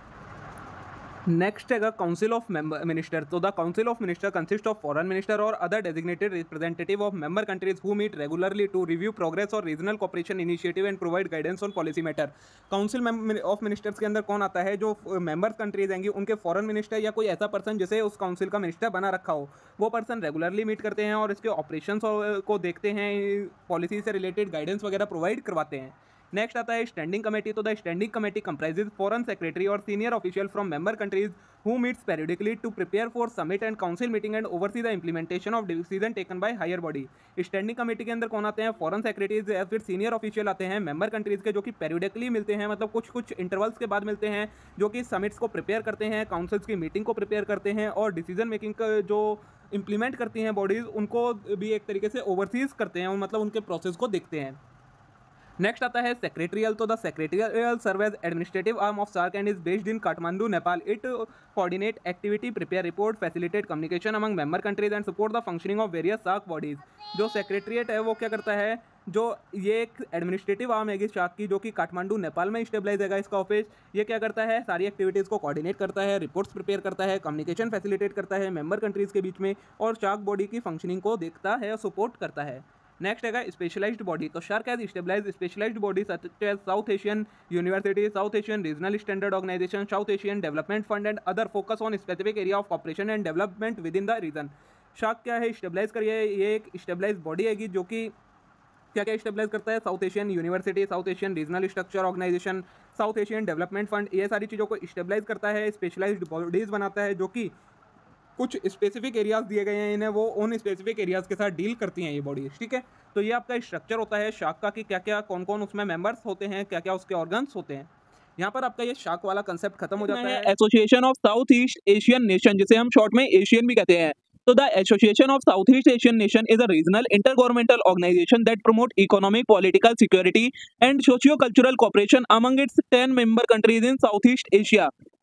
नेक्स्ट है काउंसिल ऑफ मेंबर मिनिस्टर। तो the council of minister consist of foreign minister और other designated representative of member countries who meet regularly to review progress और regional cooperation initiative and provide guidance on policy matter. Council of ministers के अंदर कौन आता है? जो member countries हैं उनके फॉरेन मिनिस्टर या कोई ऐसा पर्सन जिसे उस काउंसिल का मिनिस्टर बना रखा हो, वो पर्सन रेगुलरली मीट करते हैं और इसके ऑपरेशन को देखते हैं, पॉलिसी से रिलेटेड गाइडेंस वगैरह प्रोवाइड करवाते हैं। नेक्स्ट आता है स्टैंडिंग कमेटी। तो the standing committee comprises foreign secretary और senior official from member countries who meets periodically to prepare for summit and council meeting and oversee the implementation of decision taken by higher body। Standing committee के अंदर कौन आते हैं? Foreign secretaries या फिर senior official आते हैं member countries के, जो कि पेरियोडिकली मिलते हैं, मतलब कुछ कुछ इंटरवल्स के बाद मिलते हैं, जो कि समिट्स को प्रिपेयर करते हैं, काउंसिल्स की मीटिंग को प्रिपेयर करते हैं और डिसीजन मेकिंग का जो इंप्लीमेंट करती हैं बॉडीज उनको भी एक तरीके से ओवरसीज करते हैं, मतलब उनके प्रोसेस को देखते हैं। नेक्स्ट आता है सेक्रेटरियल। तो the secretarial serve as administrative arm of SAARC and is based in Kathmandu, Nepal. It coordinate activity, prepare report, facilitate communication among member countries and support the functioning of various SAARC bodies. जो secretariat है वो क्या करता है? जो ये एक एडमिनिस्ट्रेटिव आर्म है शार्क की, जो कि काठमांडू नेपाल में स्टेबलाइज है इसका ऑफिस। ये क्या करता है? सारी एक्टिविटीज़ को कोऑर्डिनेट करता है, रिपोर्ट्स प्रिपेयर करता है, कम्युनिकेशन फैसिलिटेट करता है मेंबर कंट्रीज के बीच में और शार्क बॉडी की फंक्शनिंग को देखता है और सपोर्ट करता है। नेक्स्ट है स्पेशलाइज्ड बॉडी। तो SAARC has stabilized specialized body such as South Asian university, South Asian regional standard organization, South Asian development fund and other focus on specific area of cooperation and development with in the region. SAARC क्या है? Stabilise करिए, ये एक stabilise body है जो कि क्या क्या स्टेबलाइज करता है? South Asian university, South Asian regional structure organization, South Asian development fund, ये सारी चीज़ों को स्टेबलाइज करता है, स्पेशलाइज्ड बॉडीज बनाता है जो कि कुछ स्पेसिफिक एरियाज दिए गए हैं इन्हें, वो उन स्पेसिफिक एरियाज के साथ डील करती हैं ये बॉडीज। ठीक है, तो ये आपका स्ट्रक्चर होता है शार्क का कि क्या क्या कौन कौन उसमें मेंबर्स होते हैं, क्या क्या उसके ऑर्गन्स होते हैं। यहाँ पर आपका ये शार्क वाला कंसेप्ट खत्म हो जाता है। Association of South East Asian nation, जिसे हम शॉर्ट में एशियन भी कहते हैं। तो the association of South East Asian nation is a regional intergovernmental organization that promote economic, political, security and socio cultural cooperation among its ten member countries in South East Asia.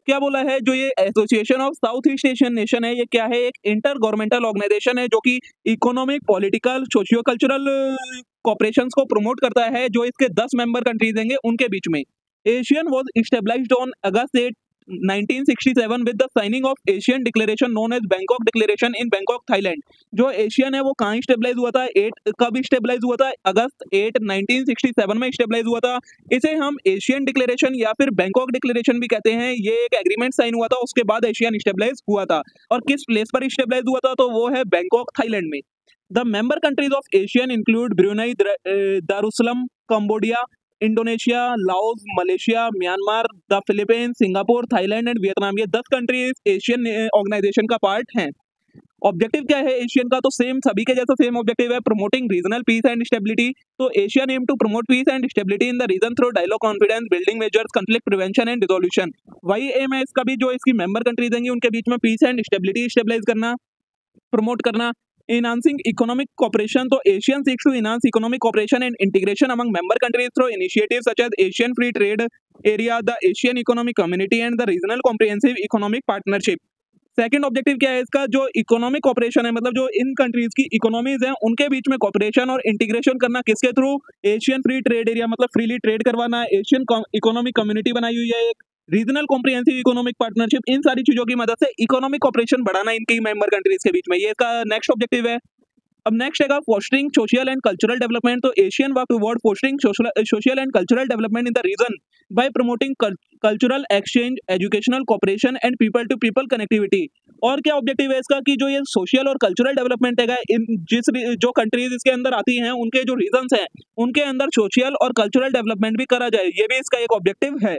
क्या बोला है, जो ये association of South East Asian nation है, ये क्या है, एक इंटर गवर्नमेंटल ऑर्गेनाइजेशन है जो कि economic, political, socio cultural cooperations को प्रमोट करता है, जो इसके दस मेंबर कंट्रीज होंगे उनके बीच में। ASEAN was established on August eight nineteen sixty seven with the signing of ASEAN declaration known as Bangkok declaration in Bangkok, Thailand. जो एशियन है वो कहाँ स्टेबलाइज हुआ था, एट कब स्टेबलाइज हुआ था, August eight nineteen sixty seven में स्टेबलाइज हुआ था। इसे हम एशियन डिक्लेरेशन या फिर बैंकॉक डिक्लेरेशन भी कहते हैं। ये एक एग्रीमेंट साइन हुआ था, उसके बाद एशियन स्टेबलाइज हुआ था। और किस प्लेस पर स्टेबलाइज हुआ था, तो वो है बैंकॉक, थाईलैंड में। The member countries of ASEAN include Brunei, Darussalam, Cambodia, Indonesia, Laos, Malaysia, Myanmar, the Philippines, Singapore, Thailand and Vietnam. ये दस कंट्रीज एशियन ऑर्गेनाइजेशन का पार्ट हैं। ऑब्जेक्टिव क्या है एशियन का, तो सेम सभी के जैसा सेम ऑब्जेक्टिव है, promoting regional peace and stability. तो ASEAN aim to promote peace and stability in the region through dialogue, confidence building measures, conflict prevention and resolution. वही एम है इसका भी, जो इसकी मेंबर कंट्रीज हैं उनके बीच में पीस एंड स्टेबिलिटी स्टेबलाइज करना, प्रमोट करना। Enhancing economic cooperation, तो Asian seeks to enhance economic cooperation and integration among member countries through initiatives such as Asian Free Trade Area, the Asian Economic Community and the Regional Comprehensive Economic Partnership। Second objective क्या है इसका, जो economic cooperation है, मतलब जो इन countries की economies हैं उनके बीच में कॉपरेशन और इंटीग्रेशन करना, किसके through, ASEAN free trade area, मतलब फ्रीली ट्रेड करवाना, एशियन इकोनॉमिक कम्युनिटी बनाई हुई है एक, रीजनल कॉम्प्रिहेंसिव इकोनॉमिक पार्टनरशिप, इन सारी चीजों की मदद से इकोनॉमिक कॉपरेशन बढ़ाना इनकी मेंबर कंट्रीज के बीच में। ये इसका नेक्स्ट ऑब्जेक्टिव है। अब नेक्स्ट है fostering social and cultural development, तो ASEAN work toward fostering social and cultural development in the region by promoting cultural exchange, educational cooperation and people to people connectivity. और क्या ऑब्जेक्टिव है इसका, कि जो ये सोशल और कल्चरल डेवलपमेंट है, इन जिस जो कंट्रीज इसके अंदर आती हैं उनके जो रीजन्स हैं उनके अंदर सोशल और कल्चरल डेवलपमेंट भी करा जाए, ये भी इसका एक ऑब्जेक्टिव है।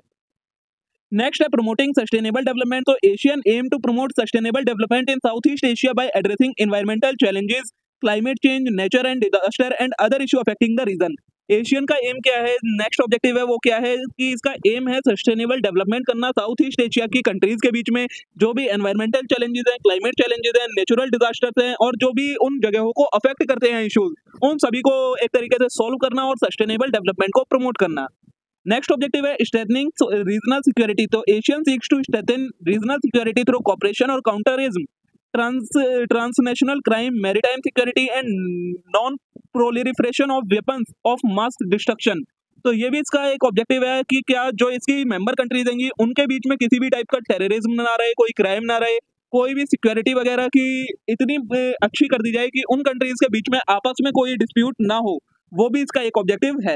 नेक्स्ट है प्रमोटिंग सस्टेनेबल डेवलपमेंट, तो ASEAN aim to promote sustainable development in South East Asia by addressing environmental challenges, climate change, nature and disaster and other issue affecting the region. ASEAN का aim क्या है, next objective है वो क्या है, कि इसका एम है सस्टेनेबल डेवलपमेंट करना साउथ ईस्ट एशिया की कंट्रीज के बीच में जो भी एनवायरमेंटल चैलेंजेस हैं, क्लाइमेट चैलेंजेस हैं, नेचुरल डिजास्टर्स हैं और जो भी उन जगहों को अफेक्ट करते हैं इशूज, उन सभी को एक तरीके से सॉल्व करना और सस्टेनेबल डेवलपमेंट को प्रमोट करना। नेक्स्ट ऑब्जेक्टिव है स्ट्रेथनिंग रीजनल सिक्योरिटी, तो ASEAN seeks to strengthen regional security through cooperation और counterterrorism, trans transnational crime, maritime security and non proliferation of weapons of mass destruction. तो ये भी इसका एक ऑब्जेक्टिव है कि क्या जो इसकी मेंबर कंट्रीज होंगी उनके बीच में किसी भी टाइप का टेररिज्म ना रहे, कोई क्राइम ना रहे, कोई भी सिक्योरिटी वगैरह की इतनी अच्छी कर दी जाए कि उन कंट्रीज के बीच में आपस में कोई डिस्प्यूट ना हो, वो भी इसका एक ऑब्जेक्टिव है।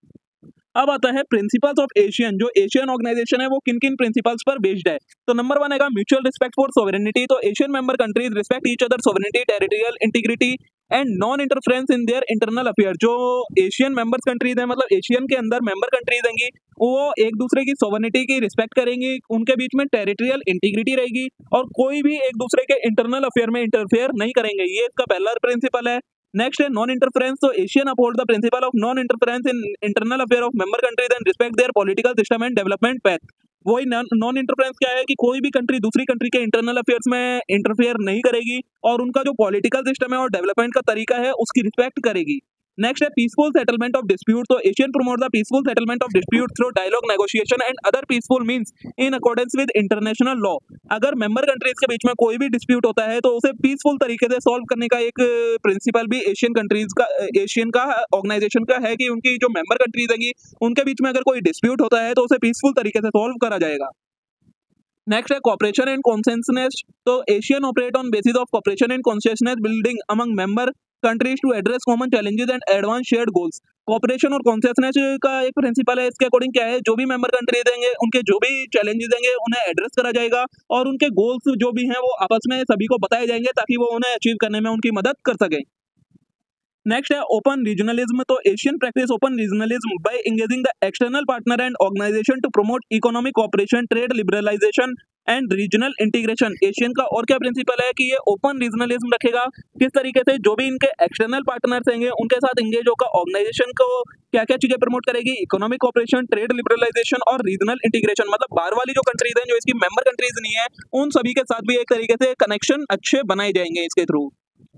अब आता है प्रिंसिपल्स ऑफ एशियन, जो एशियन ऑर्गेनाइजेशन है वो किन किन प्रिंसिपल्स पर बेस्ड है। तो नंबर वन है म्यूचुअल रिस्पेक्ट फॉर सोवरेनिटी, तो ASEAN member countries respect each other sovereignty, territorial integrity and non interference in their internal affair. जो एशियन मेंबर्स कंट्रीज है, मतलब एशियन के अंदर मेंबर कंट्रीज होंगी, वो एक दूसरे की सोवरेनिटी की रिस्पेक्ट करेंगी, उनके बीच में टेरिटोरियल इंटीग्रिटी रहेगी और कोई भी एक दूसरे के इंटरनल अफेयर में इंटरफेयर नहीं करेंगे। ये इसका पहला प्रिंसिपल है। नेक्स्ट है नॉन इंटरफेरेंस, तो ASEAN uphold the principle of non interference in internal affair of member countries and respect their political system and development path. वही नॉन इंटरफेरेंस क्या है, कि कोई भी कंट्री दूसरी कंट्री के इंटरनल अफेयर्स में इंटरफेयर नहीं करेगी और उनका जो पॉलिटिकल सिस्टम है और डेवलपमेंट का तरीका है उसकी रिस्पेक्ट करेगी। नेक्स्ट है पीसफुल सेटलमेंट ऑफ डिस्प्यूट, तो ASEAN promote the peaceful settlement of dispute through dialogue, negotiation and other peaceful means in accordance with international law. अगर मेंबर कंट्रीज के बीच में कोई भी डिस्प्यूट होता है तो उसे पीसफुल तरीके से सॉल्व करने का एक प्रिंसिपल भी एशियन कंट्रीज का एशियन का ऑर्गेनाइजेशन का है, कि उनकी जो मेंबर कंट्रीज है उनके बीच में अगर कोई डिस्प्यूट होता है तो उसे पीसफुल तरीके से सॉल्व करा जाएगा। नेक्स्ट है कॉपरेशन एंड कॉन्सेंसनेस, तो ASEAN operate on basis of cooperation and consensus building among member countries to address common challenges and advance shared goals. Cooperation और कॉन्सेंसनेस का एक प्रिंसिपल है, इसके अकॉर्डिंग क्या है, जो भी मेंबर कंट्री देंगे उनके जो भी चैलेंजेस देंगे उन्हें एड्रेस करा जाएगा और उनके गोल्स जो भी हैं वो आपस में सभी को बताए जाएंगे ताकि वो उन्हें अचीव करने में उनकी मदद कर सकें। नेक्स्ट है ओपन रीजनलिज्म, तो ASEAN practice open regionalism by engaging the external partner and organization to promote economic cooperation, trade liberalization and regional integration. ASEAN का और क्या प्रिंसिपल है, कि ये ओपन रीजनलिज्म रखेगा, किस तरीके से जो भी इनके एक्सटर्नल पार्टनर्स होंगे उनके साथ एंगेज होकर ऑर्गेनाइजेशन को क्या क्या चीजें प्रमोट करेगी, इकोनॉमिक कोऑपरेशन, ट्रेड लिबरलाइजेशन और रीजनल इंटीग्रेशन। मतलब बाहर वाली जो कंट्रीज हैं जो इसकी मेंबर कंट्रीज नहीं है उन सभी के साथ भी एक तरीके से कनेक्शन अच्छे बनाए जाएंगे इसके थ्रू।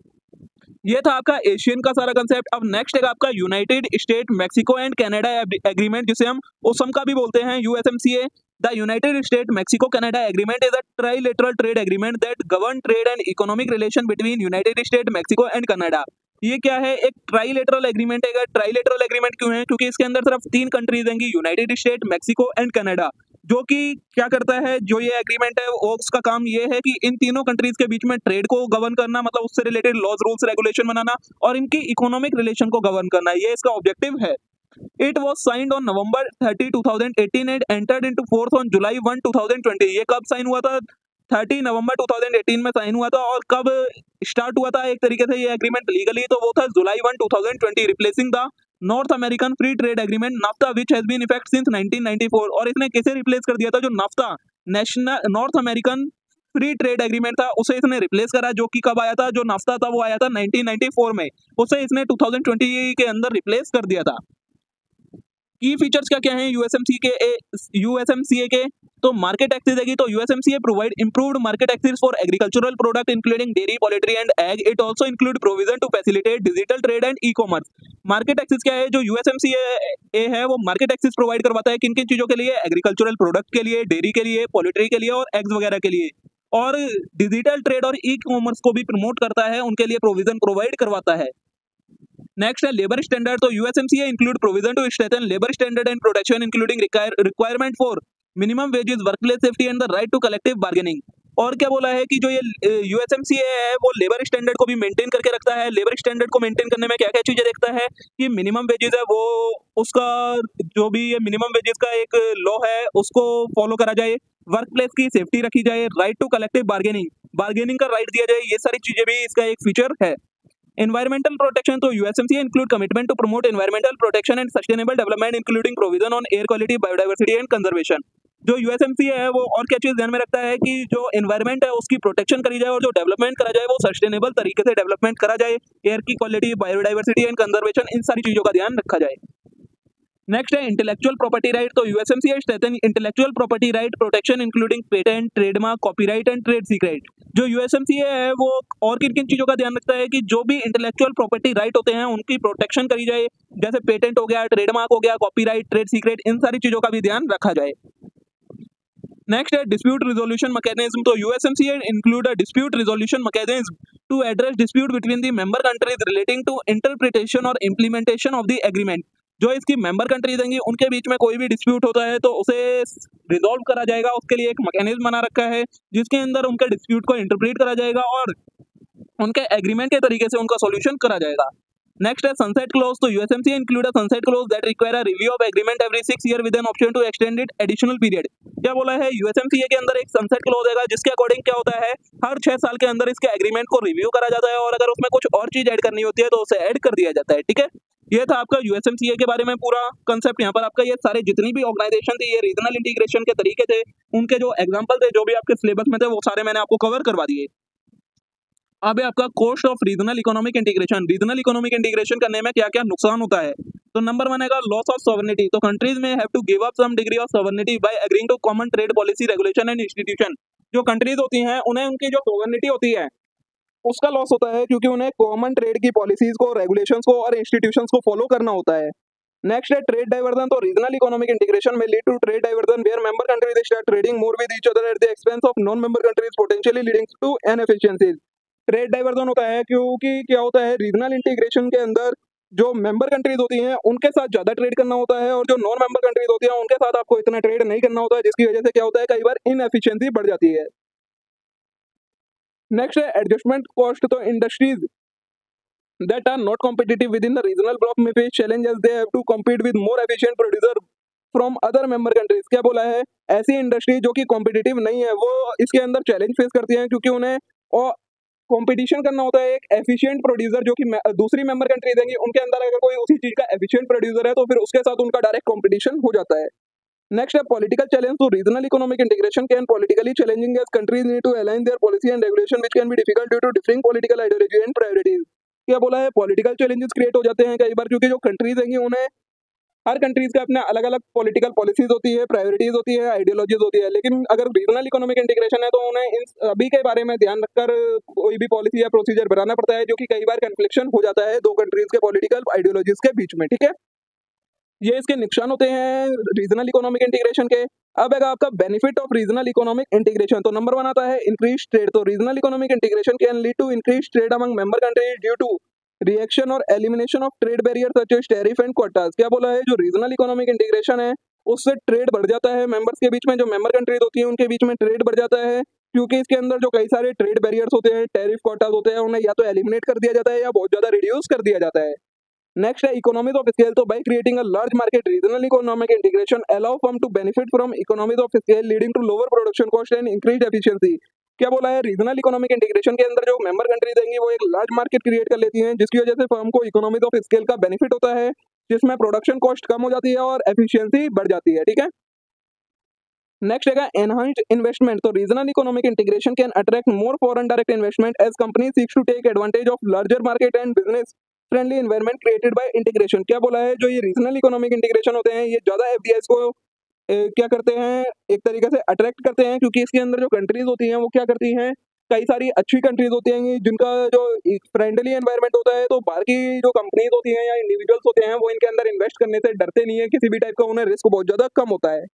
ये था आपका एशियन का सारा कंसेप्ट। अब नेक्स्ट है आपका United State Mexico and Canada agreement, जिसे हम ओसम का भी बोलते हैं, यूएसएमसीए। The United States Mexico Canada Agreement is a trilateral trade agreement that govern trade and economic relation between United States, Mexico and Canada. ये क्या है, एक ट्राइलेटरल एग्रीमेंट है। ट्राइलेटरल एग्रीमेंट क्यों है? क्योंकि इसके अंदर सिर्फ तीन कंट्रीज होंगी, United State, Mexico and Canada, जो कि क्या करता है, जो ये एग्रीमेंट है वो उसका काम ये है कि इन तीनों कंट्रीज के बीच में ट्रेड को गवर्न करना, मतलब उससे रिलेटेड लॉज, रूल्स, रेगुलेशन बनाना और इनकी इकोनॉमिक रिलेशन को गवर्न करना, ये इसका ऑब्जेक्टिव है। It was signed on November thirtieth, twenty eighteen and entered into force on July first, twenty twenty. ये कब साइन हुआ था? तीस नवंबर twenty eighteen में साइन हुआ था। और कब स्टार्ट हुआ था एक तरीके से ये एग्रीमेंट लीगली? तो वो था July first, twenty twenty, replacing the North American free trade agreement NAFTA which has been effect since nineteen ninety four. और इसने किसे रिप्लेस कर दिया था? जो NAFTA, national North American free trade agreement था, उसे इसने रिप्लेस करा, जो कि कब आया था? जो नाफ्ता था वो आया था नाइनटीन नाइंटी फोर में, उसे इसने ट्वेंटी ट्वेंटी के अंदर रिप्लेस कर दिया था। की फीचर्स क्या क्या हैं यूएसएमसी के यूएसएमसीए के? तो मार्केट एक्सेस है, तो USMCA provide improved market access for agricultural product including dairy, poultry and egg. It also include provision to facilitate digital trade and e commerce. Market access क्या है? जो यूएसएमसीए है वो मार्केट एक्सेस प्रोवाइड करवाता है किन किन चीजों के लिए? एग्रीकल्चरल प्रोडक्ट के लिए, डेयरी के लिए, पोल्ट्री के लिए और एग्स वगैरह के लिए। और डिजिटल ट्रेड और ई कॉमर्स को भी प्रमोट करता है, उनके लिए प्रोविजन प्रोवाइड करवाता है। नेक्स्ट है लेबर स्टैंडर्ड। तो USMCA include provision to strengthen labour standard and protection including requirement for minimum wages, workplace safety and the right to collective bargaining. और क्या बोला है कि जो ये यूएसएमसीए है वो लेबर स्टैंडर्ड को भी मेंटेन करके रखता है। लेबर स्टैंडर्ड को मेंटेन करने में क्या क्या चीजें देखता है कि मिनिमम वेजेस है वो उसका जो भी ये मिनिमम वेजेस का एक लॉ है उसको फॉलो करा जाए, वर्क प्लेस की सेफ्टी रखी जाए, right to collective bargaining, bargaining का राइट दिया जाए, ये सारी चीजें भी इसका एक फीचर है। Environmental protection. तो USMCA include commitment to promote environmental protection and sustainable development including provision on air quality, biodiversity and conservation. जो यूएसएमसीए है वो और क्या चीज ध्यान में रखता है कि जो एनवायरमेंट है उसकी प्रोटेक्शन करी जाए और जो डेवलपमेंट करा जाए वो सस्टेनेबल तरीके से डेवलपमेंट करा जाए, एयर की क्वालिटी, बायोडाइवर्सिटी एंड कंजर्वेशन, इन सारी चीजों का ध्यान रखा जाए। नेक्स्ट है इंटेलेक्चुअल प्रॉपर्टी राइट। तो USMCA strengthen intellectual property right protection including patent, trademark, copyright and trade secret. जो यूएसएमसीए है वो और किन किन चीजों का ध्यान रखता है कि जो भी इंटेलेक्चुअल प्रॉपर्टी राइट होते हैं उनकी प्रोटेक्शन करी जाए, जैसे पेटेंट हो गया, ट्रेडमार्क हो गया, कॉपीराइट, ट्रेड सीक्रेट, इन सारी चीजों का भी ध्यान रखा जाए। नेक्स्ट है डिस्प्यूट रिजोल्यूशन मैकेनिज्म। तो USMCA include a dispute resolution mechanism to address dispute between the member countries relating to interpretation और इम्प्लीमेंटेशन ऑफ द एग्रीमेंट। जो इसकी मेंबर कंट्रीज होंगी उनके बीच में कोई भी डिस्प्यूट होता है तो उसे रिजॉल्व करा जाएगा, उसके लिए एक मैकेनिज्म बना रखा है जिसके अंदर उनके डिस्प्यूट को इंटरप्रेट करा जाएगा और उनके एग्रीमेंट के तरीके से उनका सॉल्यूशन करा जाएगा। नेक्स्ट है सनसेट क्लॉज। तो USMCA include a sunset clause that require a review of agreement every six year with an option to extend it additional period. क्या बोला है? यूएसएमसीए के अंदर एक सनसेट क्लॉज है जिसके अकॉर्डिंग क्या होता है, हर छह साल के अंदर इसके एग्रीमेंट को रिव्यू करा जाता है और अगर उसमें कुछ और चीज ऐड करनी होती है तो उसे ऐड कर दिया जाता है। ठीक है, ये था आपका यूएसएमसीए के बारे में पूरा कंसेप्ट। यहाँ पर आपका ये सारे जितनी भी ऑर्गेनाइजेशन थी, ये रीजनल इंटीग्रेशन के तरीके थे, उनके जो एग्जांपल थे, जो भी आपके सिलेबस में थे, वो सारे मैंने आपको कवर करवा दिए। अब है आपका cost of regional economic integration. Regional economic integration करने में क्या क्या नुकसान होता है? तो नंबर वन है लॉस ऑफ सॉवरेनिटी। तो countries may have to give up some degree of sovereignty by agreeing to common trade policy, regulation and institution. जो कंट्रीज होती हैं उन्हें उनकी जो सॉवरेनिटी होती है उसका लॉस होता है क्योंकि उन्हें कॉमन ट्रेड की पॉलिसीज को, रेगुलेशंस को और इंस्टीट्यूशंस को फॉलो करना होता है। नेक्स्ट है ट्रेड डाइवर्जन। तो regional economic integration may lead to trade diversion where member countries start trading more with each other at the expense of non member countries, potentially leading to inefficiencies. Trade diversion होता है क्योंकि क्या होता है, regional integration के अंदर जो member countries होती हैं उनके साथ ज्यादा ट्रेड करना होता है और जो नॉन मेंबर कंट्रीज होती हैं उनके साथ आपको इतना ट्रेड नहीं करना होता है, जिसकी वजह से क्या होता है, कई बार इनएफिशिएंसी बढ़ जाती है। नेक्स्ट है एडजस्टमेंट कॉस्ट। तो industries that are not competitive within the regional bloc may face challenges, they have to compete with more efficient producer from other member countries। क्या बोला है, ऐसी इंडस्ट्री जो कि कॉम्पिटिटिव नहीं है वो इसके अंदर चैलेंज फेस करती हैं क्योंकि उन्हें और कंपटीशन करना होता है एक एफिशिएंट प्रोड्यूसर जो कि दूसरी मेंबर कंट्री देंगी, उनके अंदर अगर कोई उसी चीज का एफिशिएंट प्रोड्यूसर है तो फिर उसके साथ उनका डायरेक्ट कंपटीशन हो जाता है। नेक्स्ट है पॉलिटिकल चैलेंज। तो regional economic integration can politically challenging as countries need to align their policy and regulation which can be difficult due to differing political ideology and priorities. क्या बोला है, political challenges create हो जाते हैं कई बार क्योंकि जो कंट्रीज हैं उन्हें हर कंट्रीज का अपना अलग अलग पॉलिटिकल पॉलिसीज होती है, प्रायोरिटीज होती है, आइडियोलॉजीज होती है, लेकिन अगर रीजनल इकोनॉमिक इंटीग्रेशन है तो उन्हें इन सभी के बारे में ध्यान रखकर कोई भी पॉलिसी या प्रोसीजर बनाना पड़ता है जो कि कई बार कन्फ्लिक्शन हो जाता है दो कंट्रीज के पॉलिटिकल आइडियोलॉजीज के बीच में। ठीक है, ये इसके नुकसान होते हैं रीजनल इकोनॉमिक इंटीग्रेशन के। अब है आपका benefit of regional economic integration. तो नंबर वन आता है इंक्रीज ट्रेड। तो regional economic integration can lead to increase trade among member countries due to reduction और elimination of trade barrier such as tariff and quotas. क्या बोला है, जो regional economic integration है उससे ट्रेड बढ़ जाता है मेंबर्स के बीच में, जो मेंबर कंट्रीज होती है उनके बीच में ट्रेड बढ़ जाता है, क्योंकि इसके अंदर जो कई सारे ट्रेड बैरियर्स होते हैं, टैरिफ क्वाटास होते हैं, उन्हें या तो एलिमिनेट कर दिया जाता है या बहुत ज्यादा रिड्यूस कर दिया जाता है। नेक्स्ट है इकोनॉमीज ऑफ स्केल। तो by creating a large market regional economic integration allow firm to benefit from economies of scale leading to lower production cost and increased efficiency. क्या बोला है, रीजनल इकोनॉमिक इंटीग्रेशन के अंदर जो member countries देंगी वो एक लार्ज मार्केट क्रिएट कर लेती हैं, जिसकी वजह से फर्म को इकोनॉमीज ऑफ स्केल का बेनिफिट होता है, जिसमें प्रोडक्शन कॉस्ट कम हो जाती है और एफिशिएंसी बढ़ जाती है। ठीक है, नेक्स्ट है एनहांस्ड इन्वेस्टमेंट। तो regional economic integration can attract more foreign direct investment as company seeks to take advantage of larger market and business friendly environment created by integration. क्या बोला है, जो ये रीजनल इकोनॉमिक इंटीग्रेशन होते हैं ये ज्यादा एफडीआईज को ए, क्या करते हैं, एक तरीके से अट्रैक्ट करते हैं, क्योंकि इसके अंदर जो कंट्रीज होती हैं वो क्या करती हैं, कई सारी अच्छी कंट्रीज होती हैं जिनका जो फ्रेंडली एनवायरनमेंट होता है, तो बाहर की जो कंपनीज होती हैं या इंडिविजुअल्स होते हैं वो इनके अंदर इन्वेस्ट करने से डरते नहीं है, किसी भी टाइप का उन्हें रिस्क बहुत ज्यादा कम होता है।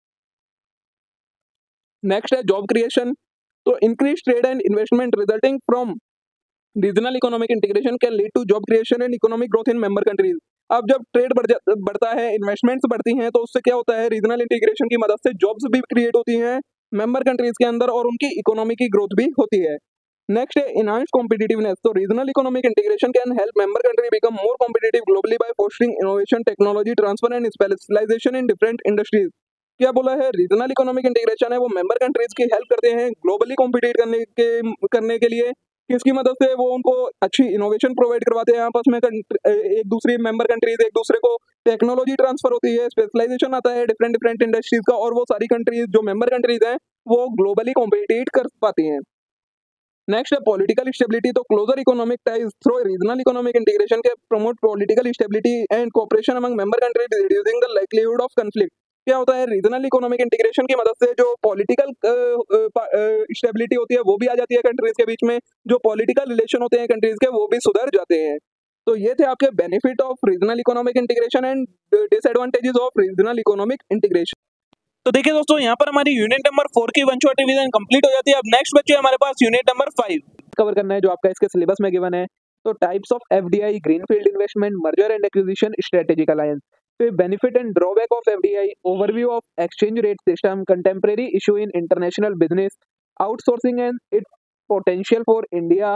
नेक्स्ट है जॉब क्रिएशन। तो increase trade and investment resulting from regional economic integration can lead to job creation and economic growth in member countries. अब जब ट्रेड बढ़ जा- बढ़ता है, इन्वेस्टमेंट्स बढ़ती हैं, तो उससे क्या होता है, रीजनल इंटीग्रेशन की मदद से जॉब्स भी क्रिएट होती हैं मेंबर कंट्रीज के अंदर और उनकी इकोनॉमी की ग्रोथ भी होती है। नेक्स्ट है इनहांस्ड कॉम्पिटिटिवनेस। तो regional economic integration can help member country become more competitive globally by fostering innovation, technology transfer and specialization in different industries. क्या बोला है, रीजनल इकोनॉमिक इंटीग्रेशन है वो मेंबर कंट्रीज की हेल्प करते हैं ग्लोबली कॉम्पिटिट करने के करने के लिए, किसकी मदद से, वो उनको अच्छी इनोवेशन प्रोवाइड करवाते हैं आपस में, कंट्री- एक दूसरी मेंबर कंट्रीज एक दूसरे को, टेक्नोलॉजी ट्रांसफर होती है, स्पेशलाइजेशन आता है डिफरेंट डिफरेंट इंडस्ट्रीज का, और वो सारी कंट्रीज जो मेंबर कंट्रीज हैं वो ग्लोबली कॉम्पिटिट कर पाती हैं। नेक्स्ट है पॉलिटिकल स्टेबिलिटी। तो closer economic ties through regional economic integration can promote political stability and cooperation among member countries reducing the likelihood of conflict. क्या होता है, रीजनल इकोनॉमिक इंटीग्रेशन की मदद से जो पॉलिटिकल स्टेबिलिटी होती है वो भी आ जाती है कंट्रीज के बीच में, जो पॉलिटिकल रिलेशन होते हैं कंट्रीज के वो भी सुधर जाते हैं। तो ये थे आपके benefit of regional economic integration and disadvantages of regional economic integration. तो देखिए दोस्तों, यहाँ पर हमारी यूनिट नंबर फोर की वन शॉट रिवीजन कंप्लीट हो जाती है। अब नेक्स्ट बच्चे हमारे पास यूनिट नंबर फाइव कवर करना है जो आपका इसके सिलेबस में गिवन है। तो types of FDI, greenfield investment, merger and acquisition, strategic alliance. फिर benefit and drawback of FDI, overview of exchange rate system, contemporary issue in international business, outsourcing and it potential for India,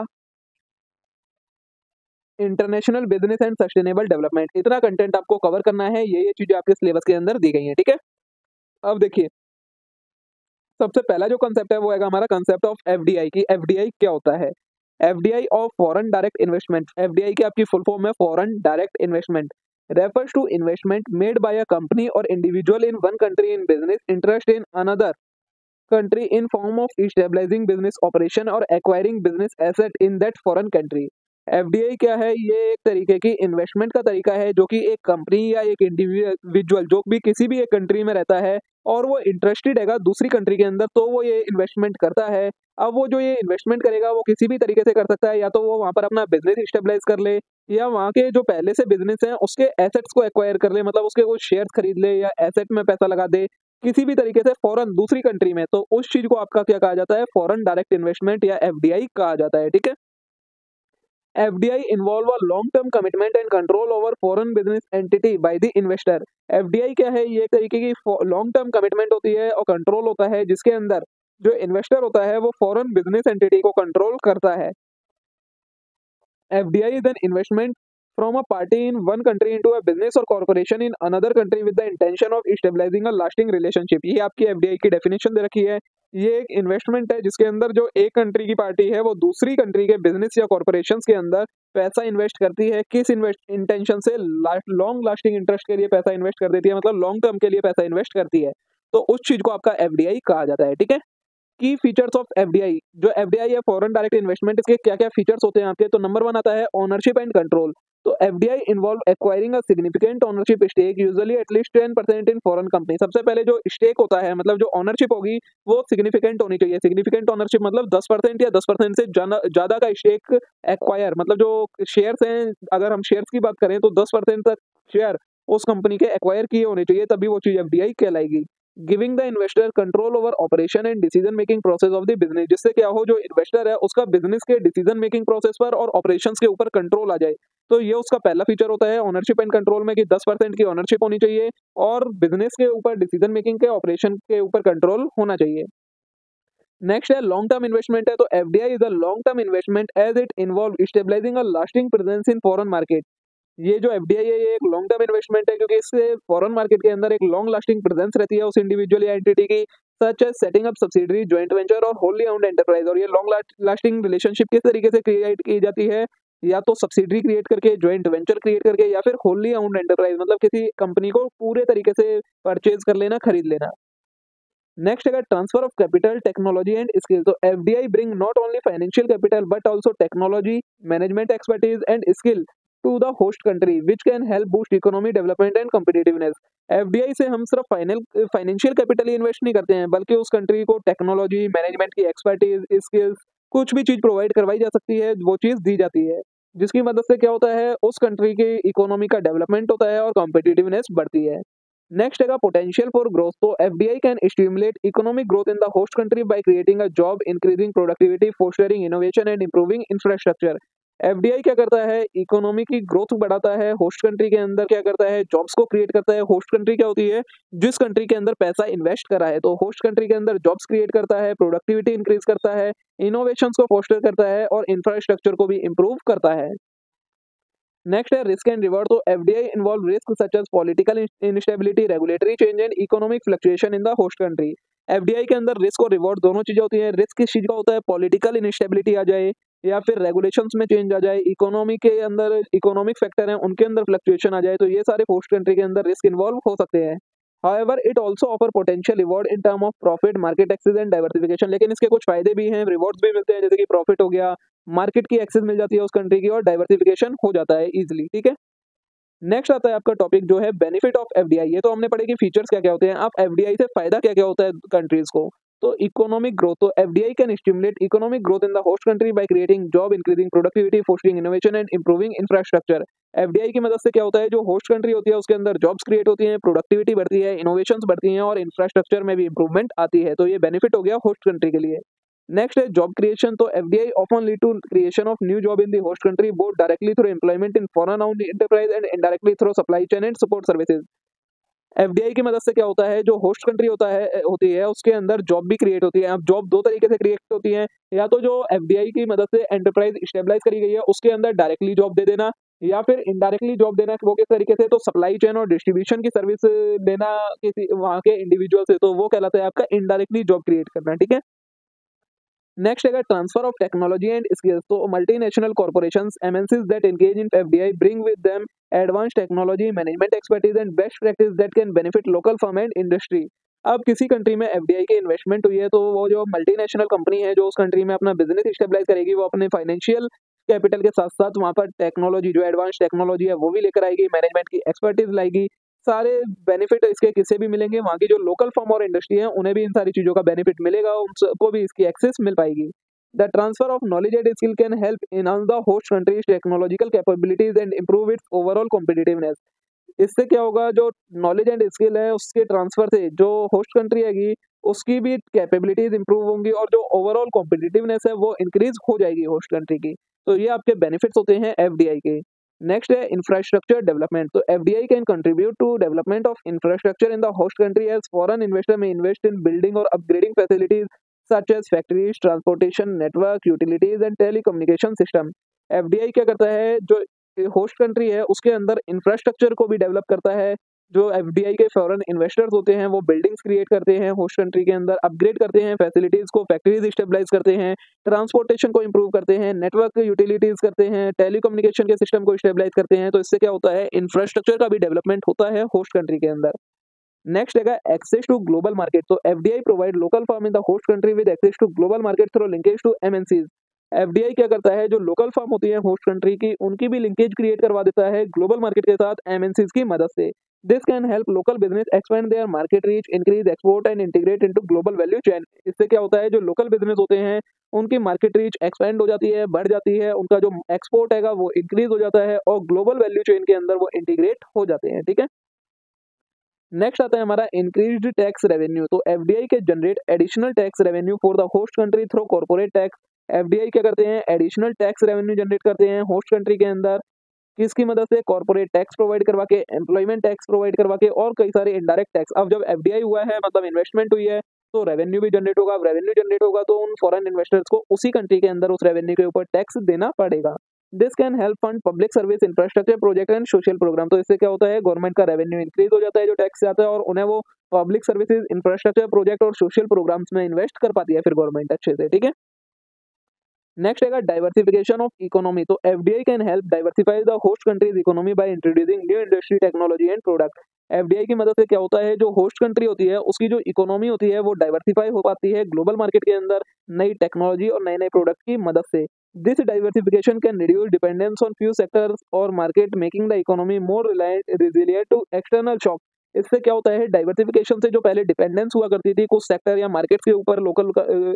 international business and sustainable development. इतना content आपको cover करना है, ये ये चीजें आपके syllabus के अंदर दी गई हैं। ठीक है, अब देखिए सबसे पहला जो कंसेप्ट है वो है हमारा कंसेप्ट ऑफ एफडीआई की। एफडीआई क्या होता है, FDI of foreign direct investment. FDI की आपकी फुल फॉर्म है foreign direct investment, refers to investment made by a company और individual in one country in business interest in another country in form of stabilizing business operation और acquiring business asset in that foreign country। FDI क्या है, ये एक तरीके की investment का तरीका है जो कि एक कंपनी या एक इंडिविजुअल जो भी किसी भी एक कंट्री में रहता है और वो इंटरेस्टेड है दूसरी कंट्री के अंदर, तो वो ये इन्वेस्टमेंट करता है। अब वो जो ये इन्वेस्टमेंट करेगा वो किसी भी तरीके से कर सकता है, या तो वो वहाँ पर अपना बिजनेस स्टेबलाइज कर ले, या वहाँ के जो पहले से बिजनेस हैं उसके एसेट्स को एक्वायर कर ले, मतलब उसके कुछ शेयर्स खरीद ले या एसेट में पैसा लगा दे किसी भी तरीके से फॉरेन दूसरी कंट्री में, तो उस चीज को आपका क्या कहा जाता है, फॉरेन डायरेक्ट इन्वेस्टमेंट या एफडीआई कहा जाता है। ठीक है, FDI involve a long term commitment and control over foreign business entity by the investor. FDI क्या है, ये एक तरीके की लॉन्ग टर्म कमिटमेंट होती है और कंट्रोल होता है जिसके अंदर जो इन्वेस्टर होता है वो फॉरेन बिजनेस एंटिटी को कंट्रोल करता है। FDI is an investment from a party in one country into a business or corporation in another country with the intention of stabilizing a lasting relationship। ये आपकी FDI की definition दे रखी है। ये एक इन्वेस्टमेंट है जिसके अंदर जो एक कंट्री की पार्टी है वो दूसरी कंट्री के बिजनेस या कॉर्पोरेशंस के अंदर पैसा इन्वेस्ट करती है, किस इन्वेस्ट इंटेंशन से, लॉन्ग लास्टिंग इंटरेस्ट के लिए पैसा इन्वेस्ट कर देती है, मतलब लॉन्ग टर्म के लिए पैसा इन्वेस्ट करती है, तो उस चीज को आपका एफडीआई कहा जाता है। ठीक है, की फीचर्स ऑफ एफडीआई, जो एफडीआई है फॉरेन डायरेक्ट इन्वेस्टमेंट, इसके क्या क्या फीचर्स होते हैं आपके, तो नंबर वन आता है ओनरशिप एंड कंट्रोल। तो FDI involve acquiring a significant ownership stake usually at least ten percent in foreign company. सबसे पहले जो स्टेक होता है, मतलब जो ओनरशिप होगी वो सिग्निफिकेंट होनी चाहिए। सिग्निफिकेंट ओनरशिप मतलब दस परसेंट या दस परसेंट से ज्यादा का स्टेक एक्वायर, मतलब जो शेयर्स हैं, अगर हम शेयर्स की बात करें तो दस परसेंट तक शेयर उस कंपनी के एक्वायर किए होने चाहिए, तभी वो चीज एफडीआई कहलाएगी। Giving the investor control over operation and decision making process of the business, जिससे क्या हो, जो इन्वेस्टर है उसका बिजनेस के डिसीजन मेकिंग प्रोसेस पर और ऑपरेशंस के ऊपर कंट्रोल आ जाए। तो ये उसका पहला फीचर होता है ओनरशिप एंड कंट्रोल में, कि दस परसेंट की ओनरशिप होनी चाहिए और बिजनेस के ऊपर डिसीजन मेकिंग के ऑपरेशन के ऊपर कंट्रोल होना चाहिए। नेक्स्ट है लॉन्ग टर्म इन्वेस्टमेंट है, तो FDI is a long term investment as it involve stabilizing a lasting presence in foreign market. ये जो एफडीआई है ये एक लॉन्ग टर्म इन्वेस्टमेंट है, क्योंकि इससे फॉरेन मार्केट के अंदर एक लॉन्ग लास्टिंग प्रेजेंस रहती है उस इंडिविजुअल या एंटिटी की, such as setting up subsidiary, joint venture और होली ओन्ड एंटरप्राइज। और ये लॉन्ग लास्टिंग रिलेशनशिप किस तरीके से क्रिएट की जाती है, या तो सब्सिडरी क्रिएट करके, जॉइंट वेंचर क्रिएट करके, या फिर होली ओन्ड एंटरप्राइज, मतलब किसी कंपनी को पूरे तरीके से परचेज कर लेना, खरीद लेना। नेक्स्ट है transfer of capital, technology and skill. तो FDI bring not only financial capital but also technology, management expertise and skill to the host country which can help boost economy development and competitiveness. FDI से हम सिर्फ final financial capital ही invest नहीं करते हैं, बल्कि उस कंट्री को टेक्नोलॉजी, मैनेजमेंट की एक्सपर्टीज, स्किल्स, कुछ भी चीज प्रोवाइड करवाई जा सकती है, वो चीज दी जाती है, जिसकी मदद से क्या होता है, उस कंट्री की इकोनॉमी का डेवलपमेंट होता है और कॉम्पिटिटिवनेस बढ़ती है। नेक्स्ट है पोटेंशियल फॉर ग्रोथ। तो FDI can stimulate economic growth in the host country by creating a job, increasing productivity, fostering innovation and improving infrastructure. FDI क्या करता है, इकोनॉमी की ग्रोथ बढ़ाता है, होस्ट कंट्री के अंदर क्या करता है, जॉब्स को क्रिएट करता है। होस्ट कंट्री क्या होती है, जिस कंट्री के अंदर पैसा इन्वेस्ट करा है, तो होस्ट कंट्री के अंदर जॉब्स क्रिएट करता है, प्रोडक्टिविटी इंक्रीज करता है, इनोवेशंस को फोस्टर करता है और इंफ्रास्ट्रक्चर को भी इंप्रूव करता है। नेक्स्ट है रिस्क एंड रिवॉर्ड। तो FDI involve risk such as political instability, regulatory change and economic fluctuation in the host country. FDI के अंदर रिस्क और रिवॉर्ड दोनों चीजें होती हैं। रिस्क किस चीज का होता है, पॉलिटिकल इंस्टेबिलिटी आ जाए या फिर रेगुलेशंस में चेंज आ जाए, इकोनॉमी के अंदर इकोनॉमिक फैक्टर है उनके अंदर फ्लक्चुएशन आ जाए, तो ये सारे होस्ट कंट्री के अंदर रिस्क इन्वॉल्व हो सकते हैं। However, it also offer potential reward in term of profit, market access and diversification। लेकिन इसके कुछ फायदे भी हैं, रिवॉर्ड्स भी मिलते हैं, जैसे कि प्रॉफिट हो गया, मार्केट की एक्सेस मिल जाती है उस कंट्री की और डाइवर्सिफिकेशन हो जाता है इजीली। ठीक है, नेक्स्ट आता है आपका टॉपिक जो है बेनिफिट ऑफ एफडीआई। ये तो हमने पढ़े कि फीचर्स क्या क्या होते हैं, अब एफडीआई से फायदा क्या क्या होता है कंट्रीज को। तो इकोनॉमिक ग्रोथ, तो FDI can stimulate economic growth in the host country by creating job, increasing productivity, fostering innovation and improving infrastructure. FDI की मदद से क्या होता है, जो होस्ट कंट्री होती है उसके अंदर जॉब्स क्रिएट होती हैं, प्रोडक्टिविटी बढ़ती है, इनोवेशंस बढ़ती हैं और इंफ्रास्ट्रक्चर में भी इंप्रूवमेंट आती है। तो ये बेनिफिट हो गया होस्ट कंट्री के लिए। नेक्स्ट है जॉब क्रिएशन। तो FDI often lead to creation of new job in the host country, both directly through employment in foreign owned enterprise and indirectly through supply chain and support services. FDI की मदद से क्या होता है, जो host country होता है होती है उसके अंदर जॉब भी क्रिएट होती है। अब जॉब दो तरीके से क्रिएट होती है, या तो जो एफडीआई की मदद से एंटरप्राइज स्टेबलाइज करी गई है उसके अंदर डायरेक्टली जॉब दे देना, या फिर इनडायरेक्टली जॉब देना। वो किस तरीके से, तो सप्लाई चेन और डिस्ट्रीब्यूशन की सर्विस देना किसी वहाँ के इंडिविजुअल से, तो वो कहलाता है आपका इनडायरेक्टली जॉब क्रिएट करना। ठीक है, नेक्स्ट है transfer of technology and skills. तो multinational corporations, MNCs that engage in FDI bring with them advance technology, management expertise and best practice that can benefit local firm and industry. अब किसी country में FDI की investment हुई है, तो वो जो मल्टीनेशनल कंपनी है जो उस कंट्री में अपना बिजनेस स्टेबलाइज करेगी, वो अपने फाइनेंशियल कैपिटल के साथ साथ वहाँ पर टेक्नोलॉजी, जो एडवांस टेक्नोलॉजी है वो भी लेकर आएगी, मैनेजमेंट की एक्सपर्टीज लाएगी। सारे बेनिफिट इसके किसे भी मिलेंगे, वहाँ की जो लोकल फर्म और इंडस्ट्री है उन्हें भी इन सारी चीज़ों का बेनिफिट मिलेगा, उनको भी इसकी एक्सेस मिल पाएगी। The transfer of knowledge and skill can help enhance the host country's technological capabilities and improve its overall competitiveness। इससे क्या होगा, जो नॉलेज एंड स्किल है उसके ट्रांसफर से जो होस्ट कंट्री हैगी उसकी भी कैपेबिलिटीज इंप्रूव होंगी और जो ओवरऑल कॉम्पिटिटिवनेस है वो इंक्रीज हो जाएगी होस्ट कंट्री की। तो ये आपके बेनिफिट्स होते हैं एफडीआई के। नेक्स्ट है इंफ्रास्ट्रक्चर डेवलपमेंट। तो FDI can contribute to development of infrastructure in the host country as foreign investor may invest in building और upgrading facilities such as factories, transportation network, utilities and telecommunication system। FDI क्या करता है, जो host country है उसके अंदर infrastructure को भी डेवलप करता है। जो एफडीआई के फॉरेन इन्वेस्टर्स होते हैं वो बिल्डिंग्स क्रिएट करते हैं होस्ट कंट्री के अंदर, अपग्रेड करते हैं फैसिलिटीज को, फैक्ट्रीज स्टेबलाइज करते हैं, ट्रांसपोर्टेशन को इंप्रूव करते हैं, नेटवर्क यूटिलिटीज करते हैं, टेलीकम्युनिकेशन के सिस्टम को स्टेबलाइज करते हैं। तो इससे क्या होता है, इंफ्रास्ट्रक्चर का भी डेवलपमेंट होता है होस्ट कंट्री के अंदर। नेक्स्ट है एक्सेस टू ग्लोबल मार्केट। तो FDI provide local firm in the host country with access to global market through linkage to MNCs. FDI क्या करता है, जो लोकल फर्म होती है होस्ट कंट्री की उनकी भी लिंकेज क्रिएट करवा देता है ग्लोबल मार्केट के साथ एमएनसीज की मदद से, this can help local business expand their market reach, increase export and integrate into global value chain. इससे क्या होता है, जो लोकल बिजनेस होते हैं उनकी मार्केट रीच एक्सपेंड हो जाती है, बढ़ जाती है, उनका जो एक्सपोर्ट हैगा वो इंक्रीज हो जाता है और ग्लोबल वैल्यू चेन के अंदर वो इंटीग्रेट हो जाते हैं। ठीक है, नेक्स्ट आता है हमारा इंक्रीज्ड टैक्स रेवेन्यू। तो FDI can generate additional tax revenue for the host country through corporate tax. FDI क्या करते हैं, एडिशनल टैक्स रेवेन्यू जनरेट करते हैं होस्ट कंट्री के अंदर, किसकी मदद से, कॉर्पोरेट टैक्स प्रोवाइड करवा के, एम्प्लॉयमेंट टैक्स प्रोवाइड करवा के और कई सारे इनडायरेक्ट टैक्स। अब जब एफडीआई हुआ है मतलब इन्वेस्टमेंट हुई है तो रेवेन्यू भी जनरेट होगा, अब रेवेन्यू जनरेट होगा तो उन फॉरेन इन्वेस्टर्स को उसी कंट्री के अंदर उस रेवेन्यू के ऊपर टैक्स देना पड़ेगा। This can help fund public service infrastructure project and social program. तो इससे क्या होता है, गवर्नमेंट का रेवेन्यू इंक्रीज हो जाता है जो टैक्स से आता है और उन्हें वो पब्लिक सर्विसेज इंफ्रास्ट्रक्चर प्रोजेक्ट और सोशल प्रोग्राम्स में इन्वेस्ट कर पाती है फिर गवर्नमेंट अच्छे से। ठीक है, नेक्स्ट है डाइवर्सिफिकेशन ऑफ इकोनॉमी। तो FDI can help diversify the host countries economy by introducing new industry, technology and product. FDI की मदद से क्या होता है, जो होस्ट कंट्री होती है उसकी जो इकोनॉमी होती है वो डाइवर्सिफाई हो पाती है ग्लोबल मार्केट के अंदर नई टेक्नोलॉजी और नए नए प्रोडक्ट की मदद से। This diversification can reduce dependence on few sectors और market, making the economy more resilient to external shock. इससे क्या होता है, डाइवर्सिफिकेशन से जो पहले डिपेंडेंस हुआ करती थी कुछ सेक्टर या मार्केट के ऊपर, लोकल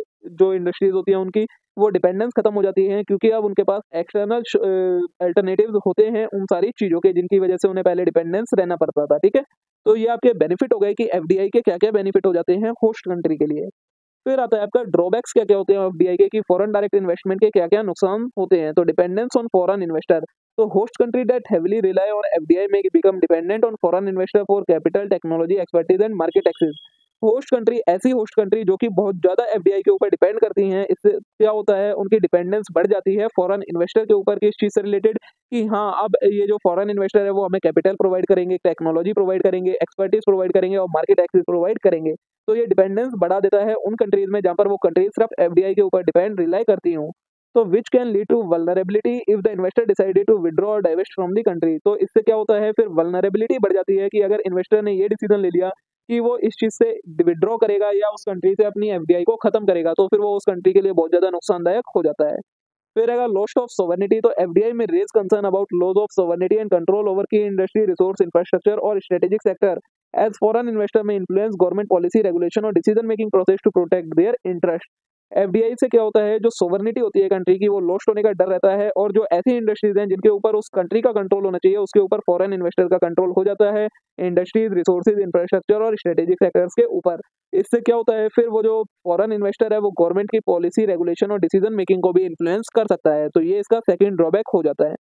जो इंडस्ट्रीज होती हैं उनकी वो डिपेंडेंस खत्म हो जाती है क्योंकि अब उनके पास एक्सटर्नल अल्टरनेटिव्स होते हैं उन सारी चीज़ों के जिनकी वजह से उन्हें पहले डिपेंडेंस रहना पड़ता था। ठीक है, तो ये आपके बेनिफिट हो गए कि एफडीआई के क्या क्या बेनिफिट हो जाते हैं होस्ट कंट्री के लिए। फिर आता है आपका ड्रॉबैक्स क्या क्या होते हैं एफडीआई के, कि फॉरेन डायरेक्ट इन्वेस्टमेंट के क्या क्या नुकसान होते हैं। तो डिपेंडेंस ऑन फॉरेन इन्वेस्टर। तो host country that heavily rely on FDI may become dependent on foreign investor for capital, technology, expertise and market access. Host country, ऐसी होस्ट कंट्री जो कि बहुत ज्यादा एफडीआई के ऊपर डिपेंड करती हैं, इससे क्या होता है उनकी डिपेंडेंस बढ़ जाती है फॉरेन इन्वेस्टर के ऊपर किस चीज से रिलेटेड, कि हाँ अब ये जो फॉरेन इन्वेस्टर है वो हमें कैपिटल प्रोवाइड करेंगे, टेक्नोलॉजी प्रोवाइड करेंगे, एक्सपर्टीज प्रोवाइड करेंगे और मार्केट एक्सेस प्रोवाइड करेंगे। तो ये डिपेंडेंस बढ़ा देता है उन कंट्रीज में जहां पर वो कंट्रीज सिर्फ एफडीआई के ऊपर डिपेंड रिलाई करती हूँ। तो which can lead to vulnerability if the investor decided to withdraw और डाइवेस्ट फ्रॉम द कंट्री। तो इससे क्या होता है, फिर वल्नरेबिलिटी बढ़ जाती है कि अगर इन्वेस्टर ने ये डिसीजन ले लिया कि वो इस चीज से विड्रॉ करेगा या उस कंट्री से अपनी एफडीआई को खत्म करेगा तो फिर वो उस कंट्री के लिए बहुत ज्यादा नुकसानदायक हो जाता है। फिर अगर लॉस ऑफ सोवर्निटी, तो FDI may raise concern about loss of sovereignty and control over key industry, resource, infrastructure और strategic sector as foreign investor may influence government policy, regulation और decision making process to protect their interest. FDI से क्या होता है, जो sovereignty होती है country की वो लॉस्ट होने का डर रहता है और जो ऐसी इंडस्ट्रीज हैं जिनके ऊपर उस कंट्री का कंट्रोल होना चाहिए उसके ऊपर फॉरेन इन्वेस्टर का कंट्रोल हो जाता है इंडस्ट्रीज, रिसोर्सेज, इंफ्रास्ट्रक्चर और स्ट्रेटेजिक सेक्टर्स के ऊपर। इससे क्या होता है, फिर वो जो फॉरेन इन्वेस्टर है वो गवर्नमेंट की पॉलिसी, रेगुलेशन और डिसीजन मेकिंग को भी इन्फ्लुएंस कर सकता है। तो ये इसका सेकंड ड्रॉबैक हो जाता है।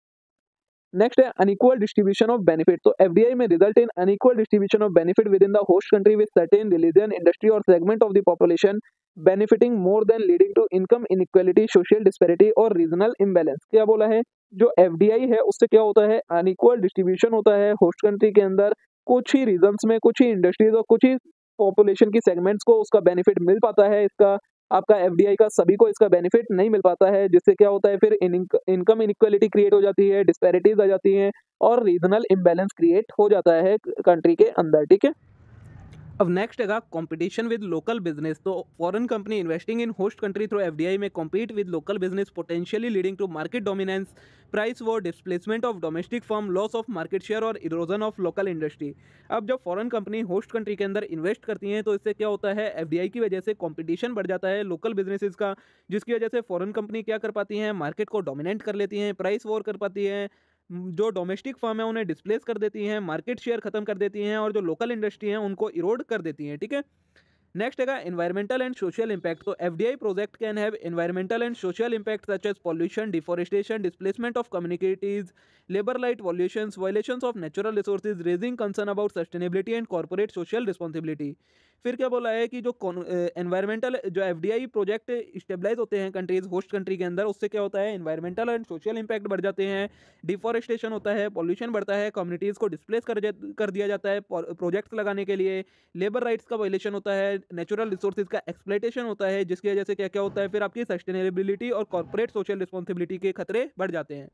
नेक्स्ट है अनइक्वल डिस्ट्रीब्यूशन ऑफ बेनिफिट। तो FDI may result in unequal distribution of benefit with in the host country with certain religion, industry और segment of the population benefiting more than, leading to income inequality, social disparity और regional imbalance. क्या बोला है, जो FDI है उससे क्या होता है, अनइक्वल डिस्ट्रीब्यूशन होता है होस्ट कंट्री के अंदर, कुछ ही रीजन्स में, कुछ ही इंडस्ट्रीज और कुछ ही पॉपुलेशन की सेगमेंट्स को उसका बेनिफिट मिल पाता है। इसका आपका एफडीआई का सभी को इसका बेनिफिट नहीं मिल पाता है, जिससे क्या होता है फिर इनकम इनइक्वालिटी क्रिएट हो जाती है, डिस्पैरिटीज आ जाती हैं और रीजनल इम्बैलेंस क्रिएट हो जाता है कंट्री के अंदर। ठीक है, अब नेक्स्ट है कंपटीशन विद लोकल बिजनेस। तो foreign company investing in host country through FDI may compete with local business, potentially leading to market dominance, price war, displacement of domestic firm, loss of market share और erosion of local industry. अब जब foreign company host country के अंदर invest करती हैं तो इससे क्या होता है, एफडीआई की वजह से कंपटीशन बढ़ जाता है लोकल बिजनेसेस का, जिसकी वजह से फॉरेन कंपनी क्या कर पाती हैं, मार्केट को डोमिनेट कर लेती हैं, प्राइस वॉर कर पाती हैं, जो डोमेस्टिक फर्म है उन्हें डिस्प्लेस कर देती हैं, मार्केट शेयर खत्म कर देती हैं और जो लोकल इंडस्ट्री है उनको इरोड कर देती हैं। ठीक है, नेक्स्ट है एनवायरमेंटल एंड सोशल इम्पैक्ट। तो FDI project can have environmental and social impact such as pollution, deforestation, displacement of communities, labour right violations, violations of natural resources, raising concern about sustainability and corporate social responsibility. फिर क्या बोला है कि जो environmental जो FDI project stabilise होते हैं countries host country के अंदर, उससे क्या होता है, एनवायरमेंटल एंड सोशल इम्पैक्ट बढ़ जाते हैं, डिफॉरेस्टेशन होता है, पॉल्यूशन बढ़ता है, कम्युनिटीज़ को डिस्प्लेस कर कर दिया जाता है प्रोजेक्ट्स लगाने के लिए, लेबर राइट्स का वायलेशन होता है, नेचुरल रिसोर्सेज का एक्सप्लॉयटेशन होता है, जिसकी वजह से क्या क्या होता है, फिर आपकी सस्टेनेबिलिटी और कॉर्पोरेट सोशल रिस्पॉन्सिबिलिटी के खतरे बढ़ जाते हैं।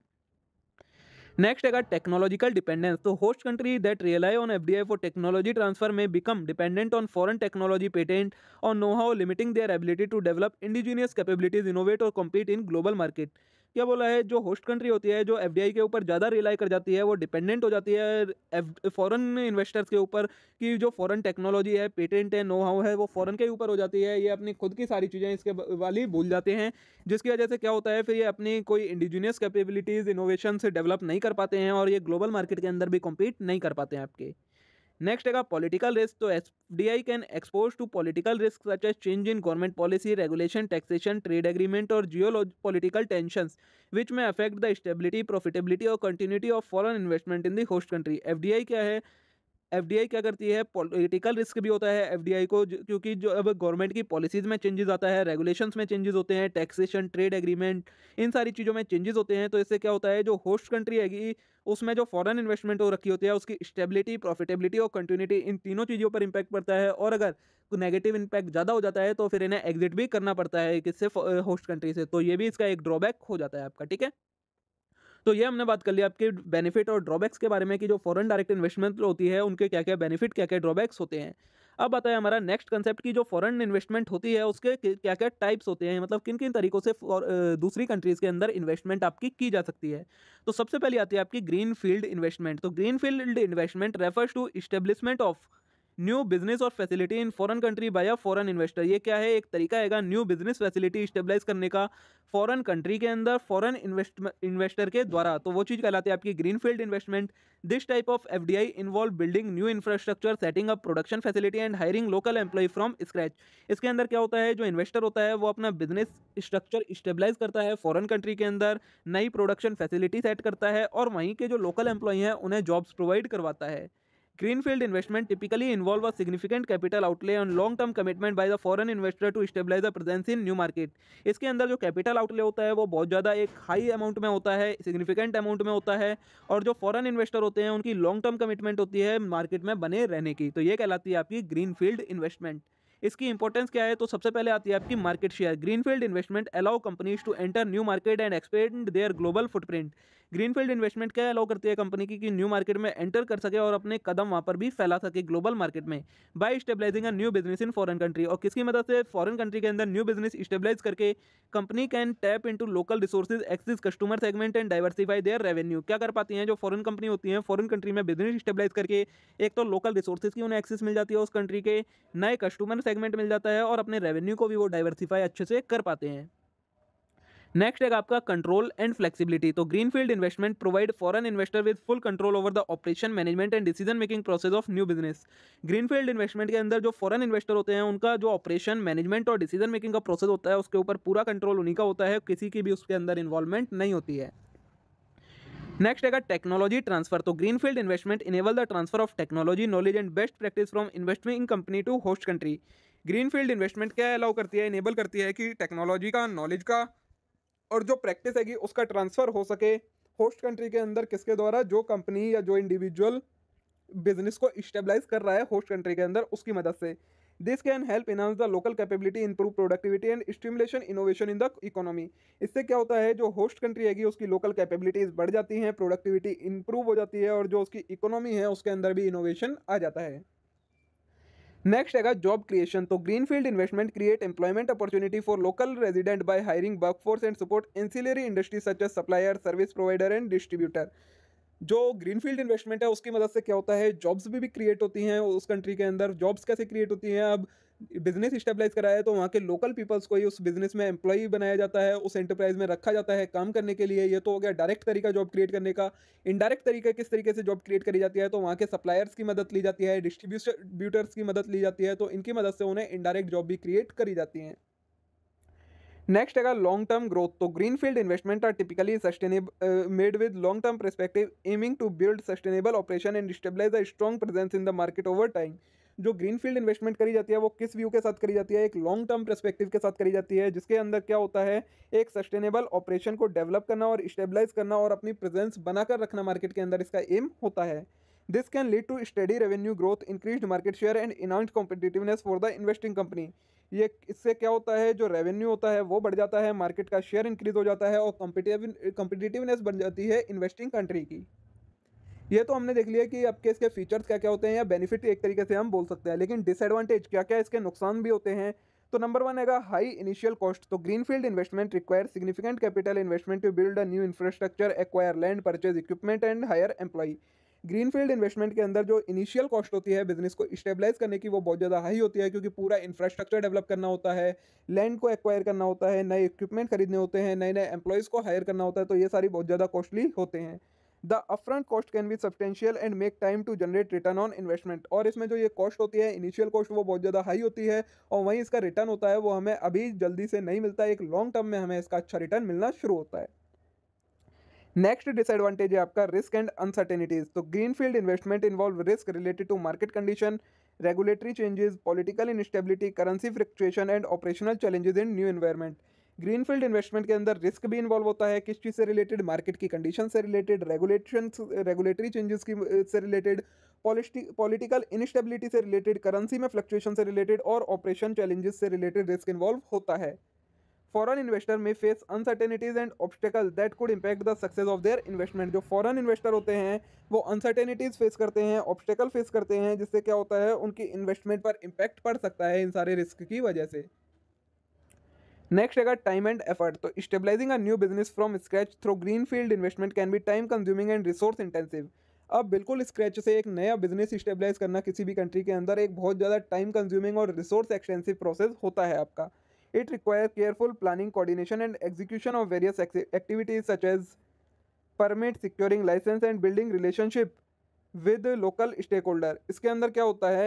नेक्स्ट है टेक्नोलॉजिकल डिपेंडेंस। तो host country that rely on FDI for technology transfer may become dependent on foreign technology patent or know how, limiting their ability to develop indigenous capabilities, innovate or compete in global market. क्या बोला है, जो host country होती है जो FDI के ऊपर ज़्यादा रिलाई कर जाती है, वो डिपेंडेंट हो जाती है फॉरेन इन्वेस्टर्स के ऊपर, कि जो फॉरेन टेक्नोलॉजी है, पेटेंट है, नो हाउ है, वो फॉरेन के ऊपर हो जाती है। ये अपनी खुद की सारी चीज़ें इसके वाली भूल जाते हैं, जिसकी वजह से क्या होता है, फिर ये अपनी कोई इंडिजीनियस कैपेबिलिटीज़ इनोवेशन से डेवलप नहीं कर पाते हैं और ये ग्लोबल मार्केट के अंदर भी कॉम्पीट नहीं कर पाते हैं आपके। नेक्स्ट है पॉलिटिकल रिस्क। तो FDI can expose to political risk such as change in government policy, regulation, taxation, trade agreement or geopolitical tensions which may affect the stability, profitability और continuity of foreign investment in the host country. FDI क्या है, FDI क्या करती है, political risk भी होता है FDI को, क्योंकि जो अब गवर्नमेंट की पॉलिसीज़ में चेंजेस आता है, रेगुलेशंस में चेंजेस होते हैं, टैक्सेशन, ट्रेड एग्रीमेंट, इन सारी चीज़ों में चेंजेस होते हैं। तो इससे क्या होता है, जो होस्ट कंट्री हैगी उसमें जो फॉरेन इन्वेस्टमेंट हो रखी होती है उसकी स्टेबिलिटी, प्रॉफिटेबिलिटी और कंटिन्यूटी, इन तीनों चीज़ों पर इंपैक्ट पड़ता है। और अगर नेगेटिव इंपैक्ट ज़्यादा हो जाता है तो फिर इन्हें एग्जिट भी करना पड़ता है किससे, होस्ट कंट्री से। तो ये भी इसका एक ड्रॉबैक हो जाता है आपका, ठीक है। तो ये हमने बात कर लिया आपके बेनिफिट और ड्रॉबैक्स के बारे में, कि जो फॉरेन डायरेक्ट इन्वेस्टमेंट होती है उनके क्या क्या बेनिफिट, क्या क्या ड्रॉबैक्स होते हैं। अब आता है हमारा नेक्स्ट कंसेप्ट की जो फॉरेन इन्वेस्टमेंट होती है उसके क्या क्या टाइप्स होते हैं, मतलब किन किन तरीकों से दूसरी कंट्रीज़ के अंदर इन्वेस्टमेंट आपकी की जा सकती है। तो सबसे पहले आती है आपकी ग्रीन फील्ड इन्वेस्टमेंट। तो greenfield investment refers to establishment of new business or facility in foreign country by a foreign investor. ये क्या है, एक तरीका हैगा न्यू बिजनेस फैसिलिटी स्टेबलाइज करने का फॉरेन कंट्री के अंदर फॉरेन इन्वेस्टर के द्वारा। तो वो चीज़ कहलाती है आपकी greenfield investment. This type of FDI involve building new infrastructure, setting up production facility and hiring local employ from scratch. इसके अंदर क्या होता है, जो इन्वेस्टर होता है वो अपना बिजनेस स्ट्रक्चर स्टेबलाइज करता है फॉरेन कंट्री के अंदर, नई प्रोडक्शन फैसिलिटी सेट करता है और वहीं के जो लोकल एम्प्लॉय हैं उन्हें जॉब्स प्रोवाइड करवाता है। Greenfield investment typically involve a significant capital outlay and long-term commitment by the foreign investor to stabilize the presence in new market। इसके अंदर जो कैपिटल आउटले होता है वो बहुत ज़्यादा एक हाई अमाउंट में होता है, सिग्निफिकेंट अमाउंट में होता है, और जो फॉरेन इन्वेस्टर होते हैं उनकी लॉन्ग टर्म कमिटमेंट होती है मार्केट में बने रहने की। तो ये कहलाती है आपकी ग्रीनफील्ड इन्वेस्टमेंट। इसकी इंपॉर्टेंस क्या है, तो सबसे पहले आती है आपकी market share. Greenfield investment allow companies to enter new market and expand their global footprint. Greenfield investment क्या अलाउ करती है कंपनी की कि न्यू मार्केट में एंटर कर सके और अपने कदम वहां पर भी फैला सके ग्लोबल मार्केट में, by stabilising a new business in foreign country. और किसकी मदद से, फॉरेन कंट्री के अंदर न्यू बिजनेस स्टेबलाइज करके company can tap into local resources, access customer segment and diversify their revenue. क्या कर पाती हैं जो फॉरेन कंपनी होती हैं, फॉरेन कंट्री में बिजनेस स्टेबलाइज करके एक तो लोकल रिसोर्सेज की उन्हें एक्सेस मिल जाती है उस कंट्री के, नए कस्टमर सेगमेंट मिल जाता है और अपने रेवेन्यू को भी वो डाइवर्सिफाई अच्छे से कर पाते हैं। नेक्स्ट है आपका कंट्रोल एंड फ्लेक्सिबिलिटी। तो greenfield investment provide foreign investor with full control over the operation, management and decision making process of new business. Greenfield investment के अंदर जो फॉरेन इन्वेस्टर होते हैं उनका जो ऑपरेशन, मैनेजमेंट और डिसीजन मेकिंग का प्रोसेस होता है उसके ऊपर पूरा कंट्रोल उन्हीं का होता है, किसी की भी उसके अंदर इन्वॉल्वमेंट नहीं होती है। नेक्स्ट है टेक्नोलॉजी ट्रांसफर। तो greenfield investment enable the transfer of technology, knowledge and best practice from investment company to host country. Greenfield investment क्या अलाउ करती है, इनेबल करती है कि टेक्नोलॉजी का, नॉलेज का और जो प्रैक्टिस हैगी उसका ट्रांसफ़र हो सके होस्ट कंट्री के अंदर, किसके द्वारा, जो कंपनी या जो इंडिविजुअल बिजनेस को स्टेबलाइज कर रहा है होस्ट कंट्री के अंदर उसकी मदद से। This can help enhance the local capability, improve productivity and stimulation innovation in the economy. इससे क्या होता है, जो होस्ट कंट्री हैगी उसकी लोकल कैपेबिलिटीज़ बढ़ जाती हैं, प्रोडक्टिविटी इंप्रूव हो जाती है और जो उसकी इकोनॉमी है उसके अंदर भी इनोवेशन आ जाता है। नेक्स्ट है जॉब क्रिएशन। तो greenfield investment create employment opportunity for local resident by hiring workforce and support ancillary industry such as supplier, service provider and distributor. जो ग्रीनफील्ड इन्वेस्टमेंट है उसकी मदद से क्या होता है, जॉब्स भी, भी क्रिएट होती हैं उस कंट्री के अंदर। जॉब्स कैसे क्रिएट होती हैं, अब बिजनेस स्टेबलाइज करा है तो वहाँ के लोकल पीपल्स को ही उस बिजनेस में एम्प्लॉई बनाया जाता है, उस एंटरप्राइज में रखा जाता है काम करने के लिए। ये तो हो गया डायरेक्ट तरीका जॉब क्रिएट करने का। इनडायरेक्ट तरीका किस तरीके से जॉब क्रिएट करी जाती है, तो वहाँ के सप्लायर्स की मदद ली जाती है, डिस्ट्रीब्यूटर्स की मदद ली जाती है, तो इनकी मदद से उन्हें इनडायरेक्ट जॉब भी क्रिएट करी जाती हैं। नेक्स्ट है लॉन्ग टर्म ग्रोथ। तो greenfield investment are typically sustainable made with long term perspective, aiming to build sustainable operation and stabilise a strong presence in the market over time. जो greenfield investment करी जाती है वो किस view के साथ करी जाती है, एक लॉन्ग टर्म पर्सपेक्टिव के साथ करी जाती है, जिसके अंदर क्या होता है, एक सस्टेनेबल ऑपरेशन को डेवलप करना और स्टेबलाइज करना और अपनी प्रेजेंस बनाकर रखना मार्केट के अंदर, इसका एम होता है। This can lead to steady revenue growth, increased market share and enhanced competitiveness for the investing company. ये इससे क्या होता है, जो रेवेन्यू होता है वो बढ़ जाता है, मार्केट का शेयर इंक्रीज हो जाता है और कॉम्पिटिटिव कॉम्पिटिटिवनेस बन जाती है इन्वेस्टिंग कंट्री की। ये तो हमने देख लिया कि आपके इसके फीचर्स क्या क्या होते हैं या बेनिफिट एक तरीके से हम बोल सकते हैं, लेकिन डिसएडवांटेज क्या क्या इसके नुकसान भी होते हैं। तो नंबर वन हैगा हाई इनिशियल कॉस्ट। तो greenfield investment require significant capital investment to build a new infrastructure, acquire land, purchase equipment and hire employee. Greenfield investment के अंदर जो इनिशियल कॉस्ट होती है बिजनेस को स्टेबलाइज करने की, वो बहुत ज़्यादा हाई होती है, क्योंकि पूरा इंफ्रास्ट्रक्चर डेवलप करना होता है, लैंड को एक्वायर करना होता है, नए इक्विपमेंट खरीदने होते हैं, नए नए एम्प्लॉयज़ को हायर करना होता है, तो ये सारी बहुत ज़्यादा कॉस्टली होते हैं। The upfront cost can be substantial and make time to generate return on investment. और इसमें जो ये कॉस्ट होती है, इनिशियल कॉस्ट, वो बहुत ज़्यादा हाई होती है, और वहीं इसका रिटर्न होता है वो हमें अभी जल्दी से नहीं मिलता है, एक लॉन्ग टर्म में हमें इसका अच्छा रिटर्न मिलना शुरू होता है। नेक्स्ट डिसएडवांटेज है आपका रिस्क एंड अनसर्टेनिटीज। तो greenfield investment involve risk related to market condition, regulatory changes, political instability, currency fluctuation and operational challenges in new environment. Greenfield investment के अंदर रिस्क भी इन्वॉल्व होता है, किस चीज़ से रिलेटेड, मार्केट की कंडीशन से रिलेटेड, रेगुलेशन रेगुलेटरी चेंजेस की से रिलेटेड, पॉलिटिकल इनस्टेबिलिटी से रिलेटेड, करेंसी में फ्लक्चुएशन से रिलेटेड और ऑपरेशन चैलेंजेस से रिलेटेड रिस्क इन्वॉल्व होता है। Foreign investor may face uncertainties and obstacle that could impact the success of their investment. जो फॉरेन इन्वेस्टर होते हैं वो अनसर्टेनिटीज फेस करते हैं, ऑब्स्टेकल फेस करते हैं, जिससे क्या होता है उनकी इन्वेस्टमेंट पर इम्पैक्ट पड़ सकता है इन सारे रिस्क की वजह से। नेक्स्ट हैगा टाइम एंड एफर्ट। तो stabilising a new business from scratch through greenfield investment can be time consuming and resource intensive. अब बिल्कुल स्क्रैच से एक नया बिजनेस स्टेबलाइज करना किसी भी कंट्री के अंदर एक बहुत ज़्यादा टाइम कंज्यूमिंग और रिसोर्स एक्सटेंसिव प्रोसेस होता है आपका। It requires careful planning, coordination and execution of various activities such as permit, securing license and building relationship with local stakeholder। इसके अंदर क्या होता है,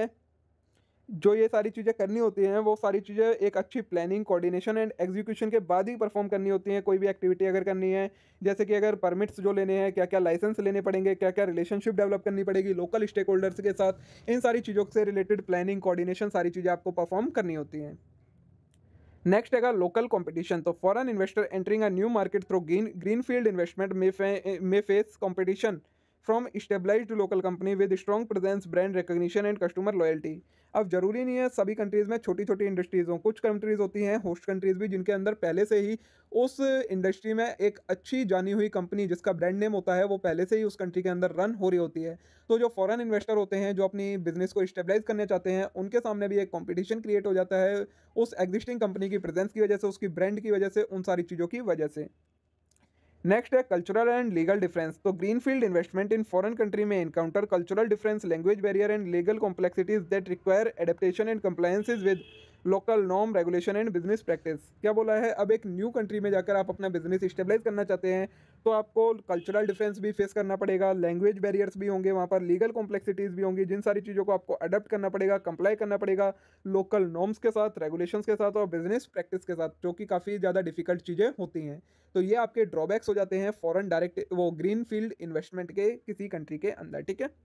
जो ये सारी चीज़ें करनी होती हैं वो सारी चीज़ें एक अच्छी प्लानिंग, कोऑर्डिनेशन एंड एग्जीक्यूशन के बाद ही परफॉर्म करनी होती हैं। कोई भी एक्टिविटी अगर करनी है, जैसे कि अगर परमिट्स जो लेने हैं, क्या क्या लाइसेंस लेने पड़ेंगे, क्या क्या रिलेशनशिप डेवलप करनी पड़ेगी लोकल स्टेक होल्डर्स के साथ, इन सारी चीज़ों से रिलेटेड प्लानिंग, कोऑर्डिनेशन, सारी चीज़ें आपको परफॉर्म करनी होती हैं। नेक्स्ट हैगा लोकल कंपटीशन। तो foreign investor entering a new market through green greenfield investment may face competition from stabilised local company with strong presence, brand recognition and customer loyalty. अब जरूरी नहीं है सभी कंट्रीज़ में छोटी छोटी इंडस्ट्रीज़ हों, कुछ कंट्रीज़ होती हैं होस्ट कंट्रीज़ भी जिनके अंदर पहले से ही उस इंडस्ट्री में एक अच्छी जानी हुई कंपनी जिसका ब्रांड नेम होता है वो पहले से ही उस कंट्री के अंदर रन हो रही होती है। तो जो फॉरेन इन्वेस्टर होते हैं जो अपनी बिजनेस को स्टेबलाइज करने चाहते हैं, उनके सामने भी एक कॉम्पिटिशन क्रिएट हो जाता है उस एग्जिस्टिंग कंपनी की प्रेजेंस की वजह से, उसकी ब्रांड की वजह से, उन सारी चीज़ों की वजह से। नेक्स्ट है कल्चरल एंड लीगल डिफरेंस। तो greenfield investment in foreign country may encounter cultural difference, language barrier and legal complexities that require adaptation and compliances with local norm, regulation and business practice. क्या बोला है, अब एक new country में जाकर आप अपना बिजनेस स्टेबलाइज करना चाहते हैं तो आपको कल्चरल डिफरेंस भी फेस करना पड़ेगा, लैंग्वेज बैरियर्स भी होंगे, वहाँ पर लीगल कॉम्प्लेक्सिटीज़ भी होंगी, जिन सारी चीज़ों को आपको अडॉप्ट करना पड़ेगा, कंप्लाई करना पड़ेगा लोकल नॉर्म्स के साथ, रेगुलेशंस के साथ और बिजनेस प्रैक्टिस के साथ, जो कि काफ़ी ज़्यादा डिफिकल्ट चीज़ें होती हैं। तो ये आपके ड्रॉबैक्स हो जाते हैं फॉरेन डायरेक्ट वो ग्रीन फील्ड इन्वेस्टमेंट के किसी कंट्री के अंदर। ठीक है,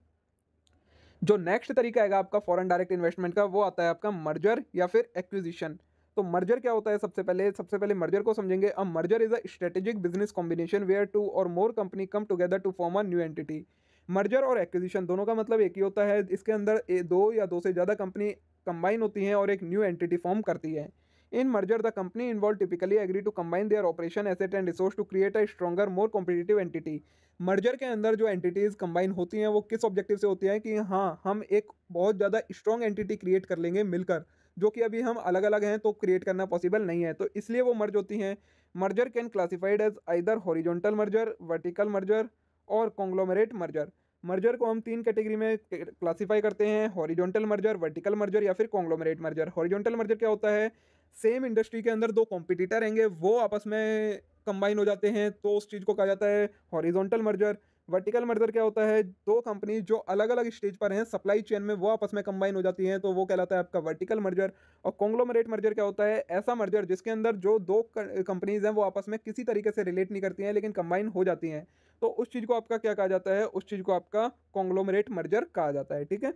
जो नेक्स्ट तरीका है आपका फॉरेन डायरेक्ट इन्वेस्टमेंट का, वो आता है आपका मर्जर या फिर एक्विजिशन। तो मर्जर क्या होता है, सबसे पहले सबसे पहले मर्जर को समझेंगे। A merger is a strategic business combination where two or more company come together to form a new entity. Merger और एक्विजिशन दोनों का मतलब एक ही होता है, इसके अंदर दो या दो से ज़्यादा कंपनी कंबाइन होती हैं और एक न्यू एंटिटी फॉर्म करती है। In merger the company involve typically agree to combine their operation, asset and resource to create a stronger, more competitive entity. Merger के अंदर जो एंटिटीज़ कंबाइन होती हैं वो किस ऑब्जेक्टिव से होती हैं कि हाँ हम एक बहुत ज़्यादा स्ट्रॉन्ग एंटिटी क्रिएट कर लेंगे मिलकर, जो कि अभी हम अलग अलग हैं तो क्रिएट करना पॉसिबल नहीं है, तो इसलिए वो मर्ज होती हैं। Merger can classified as either horizontal merger, vertical merger और कॉन्ग्लोमरेट मर्जर। मर्जर को हम तीन कैटेगरी में क्लासीफाई करते हैं, हॉरिजॉन्टल मर्जर, वर्टिकल मर्जर या फिर कॉन्ग्लोमरेट मर्जर। हॉरिजॉन्टल मर्जर क्या होता है, सेम इंडस्ट्री के अंदर दो कॉम्पिटिटर रहेंगे वो आपस में कंबाइन हो जाते हैं, तो उस चीज़ को कहा जाता है हॉरिजॉन्टल मर्जर। वर्टिकल मर्जर क्या होता है, दो कंपनी जो अलग अलग स्टेज पर हैं सप्लाई चेन में वो आपस में कंबाइन हो जाती हैं, तो वो कहलाता है आपका वर्टिकल मर्जर। और कॉन्ग्लोमरेट मर्जर क्या होता है, ऐसा मर्जर जिसके अंदर जो दो कंपनीज हैं वो आपस में किसी तरीके से रिलेट नहीं करती हैं लेकिन कंबाइन हो जाती हैं, तो उस चीज़ को आपका क्या कहा जाता है, उस चीज़ को आपका कॉन्ग्लोमरेट मर्जर कहा जाता है। ठीक है,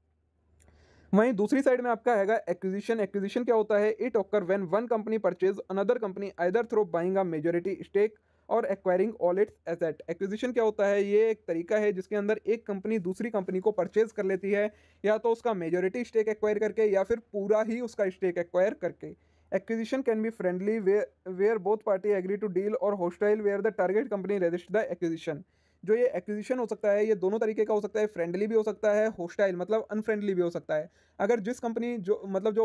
वहीं दूसरी साइड में आपका हैगा एक्विजिशन। एक्विजिशन क्या होता है, it occur when one company purchase another company either through buying a majority stake or acquiring all its asset. Acquisition क्या होता है, ये एक तरीका है जिसके अंदर एक कंपनी दूसरी कंपनी को परचेज कर लेती है, या तो उसका मेजॉरिटी स्टेक एक्वायर करके या फिर पूरा ही उसका स्टेक एक्वायर करके। Acquisition can be friendly where both party agree to deal or hostile where the target company resist the acquisition. जो ये एक्विजिशन हो सकता है ये दोनों तरीके का हो सकता है, फ्रेंडली भी हो सकता है, होस्टाइल मतलब अनफ्रेंडली भी हो सकता है। अगर जिस कंपनी जो मतलब जो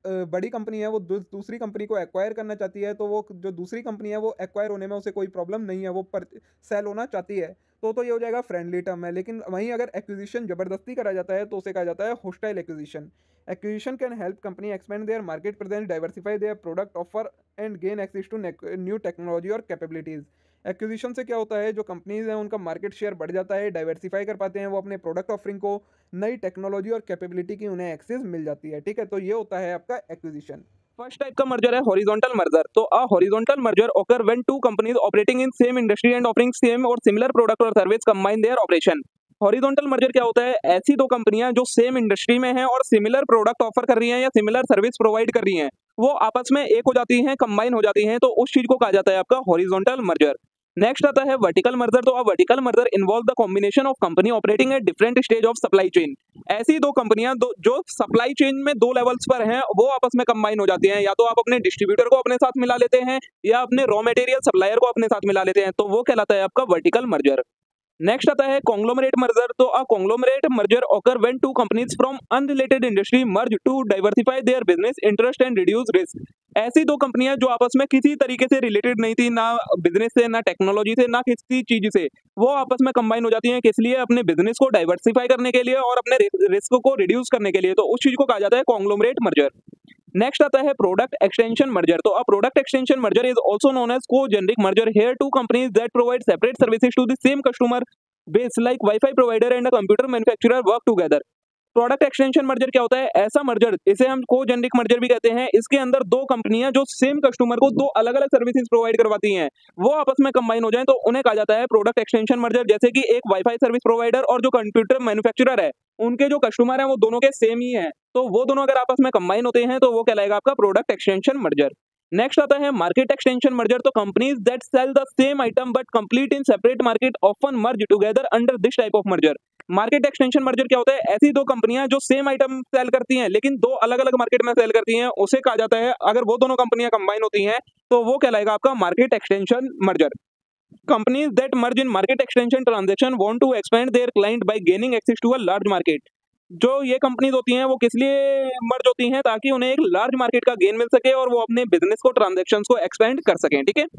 अ, बड़ी कंपनी है वो दू दूसरी कंपनी को एक्वायर करना चाहती है, तो वो जो दूसरी कंपनी है वो एक्वायर होने में उसे कोई प्रॉब्लम नहीं है, वो पर सेल होना चाहती है, तो तो ये हो जाएगा फ्रेंडली टर्म है। लेकिन वहीं अगर एक्विजिशन ज़बरदस्ती करा जाता है तो उसे कहा जाता है hostile acquisition. Acquisition can help company expand their market presence, diversify their product offer and gain access to new technology or capabilities. Acquisition से क्या होता है, जो कंपनीज हैं उनका मार्केट शेयर बढ़ जाता है, डाइवर्सिफाई कर पाते हैं वो अपने प्रोडक्ट ऑफरिंग को, नई टेक्नोलॉजी और कैपेबिलिटी की उन्हें एक्सेस मिल जाती है। ठीक है, तो ये होता है आपका एक्विजिशन। फर्स्ट टाइप का मर्जर है हॉरिजॉन्टल मर्जर। तो a horizontal merger occur when two companies operating in same industry and offering same or similar product or service combine their operation। Horizontal merger क्या होता है, ऐसी दो कंपनियां जो सेम इंडस्ट्री में हैं और सिमिलर प्रोडक्ट ऑफर कर रही हैं या सिमिलर सर्विस प्रोवाइड कर रही हैं, वो आपस में एक हो जाती हैं, कंबाइन हो जाती हैं, तो उस चीज को कहा जाता है आपका हॉरिजॉन्टल मर्जर। नेक्स्ट आता है वर्टिकल मर्जर। तो अब vertical merger involve the combination of company operating at different stage of supply chain. ऐसी दो कंपनियां दो जो सप्लाई चेन में दो लेवल्स पर हैं, वो आपस में कंबाइन हो जाती हैं। या तो आप अपने डिस्ट्रीब्यूटर को अपने साथ मिला लेते हैं या अपने रॉ मटेरियल सप्लायर को अपने साथ मिला लेते हैं, तो वो कहलाता है आपका वर्टिकल मर्जर। नेक्स्ट आता है कॉन्ग्लोमरेट मर्जर। तो a conglomerate merger occur when two companies from unrelated industry merge to diversify their business interest and reduce risk. ऐसी दो कंपनियां जो आपस में किसी तरीके से रिलेटेड नहीं थी, ना बिजनेस से, ना टेक्नोलॉजी से, ना किसी चीज से, वो आपस में कंबाइन हो जाती हैं। किस लिए? अपने बिजनेस को डाइवर्सिफाई करने के लिए और अपने रिस्क को रिड्यूस करने के लिए, तो उस चीज को कहा जाता है कॉन्ग्लोमरेट मर्जर। नेक्स्ट आता है प्रोडक्ट एक्सटेंशन मर्जर। तो a product extension merger is also known as congeneric merger. Here two companies that provide separate services to the same customer base like WiFi provider and a computer manufacturer work together. Product extension merger क्या होता है? ऐसा merger, इसे हम को generic merger भी कहते हैं। इसके अंदर दो कंपनियां जो सेम कस्टमर को दो अलग अलग सर्विसेज प्रोवाइड करवाती हैं, वो आपस में कंबाइन हो जाएं, तो उन्हें कहा जाता है प्रोडक्ट एक्सटेंशन मर्जर। जैसे कि एक वाईफाई सर्विस प्रोवाइडर और जो कंप्यूटर मैन्युफैक्चरर है, उनके जो कस्टमर है वो दोनों के सेम ही है, तो वो दोनों अगर आपस में कंबाइन होते हैं तो वो कहलाएगा आपका प्रोडक्ट एक्सटेंशन मर्जर। नेक्स्ट आता है मार्केट एक्सटेंशन मर्जर। तो companies that sell the same item but compete in separate market often merge together under this type of merger. Market extension merger क्या होता है? ऐसी दो कंपनियां जो सेम आइटम सेल करती हैं लेकिन दो अलग अलग मार्केट में सेल करती हैं, उसे कहा जाता है, अगर वो दोनों कंपनियां कंबाइन होती हैं तो वो कहलाएगा आपका market extension merger. Companies that merge in market extension transaction want to expand their client by gaining access to a large market. जो ये कंपनीज होती हैं वो किस लिए मर्ज होती हैं? ताकि उन्हें एक लार्ज मार्केट का गेन मिल सके और वो अपने बिजनेस को, ट्रांजैक्शंस को एक्सपेंड कर सकें। ठीक है,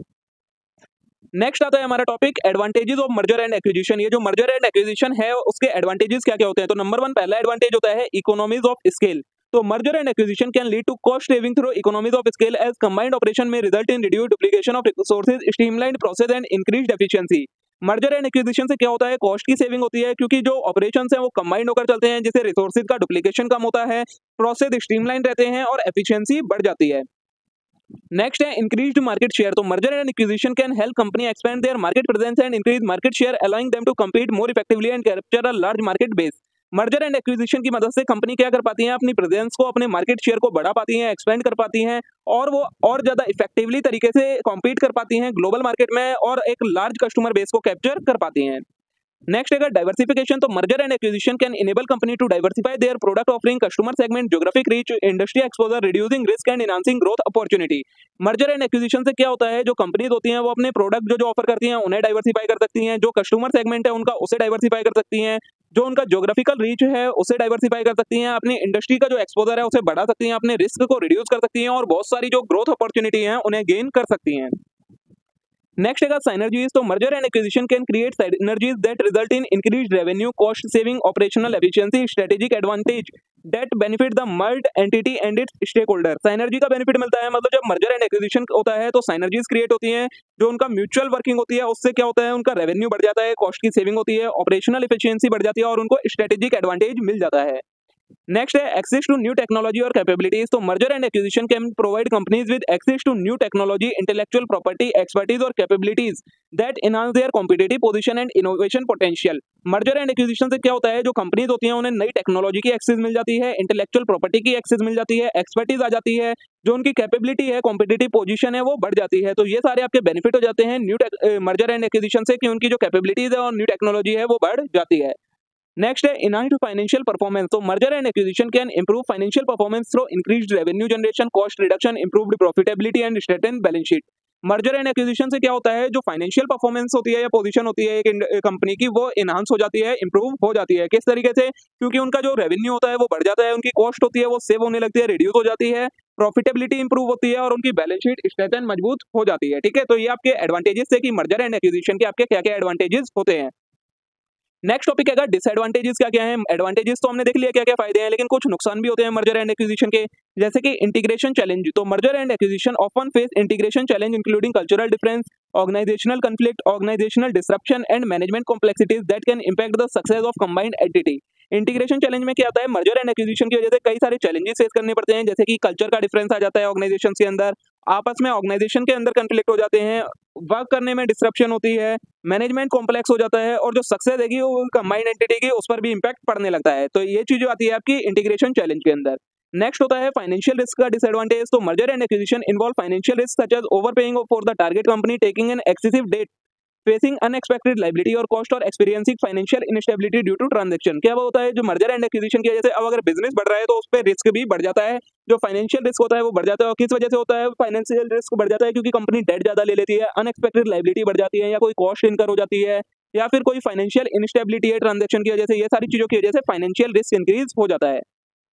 नेक्स्ट आता है हमारा topic advantages of merger and acquisition. ये जो मर्जर एंड एक्विजिशन है उसके एडवांटेजेस क्या क्या होते हैं? तो नंबर वन, पहला एडवांटेज होता है इकोनॉमीज ऑफ स्केल। तो merger and acquisition can lead to cost saving through economies of scale as combined operation may result in reduced duplication of resources, streamlined process and increased efficiency. Merger and acquisition से क्या होता है? Cost की saving होती है, क्योंकि जो operations हैं वो कंबाइंड होकर चलते हैं, जिससे रिसोर्सेज का डुप्लीकेशन कम होता है, प्रोसेस स्ट्रीमलाइन रहते हैं और एफिशिएंसी बढ़ जाती है। नेक्स्ट है इंक्रीज्ड मार्केट शेयर। तो merger and acquisition can help company expand their market presence and increase market share, allowing them to compete more effectively and capture a large market base. Merger and acquisition की मदद से company क्या कर पाती है? अपनी presence को, अपने मार्केट शेयर को बढ़ा पाती हैं, एक्सपेंड कर पाती हैं और वो और ज्यादा इफेक्टिवली तरीके से कॉम्पीट कर पाती हैं ग्लोबल मार्केट में और एक लार्ज कस्टमर बेस को कैप्चर कर पाती हैं। नेक्स्ट है डाइवर्सिफिकेशन। तो merger and acquisition can enable company to diversify their product offering, customer segment, geographic reach, industry exposure, reducing risk and enhancing growth opportunity. Merger and acquisition से क्या होता है? जो कंपनीज होती हैं वो अपने प्रोडक्ट जो जो ऑफर करती हैं उन्हें डाइवर्सिफाई कर सकती हैं, जो कस्टमर सेगमेंट है उनका उसे डाइवर्सिफाई कर सकती हैं, जो उनका ज्योग्राफिकल रीच है उसे डाइवर्सिफाई कर सकती हैं, अपनी इंडस्ट्री का जो एक्सपोजर है उसे बढ़ा सकती हैं, अपने रिस्क को रिड्यूस कर सकती हैं और बहुत सारी जो ग्रोथ अपॉर्चुनिटी है उन्हें गेन कर सकती हैं। नेक्स्ट है synergies। तो merger and acquisition can create synergies that result in increased revenue, cost saving, operational efficiency, strategic advantage that benefit the merged entity and its stakeholder। synergy का benefit मिलता है, मतलब जब मर्जर एंड एक्विजिशन होता है तो synergies create होती हैं, जो उनका म्यूचुअल वर्किंग होती है उससे क्या होता है? उनका रेवेन्यू बढ़ जाता है, कॉस्ट की सेविंग होती है, ऑपरेशनल एफिशिएंसी बढ़ जाती है और उनको स्ट्रेटेजिक एडवांटेज मिल जाता है। नेक्स्ट है एक्सेस टू न्यू टेक्नोलॉजी और कैपेबिलिटीज। तो merger and acquisition can provide companies with access to new technology, intellectual property, expertise और capabilities that enhance their competitive position and innovation potential. Merger and acquisition से क्या होता है? जो companies होती हैं उन्हें नई टेक्नोलॉजी की एक्सेस मिल जाती है, इंटेलेक्चुअल प्रॉपर्टी की एक्सेस मिल जाती है, एक्सपर्टीज आ जाती है, जो उनकी कैपेबिलिटी है, कॉम्पिटिटिव पोजीशन है वो बढ़ जाती है। तो ये सारे आपके बेनिफिट हो जाते हैं न्यू मर्जर एंड एक्विजिशन से, कि उनकी जो कैपेबिलिटीज है और न्यू टेक्नोलॉजी है वो बढ़ जाती है। नेक्स्ट है इनहांस्ड फाइनेंशियल परफॉर्मेंस। तो merger and acquisition can improve financial performance through increased revenue generation, cost reduction, improved profitability and strengthened balance sheet. Merger and acquisition से क्या होता है, जो फाइनेंशियल परफॉर्मेंस होती है या पोजीशन होती है एक कंपनी की, वो इनहांस हो जाती है, इंप्रूव हो जाती है। किस तरीके से? क्योंकि उनका जो रेवेन्यू होता है वो बढ़ जाता है, उनकी कॉस्ट होती है वो सेव होने लगती है, रिड्यूस हो जाती है, प्रॉफिटेबिलिटी इंप्रूव होती है और उनकी बैलेंस शीट स्ट्रेंथन मजबूत हो जाती है। ठीक है, तो ये आपके एडवांटेजेस है कि मर्जर एंड एक्विजिशन के आपके क्या क्या एडवांटेजेस होते हैं। नेक्स्ट टॉपिक है डिसएडवांटेजेस क्या क्या है। एडवांटेजेस तो हमने देख लिया क्या क्या फायदे हैं, लेकिन कुछ नुकसान भी होते हैं मर्जर एंड एक्विजिशन के, जैसे कि इंटीग्रेशन चैलेंज। तो merger and acquisition often face integration challenge including cultural difference, organizational conflict, organizational disruption and management complexities that can impact the success of combined entity. Integration challenge में क्या आता है, merger and acquisition की वजह से कई सारे चैलेंजेस फेस करने पड़ते हैं, जैसे कि कल्चर का डिफरेंस आ जाता है ऑर्गेनाइजेशन के अंदर, आपस में ऑर्गेनाइजेशन के अंदर कॉन्फ्लिक्ट हो जाते हैं, वर्क करने में डिसरप्शन होती है, मैनेजमेंट कॉम्प्लेक्स हो जाता है और जो सक्सेस देगी वो कंबाइंड एंटिटी की उस पर भी इंपैक्ट पड़ने लगता है। तो ये चीज जो आती है आपकी इंटीग्रेशन चैलेंज के अंदर। नेक्स्ट होता है फाइनेंशियल रिस्क का डिसएडवांटेज। तो merger and acquisition involve financial risk such as overpaying for the target company, taking an excessive debt, facing unexpected liability or cost or experiencing financial instability due to transaction. क्या होता है, जो merger and acquisition की वजह से अब अगर business बढ़ रहा है तो उस पर रिस्क भी बढ़ जाता है, जो फाइनेंशियल रिस्क होता है वो बढ़ जाता है। और किस वजह से होता है फाइनेंशियल रिस्क बढ़ जाता है, क्योंकि कंपनी डेट ज्यादा ले लेती है, अनएक्सपेक्टेड लायबिलिटी बढ़ जाती है, या कोई कॉस्ट इनकर हो जाती है, या फिर कोई फाइनेंशियल इनस्टेबिलिटी है ट्रांजैक्शन की वजह से। ये सारी चीजों की वजह से फाइनेंशियल रिस्क इंक्रीज हो जाता है।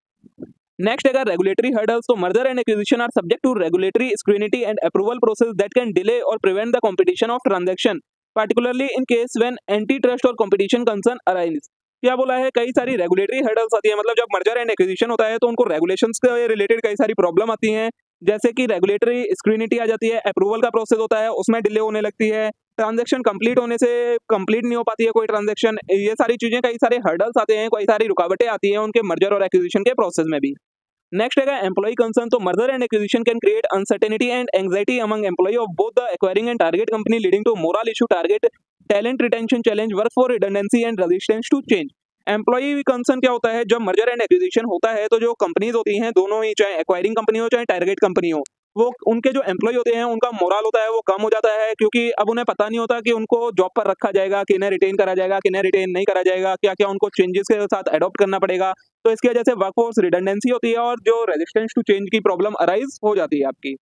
नेक्स्ट है रेगुलेटरी हर्डल्स। तो merger and acquisition are subject to regulatory scrutiny and approval process that can delay or prevent the competition of transaction, particularly in case when anti trust or competition concern arise. क्या बोला है, कई सारी regulatory hurdles आती है, मतलब जब merger and acquisition होता है तो उनको रेगुलेशंस के रिलेटेड कई सारी प्रॉब्लम आती हैं, जैसे कि रेगुलेटरी स्क्रूटिनी आ जाती है, अप्रूवल का प्रोसेस होता है उसमें डिले होने लगती है, ट्रांजैक्शन कंप्लीट होने से कंप्लीट नहीं हो पाती है कोई ट्रांजैक्शन। ये सारी चीजें, कई सारे हर्डल्स आते हैं, कई सारी रुकावटें आती हैं उनके मर्जर और एक्विजिशन के प्रोसेस में भी। नेक्स्ट है एम्प्लॉय कंसर्न। तो merger and acquisition can create uncertainty and anxiety among employee of both the acquiring and target company, leading to moral issue, target talent retention challenge, workforce redundancy and resistance to change. Employee concern क्या होता है, जब merger and acquisition होता है तो जो companies होती हैं दोनों ही, चाहे एक्वायरिंग कंपनी हो चाहे टारगेट कंपनी हो, वो उनके जो एम्प्लॉय होते हैं उनका मोरल होता है वो कम हो जाता है, क्योंकि अब उन्हें पता नहीं होता कि उनको जॉब पर रखा जाएगा कि इन्हें रिटेन करा जाएगा कि इन्हें रिटेन नहीं करा जाएगा, क्या क्या उनको चेंजेस के साथ अडॉप्ट करना पड़ेगा। तो इसकी वजह से वर्कफोर्स रिडंडेंसी होती है और जो रेजिस्टेंस टू चेंज की प्रॉब्लम अराइज हो जाती है आपकी।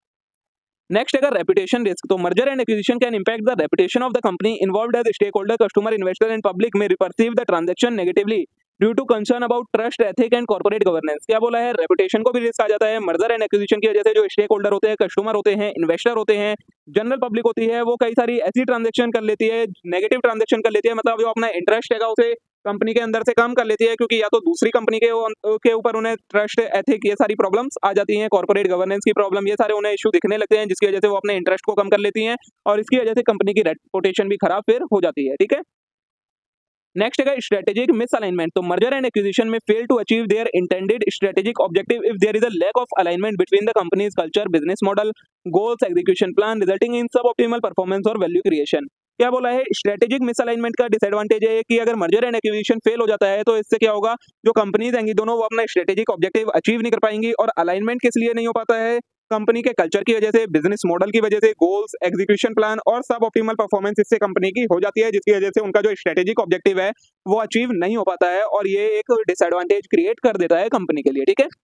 नेक्स्ट है रेपुटेशन रिस्क। तो merger and acquisition can impact the reputation of the company involved as stakeholder, customer, investor and public may perceive the transaction negatively due to concern about trust, ethic and corporate governance. क्या बोला है, reputation को भी risk आ जाता है merger and acquisition की वजह से। जो स्टेक होल्डर होते हैं, कस्टमर होते हैं, इन्वेस्टर होते हैं, जनरल पब्लिक होती है, वो कई सारी ऐसी ट्रांजैक्शन कर लेती है, नेगेटिव ट्रांजैक्शन कर लेती है, मतलब जो अपना इंटरेस्ट है उसे कंपनी के अंदर से कम कर लेती है, क्योंकि या तो दूसरी कंपनी के के ऊपर उन्हें ट्रस्ट, एथिक, ये सारी प्रॉब्लम्स आ जाती हैं, कॉर्पोरेट गवर्नेंस की प्रॉब्लम, ये सारे उन्हें इशू दिखने लगते हैं, जिसकी वजह से वो अपने इंटरेस्ट को कम कर लेती हैं और इसकी वजह से कंपनी की रेपुटेशन भी खराब फिर हो जाती है। ठीक है, नेक्स्ट है स्ट्रेटेजिक मिसअलाइनमेंट। तो merger and acquisition may fail to achieve their intended strategic objective if there is a lack of alignment between the companies culture, business model, goals, execution plan, resulting in suboptimal performance or value creation. क्या बोला है, strategic misalignment का disadvantage है कि अगर merger and acquisition fail हो जाता है तो इससे क्या होगा, जो कंपनीज आएंगी दोनों वो अपना स्ट्रेटेजिक ऑब्जेक्टिव अचीव नहीं कर पाएंगी। और अलाइनमेंट किस लिए नहीं हो पाता है, कंपनी के कल्चर की वजह से, बिजनेस मॉडल की वजह से, गोल्स, एग्जीक्यूशन प्लान और सब ऑप्टिमल परफॉर्मेंस इससे कंपनी की हो जाती है, जिसकी वजह से उनका जो स्ट्रेटेजिक ऑब्जेक्टिव है वो अचीव नहीं हो पाता है और ये एक डिसएडवांटेज क्रिएट कर देता है कंपनी के लिए। ठीक है,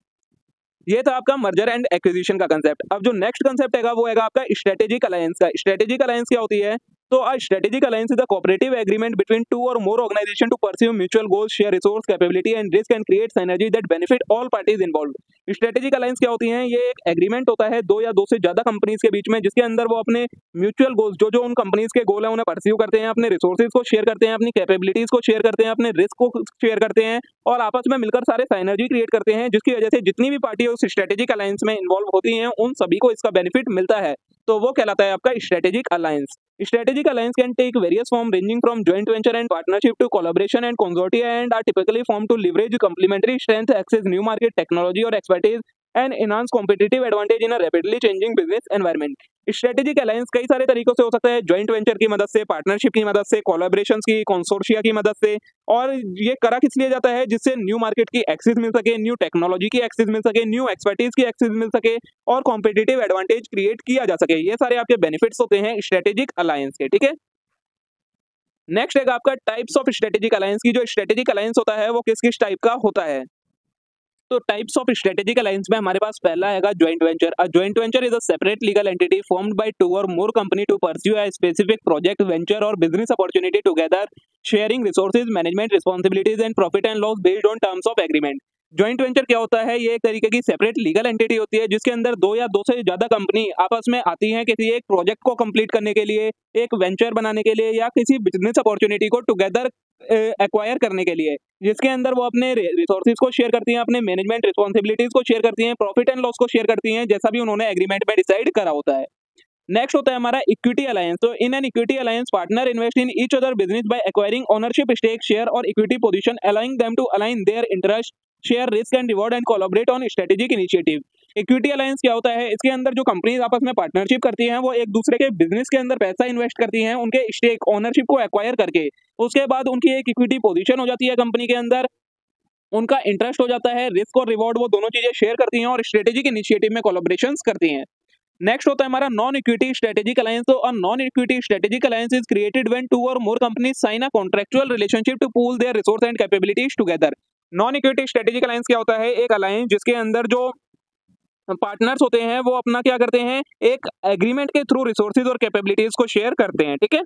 ये था आपका मर्जर एंड एक्विजिशन का कंसेप्ट। अब जो नेक्स्ट कंसेप्ट है वो है आपका स्ट्रेटेजिक अलायंस का। स्ट्रेटेजिक अलायंस क्या होती है, तो a strategic alliance is a cooperative agreement between two or more organizations to pursue mutual goals, share resource, capability and risk and create synergy that benefit all parties involved। Strategic alliance क्या होती हैं, ये एक agreement होता है दो या दो से ज्यादा कंपनीज के बीच में, जिसके अंदर वो अपने म्यूचुअल गोल्स, जो जो उन कंपनीज के गोल है उन्हें परस्यू करते हैं, अपने रिसोर्सेज को शेयर करते हैं, अपनी कैपेबिलिटीज को शेयर करते हैं, अपने रिस्क को शेयर करते हैं और आपस में मिलकर सारे साइनर्जी क्रिएट करते हैं, जिसकी वजह से जितनी भी पार्टी उस स्ट्रेटेजिक अलायंस में इन्वॉल्व होती हैं उन सभी को इसका बेनिफिट मिलता है। तो वो कहलाता है आपका strategic alliance. Strategic alliance can take various forms ranging from joint venture and partnership to collaboration and consortia and are typically formed to leverage complementary strength, access new market technology or expertise and enhance competitive advantage in a rapidly changing business environment। Strategic alliance कई सारे तरीकों से हो सकता है, joint venture की मदद से, पार्टनरशिप की मदद से, कोलैबोरेशंस की, कंसोर्शिया की मदद से। और ये करा किस लिए जाता है, जिससे न्यू मार्केट की एक्सेस मिल सके, न्यू टेक्नोलॉजी की एक्सेस मिल सके, न्यू एक्सपर्टीज की एक्सेस मिल सके और कॉम्पिटिटिव एडवांटेज क्रिएट किया जा सके। ये सारे आपके बेनिफिट्स होते हैं स्ट्रेटेजिक अलायंस के। ठीक है, नेक्स्ट है आपका टाइप्स ऑफ स्ट्रेटेजिक अलायंस की। जो स्ट्रेटेजिक अलायंस होता है वो किस किस टाइप का होता है। तो टाइप्स ऑफ स्ट्रेटेजिक अलायंस में हमारे पास पहला आएगा joint venture. A joint venture is a separate legal entity formed by two or more company to pursue a specific project, venture or business opportunity together, sharing resources, management responsibilities and profit and loss based on terms of agreement. Joint venture क्या होता है? ये एक तरीके की separate legal entity होती है जिसके अंदर दो या दो से ज्यादा कंपनी आपस में आती हैं किसी एक प्रोजेक्ट को कंप्लीट करने के लिए, एक वेंचर बनाने के लिए या किसी बिजनेस अपॉर्चुनिटी को टुगेदर एक्वायर करने के लिए, जिसके अंदर वो अपने रिसोर्सेज को शेयर करती हैं, अपने मैनेजमेंट रिस्पांसिबिलिटीज को शेयर करती हैं, प्रॉफिट एंड लॉस को शेयर करती हैं, जैसा भी उन्होंने एग्रीमेंट में डिसाइड करा होता है। नेक्स्ट होता है हमारा इक्विटी अलायंस। तो in an equity alliance partner invest in each other business by acquiring ownership stake, share or equity position, allowing them to align their interest, share risk and reward and collaborate on strategic initiative. Equity alliance क्या होता है? इसके अंदर जो companies आपस में partnership करती हैं वो एक दूसरे के बिजनेस के अंदर पैसा इन्वेस्ट करती हैं, उनके स्टेक ओनरशिप को एक्वायर करके उसके बाद उनकी एक इक्विटी पोजीशन हो जाती है कंपनी के अंदर, उनका इंटरेस्ट हो जाता है, रिस्क और रिवॉर्ड वो दोनों चीजें शेयर करती हैं और स्ट्रेटेजिक इनिशिएटिव में कोलैबोरेशंस करती हैं। नेक्स्ट होता है हमारा नॉन इक्विटी स्ट्रेटेजिक अलायंस। तो a non equity strategic alliance is created when two or more companies sign a contractual relationship to pool their resource and capabilities together. Non equity strategic alliance क्या होता है? एक alliance जिसके अंदर जो partners होते हैं वो अपना क्या करते हैं, एक एग्रीमेंट के थ्रू रिसोर्सेज और कैपेबिलिटीज को शेयर करते हैं। ठीक है,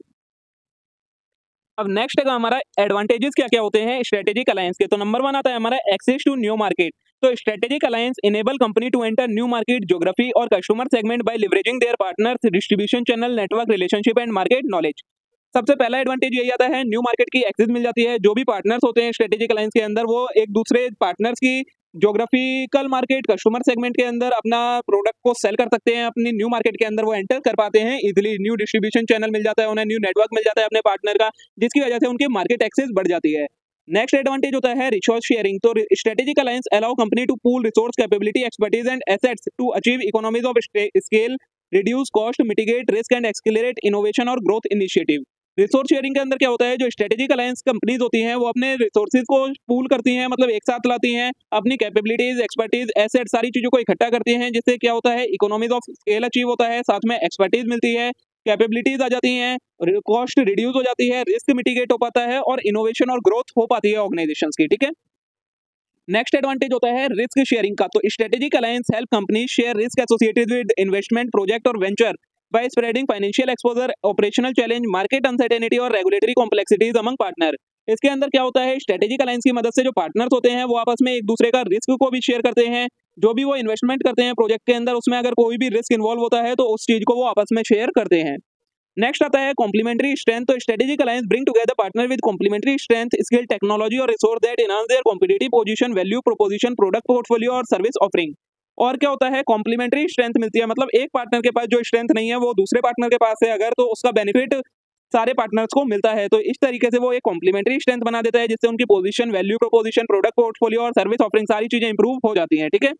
अब नेक्स्ट है हमारा एडवांटेजेस क्या क्या होते हैं स्ट्रेटेजिक अलायंस के। तो नंबर वन आता है हमारा एक्सेस टू न्यू मार्केट। तो strategic alliance enable company to enter new market, geography or customer segment by leveraging their partners, distribution channel, network, relationship and market knowledge. सबसे पहला advantage यही आता है, न्यू मार्केट की एक्सेस मिल जाती है। जो भी पार्टनर्स होते हैं स्ट्रेटेजिक अलायंस के अंदर वो एक दूसरे पार्टनर्स की ज्योग्राफिकल मार्केट, कस्टमर सेगमेंट के अंदर अपना प्रोडक्ट को सेल कर सकते हैं, अपनी न्यू मार्केट के अंदर वो एंटर कर पाते हैं इजीली। न्यू डिस्ट्रीब्यूशन चैनल मिल जाता है उन्हें, न्यू नेटवर्क मिल जाता है अपने पार्टनर का, जिसकी वजह से उनकी मार्केट एक्सेस बढ़ जाती है। नेक्स्ट एडवांटेज होता है रिसोर्स शेयरिंग। तो strategic alliance allow company to pool resource, capability, expertise and assets to achieve economies of scale, reduce cost, mitigate risk and accelerate innovation or growth initiative. Resource sharing के अंदर क्या होता है, जो strategic alliance companies होती हैं वो अपने रिसोर्सेज को पूल करती हैं, मतलब एक साथ लाती हैं, अपनी कैपेबिलिटीज, एक्सपर्टीज, एसेट सारी चीजों को इकट्ठा करती हैं, जिससे क्या होता है इकोनॉमीज ऑफ स्केल अचीव होता है, साथ में एक्सपर्टीज मिलती है, कैपेबिलिटीज आ जाती हैं, कॉस्ट रिड्यूस हो जाती है, रिस्क मिटिगेट हो पाता है और इनोवेशन और ग्रोथ हो पाती है ऑर्गेनाइजेशंस की। ठीक है, नेक्स्ट एडवांटेज होता है रिस्क शेयरिंग का। तो strategic alliance help company share risk associated with investment, project or venture by spreading financial exposure, operational challenge, market uncertainty और regulatory complexities among partner। इसके अंदर क्या होता है, स्ट्रेटेजिक अलायंस की मदद से जो पार्टनर्स होते हैं वो आपस में एक दूसरे का रिस्क को भी शेयर करते हैं। जो भी वो इन्वेस्टमेंट करते हैं प्रोजेक्ट के अंदर, उसमें अगर कोई भी रिस्क इन्वॉल्व होता है तो उस चीज को वो आपस में शेयर करते हैं। नेक्स्ट आता है कॉम्प्लीमेंट्री स्ट्रेंथ। तो strategic alliance bring together partner with complementary strength, skill, technology or resource that enhance their competitive position, value proposition, product portfolio और सर्विस ऑफरिंग। और क्या होता है, कॉम्प्लीमेंट्री स्ट्रेंथ मिलती है, मतलब एक पार्टनर के पास जो स्ट्रेंथ नहीं है वो दूसरे पार्टनर के पास है अगर, तो उसका बेनिफिट सारे पार्टनर्स को मिलता है। तो इस तरीके से वो एक कॉम्प्लीमेंट्री स्ट्रेंथ बना देता है जिससे उनकी position, value proposition, product portfolio और सर्विस ऑफरिंग सारी चीजें इंप्रूव हो जाती हैं। ठीक है,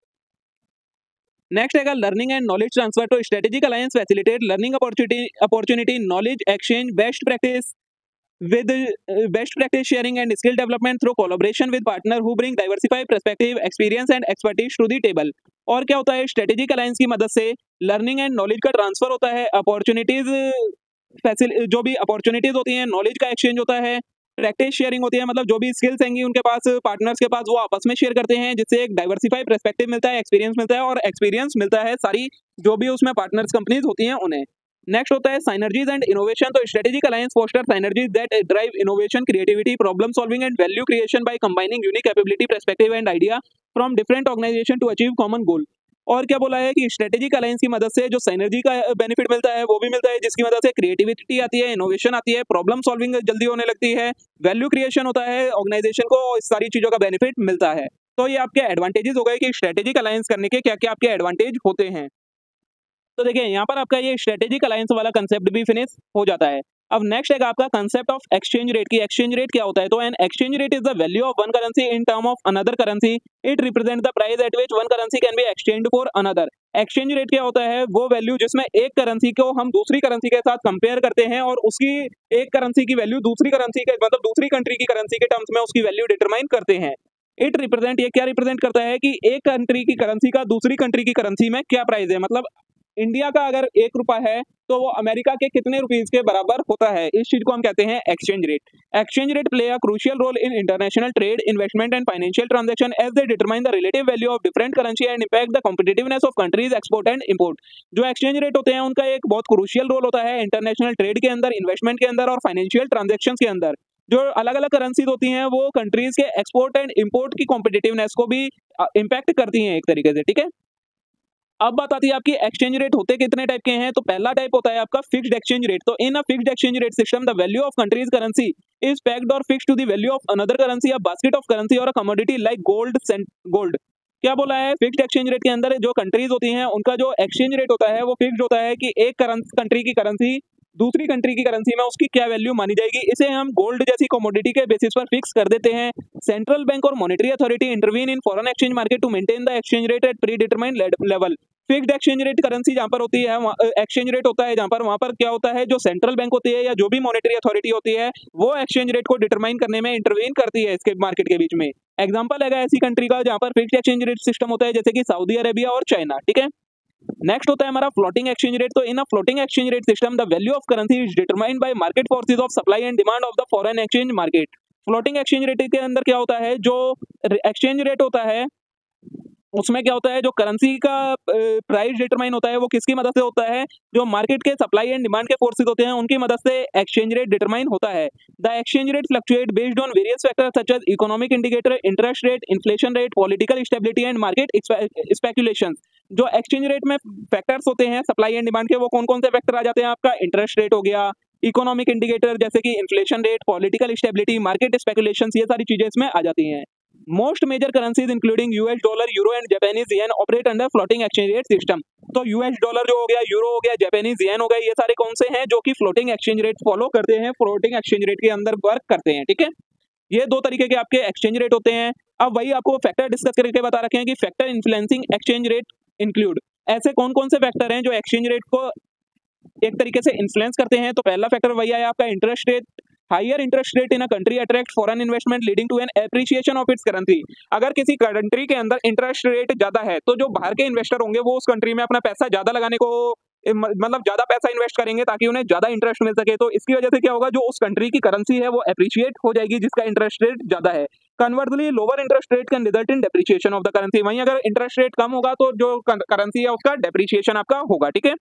नेक्स्ट है लर्निंग एंड नॉलेज ट्रांसफर। तो strategic alliance facilitate learning opportunity opportunity knowledge exchange, best practice with uh, best practice sharing and skill development through collaboration with partner who bring diversified perspective, experience and expertise to the table। और क्या होता है, strategic alliance की मदद से learning and knowledge का transfer होता है, अपॉर्चुनिटीज फैसिल जो भी अपॉर्चुनिटीज होती हैं, नॉलेज का एक्सचेंज होता है, प्रैक्टिस शेयरिंग होती है, मतलब जो भी स्किल्स होंगी उनके पास, पार्टनर्स के पास, वो आपस में शेयर करते हैं, जिससे एक डाइवर्सिफाइड पर्सपेक्टिव मिलता है, एक्सपीरियंस मिलता है और एक्सपीरियंस मिलता है सारी जो भी उसमें पार्टनर्स कंपनीज होती हैं उन्हें। नेक्स्ट होता है साइनर्जीज एंड इनोवेशन। तो strategic alliance foster synergies that drive innovation, creativity, problem solving and value creation by combining unique capability, perspective and idea from different organization to achieve common goal. और क्या बोला है कि strategic alliance की मदद से जो साइनर्जी का बेनिफिट मिलता है वो भी मिलता है, जिसकी मदद से क्रिएटिविटी आती है, इनोवेशन आती है, प्रॉब्लम सॉल्विंग जल्दी होने लगती है, वैल्यू क्रिएशन होता है, ऑर्गेनाइजेशन को इस सारी चीजों का बेनिफिट मिलता है। तो ये आपके एडवांटेजेस हो गए कि स्ट्रेटेजिक अलायंस करने के क्या क्या आपके एडवांटेज होते हैं। तो देखिए यहाँ पर आपका ये स्ट्रेटेजिक अलायंस वाला कंसेप्ट भी फिनिश हो जाता है। अब नेक्स्ट है आपका कंसेप्ट ऑफ एक्सचेंज रेट की। एक्सचेंज रेट क्या होता है, तो an exchange rate is the value of one currency in term of another currency, it represent the price at which one currency can be exchanged for another. Exchange rate क्या होता है, वो value जिसमें एक करेंसी को हम दूसरी currency के साथ कंपेयर करते हैं और उसकी एक करेंसी की वैल्यू दूसरी करेंसी के मतलब दूसरी कंट्री की करेंसी के टर्म्स में उसकी वैल्यू डिटरमाइन करते हैं। इट रिप्रेजेंट, ये क्या रिप्रेजेंट करता है कि एक कंट्री की करेंसी का दूसरी कंट्री की करेंसी में क्या प्राइस है, मतलब इंडिया का अगर एक रुपया है तो वो अमेरिका के कितने रुपीज के बराबर होता है, इस चीज को हम कहते हैं exchange rate. Exchange rate play a crucial role in international trade, investment and financial transaction as they determine the relative value of different currency and impact the competitiveness of countries export and import. जो exchange rate होते हैं उनका एक बहुत crucial role होता है international trade के अंदर, इन्वेस्टमेंट के अंदर और फाइनेंशियल ट्रांजेक्शन के अंदर। जो अलग अलग करेंसीज होती हैं वो कंट्रीज के एक्सपोर्ट एंड इंपोर्ट की कॉम्पिटिटिवनेस को भी इम्पैक्ट करती हैं एक तरीके से, ठीक है। अब बात आती है आपकी एक्सचेंज रेट होते कितने टाइप के हैं। तो पहला टाइप होता है आपका फिक्स्ड एक्सचेंज रेट। तो in a fixed exchange rate system the value of countries currency is pegged or fixed to the value of another currency, a basket of currency or a commodity like gold gold. क्या बोला है, fixed exchange rate के अंदर जो countries होती हैं उनका जो एक्सचेंज रेट होता है वो फिक्स्ड होता है कि एक कंट्री की करेंसी दूसरी कंट्री की करेंसी में उसकी क्या वैल्यू मानी जाएगी, इसे हम गोल्ड जैसी कमोडिटी के बेसिस पर फिक्स कर देते हैं। Central bank or monetary authority intervene in foreign exchange market to maintain the exchange rate at predetermined level. Fixed exchange rate currency जहां पर होती है, एक्सचेंज रेट होता है जहां पर, वहां पर क्या होता है, जो सेंट्रल बैंक होती है या जो भी मॉनेटरी अथॉरिटी होती है वो एक्सचेंज रेट को डिटरमाइन करने में इंटरवीन करती है इसके मार्केट के बीच में। एग्जांपल है ऐसी कंट्री का जहां पर फिक्स्ड एक्सचेंज रेट सिस्टम होता है, जैसे कि सऊदी अरेबिया और चाइना, ठीक है। नेक्स्ट होता है हमारा फ्लोटिंग एक्सचेंज रेट। तो in a floating exchange rate system the value of currency is determined by market forces of supply and demand of the foreign exchange market. Floating exchange rate के अंदर क्या होता है, जो एक्सचेंज रेट होता है उसमें क्या होता है, जो करेंसी का प्राइस डिटरमाइन होता है वो किसकी मदद से होता है, जो मार्केट के सप्लाई एंड डिमांड के फोर्सेस होते हैं उनकी मदद से एक्सचेंज रेट डिटरमाइन होता है। The exchange rate fluctuate based on various factors such as economic indicator, interest rate, inflation rate, political stability and market speculation. जो एक्सचेंज रेट में फैक्टर्स होते हैं सप्लाई एंड डिमांड के, वो कौन कौन से फैक्टर आ जाते हैं, आपका इंटरेस्ट रेट हो गया, इकोनॉमिक इंडिकेटर जैसे कि inflation rate, political stability, market speculation, ये सारी चीजें इसमें आ जाती हैं। Most major currencies including US dollar, euro and Japanese yen operate under floating exchange rate system. तो यूएस डॉलर जो हो गया, यूरो हो गया, जापानीज येन हो गया, ये सारे कौन से हैं जो कि फ्लोटिंग एक्सचेंज रेट फॉलो करते हैं, फ्लोटिंग एक्सचेंज रेट के अंदर वर्क करते हैं, ठीक है। ये दो तरीके के आपके एक्सचेंज रेट होते हैं। अब वही आपको फैक्टर डिस्कस करके बता रखे हैं कि factor influencing exchange rate include, ऐसे कौन कौन से फैक्टर हैं जो एक्सचेंज रेट को एक तरीके से इन्फ्लुएंस करते हैं। तो पहला फैक्टर वही है आपका interest rate. Higher interest rate in a country attract foreign investment leading to an appreciation of its currency. अगर किसी कंट्री के अंदर इंटरेस्ट रेट ज्यादा है तो जो बाहर के इन्वेस्टर होंगे वो उस कंट्री में अपना पैसा ज्यादा लगाने को, मतलब ज्यादा पैसा इन्वेस्ट करेंगे ताकि उन्हें ज्यादा इंटरेस्ट मिल सके। तो इसकी वजह से क्या होगा, जो उस कंट्री की करेंसी है वो एप्रिशिएट हो जाएगी जिसका इंटरेस्ट रेट ज्यादा है। Conversely lower interest rate can result in depreciation of the currency. वहीं अगर इंटरेस्ट रेट कम होगा तो जो करेंसी है उसका डेप्रिसिएशन आपका होगा, ठीक है।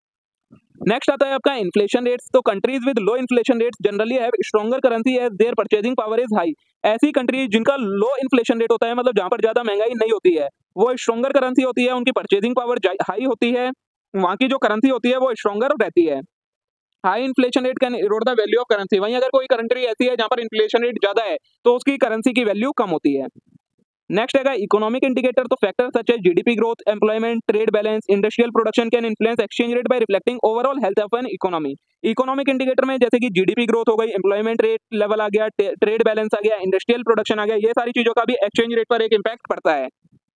नेक्स्ट आता है आपका इन्फ्लेशन रेट्स। तो countries with low inflation rates generally have stronger currency as their purchasing power is high. ऐसी कंट्री जिनका लो इन्फ्लेशन रेट होता है, मतलब जहां पर ज्यादा महंगाई नहीं होती है, वो स्ट्रॉन्गर करेंसी होती है, उनकी परचेजिंग पावर हाई होती है, वहां की जो करेंसी होती है वो स्ट्रॉन्गर रहती है। High inflation rate can erode the value of currency. वहीं अगर कोई कंट्री ऐसी है जहां पर इन्फ्लेशन रेट ज्यादा है तो उसकी करेंसी की वैल्यू कम होती है। नेक्स्ट है इकोनॉमिक इंडिकेटर। तो factor such as GDP growth, employment, trade balance, industrial production can influence exchange rate by reflecting overall health of an economy. Economic indicator में जैसे कि जीडीपी ग्रोथ हो गई, एम्प्लॉयमेंट रेट लेवल आ गया, trade balance आ गया, industrial production आ गया, ये सारी चीजों का भी एक्सचेंज रेट पर एक इम्पैक्ट पड़ता है।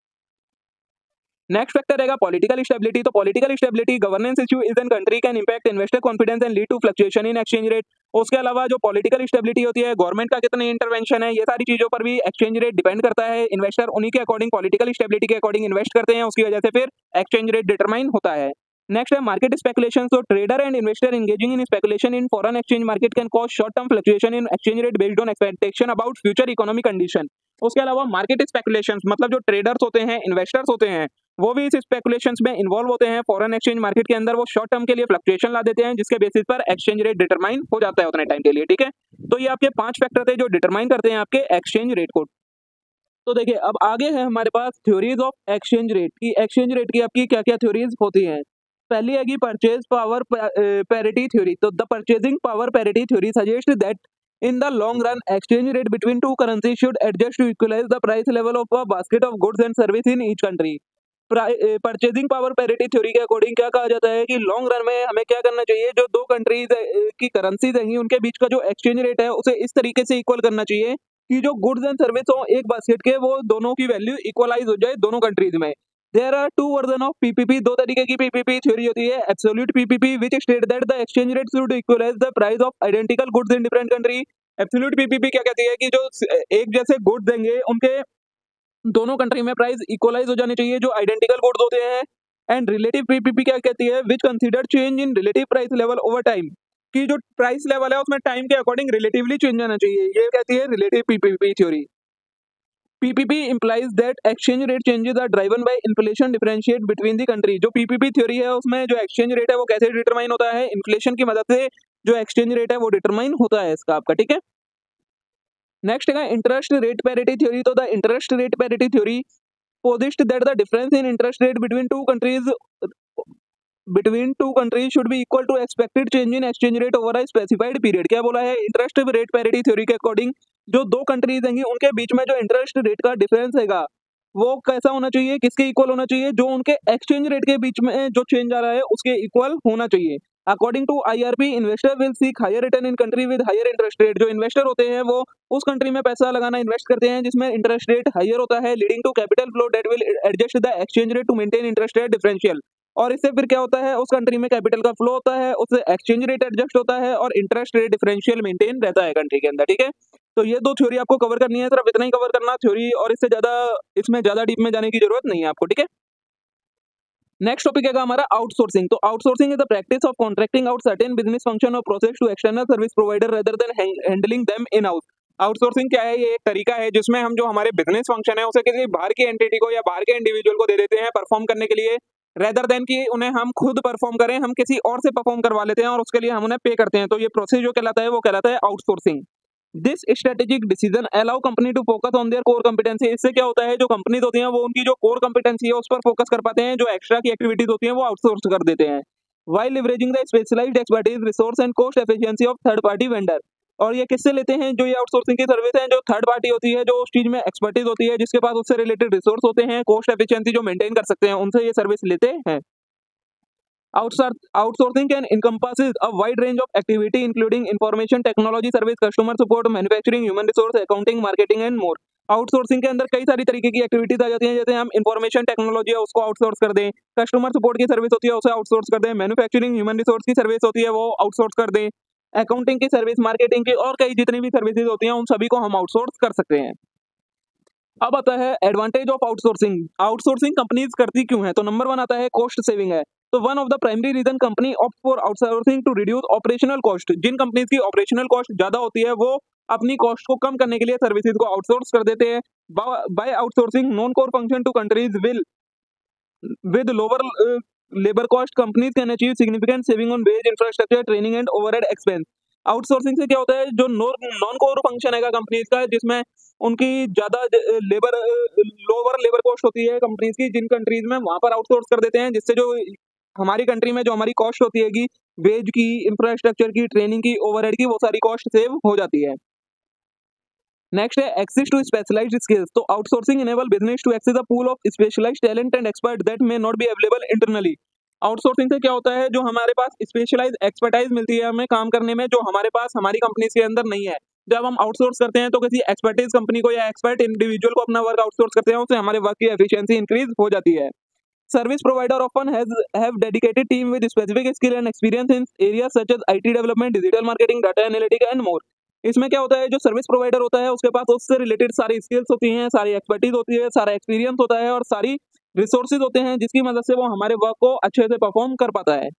नेक्स्ट फैक्टर रहेगा पॉलिटिकल स्टेबिलिटी। तो political stability governance issue is an country can impact investor confidence and lead to fluctuation in exchange rate. उसके अलावा जो पॉलिटिकल स्टेबिलिटी होती है, गवर्नमेंट का कितनी इंटरवेंशन है, ये सारी चीजों पर भी एक्सचेंज रेट डिपेंड करता है। इन्वेस्टर उन्हीं के अकॉर्डिंग, पॉलिटिकल स्टेबिलिटी के अकॉर्डिंग इन्वेस्ट करते हैं, उसकी वजह से फिर एक्सचेंज रेट डिटरमाइन होता है। नेक्स्ट है मार्केट स्पेकुलेशन। तो trader and investor engaging in speculation in foreign exchange market can cause short term fluctuation in exchange rate based on expectation about future economic condition. उसके अलावा market speculation मतलब जो traders होते हैं, investors होते हैं, वो भी इस स्पेकुलेशंस में इन्वॉल्व होते हैं फॉरेन एक्सचेंज मार्केट के अंदर। वो शॉर्ट टर्म के लिए फ्लक्चुएशन ला देते हैं जिसके बेसिस पर एक्सचेंज रेट डिटरमाइन हो जाता है उतने टाइम के लिए, ठीक है। तो ये आपके पांच फैक्टर थे जो डिटरमाइन करते हैं आपके एक्सचेंज रेट को। तो देखिए अब आगे है हमारे पास थ्योरीज ऑफ एक्सचेंज रेट की। एक्सचेंज रेट की आपकी क्या क्या थ्योरीज होती हैं। पहली है कि परचेज पावर पैरिटी थ्योरी। तो the purchasing power parity theory suggest that in the long run exchange rate between two currencies should adjust to equalize the price level of a basket of goods and service in each country। Purchasing power parity theory के according क्या कहा जाता है कि long run में हमें क्या करना चाहिए, जो दो कंट्रीज की करेंसीज हैं उनके बीच का जो एक्सचेंज रेट है उसे इस तरीके से इक्वल करना चाहिए कि जो गुड्स एंड सर्विस हो एक बास्केट के, वो दोनों की वैल्यू इक्वलाइज हो जाए दोनों कंट्रीज में। There are two version of PPP. दो तरीके की पीपीपी थ्योरी होती है। Absolute PPP which state that the exchange rate should equalize the price of identical goods in different country. Absolute PPP क्या कहती है कि जो एक जैसे गुड्स देंगे उनके दोनों कंट्री में प्राइस इक्वलाइज हो जानी चाहिए जो आइडेंटिकल गुड्स होते हैं। एंड रिलेटिव पीपीपी क्या कहती है, which consider change in relative price level over time, कि जो प्राइस लेवल है उसमें टाइम के अकॉर्डिंग रिलेटिवली चेंज आना चाहिए, ये कहती है relative PPP theory. PPP implies that exchange rate changes are driven by inflation differentiate between the country। जो पीपीपी थ्योरी है उसमें जो एक्सचेंज रेट है वो कैसे डिटरमाइन होता है, इन्फ्लेशन की मदद से जो एक्सचेंज रेट है वो डिटरमाइन होता है इसका आपका, ठीक है। नेक्स्ट है इंटरेस्ट रेट पैरिटी थ्योरी। तो the interest rate parity theory posit that the difference in interest rate between two countries between two countries should be equal to expected change in exchange rate over a specified period. क्या बोला है, interest rate parity theory के according जो दो countries हैं उनके बीच में जो इंटरेस्ट रेट का डिफरेंस हैगा वो कैसा होना चाहिए, किसके इक्वल होना चाहिए, जो उनके एक्सचेंज रेट के बीच में जो चेंज आ रहा है उसके इक्वल होना चाहिए। According to IRP investor will seek higher return in country with higher interest rate. जो इन्वेस्टर होते हैं वो उस कंट्री में पैसा लगाना इन्वेस्ट करते हैं जिसमें इंटरेस्ट रेट हायर होता है, leading to capital flow that will adjust the exchange rate to maintain interest rate differential. और इससे फिर क्या होता है, उस कंट्री में कैपिटल का फ्लो होता है, उससे एक्सचेंज रेट एडजस्ट होता है और इंटरेस्ट रेट डिफरेंशियल मेंटेन रहता है कंट्री के अंदर, ठीक है। तो ये दो थ्योरी आपको कवर करनी है, सिर्फ इतना ही कवर करना थ्योरी, और इससे ज्यादा इसमें ज्यादा डीप में जाने की जरूरत नहीं है आपको, ठीक है। नेक्स्ट टॉपिक है हमारा आउटसोर्सिंग। तो outsourcing is the practice of contracting out certain business function और process to external service provider rather than handling them in house. Outsourcing क्या है, ये एक तरीका है जिसमें हम जो हमारे बिजनेस फंक्शन है उसे किसी बाहर की एंटिटी को या बाहर के इंडिविजुअल को दे देते हैं परफॉर्म करने के लिए, रेदर देन कि उन्हें हम खुद परफॉर्म करें, हम किसी और से परफॉर्म करवा लेते हैं और उसके लिए हम उन्हें पे करते हैं। तो ये प्रोसेस जो कहलाता है वो कहलाता है outsourcing. This strategic decision allow company to focus on their core competency. इससे क्या होता है, जो कंपनीज होती हैं वो उनकी जो कोर कंपिटेंसी है उस पर फोकस कर पाते हैं, जो एक्स्ट्रा की एक्टिविटीज होती हैं वो आउटसोर्स कर देते हैं, while leveraging the specialized expertise resource and cost efficiency of third party vendor. और ये किससे लेते हैं, जो ये आउटसोर्सिंग की सर्विस है, जो थर्ड पार्टी होती है, जो उस चीज में एक्सपर्टीज होती है, जिसके पास उससे रिलेटेड रिसोर्स होते हैं, कॉस्ट एफिशिएंसी जो मेंटेन कर सकते हैं, उनसे ये सर्विस लेते हैं। Outsourcing can encompasses a wide range of activity including information technology service, customer support, manufacturing, human resource, accounting, marketing and more। Outsourcing के अंदर कई सारी तरीके की एक्टिविटीज आ जाती हैं, जैसे हम इंफॉर्मेशन टेक्नोलॉजी है उसको आउटसोर्स कर दें, कस्टमर सपोर्ट की सर्विस होती है उसे आउटसोर्स कर दें, मैन्युफैक्चरिंग ह्यूमन रिसोर्स की सर्विस होती है वो आउटसोर्स कर दें, अकाउंटिंग की सर्विस, मार्केटिंग की और कई जितनी भी सर्विसेज होती हैं उन सभी को हम आउटसोर्स कर सकते हैं। अब आता है advantage of outsourcing. Outsourcing companies करती क्यों है, तो नंबर वन आता है कॉस्ट सेविंग है। तो one of the primary reason company opt for outsourcing to reduce operational cost. जिन कंपनीज की ऑपरेशनल कॉस्ट ज्यादा होती है वो अपनी कॉस्ट को कम करने के लिए सर्विसेज को आउटसोर्स कर देते हैं। By outsourcing non core function to countries will with lower labour cost companies can achieve significant saving on wage, infrastructure, training and overhead expense. Outsourcing से क्या होता है, जो नॉन कोर फंक्शन है कंपनीज का जिसमें उनकी ज्यादा लेबर लोअर लेबर कॉस्ट होती है कंपनीज की, जिन कंट्रीज में वहां पर आउटसोर्स कर देते हैं, जिससे जो हमारी कंट्री में जो हमारी कॉस्ट होती है वेज की, इंफ्रास्ट्रक्चर की, ट्रेनिंग की, ओवरहेड की, वो सारी कॉस्ट सेव हो जाती है। नेक्स्ट है एक्सेस टू स्पेशलाइज्ड स्किल्स। तो outsourcing enable business to access a pool of specialized talent and expert that may not be available internally. Outsourcing से क्या होता है, जो हमारे पास स्पेशलाइज्ड एक्सपर्टाइज मिलती है हमें काम करने में, जो हमारे पास हमारी कंपनीज के अंदर नहीं है। जब हम आउटसोर्स करते हैं तो किसी एक्सपर्टीज कंपनी को या एक्सपर्ट इंडिविजुअल को अपना वर्क आउटसोर्स करते हैं, उससे हमारे वर्क की एफिशिएंसी इंक्रीज हो जाती है। Service provider often has have dedicated team with specific skill and experience in areas such as IT development, digital marketing, data analytics and more. इसमें क्या होता है, जो सर्विस प्रोवाइडर होता है उसके पास उससे रिलेटेड सारी स्किल्स होती हैं, सारी एक्सपर्टीज होती है, सारा एक्सपीरियंस होता है और सारी रिसोर्सेज होते हैं जिसकी मदद से वो हमारे वर्क को अच्छे से परफॉर्म कर पाता है।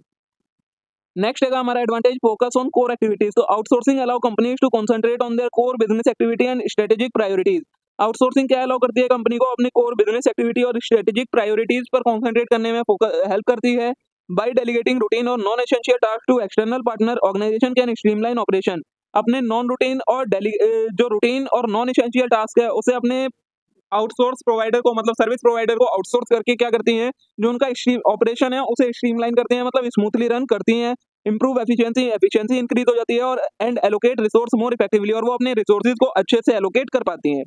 नेक्स्ट है हमारा advantage focus on core activities. तो outsourcing allow companies to concentrate on their core business activity and strategic priorities. Outsourcing क्या अलाउ करती है कंपनी को अपनी कोर बिजनेस एक्टिविटी और स्ट्रेटेजिक प्रायोरिटीज पर कंसंट्रेट करने में हेल्प करती है। बाय डेलीगेटिंग रूटीन और non essential task to external partner, organization can streamline operation. अपने नॉन रूटीन और जो रूटीन और नॉन एसेंशियल टास्क है उसे अपने आउटसोर्स प्रोवाइडर को, मतलब सर्विस प्रोवाइडर को आउटसोर्स करके क्या करती हैं, जो उनका ऑपरेशन है उसे स्ट्रीमलाइन करती हैं, मतलब स्मूथली रन करती हैं, इंप्रूव एफिशिएंसी एफिशिएंसी इंक्रीज हो जाती है और and allocate resource more effectively, और वो अपने रिसोर्सेज को अच्छे से एलोकेट कर पाती हैं।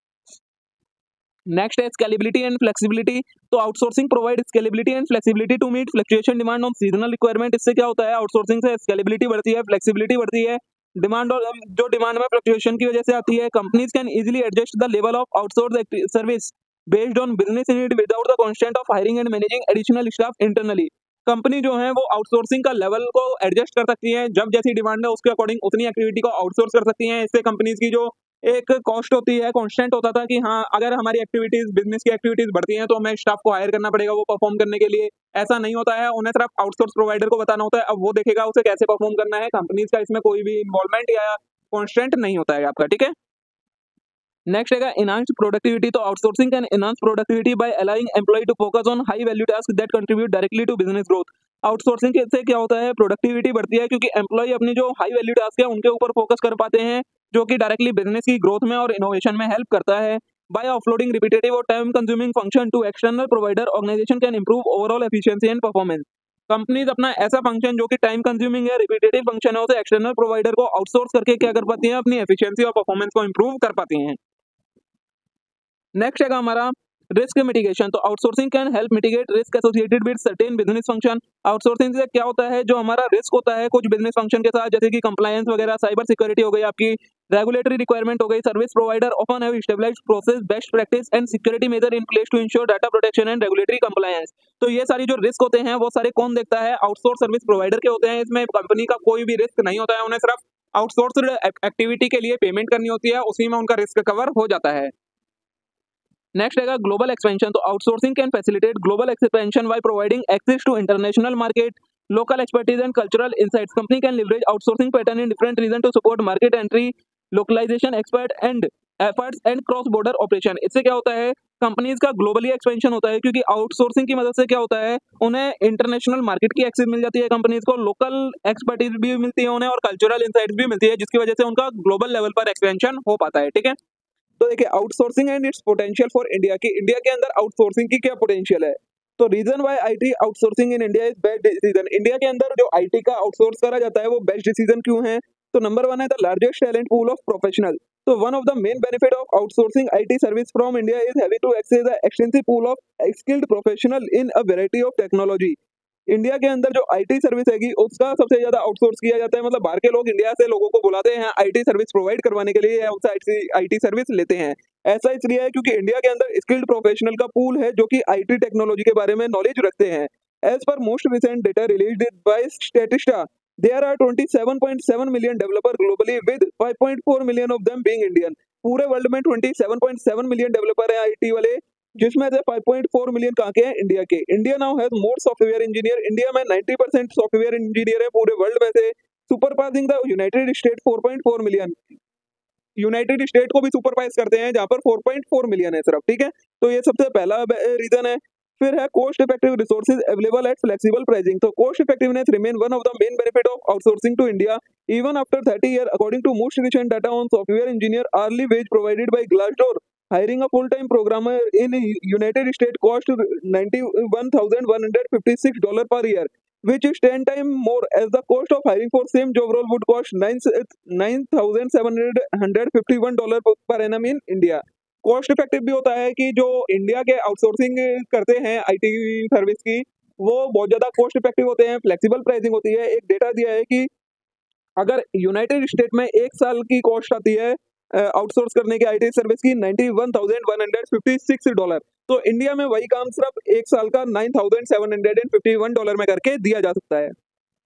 नेक्स्ट है स्केलेबिलिटी एंड फ्लेक्सिबिलिटी। तो outsourcing provide scalability and flexibility to meet fluctuation demand on seasonal requirement. इससे क्या होता है, आउटसोर्सिंग से स्केलेबिलिटी बढ़ती है, फ्लेक्सिबिलिटी बढ़ती है, डिमांड और जो डिमांड में फ्लक्चुएशन की वजह से आती है। Companies can easily adjust the level of outsource service based on business need without the constant of hiring and managing additional staff internally. Company जो है वो आउटसोर्सिंग का लेवल को एडजस्ट कर सकती है, जब जैसी डिमांड है उसके अकॉर्डिंग उतनी एक्टिविटी को आउटसोर्स कर सकती हैं। इससे कंपनीज की जो एक कॉस्ट होती है, कांस्टेंट होता था कि हाँ अगर हमारी एक्टिविटीज बिजनेस की एक्टिविटीज बढ़ती हैं तो हमें स्टाफ को हायर करना पड़ेगा वो परफॉर्म करने के लिए। ऐसा नहीं होता है, उन्हें सिर्फ आउटसोर्स प्रोवाइडर को बताना होता है, अब वो देखेगा उसे कैसे परफॉर्म करना है। कंपनीज का इसमें कोई भी इन्वॉल्वमेंट या कांस्टेंट नहीं होता है आपका, ठीक है। नेक्स्ट है enhanced प्रोडक्टिविटी। तो outsourcing can enhance productivity by allowing employ to focus on high value task that contribute directly to business growth. Outsourcing से क्या होता है, प्रोडक्टिविटी बढ़ती है क्योंकि एम्प्लॉय अपनी जो हाई वैल्यू टास्क है उनके ऊपर फोकस कर पाते हैं, जो कि डायरेक्टली बिजनेस की ग्रोथ में और इनोवेशन में हेल्प करता है। बाय ऑफलोडिंग रिपीटेटिव और time consuming function to external provider, organization can improve overall efficiency and performance. Companies अपना ऐसा फंक्शन जो कि टाइम कंज्यूमिंग है, रिपीटेटिव फंक्शन है, उसे एक्सटर्नल प्रोवाइडर को आउटसोर्स करके क्या कर पाती हैं, अपनी एफिशिएंसी और परफॉर्मेंस को इंप्रूव कर पाती हैं। नेक्स्ट है हमारा रिस्क मिटिगेशन। तो outsourcing can help mitigate risk associated with certain business function. Outsourcing से क्या होता है, जो हमारा रिस्क होता है कुछ बिजनेस फंक्शन के साथ, जैसे कि कंप्लायंस वगैरह, साइबर सिक्योरिटी हो गई, आपकी रेगुलेटरी रिक्वायरमेंट हो गई, service provider often have established process, best practice and security measure in place to ensure data protection and regulatory compliance. तो ये सारी जो रिस्क होते हैं वो सारे कौन देखता है, आउटसोर्स सर्विस प्रोवाइडर के होते हैं। इसमें कंपनी का कोई भी रिस्क नहीं होता है, उन्हें सिर्फ आउटसोर्स एक्टिविटी के लिए पेमेंट करनी होती है, उसी में उनका रिस्क कवर हो जाता है। नेक्स्ट है ग्लोबल एक्सपेंशन। तो outsourcing can facilitate global expansion by providing access to international market, local expertise and cultural insights. Company can leverage outsourcing pattern in different region to support market entry, localization expert and efforts and cross border operation. इससे क्या होता है, companies का globally expansion होता है, क्योंकि outsourcing की मदद से क्या होता है, उन्हें इंटरनेशनल मार्केट की एक्सेस मिल जाती है, कंपनीज को लोकल एक्सपर्टीज भी मिलती है उन्हें, और कल्चरल इनसाइट्स भी मिलती है, जिसकी वजह से उनका ग्लोबल लेवल पर एक्सपेंशन हो पाता है, ठीक है। तो देखिए outsourcing and its potential for India, की इंडिया के अंदर आउटसोर्सिंग की क्या पोटेंशियल है। तो reason why IT outsourcing in India is best decision. India के अंदर जो आईटी का आउटसोर्स करा जाता है वो बेस्ट डिसीजन क्यों है। तो नंबर वन है the largest talent pool of professional. तो one of the main benefit of outsourcing IT service from India is having to access the extensive pool of skilled professional in a variety of technology. India के अंदर जो IT service हैगी उसका सबसे ज्यादा outsource किया जाता है, मतलब बाहर के लोग इंडिया से लोगों को बुलाते हैं आईटी सर्विस प्रोवाइड करवाने के लिए, या उनसे आईटी सर्विस लेते हैं। ऐसा इसलिए है क्योंकि इंडिया के अंदर स्किल्ड प्रोफेशनल का पूल है जो कि आईटी टेक्नोलॉजी के बारे में नॉलेज रखते हैं। As per most recent data released by Statista, there are सत्ताईस पॉइंट सात million developer globally with five point four million of them being Indian. पूरे वर्ल्ड में सत्ताईस पॉइंट सात मिलियन डेवलपर हैं आईटी वाले, जिसमें से पाँच पॉइंट चार मिलियन कहाँ के हैं, इंडिया के। India now has more software engineer. India में नब्बे परसेंट सॉफ्टवेयर इंजीनियर है पूरे वर्ल्ड में से, सुपरपासिंग द यूनाइटेड स्टेट चार पॉइंट चार मिलियन। यूनाइटेड स्टेट को भी सुपरवाइज करते हैं जहां पर चार पॉइंट चार मिलियन है सिर्फ, ठीक है। तो ये सबसे पहला रीजन है। फिर है cost effective resources available at flexible pricing. तो cost effectiveness remain one of the main benefit of outsourcing to India even after thirty year, according to most recent data on software engineer early wage provided by Glassdoor. Hiring a full-time programmer in United States cost ninety-one thousand one hundred fifty-six dollars per year, which is ten times more as the cost of hiring for same job role would cost nine thousand seven hundred fifty-one dollars per annum in India. Cost effective भी होता है कि जो India के outsourcing करते हैं IT service की, वो बहुत ज्यादा कॉस्ट इफेक्टिव होते हैं, फ्लेक्सिबल प्राइसिंग होती है। एक डेटा दिया है कि अगर यूनाइटेड स्टेट में एक साल की कॉस्ट आती है आउटसोर्स करने की आईटी सर्विस की इक्यानवे हज़ार एक सौ छप्पन डॉलर, तो इंडिया में वही काम सिर्फ एक साल का नौ हज़ार सात सौ इक्यावन डॉलर में करके दिया जा सकता है।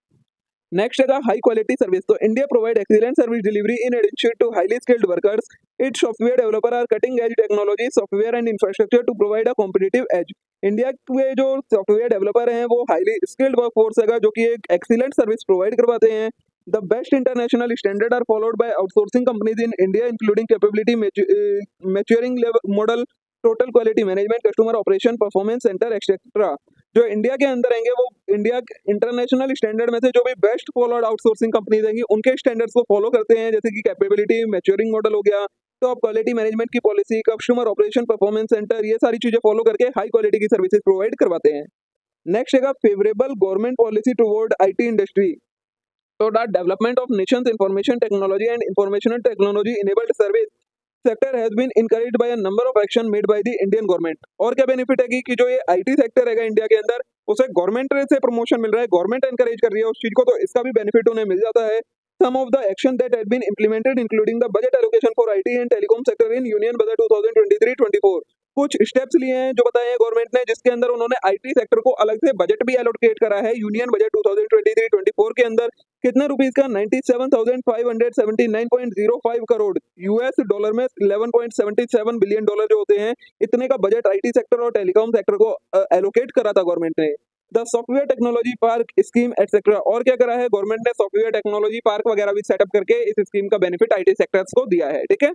नेक्स्ट है हाई क्वालिटी सर्विस। तो India provide excellent service delivery in addition to highly skilled workers. Its software developer are cutting edge technology, software and infrastructure to provide a competitive edge. India के जो software developer हैं वो highly skilled workforce है जो कि एक excellent service provide करवाते हैं। The best international standards are followed by outsourcing companies in India, including capability maturing level model, total quality management, customer operation, performance center, et cetera. जो India के अंदर रहेंगे वो इंडिया इंटरनेशनल स्टैंडर्ड में से जो भी बेस्ट फॉलोड आउटसोर्सिंग कंपनीज रहेंगी उनके स्टैंडर्ड्स को फॉलो करते हैं, जैसे कि कैपेबिलिटी मैच्योरिंग मॉडल हो गया, टॉप क्वालिटी मैनेजमेंट की policy, customer operation, performance center, ये सारी चीजें फॉलो करके हाई क्वालिटी की सर्विसेज प्रोवाइड करवाते हैं। नेक्स्ट है favourable government policy toward IT industry. So that development of nation's information technology and information technology enabled service sector has been encouraged by a number of action made by the Indian government। और क्या benefit है कि जो ये IT sector है India के अंदर उसे गवर्नमेंट से प्रमोशन मिल रहा है, गवर्नमेंट एनकरेज कर रही है उस चीज को, तो इसका भी बेनिफिट उन्हें मिल जाता है। Some of the action that had been implemented including the budget allocation for I T and telecom sector in Union Budget twenty twenty-three twenty-four। कुछ स्टेप्स लिए हैं जो बताए हैं गवर्नमेंट ने, जिसके अंदर उन्होंने आईटी सेक्टर को अलग से बजट भी एलोकेट करा है। यूनियन बजट दो हज़ार तेईस चौबीस के अंदर कितने रुपीस का सत्तानवे हज़ार पाँच सौ उन्यासी पॉइंट ज़ीरो पाँच करोड़ यूएस डॉलर में ग्यारह पॉइंट सात सात बिलियन डॉलर जो होते हैं, इतने का बजट आईटी सेक्टर और टेलीकॉम सेक्टर को एलोकेट करा था गवर्नमेंट ने। The software technology park scheme et cetera, और क्या करा है गवर्नमेंट ने, सॉफ्टवेयर टेक्नोलॉजी पार्क वगैरह भी सेटअप करके इस स्कीम का बेनिफिट आईटी सेक्टर्स को दिया है। ठीक है,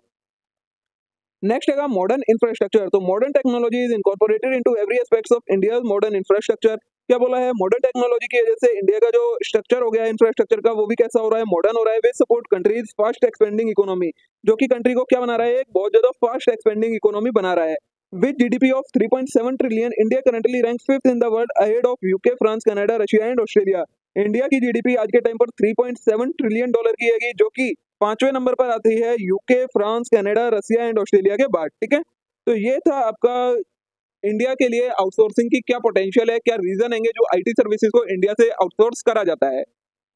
नेक्स्ट है मॉडर्न इंफ्रास्ट्रक्चर। तो modern technology is incorporated into every aspects of India modern infrastructure. क्या बोला है, मॉडर्न टेक्नोलॉजी की वजह से इंडिया का जो स्ट्रक्चर हो गया है इंफ्रास्ट्रक्चर का, वो भी कैसा हो रहा है, मॉडर्न हो रहा है। With support countries fast expanding economy, जो कि कंट्री को क्या बना रहा है, एक बहुत ज्यादा फास्ट एक्सपेंडिंग इकोनॉमी बना रहा है। With GDP of three point seven trillion, India currently ranks fifth in the world ahead of UK, France, Canada, Russia and Australia. India की जीडीपी आज के टाइम पर three point seven trillion dollar की है, जो कि पांचवें नंबर पर आती है UK, France, Canada, Russia and Australia के बाद। ठीक है, तो ये था आपका इंडिया के लिए आउटसोर्सिंग की क्या पोटेंशियल है, क्या रीजन है जो आईटी सर्विसेज को इंडिया से आउटसोर्स करा जाता है।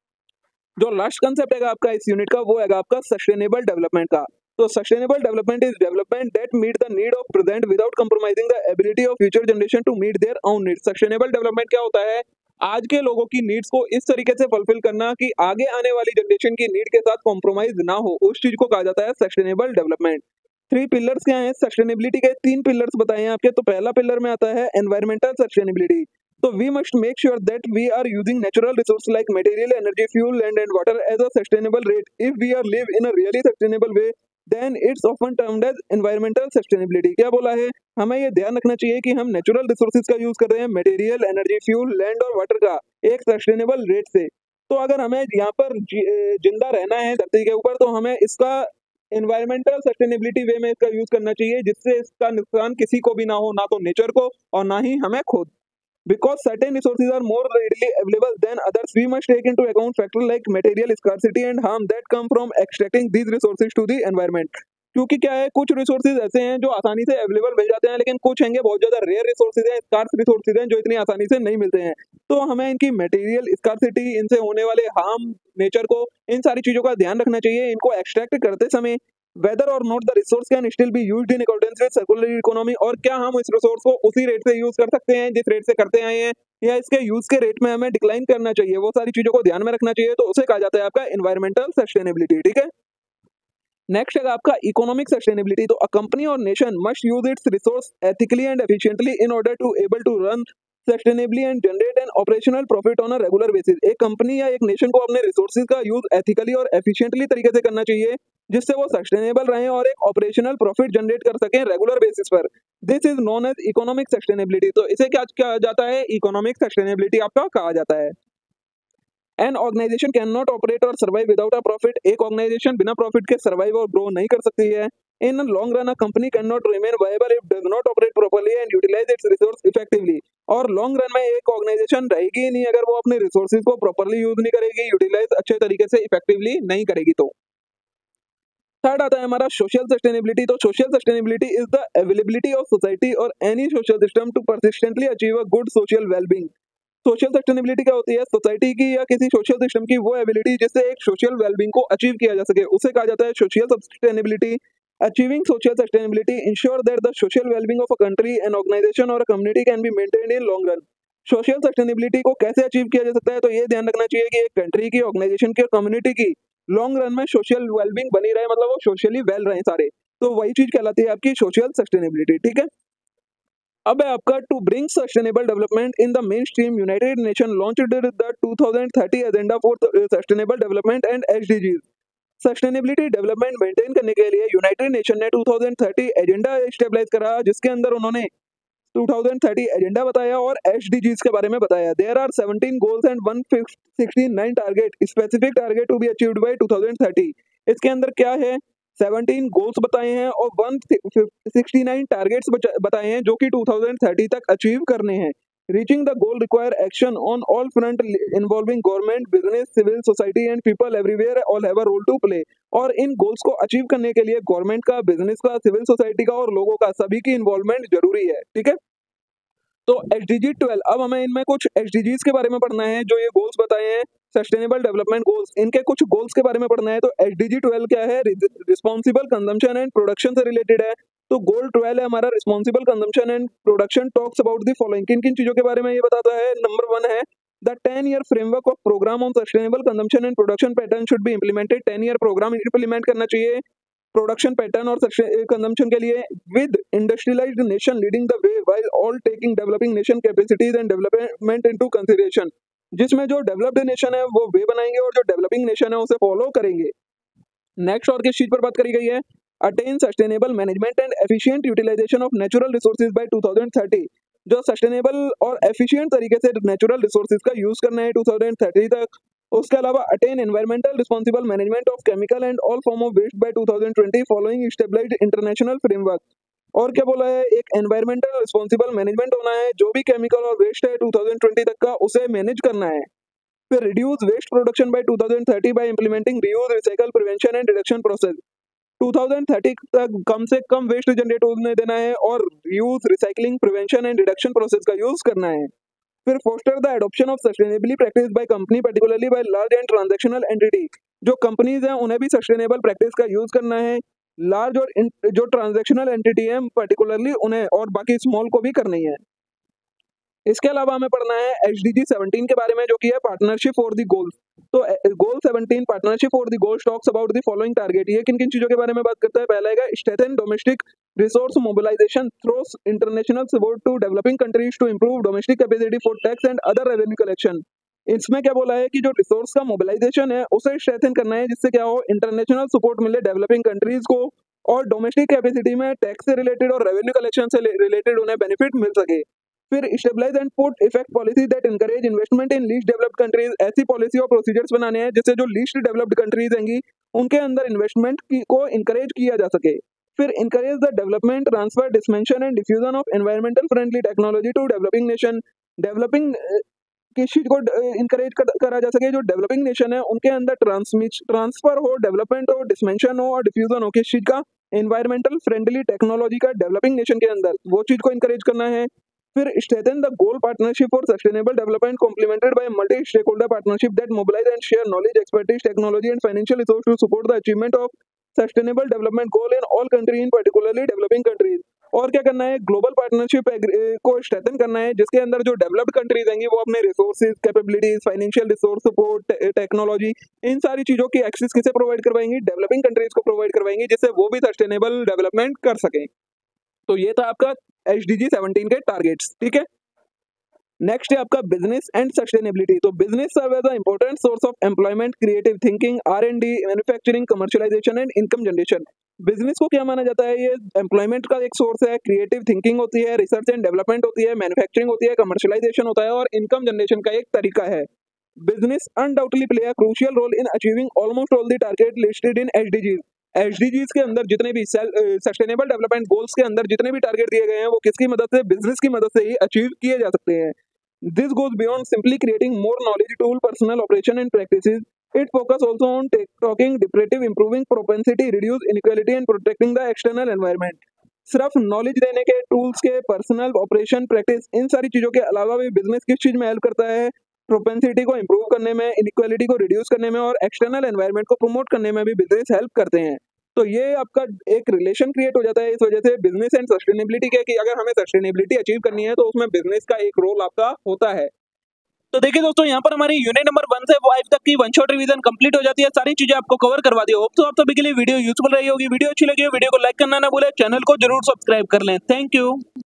जो लास्ट कंसेप्ट है आपका इस यूनिट का, वो है आपका सस्टेनेबल डेवलपमेंट का। तो sustainable development is development that meet the need of present without compromising the ability of future generation to meet their own needs. Sustainable development क्या होता है, आज के लोगों की नीड्स को इस तरीके से फुलफिल करना कि आगे आने वाली जनरेशन की नीड के साथ कॉम्प्रोमाइज ना हो, उस चीज को कहा जाता है सस्टेनेबल डेवलपमेंट। थ्री पिलर्स क्या हैं सस्टेनेबिलिटी के, तीन पिलर्स बताए हैं आपके। तो पहला पिलर में आता है एनवायरमेंटल सस्टेनेबिलिटी। तो we must make sure that we are using natural resource like material, energy, fuel, land and water as a sustainable rate. If we are live in a really sustainable way then it's often termed as environmental sustainability. क्या बोला है, हमें ये ध्यान रखना चाहिए कि हम नेचुरल रिसोर्सेज का यूज कर रहे हैं, मटेरियल, एनर्जी, फ्यूल, लैंड और वाटर का एक सस्टेनेबल रेट से। तो अगर हमें यहाँ पर जिंदा रहना है धरती के ऊपर, तो हमें इसका एनवायरमेंटल सस्टेनेबिलिटी वे में इसका यूज करना चाहिए, जिससे इसका नुकसान किसी को भी ना हो, ना तो नेचर को और ना ही हमें खुद। Because certain resources are more readily available than others, we must take into account factors like material scarcity and harm that come from extracting these resources to the environment। क्योंकि क्या है, कुछ रिसोर्सेज ऐसे हैं जो आसानी से अवेलेबल मिल जाते हैं, लेकिन कुछ हैंगे बहुत ज्यादा रेयर रिसोर्सेज हैं, स्कार्स रिसोर्सेज हैं जो इतनी आसानी से नहीं मिलते हैं। तो हमें इनकी मटेरियल स्कार्सिटी, इनसे होने वाले हार्म नेचर को, इन सारी चीजों का ध्यान रखना चाहिए। इनको एक्सट्रैक्ट करते समय whether or not the resource can still be used in accordance with circular economy, और क्या हम इस रिसोर्स को उसी रेट से यूज कर सकते हैं जिस रेट से करते आए हैं, या इसके यूज के रेट में हमें डिक्लाइन करना चाहिए, वो सारी चीजों को ध्यान में रखना चाहिए। तो उसे कहा जाता है आपका एनवायरमेंटल सस्टेनेबिलिटी। ठीक है, नेक्स्ट है आपका इकोनॉमिक सस्टेनेबिलिटी। तो a company or nation must use its resource ethically and efficiently in order to able to run sustainably and generate an operational profit on a regular basis. एक company या एक nation को अपने resources का use ethically और efficiently तरीके से करना चाहिए, जिससे वो सस्टेनेबल रहे और एक ऑपरेशनल प्रॉफिट जनरेट कर सकें रेगुलर बेसिस पर। This is known as economic sustainability. तो इसे क्या कहा जाता है, इकोनॉमिक सस्टेनेबिलिटी आपका कहा जाता है। An organisation can not operate or survive without a profit. एक ऑर्गेनाइजेशन बिना प्रॉफिट के सर्वाइव और ग्रो नहीं कर सकती है। In long run a company can not remain viable if does not operate properly and utilise its resource effectively. और long run में एक ऑर्गेनाइजेशन रहेगी नहीं अगर वो अपने रिसोर्सेज को प्रॉपर्ली यूज नहीं करेगी, यूटिलाइज अच्छे तरीके से इफेक्टिवली नहीं करेगी। तो थर्ड आता है हमारा सोशल सस्टेनेबिलिटी। तो social sustainability is the availability of society or any social system to persistently achieve a good social wellbeing. Social sustainability क्या होती है, सोसाइटी की या किसी सोशल सिस्टम की वो एबिलिटी जिससे एक सोशल वेलबींग को अचीव किया जा सके, उसे कहा जाता है social sustainability. Achieving social sustainability ensure that the social wellbeing of a country, an organisation or a community can be maintained in long run. Social sustainability को कैसे अचीव किया जा सकता है, तो ये ध्यान रखना चाहिए कि एक कंट्री की, ऑर्गेनाइजेशन की और कम्युनिटी की लॉन्ग रन में सोशल वेलबींग बनी रहे, मतलब वो सोशली वेल रहे सारे। तो वही चीज कहलाती है आपकी सोशल सस्टेनेबिलिटी। ठीक है, अब है आपका to bring sustainable development in the mainstream, United Nation launched the two thousand thirty agenda for sustainable development and SDGs. Sustainability development maintain करने के लिए यूनाइटेड नेशन ने two thousand thirty agenda stabilise करा, जिसके अंदर उन्होंने to thousand thirty agenda बताया और एसडीजीज के बारे में बताया। There are seventeen goals and one sixty nine target, specific target to be achieved by two thousand thirty. इसके अंदर क्या है, सेवनटीन गोल्स बताए हैं और वन सिक्सटी नाइन टारगेट्स बताए हैं जो कि टू थाउजेंड थर्टी तक अचीव करने हैं। Reaching the goal require action on all front involving government, business, civil society and people everywhere all have a role to play. और इन गोल्स को अचीव करने के लिए गवर्नमेंट का, बिजनेस का, सिविल सोसाइटी का और लोगों का, सभी की इन्वॉल्वमेंट जरूरी है। ठीक है, तो एसडीजी ट्वेल्व, अब हमें इनमें कुछ एसडीजीज के बारे में पढ़ना है, जो ये गोल्स बताए हैं सस्टेनेबल डेवलपमेंट गोल्स, इनके कुछ गोल्स के बारे में पढ़ना है। तो एसडीजी ट्वेल्व क्या है, रिस्पॉन्सिबल कंजम्पशन एंड प्रोडक्शन से रिलेटेड है। तो गोल ट्वेल्व है हमारा responsible consumption and production talks about the following. किन किन चीजों के बारे में ये बताता है? नंबर वन है the ten year framework of programme on sustainable consumption and production pattern should be implemented. Ten year programme implement करना चाहिए प्रोडक्शन पैटर्न और कंजम्पशन के लिए with industrialised nation leading the way while all taking developing nation capacities and development into consideration. जिसमें जो developed nation है वो वे बनाएंगे और जो डेवलपिंग नेशन है उसे फॉलो करेंगे। नेक्स्ट और किस चीज पर बात करी गई है? Attain sustainable management and efficient utilisation of natural resources by two thousand thirty. जो सस्टेनेबल और एफिशिएंट तरीके से नेचुरल रिसोर्सेज का यूज करना है टू थाउजेंड थर्टी तक। उसके अलावा attain environmental responsible management of chemical and all form of waste by two thousand twenty following stabilised international framework. और क्या बोला है? एक एनवायरमेंटल रिस्पॉन्सिबल मैनेजमेंट होना है, जो भी केमिकल और वेस्ट है टू थाउजेंड ट्वेंटी तक का उसे मैनेज करना है। फिर reduce waste production by two thousand thirty by implementing reuse recycle prevention and reduction process. Two thousand thirty तक कम से कम वेस्ट जनरेट होने देना है और reuse recycling prevention and reduction process का यूज करना है। फिर foster the adoption of sustainably practice by company particularly by large and transactional entity. जो कंपनीज हैं उन्हें भी सस्टेनेबल प्रैक्टिस का यूज करना है। लार्ज और जो ट्रांजैक्शनल एंटिटी है पर्टिकुलरली उन्हें और बाकी स्मॉल को भी करनी है। इसके अलावा हमें पढ़ना है एचडीजी सेवनटीन के बारे में, जो कि है पार्टनरशिप फॉर द गोल्स। तो goal seventeen partnership for the goals talks about the following target. ये किन किन चीजों के बारे में बात करता है? पहला है strengthen domestic resource mobilisation through international support to developing countries to improve domestic capacity for tax and other revenue collection. इसमें क्या बोला है कि जो रिसोर्स का मोबिलाइजेशन है उसे स्ट्रेंथन करना है, जिससे क्या हो इंटरनेशनल सपोर्ट मिले डेवलपिंग कंट्रीज को और डोमेस्टिक कैपेसिटी में टैक्स से रिलेटेड और रेवेन्यू कलेक्शन से रिलेटेड उन्हें बेनिफिट मिल सके। फिर stabilise and put effect policy that encourage investment in least developed countries. ऐसी पॉलिसी और प्रोसीजर्स बनाने हैं जिससे जो लीस्ट डेवलप्ड कंट्रीज हैंगी उनके अंदर इन्वेस्टमेंट को इनकरेज किया जा सके। फिर encourage the development transfer dissemination and diffusion of environmental friendly technology to developing nation. Developing किस चीज को इनकरेज करा जा सके? जो डेवलपिंग नेशन है उनके अंदर ट्रांसफर हो, डेवलपमेंट हो, डिसमेंशन हो और डिफ्यूजन हो किस चीज का? एनवायरमेंटल फ्रेंडली टेक्नोलॉजी का डेवलपिंग नेशन के अंदर, वो चीज को इनकरेज करना है। फिर strengthen the goal partnership for sustainable development complemented by multi stakeholder partnership that mobilise and share knowledge, expertise, technology and financial resource to support the achievement of sustainable development goal in all country in particularly developing countries. और क्या करना है? Global partnership को strengthen करना है, जिसके अंदर जो डेवलप्ड कंट्रीज होंगी वो अपने resources, capabilities, financial resource support, technology, इन सारी चीजों की एक्सेस किसे प्रोवाइड करवाएंगी? डेवलपिंग कंट्रीज को प्रोवाइड करवाएंगी, जिससे वो भी सस्टेनेबल डेवलपमेंट कर सकें। तो ये था आपका एचडीजी सेवनटीन के टारगेट्स। ठीक है, नेक्स्ट है आपका बिजनेस एंड सस्टेनेबिलिटी। तो business serve as a important source of employment, creative thinking, R and D, manufacturing, commercialisation and income generation. Business को क्या माना जाता है? ये एम्प्लॉयमेंट का एक सोर्स है, क्रिएटिव थिंकिंग होती है, रिसर्च एंड डेवलपमेंट होती है, मैन्युफैक्चरिंग होती है, कमर्शियलाइजेशन होता है और इनकम जनरेशन का एक तरीका है। Business undoubtedly play a crucial role in achieving almost all the target listed in SDGs. SDGs के अंदर जितने भी सस्टेनेबल डेवलपमेंट गोल्स के अंदर जितने भी टारगेट दिए गए हैं वो किसकी मदद से? बिजनेस की मदद से ही अचीव किए जा सकते हैं। This goes beyond simply creating more knowledge tool, personal operation and practices. It focus also on take, talking, depurative, improving propensity, reduce inequality and protecting the external environment. सिर्फ नॉलेज देने के टूल्स के, personal operation, practice, इन सारी चीजों के अलावा भी business किस चीज में हेल्प करता है? प्रोपेंसिटी को इंप्रूव करने में, इनइक्वालिटी को रिड्यूस करने में और एक्सटर्नल एनवायरनमेंट को प्रमोट करने में भी बिजनेस हेल्प करते हैं। तो ये आपका एक रिलेशन क्रिएट हो जाता है इस वजह से बिजनेस एंड सस्टेनेबिलिटी के, कि अगर हमें सस्टेनेबिलिटी अचीव करनी है तो उसमें बिजनेस का एक रोल आपका होता है। तो देखिए दोस्तों, यहाँ पर हमारी यूनिट नंबर वन से फाइव तक की वन शॉट रिवीजन कंप्लीट हो जाती है, सारी चीजें आपको कवर करवा दी। होप तो आप सभी के लिए वीडियो यूजफुल रही होगी। वीडियो अच्छी लगी हो वीडियो को लाइक करना ना भूलें, चैनल को जरूर सब्सक्राइब कर लें। Thank you.